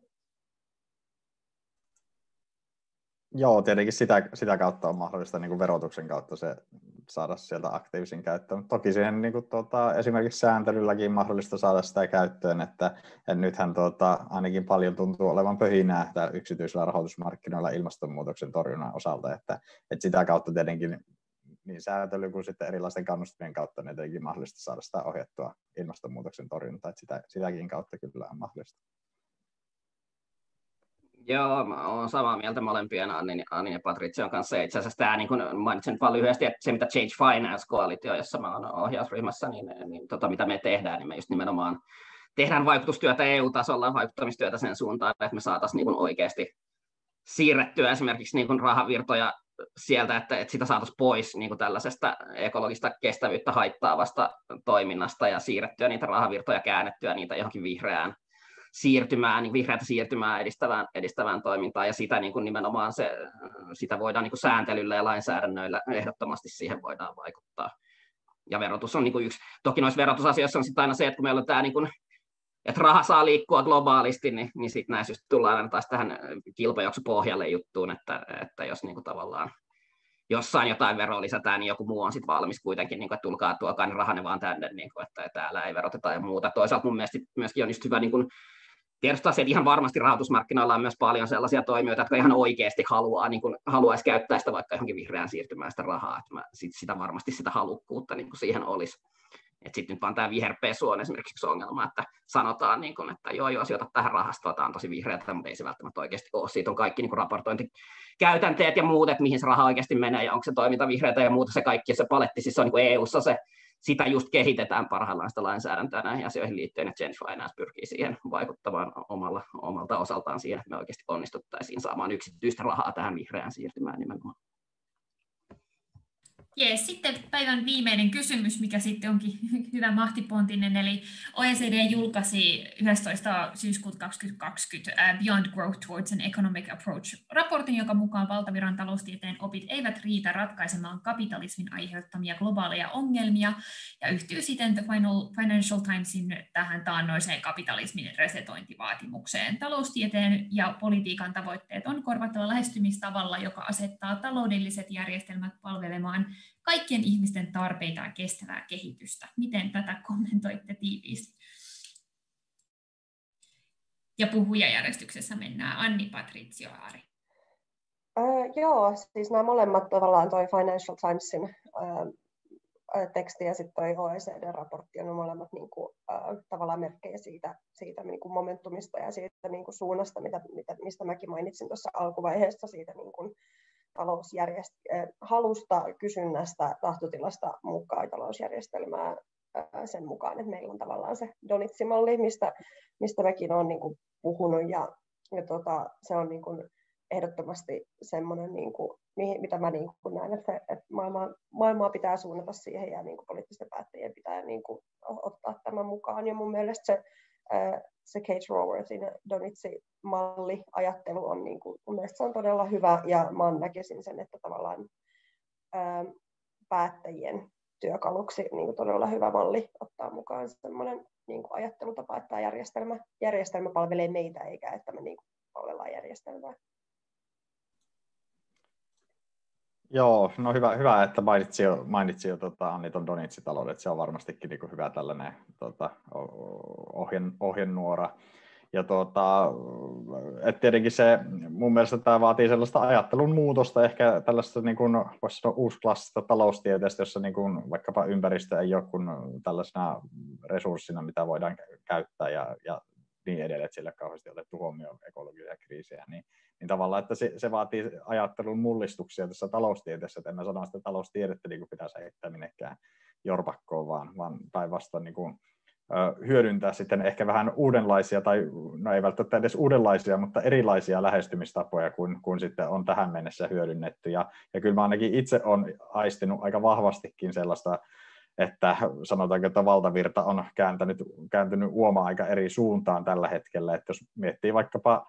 Joo, tietenkin sitä kautta on mahdollista niin kuin verotuksen kautta se saada sieltä aktiivisen käyttöön. Toki siihen niin kuin, esimerkiksi sääntelylläkin mahdollista saada sitä käyttöön, että nythän ainakin paljon tuntuu olevan pöhinää täällä yksityisillä rahoitusmarkkinoilla ilmastonmuutoksen torjunnan osalta, että sitä kautta tietenkin niin sääntely kuin sitten erilaisten kannustimien kautta niin tietenkin mahdollista saada sitä ohjattua ilmastonmuutoksen torjuntaa, että sitäkin kautta kyllä on mahdollista. Joo, mä olen samaa mieltä molempien Annin ja Patricion kanssa. Itse asiassa tämä, niin kuin mainitsin vaan lyhyesti, että se mitä Change Finance-koalitio, jossa mä olen ohjausryhmässä, niin mitä me tehdään, niin me just nimenomaan tehdään vaikutustyötä EU-tasolla, vaikuttamistyötä sen suuntaan, että me saataisiin niin kuin oikeasti siirrettyä esimerkiksi niin kuin rahavirtoja sieltä, että sitä saataisiin pois niin kuin tällaisesta ekologista kestävyyttä haittaavasta toiminnasta ja siirrettyä niitä rahavirtoja, käännettyä niitä johonkin vihreätä siirtymää edistävään toimintaan, ja sitä niin kuin nimenomaan sitä voidaan niin kuin sääntelyllä ja lainsäädännöillä ehdottomasti siihen voidaan vaikuttaa. Ja verotus on niin kuin yksi. Toki noissa verotusasioissa on sitten aina se, että kun meillä on tämä, niin kuin, että raha saa liikkua globaalisti, niin sitten näissä just tullaan aina taas tähän kilpajuoksupohjalle juttuun, että jos niin kuin tavallaan jossain jotain veroa lisätään, niin joku muu on sitten valmis kuitenkin, niin kuin, että tulkaa tuokaa niin rahanne vaan tänne, niin kuin, että täällä ei veroteta ja muuta. Toisaalta mun mielestä myöskin on just hyvä niin kuin tiedostaa se, että ihan varmasti rahoitusmarkkinoilla on myös paljon sellaisia toimijoita, jotka ihan oikeasti haluaisi käyttää sitä vaikka johonkin vihreään siirtymään sitä rahaa, että varmasti sitä halukkuutta niin kuin siihen olisi. Sitten nyt vaan tämä viherpesu on esimerkiksi ongelma, että sanotaan, niin kuin, että joo, sijoita tähän rahastoon, tämä on tosi vihreätä, mutta ei se välttämättä oikeasti ole. Siitä on kaikki niin kuin raportointikäytänteet ja muut, että mihin se raha oikeasti menee ja onko se toiminta vihreätä ja muuta, se kaikki se paletti, siis se on niin kuin EU:ssa sitä just kehitetään parhaillaan sitä lainsäädäntöä näihin asioihin liittyen, että Change Finance pyrkii siihen vaikuttamaan omalta osaltaan siihen, että me oikeasti onnistuttaisiin saamaan yksityistä rahaa tähän vihreään siirtymään nimenomaan. Jees, sitten päivän viimeinen kysymys, mikä sitten onkin hyvä mahtipontinen, eli OECD julkaisi 11. syyskuuta 2020 Beyond Growth Towards an Economic Approach-raportin, joka mukaan valtaviran taloustieteen opit eivät riitä ratkaisemaan kapitalismin aiheuttamia globaaleja ongelmia, ja yhtyy siten The Financial Timesin tähän taannoiseen kapitalismin resetointivaatimukseen. Taloustieteen ja politiikan tavoitteet on korvattava lähestymistavalla, joka asettaa taloudelliset järjestelmät palvelemaan kaikkien ihmisten tarpeita ja kestävää kehitystä. Miten tätä kommentoitte tiiviisti? Ja puhujajärjestyksessä mennään Anni, Patricio ja Ari. Joo, siis nämä molemmat tavallaan toi Financial Timesin teksti ja sitten toi OECD-raportti on molemmat niinku, tavallaan merkkejä siitä niinku momentumista ja siitä niinku suunnasta, mistä mäkin mainitsin tuossa alkuvaiheessa siitä niinku halusta, kysynnästä, tahtotilasta mukaan talousjärjestelmää sen mukaan, että meillä on tavallaan se Donitsi-malli, mistä mäkin olen niin kuin puhunut, ja se on niin kuin ehdottomasti semmoinen, niin kuin, mitä mä niin kuin näen, että maailmaa pitää suunnata siihen, ja niin kuin poliittisten päättäjien pitää niin kuin ottaa tämän mukaan, ja mun mielestä se Kate Raworthin Donitsi-malli ajattelu on niin kuin, mun mielestä se on todella hyvä, ja mä näkisin sen, että tavallaan päättäjien työkaluksi niin kuin todella hyvä malli ottaa mukaan semmoinen niin kuin ajattelutapa, että tämä järjestelmä palvelee meitä, eikä että me niin kuin palvellaan järjestelmää. Joo, no hyvä että mainitsi jo Anni ton Donitsi-talouden, että se on varmastikin niin kuin hyvä tällainen ohjenuora. Ja et tietenkin se, mun mielestä tämä vaatii sellaista ajattelun muutosta, ehkä tällaista niin kuin, voisi sanoa uusklassista taloustieteestä, jossa niin kuin, vaikkapa ympäristö ei ole kuin tällaisena resurssina, mitä voidaan käyttää ja niin edelleen, että sillä kauheasti otettu huomioon ekologisia kriisejä, niin tavallaan, että se vaatii ajattelun mullistuksia tässä taloustieteessä, että en mä sano, että taloustiedettä niin pitäisi heittää minnekään jorpakkoon, vaan päinvastoin niin kuin hyödyntää sitten ehkä vähän uudenlaisia, tai no ei välttämättä edes uudenlaisia, mutta erilaisia lähestymistapoja kuin sitten on tähän mennessä hyödynnetty. Ja kyllä mä ainakin itse olen aistinut aika vahvastikin sellaista, että sanotaanko, että valtavirta on kääntynyt uomaan aika eri suuntaan tällä hetkellä. Että jos miettii vaikkapa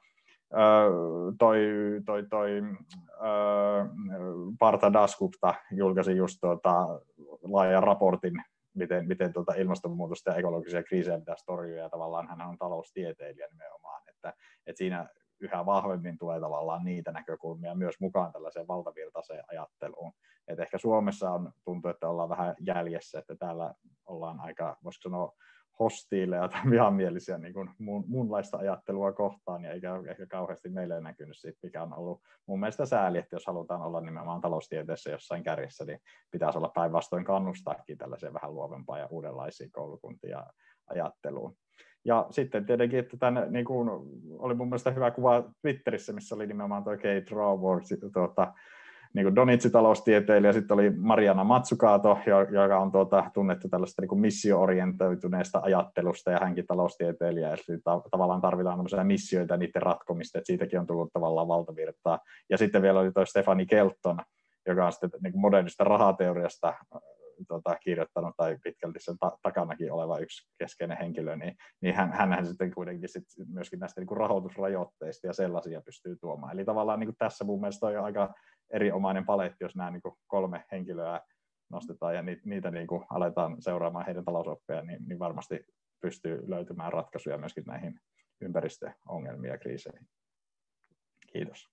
Partha Dasgupta julkaisi just laajan raportin, miten ilmastonmuutosta ja ekologisia kriisejä pitäisi torjua, ja tavallaan hän on taloustieteilijä nimenomaan, että siinä yhä vahvemmin tulee tavallaan niitä näkökulmia myös mukaan tällaiseen valtavirtaiseen ajatteluun. Et ehkä Suomessa tuntuu, että ollaan vähän jäljessä, että täällä ollaan aika, voisiko sanoa, hostiileja tai vihamielisiä niin kuin muunlaista ajattelua kohtaan, ja eikä ehkä kauheasti meille näkynyt siitä, mikä on ollut mun mielestä sääli, että jos halutaan olla nimenomaan taloustieteessä jossain kärjessä, niin pitäisi olla päinvastoin kannustaakin tällaiseen vähän luovempaan ja uudenlaisiin koulukuntia ajatteluun. Ja sitten tietenkin, että niin kuin oli mun mielestä hyvä kuva Twitterissä, missä oli nimenomaan tuo Kate Raworth, niin Donitsi-taloustieteilijä, sitten oli Mariana Mazzucato, joka on tunnettu tällaista niin missio-orientoituneesta ajattelusta, ja hänkin taloustieteilijä, eli tavallaan tarvitaan tämmöisiä missioita ja niiden ratkomista, että siitäkin on tullut tavallaan valtavirtaa. Ja sitten vielä oli toi Stephanie Kelton, joka on sitten niin modernista rahateoriasta kirjoittanut, tai pitkälti sen takanakin oleva yksi keskeinen henkilö, niin hän sitten kuitenkin myöskin näistä niin kuin rahoitusrajoitteista ja sellaisia pystyy tuomaan. Eli tavallaan niin kuin tässä mun mielestä on aika erinomainen paletti, jos nämä niin kuin 3 henkilöä nostetaan ja niitä niin kuin aletaan seuraamaan heidän talousoppejaan, niin varmasti pystyy löytymään ratkaisuja myöskin näihin ympäristöongelmiin ja kriiseihin. Kiitos.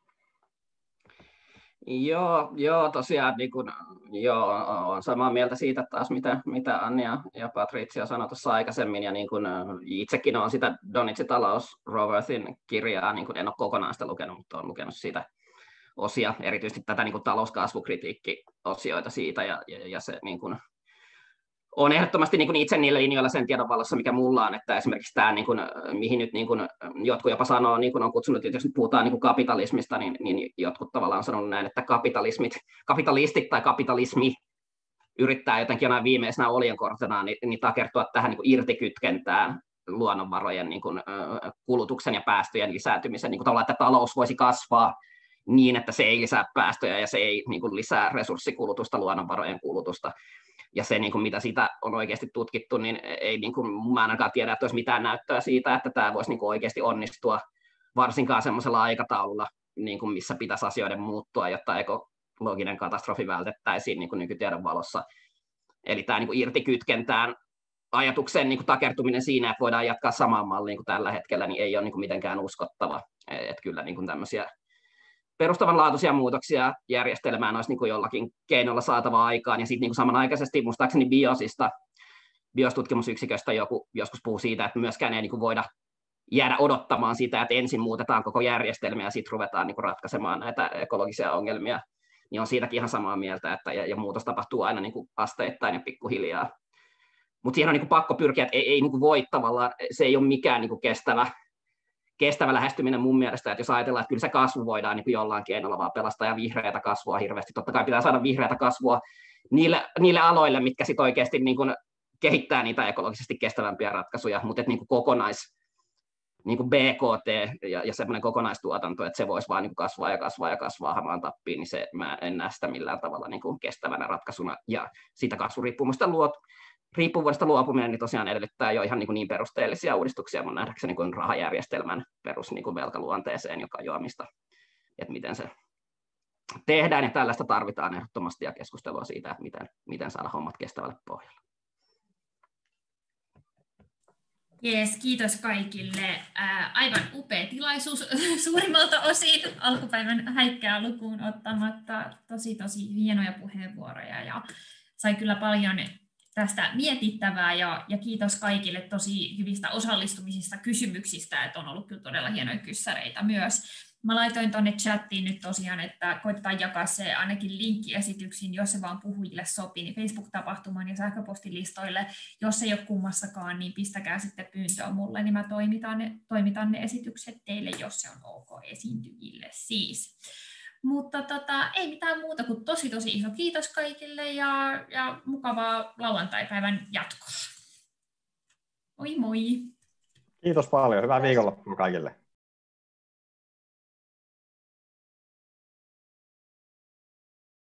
Joo, tosiaan niin kun, olen samaa mieltä siitä taas, mitä Anja ja Patricia sanoi tuossa aikaisemmin, ja niin kun, itsekin olen sitä Donitsi-talous Raworthin kirjaa, niin kun en ole kokonaan sitä lukenut, mutta olen lukenut siitä osia, erityisesti tätä niin kun talouskasvukritiikki-osioita siitä, ja se niin kun, on ehdottomasti niin kuin itse niillä linjoilla sen tiedon valossa, mikä mulla on, että esimerkiksi tämä, niin kuin, mihin nyt niin kuin, jotkut jopa sanoo, niin kuin on kutsunut, että jos nyt puhutaan niin kuin kapitalismista, niin jotkut tavallaan on sanonut näin, että kapitalistit tai kapitalismi yrittää jotenkin jonain viimeisenä oljenkortena niin takertua tähän niin kuin irtikytkentään luonnonvarojen niin kuin, kulutuksen ja päästöjen lisääntymisen, niin kuin tavallaan, että talous voisi kasvaa niin, että se ei lisää päästöjä ja se ei niin kuin, lisää resurssikulutusta, luonnonvarojen kulutusta. Ja se, niin kuin mitä siitä on oikeasti tutkittu, niin ei niin kuin, mä ainakaan tiedä, että olisi mitään näyttöä siitä, että tämä voisi niin kuin oikeasti onnistua varsinkaan semmoisella aikataululla, niin kuin missä pitäisi asioiden muuttua, jotta ekologinen katastrofi vältettäisiin niin kuin nykytiedon valossa. Eli tämä niin kuin irtikytkentään ajatuksen niin kuin takertuminen siinä, että voidaan jatkaa samaan malliin kuin tällä hetkellä, niin ei ole niin kuin mitenkään uskottava. Että kyllä niin kuin tämmöisiä perustavanlaatuisia muutoksia järjestelmään olisi niin kuin jollakin keinolla saatava aikaan. Ja sitten niin kuin samanaikaisesti muistaakseni BIOS-tutkimusyksiköstä joku joskus puhuu siitä, että myöskään ei niin kuin voida jäädä odottamaan sitä, että ensin muutetaan koko järjestelmä ja sitten ruvetaan niin kuin ratkaisemaan näitä ekologisia ongelmia. Niin on siitäkin ihan samaa mieltä, että ja muutos tapahtuu aina niin kuin asteittain ja pikkuhiljaa. Mutta siihen on niin kuin pakko pyrkiä, että ei niin kuin voi tavallaan, se ei ole mikään niin kuin kestävä lähestyminen mun mielestä, että jos ajatellaan, että kyllä se kasvu voidaan niin kuin jollain keinolla vaan pelastaa ja vihreätä kasvua hirveästi. Totta kai pitää saada vihreätä kasvua niille aloille, mitkä sitten oikeasti niin kuin kehittää niitä ekologisesti kestävämpiä ratkaisuja, mutta niin kuin niin kuin BKT ja semmoinen kokonaistuotanto, että se voisi vaan niin kuin kasvaa hamaan tappiin, niin se, mä en näe sitä millään tavalla niin kuin kestävänä ratkaisuna. Ja sitä riippuvuudesta luopuminen niin tosiaan edellyttää jo ihan niin perusteellisia uudistuksia mun nähdäkseni kuin rahajärjestelmän perus niin kuin velkaluonteeseen, joka joamista, että miten se tehdään, ja tällaista tarvitaan ehdottomasti ja keskustelua siitä, että miten saada hommat kestävälle pohjalle. Jees, kiitos kaikille. Aivan upea tilaisuus suurimmalta osin, alkupäivän häikkää lukuun ottamatta. Tosi hienoja puheenvuoroja ja sai kyllä paljon tästä mietittävää ja kiitos kaikille tosi hyvistä osallistumisista, kysymyksistä, että on ollut kyllä todella hienoja kyssäreitä myös. Mä laitoin tuonne chattiin nyt tosiaan, että koitetaan jakaa se ainakin linkkiesityksiin, jos se vaan puhujille sopii, niin Facebook-tapahtumaan ja sähköpostilistoille. Jos ei ole kummassakaan, niin pistäkää sitten pyyntöä mulle, niin mä toimitan ne esitykset teille, jos se on ok esiintyjille siis. Mutta ei mitään muuta kuin tosi iso kiitos kaikille ja mukavaa lauantaipäivän jatkoa. Moi moi! Kiitos paljon. Hyvää viikonloppua kaikille.